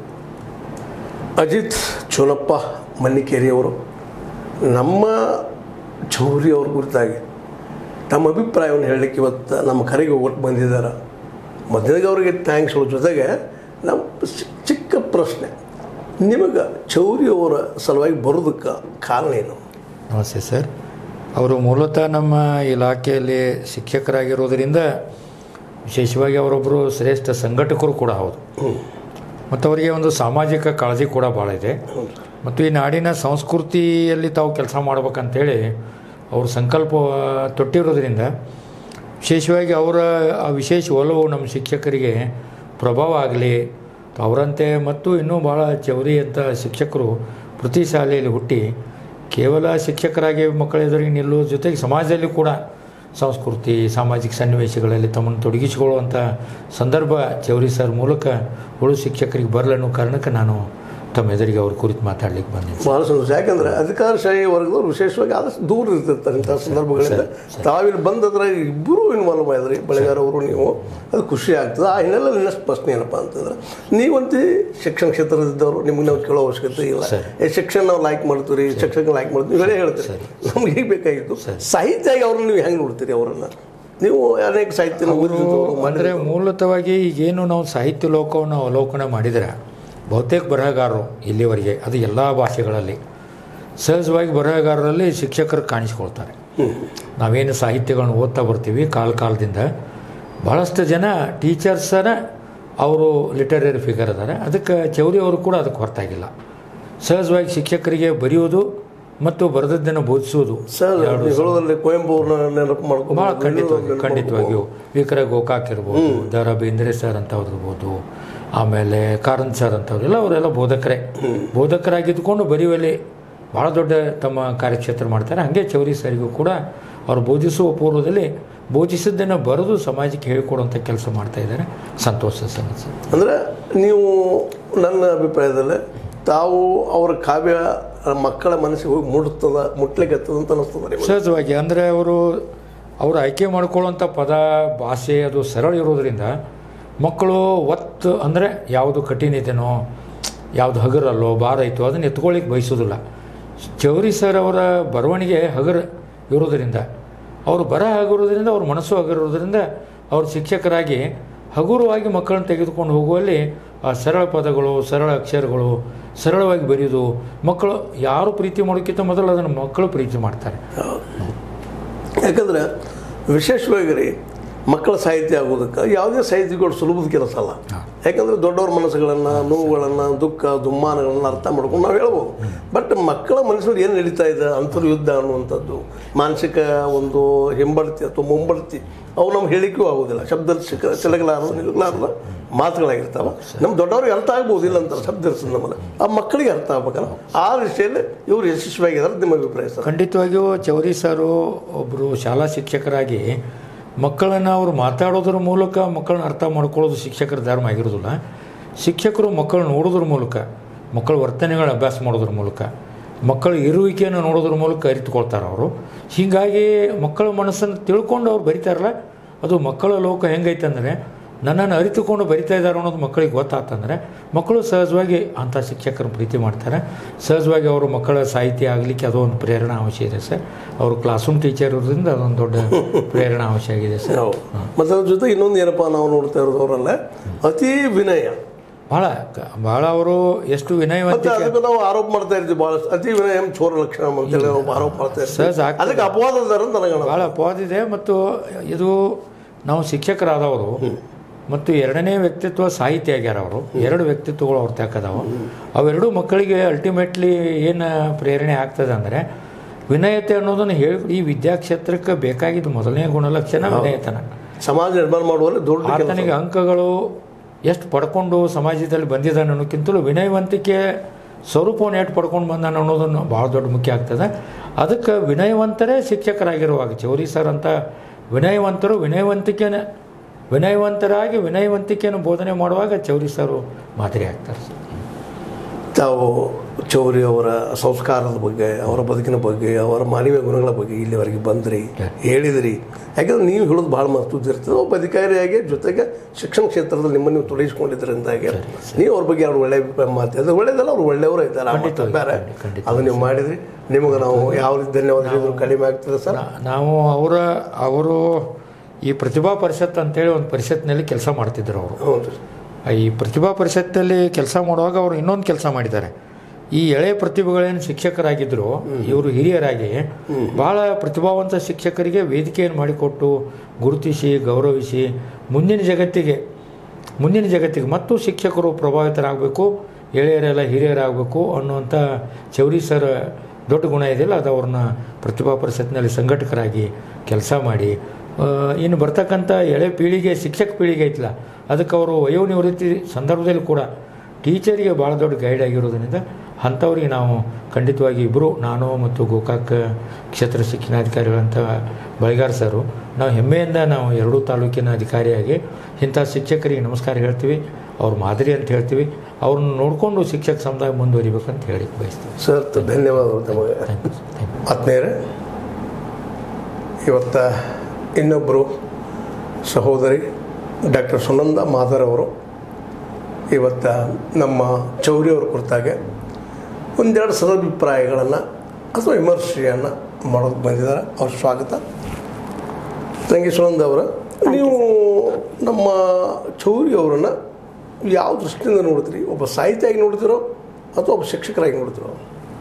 ಅಜಿತ್ ಚೋನಪ್ಪ ಮನ್ನಿಕೇರಿಯವರು ನಮ್ಮ ಚೌರಿ ಅವ್ರ ಕುರಿತಾಗಿ ತಮ್ಮ ಅಭಿಪ್ರಾಯವನ್ನು ಹೇಳಲಿಕ್ಕೆ ಇವತ್ತು ನಮ್ಮ ಕರೆಗೆ ಒಟ್ಟು ಬಂದಿದ್ದಾರೆ. ಮೊದಲಿಗೆ ಅವರಿಗೆ ಥ್ಯಾಂಕ್ಸ್ಗಳ ಜೊತೆಗೆ ನಮ್ಮ ಚಿಕ್ಕ ಪ್ರಶ್ನೆ, ನಿಮಗೆ ಚೌರಿ ಅವರ ಸಲುವಾಗಿ ಬರೋದಕ್ಕೆ ಕಾರಣ ಏನು? ನಮಸ್ತೆ ಸರ್. ಅವರು ಮೂಲತಃ ನಮ್ಮ ಇಲಾಖೆಯಲ್ಲಿ ಶಿಕ್ಷಕರಾಗಿರೋದರಿಂದ ವಿಶೇಷವಾಗಿ ಅವರೊಬ್ಬರು ಶ್ರೇಷ್ಠ ಸಂಘಟಕರು ಕೂಡ ಹೌದು. ಮತ್ತು ಅವರಿಗೆ ಒಂದು ಸಾಮಾಜಿಕ ಕಾಳಜಿ ಕೂಡ ಭಾಳ ಇದೆ. ಮತ್ತು ಈ ನಾಡಿನ ಸಂಸ್ಕೃತಿಯಲ್ಲಿ ತಾವು ಕೆಲಸ ಮಾಡ್ಬೇಕಂತೇಳಿ ಅವರು ಸಂಕಲ್ಪ ತೊಟ್ಟಿರೋದ್ರಿಂದ ವಿಶೇಷವಾಗಿ ಅವರ ಆ ವಿಶೇಷ ಒಲವು ನಮ್ಮ ಶಿಕ್ಷಕರಿಗೆ ಪ್ರಭಾವ ಆಗಲಿ. ಅವರಂತೆ ಮತ್ತು ಇನ್ನೂ ಭಾಳ ಚೌರಿ ಅಂತ ಶಿಕ್ಷಕರು ಪ್ರತಿ ಶಾಲೆಯಲ್ಲಿ ಹುಟ್ಟಿ ಕೇವಲ ಶಿಕ್ಷಕರಾಗಿ ಮಕ್ಕಳ ಎದುರಿಗೆ ನಿಲ್ಲುವ ಜೊತೆಗೆ ಸಮಾಜದಲ್ಲಿ ಕೂಡ ಸಂಸ್ಕೃತಿ ಸಾಮಾಜಿಕ ಸನ್ನಿವೇಶಗಳಲ್ಲಿ ತಮ್ಮನ್ನು ತೊಡಗಿಸಿಕೊಳ್ಳುವಂಥ ಸಂದರ್ಭ ಚೌರಿ ಸರ್ ಮೂಲಕ ಉಳು ಶಿಕ್ಷಕರಿಗೆ ಬರಲಿ ಅನ್ನೋ ಕಾರಣಕ್ಕೆ ನಾನು ತಮ್ಮ ಎದುರಿಗೆ ಅವ್ರ ಕುರಿತು ಮಾತಾಡ್ಲಿಕ್ಕೆ ಬಂದಿದ್ದೆ. ಭಾಳ ಸಂತೋಷ. ಯಾಕಂದರೆ ಅಧಿಕಾರಶಾಹಿ ವರ್ಗದವ್ರು ವಿಶೇಷವಾಗಿ ಆದಷ್ಟು ದೂರ ಇರ್ತಿರ್ತಾರೆ ಇಂಥ ಸಂದರ್ಭಗಳಿಂದ. ತಾವಿಲ್ಲಿ ಬಂದದ್ರೆ ಇಬ್ಬರೂ ಇನ್ವಾಲ್ವ್ ಮಾಡಿದ್ರಿ, ಬೆಳೆಗಾರ ಅವರು ನೀವು, ಅದು ಖುಷಿ ಆಗ್ತದೆ. ಆ ಹಿನ್ನೆಲೆಯಲ್ಲಿ ಇನ್ನಷ್ಟು ಪ್ರಶ್ನೆ ಏನಪ್ಪ ಅಂತಂದ್ರೆ, ನೀವಂತೂ ಶಿಕ್ಷಣ ಕ್ಷೇತ್ರದಿದ್ದವರು, ನಿಮ್ಗೆ ನಾವು ಕೇಳೋ ಅವಶ್ಯಕತೆ ಇಲ್ಲ. ಏ ಶಿಕ್ಷಣ ನಾವು ಲೈಕ್ ಮಾಡ್ತೀವಿ, ಶಿಕ್ಷಕ ಲೈಕ್ ಮಾಡ್ತೀವಿ, ನೀವೇ ಹೇಳ್ತೀರಿ. ನಮ್ಗೆ ಈಗ ಬೇಕಾಗಿತ್ತು ಸಾಹಿತ್ಯವಾಗಿ ಅವ್ರನ್ನ ನೀವು ಹೆಂಗೆ ನೋಡ್ತೀರಿ? ಅವರನ್ನು ನೀವು ಅನೇಕ ಸಾಹಿತ್ಯ ಅಂದರೆ ಮೂಲತಃವಾಗಿ ಈಗೇನು ನಾವು ಸಾಹಿತ್ಯ ಲೋಕವನ್ನು ಅವಲೋಕನ ಮಾಡಿದರೆ ಬಹುತೇಕ ಬರಹಗಾರರು ಇಲ್ಲಿವರೆಗೆ ಅದು ಎಲ್ಲ ಭಾಷೆಗಳಲ್ಲಿ ಸಹಜವಾಗಿ ಬರಹಗಾರರಲ್ಲಿ ಶಿಕ್ಷಕರು ಕಾಣಿಸ್ಕೊಳ್ತಾರೆ. ನಾವೇನು ಸಾಹಿತ್ಯಗಳನ್ನ ಓದ್ತಾ ಬರ್ತೀವಿ ಕಾಲ ಕಾಲದಿಂದ ಭಾಳಷ್ಟು ಜನ ಟೀಚರ್ಸರ ಅವರು ಲಿಟರರಿ ಫಿಗರ್ ಅದಾರೆ. ಅದಕ್ಕೆ ಚೌರಿ ಅವರು ಕೂಡ ಅದಕ್ಕೆ ಹೊರತಾಗಿಲ್ಲ. ಸಹಜವಾಗಿ ಶಿಕ್ಷಕರಿಗೆ ಬರೆಯುವುದು ಮತ್ತು ಬರೆದದ್ದನ್ನು ಬೋಧಿಸುವುದು ಕುವೆಂಪು ನೆನಪು ಮಾಡ್ಕೊಂಡು ಭಾಳ ಖಂಡಿತವಾಗಿ ಖಂಡಿತವಾಗಿಯೂ ವಿ ಕರ ಗೋಕಾಕ್ ಇರ್ಬೋದು, ದ ರಾ ಬೇಂದ್ರೆ ಸರ್ ಅಂತವ್ರು ಇರ್ಬೋದು, ಆಮೇಲೆ ಕಾರಂತ್ ಸರ್ ಅಂತವ್ರೆಲ್ಲ ಅವರೆಲ್ಲ ಬೋಧಕರೇ ಬೋಧಕರಾಗಿದ್ದುಕೊಂಡು ಬರೆಯುವಲ್ಲಿ ಭಾಳ ದೊಡ್ಡ ತಮ್ಮ ಕಾರ್ಯಕ್ಷೇತ್ರ ಮಾಡ್ತಾರೆ. ಹಾಗೆ ಚೌರಿ ಸರಿಗೂ ಕೂಡ ಅವರು ಬೋಧಿಸುವ ಪೂರ್ವದಲ್ಲಿ ಬೋಧಿಸಿದ್ದನ್ನು ಬರೆದು ಸಮಾಜಕ್ಕೆ ಹೇಳಿಕೊಡುವಂಥ ಕೆಲಸ ಮಾಡ್ತಾ ಇದ್ದಾರೆ. ಸಂತೋಷ ಸಂಗತಿ. ಅಂದರೆ ನೀವು ನನ್ನ ಅಭಿಪ್ರಾಯದಲ್ಲಿ ತಾವು ಅವರ ಕಾವ್ಯ ಮಕ್ಕಳ ಮನಸ್ಸಿಗೆ ಹೋಗಿ ಮುಟ್ತದ ಮುಟ್ಲಿಕ್ಕೆ ಅಂತ ಅನ್ನಿಸ್ತದೆ ಸಹಜವಾಗಿ. ಅಂದರೆ ಅವರು ಅವರು ಆಯ್ಕೆ ಮಾಡ್ಕೊಳ್ಳುವಂಥ ಪದ ಭಾಷೆ ಅದು ಸರಳ ಇರೋದರಿಂದ ಮಕ್ಕಳು ಒತ್ತು ಅಂದರೆ ಯಾವುದು ಕಠಿಣ ಇದೆನೋ ಯಾವುದು ಹಗರಲ್ಲೋ ಭಾರ ಐತೋ ಅದನ್ನು ಎತ್ಕೊಳ್ಳಿಕ್ಕೆ ಬಯಸೋದಿಲ್ಲ. ಚೌರಿ ಸರ್ ಅವರ ಬರವಣಿಗೆ ಹಗರ್ ಇರೋದರಿಂದ ಅವರು ಬರಹ ಹಗುರೋದ್ರಿಂದ ಅವ್ರ ಮನಸ್ಸು ಹಗರೋದ್ರಿಂದ ಅವ್ರ ಶಿಕ್ಷಕರಾಗಿ ಹಗುರವಾಗಿ ಮಕ್ಕಳನ್ನು ತೆಗೆದುಕೊಂಡು ಹೋಗುವಲ್ಲಿ ಆ ಸರಳ ಪದಗಳು ಸರಳ ಅಕ್ಷರಗಳು ಸರಳವಾಗಿ ಬರೆಯೋದು ಮಕ್ಕಳು ಯಾರು ಪ್ರೀತಿ ಮಾಡೋಕ್ಕಿಂತ ಮೊದಲು ಅದನ್ನು ಮಕ್ಕಳು ಪ್ರೀತಿ ಮಾಡ್ತಾರೆ. ಯಾಕಂದರೆ ವಿಶೇಷವಾಗಿ ರೀ ಮಕ್ಕಳ ಸಾಹಿತ್ಯ ಆಗೋದಕ್ಕೆ ಯಾವುದೇ ಸಾಹಿತ್ಯಗಳು ಸುಲಭದ ಕೆಲಸ ಅಲ್ಲ. ಯಾಕಂದರೆ ದೊಡ್ಡವ್ರ ಮನಸ್ಸುಗಳನ್ನು ನೋವುಗಳನ್ನು ದುಃಖ ದುಮ್ಮಾನಗಳನ್ನು ಅರ್ಥ ಮಾಡ್ಕೊಂಡು ನಾವು ಹೇಳ್ಬೋದು. ಬಟ್ ಮಕ್ಕಳ ಮನಸ್ಸಲ್ಲಿ ಏನು ನಡೀತಾ ಇದೆ ಅಂತರ್ಯುದ್ಧ ಅನ್ನುವಂಥದ್ದು ಮಾನಸಿಕ ಒಂದು ಹಿಂಬಡ್ತಿ ಅಥವಾ ಮುಂಬಡ್ತಿ ಅವು ನಮ್ಗೆ ಹೇಳಿಕೆಯೂ ಆಗೋದಿಲ್ಲ. ಶಬ್ದ ಸಿಲಗಲಾರದ ನಿಲಗಲಾರದ ಮಾತುಗಳಾಗಿರ್ತಾವೆ. ನಮ್ಮ ದೊಡ್ಡವ್ರಿಗೆ ಅರ್ಥ ಆಗ್ಬೋದಿಲ್ಲ ಅಂತಾರೆ ಶಬ್ದ ಇರ್ತದೆ ನಮ್ಮಲ್ಲಿ, ಆ ಮಕ್ಕಳಿಗೆ ಅರ್ಥ ಆಗ್ಬೇಕಲ್ಲ. ಆ ವಿಷಯದಲ್ಲಿ ಇವರು ಯಶಸ್ವಿಯಾಗಿದ್ದಾರೆ. ನಿಮ್ಮ ಅಭಿಪ್ರಾಯ ಸರ್? ಖಂಡಿತವಾಗಿಯೂ ಚೌರಿ ಸಾರು ಒಬ್ಬರು ಶಾಲಾ ಶಿಕ್ಷಕರಾಗಿ ಮಕ್ಕಳನ್ನು ಅವರು ಮಾತಾಡೋದ್ರ ಮೂಲಕ ಮಕ್ಕಳನ್ನ ಅರ್ಥ ಮಾಡ್ಕೊಳ್ಳೋದು ಶಿಕ್ಷಕರ ಧರ್ಮ ಆಗಿರೋದಿಲ್ಲ. ಶಿಕ್ಷಕರು ಮಕ್ಕಳು ನೋಡೋದ್ರ ಮೂಲಕ ಮಕ್ಕಳ ವರ್ತನೆಗಳ ಅಭ್ಯಾಸ ಮಾಡೋದ್ರ ಮೂಲಕ ಮಕ್ಕಳ ಇರುವಿಕೆಯನ್ನು ನೋಡೋದ್ರ ಮೂಲಕ ಅರಿತುಕೊಳ್ತಾರೆ ಅವರು. ಹೀಗಾಗಿ ಮಕ್ಕಳ ಮನಸ್ಸನ್ನು ತಿಳ್ಕೊಂಡು ಅವ್ರು ಬರಿತಾರಲ್ಲ ಅದು ಮಕ್ಕಳ ಲೋಕ ಹೆಂಗೈತೆ ಅಂದರೆ ನನ್ನನ್ನು ಅರಿತುಕೊಂಡು ಬರಿತಾ ಇದ್ದಾರೆ ಅನ್ನೋದು ಮಕ್ಕಳಿಗೆ ಗೊತ್ತಾಗ್ತಂದರೆ ಮಕ್ಕಳು ಸಹಜವಾಗಿ ಅಂಥ ಶಿಕ್ಷಕರು ಪ್ರೀತಿ ಮಾಡ್ತಾರೆ. ಸಹಜವಾಗಿ ಅವರು ಮಕ್ಕಳ ಸಾಹಿತ್ಯ ಆಗಲಿಕ್ಕೆ ಅದೊಂದು ಪ್ರೇರಣಾ ಅವಶ್ಯ ಇದೆ ಸರ್. ಅವರು ಕ್ಲಾಸ್ ರೂಮ್ ಟೀಚರ್ ಇರೋದ್ರಿಂದ ಅದೊಂದು ದೊಡ್ಡ ಪ್ರೇರಣಾ ಅವಶ್ಯ ಆಗಿದೆ ಸರ್. ಮತ್ತು ಅದ್ರ ಜೊತೆ ಇನ್ನೊಂದು ಏನಪ್ಪ ನಾವು ನೋಡ್ತಾ ಇರೋದು ಅವರಲ್ಲ ಅತಿ ವಿನಯ ಭಾಳ ಭಾಳ ಅವರು ಎಷ್ಟು ವಿನಯವಂತಿಕೆ. ಅದಕ್ಕೆ ನಾವು ಆರೋಪ ಮಾಡ್ತಾ ಇರ್ತೀವಿ ಭಾಳ ಅತಿ ವಿನಯ ಚೋರ ಲಕ್ಷಣ ಅಂತೇಳಿ ನಾವು ಆರೋಪ ಮಾಡ್ತಾ ಇರ್ತೀವಿ. ಅದಕ್ಕೆ ಅಪವಾದ ಅಂತ ನನಗೆ ಭಾಳ ಅಪವಾದ ಇದೆ. ಮತ್ತು ಇದು ನಾವು ಶಿಕ್ಷಕರಾದವರು ಮತ್ತು ಎರಡನೇ ವ್ಯಕ್ತಿತ್ವ ಸಾಹಿತಿ ಆಗ್ಯಾರ ಅವರು. ಎರಡು ವ್ಯಕ್ತಿತ್ವಗಳು ಅವ್ರ ತಕ್ಕದಾವ. ಅವೆರಡೂ ಮಕ್ಕಳಿಗೆ ಅಲ್ಟಿಮೇಟ್ಲಿ ಏನು ಪ್ರೇರಣೆ ಆಗ್ತದೆ ಅಂದರೆ ವಿನಯತೆ ಅನ್ನೋದನ್ನು ಹೇಳಿ ಈ ವಿದ್ಯಾಕ್ಷೇತ್ರಕ್ಕೆ ಬೇಕಾಗಿದ್ದು ಮೊದಲನೇ ಗುಣಲಕ್ಷಣ ವಿನಯತನ. ಸಮಾಜ ನಿರ್ಮಾಣ ಮಾಡುವಲ್ಲಿ ದೊಡ್ಡ ಆತನಿಗೆ ಅಂಕಗಳು ಎಷ್ಟು ಪಡ್ಕೊಂಡು ಸಮಾಜದಲ್ಲಿ ಬಂದಿದ್ದಾನೆ ಅನ್ನೋಕ್ಕಿಂತಲೂ ವಿನಯವಂತಿಕೆ ಸ್ವರೂಪವನ್ನು ಎಷ್ಟು ಪಡ್ಕೊಂಡು ಬಂದಾನೆ ಅನ್ನೋದನ್ನು ಭಾಳ ದೊಡ್ಡ ಮುಖ್ಯ ಆಗ್ತದೆ. ಅದಕ್ಕೆ ವಿನಯವಂತರೇ ಶಿಕ್ಷಕರಾಗಿರುವಾಗ ಚೌರಿ ಸರ್ ಅಂತ ವಿನಯವಂತರು ವಿನಯವಂತಿಕೆನ ವಿನಯವಂತರಾಗಿ ವಿನಯವಂತಿಕೆಯನ್ನು ಬೋಧನೆ ಮಾಡುವಾಗ ಚೌರಿ ಸರ್ ಮಾದರಿ ಆಗ್ತಾರೆ. ತಾವು ಚೌರಿ ಅವರ ಸಂಸ್ಕಾರದ ಬಗ್ಗೆ, ಅವರ ಬದುಕಿನ ಬಗ್ಗೆ, ಅವರ ಮಾನವೀಯ ಗುಣಗಳ ಬಗ್ಗೆ ಇಲ್ಲಿವರೆಗೆ ಬಂದ್ರಿ, ಹೇಳಿದ್ರಿ. ಯಾಕಂದ್ರೆ ನೀವು ಹೇಳೋದು ಭಾಳ ಮಹತ್ವದ ಇರ್ತದೆ. ಒಬ್ಬ ಅಧಿಕಾರಿಯಾಗಿ ಜೊತೆಗೆ ಶಿಕ್ಷಣ ಕ್ಷೇತ್ರದಲ್ಲಿ ನಿಮ್ಮನ್ನು ನೀವು ತೊಡಗಿಸ್ಕೊಂಡಿದ್ದರಿಂದಾಗಿ ನೀವು ಅವ್ರ ಬಗ್ಗೆ ಅವ್ರು ಒಳ್ಳೆಯ ಮಾತಾಡಿದ್ರೆ ಒಳ್ಳೇದಲ್ಲ, ಅವ್ರು ಒಳ್ಳೆಯವರು ಇದ್ದಾರೆ ಬೇರೆ. ಅದು ನೀವು ಮಾಡಿದ್ರಿ, ನಿಮಗೆ ನಾವು ಯಾವ ರೀತಿ ಧನ್ಯವಾದ ಕಡಿಮೆ ಆಗ್ತದೆ ಸರ್. ನಾವು ಅವರ ಅವರು ಈ ಪ್ರತಿಭಾ ಪರಿಷತ್ ಅಂತೇಳಿ ಒಂದು ಪರಿಷತ್ನಲ್ಲಿ ಕೆಲಸ ಮಾಡ್ತಿದ್ರು ಅವರು. ಹೌದು. ಈ ಪ್ರತಿಭಾ ಪರಿಷತ್ತಲ್ಲಿ ಕೆಲಸ ಮಾಡುವಾಗ ಅವರು ಇನ್ನೊಂದು ಕೆಲಸ ಮಾಡಿದ್ದಾರೆ. ಈ ಎಳೆಯ ಪ್ರತಿಭೆಗಳೇನು ಶಿಕ್ಷಕರಾಗಿದ್ದರು, ಇವರು ಹಿರಿಯರಾಗಿ ಭಾಳ ಪ್ರತಿಭಾವಂತ ಶಿಕ್ಷಕರಿಗೆ ವೇದಿಕೆಯನ್ನು ಮಾಡಿಕೊಟ್ಟು ಗುರುತಿಸಿ ಗೌರವಿಸಿ ಮುಂದಿನ ಜಗತ್ತಿಗೆ ಮುಂದಿನ ಜಗತ್ತಿಗೆ ಮತ್ತು ಶಿಕ್ಷಕರು ಪ್ರಭಾವಿತರಾಗಬೇಕು, ಎಳೆಯರೆಲ್ಲ ಹಿರಿಯರಾಗಬೇಕು ಅನ್ನುವಂಥ ಚೌರಿ ಸರ್ ದೊಡ್ಡ ಗುಣ ಇದೆಯಲ್ಲ, ಅದು ಅವ್ರನ್ನ ಪ್ರತಿಭಾ ಪರಿಷತ್ನಲ್ಲಿ ಸಂಘಟಕರಾಗಿ ಕೆಲಸ ಮಾಡಿ ಇನ್ನು ಬರ್ತಕ್ಕಂಥ ಎಳೆ ಪೀಳಿಗೆ ಶಿಕ್ಷಕ ಪೀಳಿಗೆ ಐತಿಲ್ಲ ಅದಕ್ಕೆ ಅವರು ವಯೋನಿವೃತ್ತಿ ಸಂದರ್ಭದಲ್ಲಿ ಕೂಡ ಟೀಚರಿಗೆ ಭಾಳ ದೊಡ್ಡ ಗೈಡ್ ಆಗಿರೋದ್ರಿಂದ ಅಂಥವ್ರಿಗೆ ನಾವು ಖಂಡಿತವಾಗಿ ಇಬ್ಬರು, ನಾನು ಮತ್ತು ಗೋಕಾಕ್ ಕ್ಷೇತ್ರ ಶಿಕ್ಷಣಾಧಿಕಾರಿಗಳಂತ ಬಳಿಗಾರ್ ಸರು, ನಾವು ಹೆಮ್ಮೆಯಿಂದ ನಾವು ಎರಡೂ ತಾಲೂಕಿನ ಅಧಿಕಾರಿಯಾಗಿ ಇಂಥ ಶಿಕ್ಷಕರಿಗೆ ನಮಸ್ಕಾರ ಹೇಳ್ತೀವಿ, ಅವ್ರ ಮಾದರಿ ಅಂತ ಹೇಳ್ತೀವಿ. ಅವ್ರನ್ನ ನೋಡಿಕೊಂಡು ಶಿಕ್ಷಕ ಸಮುದಾಯ ಮುಂದುವರಿಬೇಕಂತ ಹೇಳಿ ಬಯಸ್ತೀವಿ. ಸರ್ ಧನ್ಯವಾದಗಳು ತಮಗೆ. ಆತ್ಮೀಯರೇ, ಇವತ್ತ ಇನ್ನೊಬ್ಬರು ಸಹೋದರಿ ಡಾಕ್ಟರ್ ಸುನಂದ ಮಾದರ್ ಅವರು ಇವತ್ತು ನಮ್ಮ ಚೌರಿಯವ್ರ ಕುರಿತಾಗೆ ಒಂದೆರಡು ಸದಭಿಪ್ರಾಯಗಳನ್ನು ಅಥವಾ ವಿಮರ್ಶೆಯನ್ನು ಮಾಡೋಕ್ಕೆ ಬಂದಿದ್ದಾರೆ. ಅವ್ರ ಸ್ವಾಗತ. ತಂಗಿ ಸುನಂದ ಅವರ, ನೀವು ನಮ್ಮ ಚೌರಿಯವರನ್ನು ಯಾವ ದೃಷ್ಟಿಯಿಂದ ನೋಡ್ತೀರಿ? ಒಬ್ಬ ಸಾಹಿತಿಯಾಗಿ ನೋಡ್ತಿರೋ ಅಥವಾ ಒಬ್ಬ ಶಿಕ್ಷಕರಾಗಿ ನೋಡ್ತಿರೋ?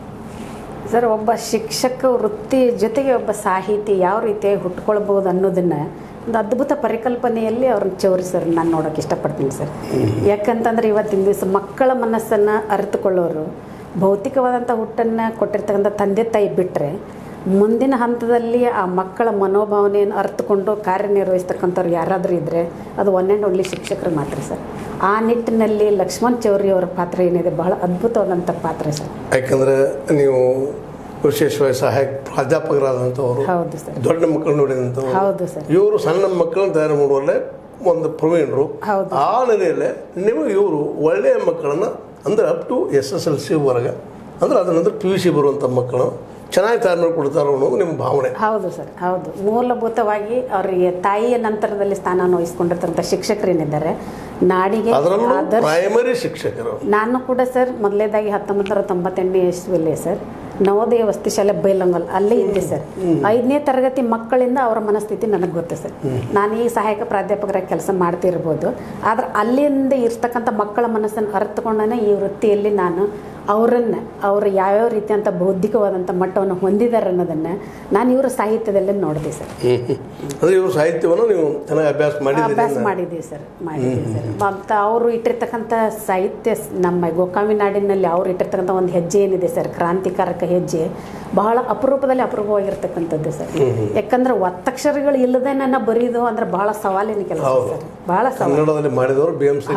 ಸರ್, ಒಬ್ಬ ಶಿಕ್ಷಕ ವೃತ್ತಿ ಜೊತೆಗೆ ಒಬ್ಬ ಸಾಹಿತಿ ಯಾವ ರೀತಿಯಾಗಿ ಹುಟ್ಕೊಳ್ಬೋದು ಅನ್ನೋದನ್ನು ಒಂದು ಅದ್ಭುತ ಪರಿಕಲ್ಪನೆಯಲ್ಲಿ ಅವ್ರನ್ನ ಚೌರಿ ಸರ್ ನಾನು ನೋಡೋಕೆ ಇಷ್ಟಪಡ್ತೀನಿ ಸರ್. ಯಾಕಂತಂದರೆ ಇವತ್ತಿನ ದಿವಸ ಮಕ್ಕಳ ಮನಸ್ಸನ್ನು ಅರಿತುಕೊಳ್ಳೋರು, ಭೌತಿಕವಾದಂಥ ಹುಟ್ಟನ್ನು ಕೊಟ್ಟಿರ್ತಕ್ಕಂಥ ತಂದೆ ತಾಯಿ ಬಿಟ್ಟರೆ ಮುಂದಿನ ಹಂತದಲ್ಲಿ ಆ ಮಕ್ಕಳ ಮನೋಭಾವನೆಯನ್ನು ಅರ್ಥಕೊಂಡು ಕಾರ್ಯನಿರ್ವಹಿಸ್ತಕ್ಕಂಥವ್ರು ಯಾರಾದರೂ ಇದ್ದರೆ ಅದು ಒನ್ ಆ್ಯಂಡ್ ಓನ್ಲಿ ಶಿಕ್ಷಕರು ಮಾತ್ರ ಸರ್. ಆ ನಿಟ್ಟಿನಲ್ಲಿ ಲಕ್ಷ್ಮಣ್ ಚೌರಿ ಅವರ ಪಾತ್ರ ಏನಿದೆ ಬಹಳ ಅದ್ಭುತವಾದಂಥ ಪಾತ್ರ ಸರ್. ಯಾಕಂದರೆ ನೀವು ವಿಶೇಷವಾಗಿ ಸಹಾಯಕ ಪ್ರಾಧ್ಯಾಪಕರಾದಂಥವರು, ಹೌದು ಸರ್, ದೊಡ್ಡ ಮಕ್ಕಳು ನೋಡಿದಂಥವ್ರು, ಹೌದು ಸರ್, ಇವರು ಸಣ್ಣ ಮಕ್ಕಳನ್ನು ತಯಾರು ಮಾಡುವಲ್ಲೇ ಒಂದು ಪ್ರವೀಣರು. ಆ ನೆಲೆಯಲ್ಲೇ ನೀವು ಇವರು ಒಳ್ಳೆಯ ಮಕ್ಕಳನ್ನು ಅಂದರೆ up to S S L ಸಿವರೆಗೆ ಅಂದರೆ ಅದರ ನಂತರ ಪಿ ಯು ಸಿ ಬರುವಂಥ ಮಕ್ಕಳು ಚೆನ್ನಾಗಿ ತಯಾರು ಮಾಡಿಕೊಡ್ತಾರೋ ಅನ್ನೋದು ನಿಮ್ಮ ಭಾವನೆ. ಹೌದು ಸರ್, ಹೌದು. ಮೂಲಭೂತವಾಗಿ ಅವರಿಗೆ ತಾಯಿಯ ನಂತರದಲ್ಲಿ ಸ್ಥಾನವನ್ನು ವಹಿಸ್ಕೊಂಡಿರ್ತಕ್ಕಂಥ ಶಿಕ್ಷಕರೇನಿದ್ದಾರೆ ನಾಡಿಗೆ ಪ್ರೈಮರಿ ಶಿಕ್ಷಕರು. ನಾನು ಕೂಡ ಸರ್ ಮೊದಲೇದಾಗಿ ಹತ್ತೊಂಬತ್ತು ನೂರ ತೊಂಬತ್ತೆಂಟನೇ ಇಸ್ವಿಯಲ್ಲಿ ಸರ್ ನವೋದಯ ವಸತಿ ಶಾಲೆ ಬೈಲಂಗಲ್ ಅಲ್ಲೇ ಇದ್ದೆ ಸರ್. ಐದನೇ ತರಗತಿ ಮಕ್ಕಳಿಂದ ಅವರ ಮನಸ್ಥಿತಿ ನನಗೆ ಗೊತ್ತು ಸರ್. ನಾನು ಈ ಸಹಾಯಕ ಪ್ರಾಧ್ಯಾಪಕರಾಗಿ ಕೆಲಸ ಮಾಡ್ತಿರ್ಬೋದು, ಆದರೆ ಅಲ್ಲಿಂದ ಇರ್ತಕ್ಕಂಥ ಮಕ್ಕಳ ಮನಸ್ಸನ್ನು ಅರ್ಥಕೊಂಡೇ ಈ ವೃತ್ತಿಯಲ್ಲಿ ನಾನು ಅವರನ್ನು ಅವರು ಯಾವ್ಯಾವ ರೀತಿಯಂಥ ಬೌದ್ಧಿಕವಾದಂಥ ಮಟ್ಟವನ್ನು ಹೊಂದಿದ್ದಾರೆ ಅನ್ನೋದನ್ನು ನಾನು ಇವರ ಸಾಹಿತ್ಯದಲ್ಲೇ ನೋಡಿದೆ ಸರ್. ಅಂದರೆ ಇವರು ಸಾಹಿತ್ಯವನ್ನು ನೀವು ಚೆನ್ನಾಗಿ ಅಭ್ಯಾಸ ಮಾಡಿ ಅಭ್ಯಾಸ ಮಾಡಿದ್ದೀವಿ ಸರ್ ಮಾಡಿದ್ದೀವಿ ಸರ್ ಮತ್ತು ಅವರು ಇಟ್ಟಿರ್ತಕ್ಕಂಥ ಸಾಹಿತ್ಯ ನಮ್ಮ ಗೋಕಾವಿ ನಾಡಿನಲ್ಲಿ ಅವರು ಇಟ್ಟಿರ್ತಕ್ಕಂಥ ಒಂದು ಹೆಜ್ಜೆ ಏನಿದೆ ಸರ್, ಕ್ರಾಂತಿಕಾರಕ ಹೆಜ್ಜೆ, ಬಹಳ ಅಪರೂಪದಲ್ಲಿ ಅಪರೂಪವಾಗಿರ್ತಕ್ಕಂಥದ್ದು ಸರ್. ಯಾಕಂದ್ರೆ ಒತ್ತಕ್ಷರಗಳು ಇಲ್ಲದೆ ನನ್ನ ಬರೀದು ಅಂದ್ರೆ ಬಹಳ ಸವಾಲಿನ ಕೆಲಸ ಸರ್, ಬಹಳ ಕನ್ನಡದಲ್ಲಿ ಮಾಡಿದವರು ಬಿ ಎಂ ಸಿ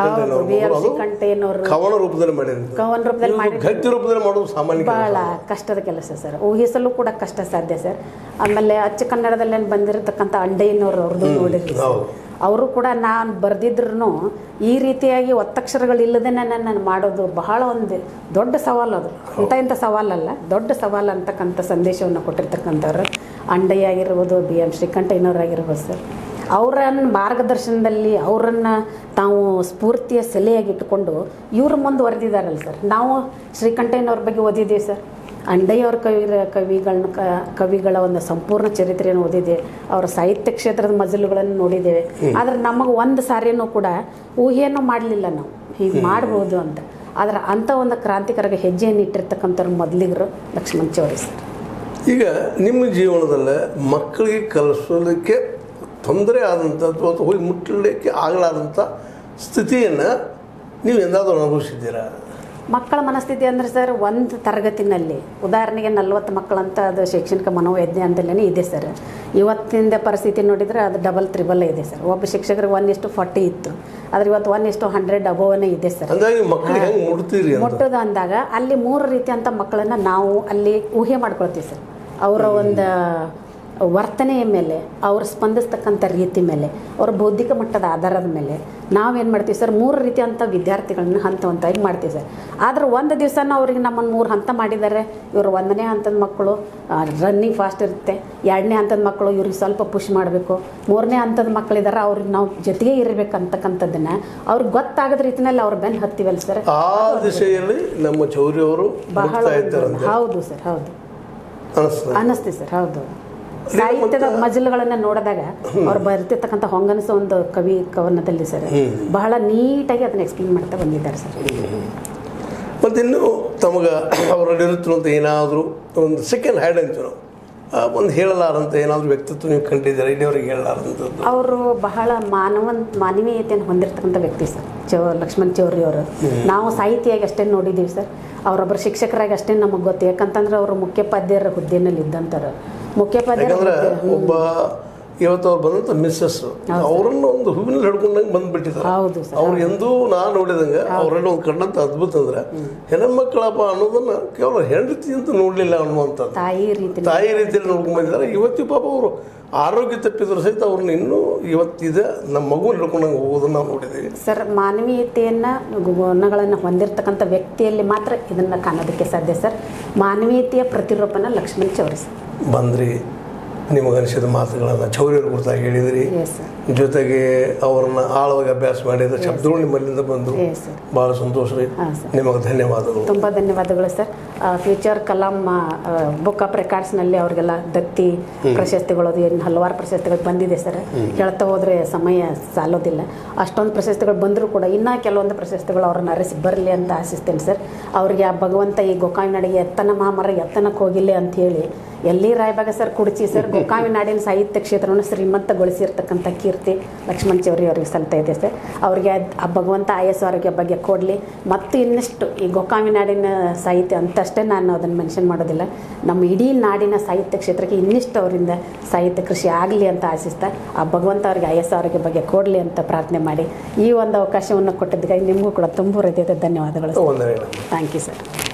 ಕಂಠಯ್ಯನವರು ಕವನ ರೂಪದಲ್ಲಿ ಮಾಡಿದ್ರು. ಕವನ ರೂಪದಲ್ಲಿ ಮಾಡಿ ಗದ್ಯ ರೂಪದಲ್ಲಿ ಮಾಡೋದು ಸಾಮಾನ್ಯ ಬಹಳ ಕಷ್ಟದ ಕೆಲಸ ಸರ್, ಊಹಿಸಲು ಕೂಡ ಕಷ್ಟ ಸಾಧ್ಯ ಸರ್. ಆಮೇಲೆ ಅಚ್ಚ ಕನ್ನಡದಲ್ಲಿ ಬಂದಿರತಕ್ಕಂಥ ಅಂಡಯ್ಯನವರು ಅವ್ರದ್ದು ನೋಡಿದ್ರಿ ಅವರು ಕೂಡ ನಾನು ಬರೆದಿದ್ರು ಈ ರೀತಿಯಾಗಿ ಒತ್ತಕ್ಷರಗಳಿಲ್ಲದೆ ನಾನು ಮಾಡೋದು ಬಹಳ ಒಂದು ದೊಡ್ಡ ಸವಾಲು. ಅದು ಇಂಥ ಇಂಥ ಸವಾಲಲ್ಲ, ದೊಡ್ಡ ಸವಾಲು ಅಂತಕ್ಕಂಥ ಸಂದೇಶವನ್ನು ಕೊಟ್ಟಿರ್ತಕ್ಕಂಥವ್ರು ಅಂಡಯ್ಯ ಆಗಿರ್ಬೋದು, ಬಿ ಎಂ ಶ್ರೀಕಂಠಯ್ಯನವರಾಗಿರ್ಬೋದು ಸರ್. ಅವರ ಮಾರ್ಗದರ್ಶನದಲ್ಲಿ ಅವರನ್ನು ತಾವು ಸ್ಫೂರ್ತಿಯ ಸೆಲೆಯಾಗಿ ಇಟ್ಟುಕೊಂಡು ಇವರು ಮುಂದುವರೆದಿದ್ದಾರಲ್ಲ ಸರ್. ನಾವು ಶ್ರೀಕಂಠಯ್ಯನವ್ರ ಬಗ್ಗೆ ಓದಿದ್ದೀವಿ ಸರ್, ಅಂಡಯ್ಯವ್ರ ಕವಿ ಕವಿಗಳನ್ನ ಕ ಕವಿಗಳ ಒಂದು ಸಂಪೂರ್ಣ ಚರಿತ್ರೆಯನ್ನು ಓದಿದೆ, ಅವರ ಸಾಹಿತ್ಯ ಕ್ಷೇತ್ರದ ಮಜಲುಗಳನ್ನು ನೋಡಿದ್ದೇವೆ. ಆದರೆ ನಮಗೆ ಒಂದು ಸಾರಿನೂ ಕೂಡ ಊಹೆಯನ್ನು ಮಾಡಲಿಲ್ಲ ನಾವು ಹೀಗೆ ಮಾಡ್ಬೋದು ಅಂತ. ಆದರೆ ಅಂಥ ಒಂದು ಕ್ರಾಂತಿಕರಗೆ ಹೆಜ್ಜೆಯನ್ನು ಇಟ್ಟಿರ್ತಕ್ಕಂಥವ್ರು ಮೊದಲಿಗರು ಲಕ್ಷ್ಮಣ್ ಚೌರಿ ಸರ್. ಈಗ ನಿಮ್ಮ ಜೀವನದಲ್ಲೇ ಮಕ್ಕಳಿಗೆ ಕಲಿಸೋದಕ್ಕೆ ತೊಂದರೆ ಆದಂಥದ್ದು ಅಥವಾ ಹೋಗಿ ಮುಟ್ಟಲಿಕ್ಕೆ ಆಗಲಾದಂಥ ಸ್ಥಿತಿಯನ್ನು ನೀವು ಎಂದಾದರೂ ಅನುಭವಿಸಿದ್ದೀರಾ? ಮಕ್ಕಳ ಮನಸ್ಥಿತಿ ಅಂದರೆ ಸರ್, ಒಂದು ತರಗತಿನಲ್ಲಿ ಉದಾಹರಣೆಗೆ ನಲ್ವತ್ತು ಮಕ್ಕಳಂತ ಅದು ಶೈಕ್ಷಣಿಕ ಮನೋವೈಜ್ಞಾನದಲ್ಲೇ ಇದೆ ಸರ್. ಇವತ್ತಿನ ಪರಿಸ್ಥಿತಿ ನೋಡಿದರೆ ಅದು ಡಬಲ್ ತ್ರಿಬಲ್ ಇದೆ ಸರ್. ಒಬ್ಬ ಶಿಕ್ಷಕರಿಗೆ ಒನ್ ಇಷ್ಟು ಫಾರ್ಟಿ ಇತ್ತು, ಆದರೆ ಇವತ್ತು ಒನ್ ಇಷ್ಟು ಹಂಡ್ರೆಡ್ ಅಬೋವನೇ ಇದೆ ಸರ್. ಮುಟ್ಟೋದು ಅಂದಾಗ ಅಲ್ಲಿ ಮೂರು ರೀತಿಯಂಥ ಮಕ್ಕಳನ್ನು ನಾವು ಅಲ್ಲಿ ಊಹೆ ಮಾಡ್ಕೊಳ್ತೀವಿ ಸರ್. ಅವರ ಒಂದು ವರ್ತನೆಯ ಮೇಲೆ, ಅವ್ರು ಸ್ಪಂದಿಸ್ತಕ್ಕಂಥ ರೀತಿ ಮೇಲೆ, ಅವ್ರ ಬೌದ್ಧಿಕ ಮಟ್ಟದ ಆಧಾರದ ಮೇಲೆ ನಾವೇನು ಮಾಡ್ತೀವಿ ಸರ್, ಮೂರು ರೀತಿಯಂಥ ವಿದ್ಯಾರ್ಥಿಗಳನ್ನ ಹಂತ ಹಂತವಾಗಿ ಮಾಡ್ತೀವಿ ಸರ್. ಆದರೆ ಒಂದು ದಿವಸನ ಅವ್ರಿಗೆ ನಮ್ಮನ್ನು ಮೂರು ಹಂತ ಮಾಡಿದ್ದಾರೆ. ಇವರು ಒಂದನೇ ಹಂತದ ಮಕ್ಕಳು ರನ್ನಿಂಗ್ ಫಾಸ್ಟ್ ಇರುತ್ತೆ, ಎರಡನೇ ಹಂತದ ಮಕ್ಕಳು ಇವ್ರಿಗೆ ಸ್ವಲ್ಪ ಪುಷ್ ಮಾಡಬೇಕು, ಮೂರನೇ ಹಂತದ ಮಕ್ಕಳಿದ್ದಾರೆ ಅವ್ರಿಗೆ ನಾವು ಜೊತೆಗೆ ಇರಬೇಕು ಅಂತಕ್ಕಂಥದ್ದನ್ನು ಅವ್ರಿಗೆ ಗೊತ್ತಾಗದ ರೀತಿಯಲ್ಲಿ ಅವ್ರ ಬೆನ್ನು ಹತ್ತೀವಲ್ಲ ಸರ್. ಆ ದಿಶೆಯಲ್ಲಿ ನಮ್ಮ ಚೌರಿ ಅವರು ಬಹಳ ಹೌದು ಸರ್, ಹೌದು ಅನ್ನಿಸ್ತೀವಿ ಸರ್. ಹೌದು, ಸಾಹಿತ್ಯದ ಮಜಲುಗಳನ್ನ ನೋಡಿದಾಗ ಅವ್ರು ಬರ್ತಿರ್ತಕ್ಕಂಥ ಹೊಂಗನಸೋ ಒಂದು ಕವಿ ಕವನದಲ್ಲಿ ಸರ್ ಬಹಳ ನೀಟಾಗಿ ಅದನ್ನ ಎಕ್ಸ್ಪ್ಲೇನ್ ಮಾಡ್ತಾ ಬಂದಿದ್ದಾರೆ ಸರ್. ಮತ್ತು ಇನ್ನು ತಮಗೆ ಅವರಲ್ಲಿರುತ್ತಿರುವಂಥ ಏನಾದರೂ ಒಂದು ಸೆಕೆಂಡ್ ಹ್ಯಾಂಡ್ ಅಂತೀವಿ ನಾವು, ಒಂದು ಹೇಳಲಾರಂಥ ಏನಾದರೂ ವ್ಯಕ್ತಿತ್ವ ನೀವು ಕಂಡಿದ್ದೀರಾ ಇಲ್ಲಿವರೆಗೆ ಹೇಳಲಾರಂಥದ್ದು? ಅವರು ಬಹಳ ಮಾನವ ಮಾನವೀಯತೆಯನ್ನು ಹೊಂದಿರತಕ್ಕಂಥ ವ್ಯಕ್ತಿ ಸರ್ ಚೌ ಲಕ್ಷ್ಮಣ್ ಚೌರಿ ಅವರು. ನಾವು ಸಾಹಿತಿಯಾಗಿ ಅಷ್ಟೇ ನೋಡಿದ್ದೀವಿ ಸರ್, ಅವರೊಬ್ಬರು ಶಿಕ್ಷಕರಾಗಿ ಅಷ್ಟೇ ನಮಗೆ ಗೊತ್ತು. ಯಾಕಂತಂದ್ರೆ ಅವರು ಮುಖ್ಯೋಪಾಧ್ಯಾಯರ ಹುದ್ದೆಯಲ್ಲಿ ಇದ್ದಂತಾರೆ. ಮುಖ್ಯೋಪಾಧ್ಯಾಯ ಒಬ್ಬ ಇವತ್ತು ಅವ್ರು ಬಂದಂಥ ಮಿಸ್ಸಸ್ ಅವರನ್ನು ಒಂದು ಹೂವಿನಲ್ಲಿ ಹಿಡ್ಕೊಂಡಂಗೆ ಬಂದ್ಬಿಟ್ಟಿದ್ದಾರೆ. ಅವ್ರು ಎಂದೂ ನಾ ನೋಡಿದಂಗೆ ಅವರೆಲ್ಲ ಒಂದು ಕಂಡಂತ ಅದ್ಭುತ ಅಂದ್ರೆ ಹೆಣ್ಮಕ್ಕಳಪ್ಪ ಅನ್ನೋದನ್ನ ಕೇವಲ ಹೆಂಡತಿ ಅಂತ ನೋಡಲಿಲ್ಲ ಅನ್ನುವಂಥದ್ದು, ತಾಯಿ ರೀತಿ ತಾಯಿ ರೀತಿಯಲ್ಲಿ ನೋಡ್ಕೊಂಡು ಬಂದಿದ್ದಾರೆ. ಇವತ್ತು ಪಾಪ ಅವರು ಆರೋಗ್ಯ ತಪ್ಪಿದ್ರು ಸಹಿತ ಅವ್ರನ್ನ ಇನ್ನೂ ಇವತ್ತಿದೆ ನಮ್ಮ ಮಗು ಹಿಡ್ಕೊಂಡಂಗೆ ಹೋಗೋದನ್ನ ನಾವು ನೋಡಿದ್ದೀವಿ ಸರ್. ಮಾನವೀಯತೆಯನ್ನ ಗುಣಗಳನ್ನು ಹೊಂದಿರತಕ್ಕಂಥ ವ್ಯಕ್ತಿಯಲ್ಲಿ ಮಾತ್ರ ಇದನ್ನ ಕಾಣೋದಕ್ಕೆ ಸಾಧ್ಯ ಸರ್. ಮಾನವೀಯತೆಯ ಪ್ರತಿರೂಪನ ಲಕ್ಷ್ಮಣ್ ಚೌರಿ ಸರ್. ಬಂದ್ರಿ, ನಿಮಗನಿಸಿದ ಮಾತುಗಳನ್ನು ಚೌರಿಯವ್ರ ಕುರಿತಾಗಿ ಹೇಳಿದ್ರಿ, ಜೊತೆಗೆ ಅವ್ರನ್ನ ಆಳವಾಗಿ ಅಭ್ಯಾಸ ಮಾಡಿದ ಶಬ್ದಗಳು ನಿಮ್ಮಲ್ಲಿಂದ ಬಂದು ಭಾಳ ಸಂತೋಷ ರೀ. ನಿಮಗೆ ಧನ್ಯವಾದಗಳು. ತುಂಬ ಧನ್ಯವಾದಗಳು sir. Future Kalam book of ರೆಕಾರ್ಡ್ಸ್ನಲ್ಲಿ ಅವ್ರಿಗೆಲ್ಲ ದತ್ತಿ ಪ್ರಶಸ್ತಿಗಳು ಏನು ಹಲವಾರು ಪ್ರಶಸ್ತಿಗಳು ಬಂದಿದೆ ಸರ್. ಹೇಳ್ತಾ ಹೋದರೆ ಸಮಯ ಸಾಲೋದಿಲ್ಲ. ಅಷ್ಟೊಂದು ಪ್ರಶಸ್ತಿಗಳು ಬಂದರೂ ಕೂಡ ಇನ್ನೂ ಕೆಲವೊಂದು ಪ್ರಶಸ್ತಿಗಳು ಅವ್ರನ್ನ ಅರಸಿ ಬರಲಿ ಅಂತ ಆಶಿಸ್ತೇನೆ ಸರ್. ಅವ್ರಿಗೆ ಆ ಭಗವಂತ ಈ ಗೋಕಾವಿನಾಡಿಗೆ ಎತ್ತನ ಮಹಾಮರ ಎತ್ತನಕ್ಕೆ ಹೋಗಿಲ್ಲ ಅಂತ ಹೇಳಿ ಎಲ್ಲಿ ರಾಯಬಾಗ ಸರ್ ಕುಡಿಸಿ ಸರ್ ಗೋಕಾವಿನಾಡಿನ ಸಾಹಿತ್ಯ ಕ್ಷೇತ್ರವನ್ನು ಶ್ರೀಮಂತಗೊಳಿಸಿರ್ತಕ್ಕಂಥ ಕೀರ್ತಿ ಲಕ್ಷ್ಮಣ್ ಚೌರಿ ಅವರಿಗೆ ಸಲ್ತಾ ಇದೆ ಸರ್. ಅವರಿಗೆ ಆ ಭಗವಂತ ಆಯಸ್ಸು ಆರೋಗ್ಯ ಬಗ್ಗೆ ಕೊಡಲಿ. ಮತ್ತು ಇನ್ನಷ್ಟು ಈ ಗೋಕಾವಿನಾಡಿನ ಸಾಹಿತ್ಯ ಅಂತಷ್ಟೇ ನಾನು ಅದನ್ನು ಮೆನ್ಷನ್ ಮಾಡೋದಿಲ್ಲ, ನಮ್ಮ ಇಡೀ ನಾಡಿನ ಸಾಹಿತ್ಯ ಕ್ಷೇತ್ರಕ್ಕೆ ಇನ್ನಿಷ್ಟು ಅವರಿಂದ ಸಾಹಿತ್ಯ ಕೃಷಿ ಆಗಲಿ ಅಂತ ಆಶಿಸ್ತಾ ಆ ಭಗವಂತ ಅವರಿಗೆ ಆಯಸ್ಸು ಆರೋಗ್ಯ ಬಗ್ಗೆ ಕೊಡಲಿ ಅಂತ ಪ್ರಾರ್ಥನೆ ಮಾಡಿ ಈ ಒಂದು ಅವಕಾಶವನ್ನು ಕೊಟ್ಟಿದ್ದಕ್ಕಾಗಿ ನಿಮಗೂ ಕೂಡ ತುಂಬ ಹೃದಯದ ಧನ್ಯವಾದಗಳು. Thank you sir.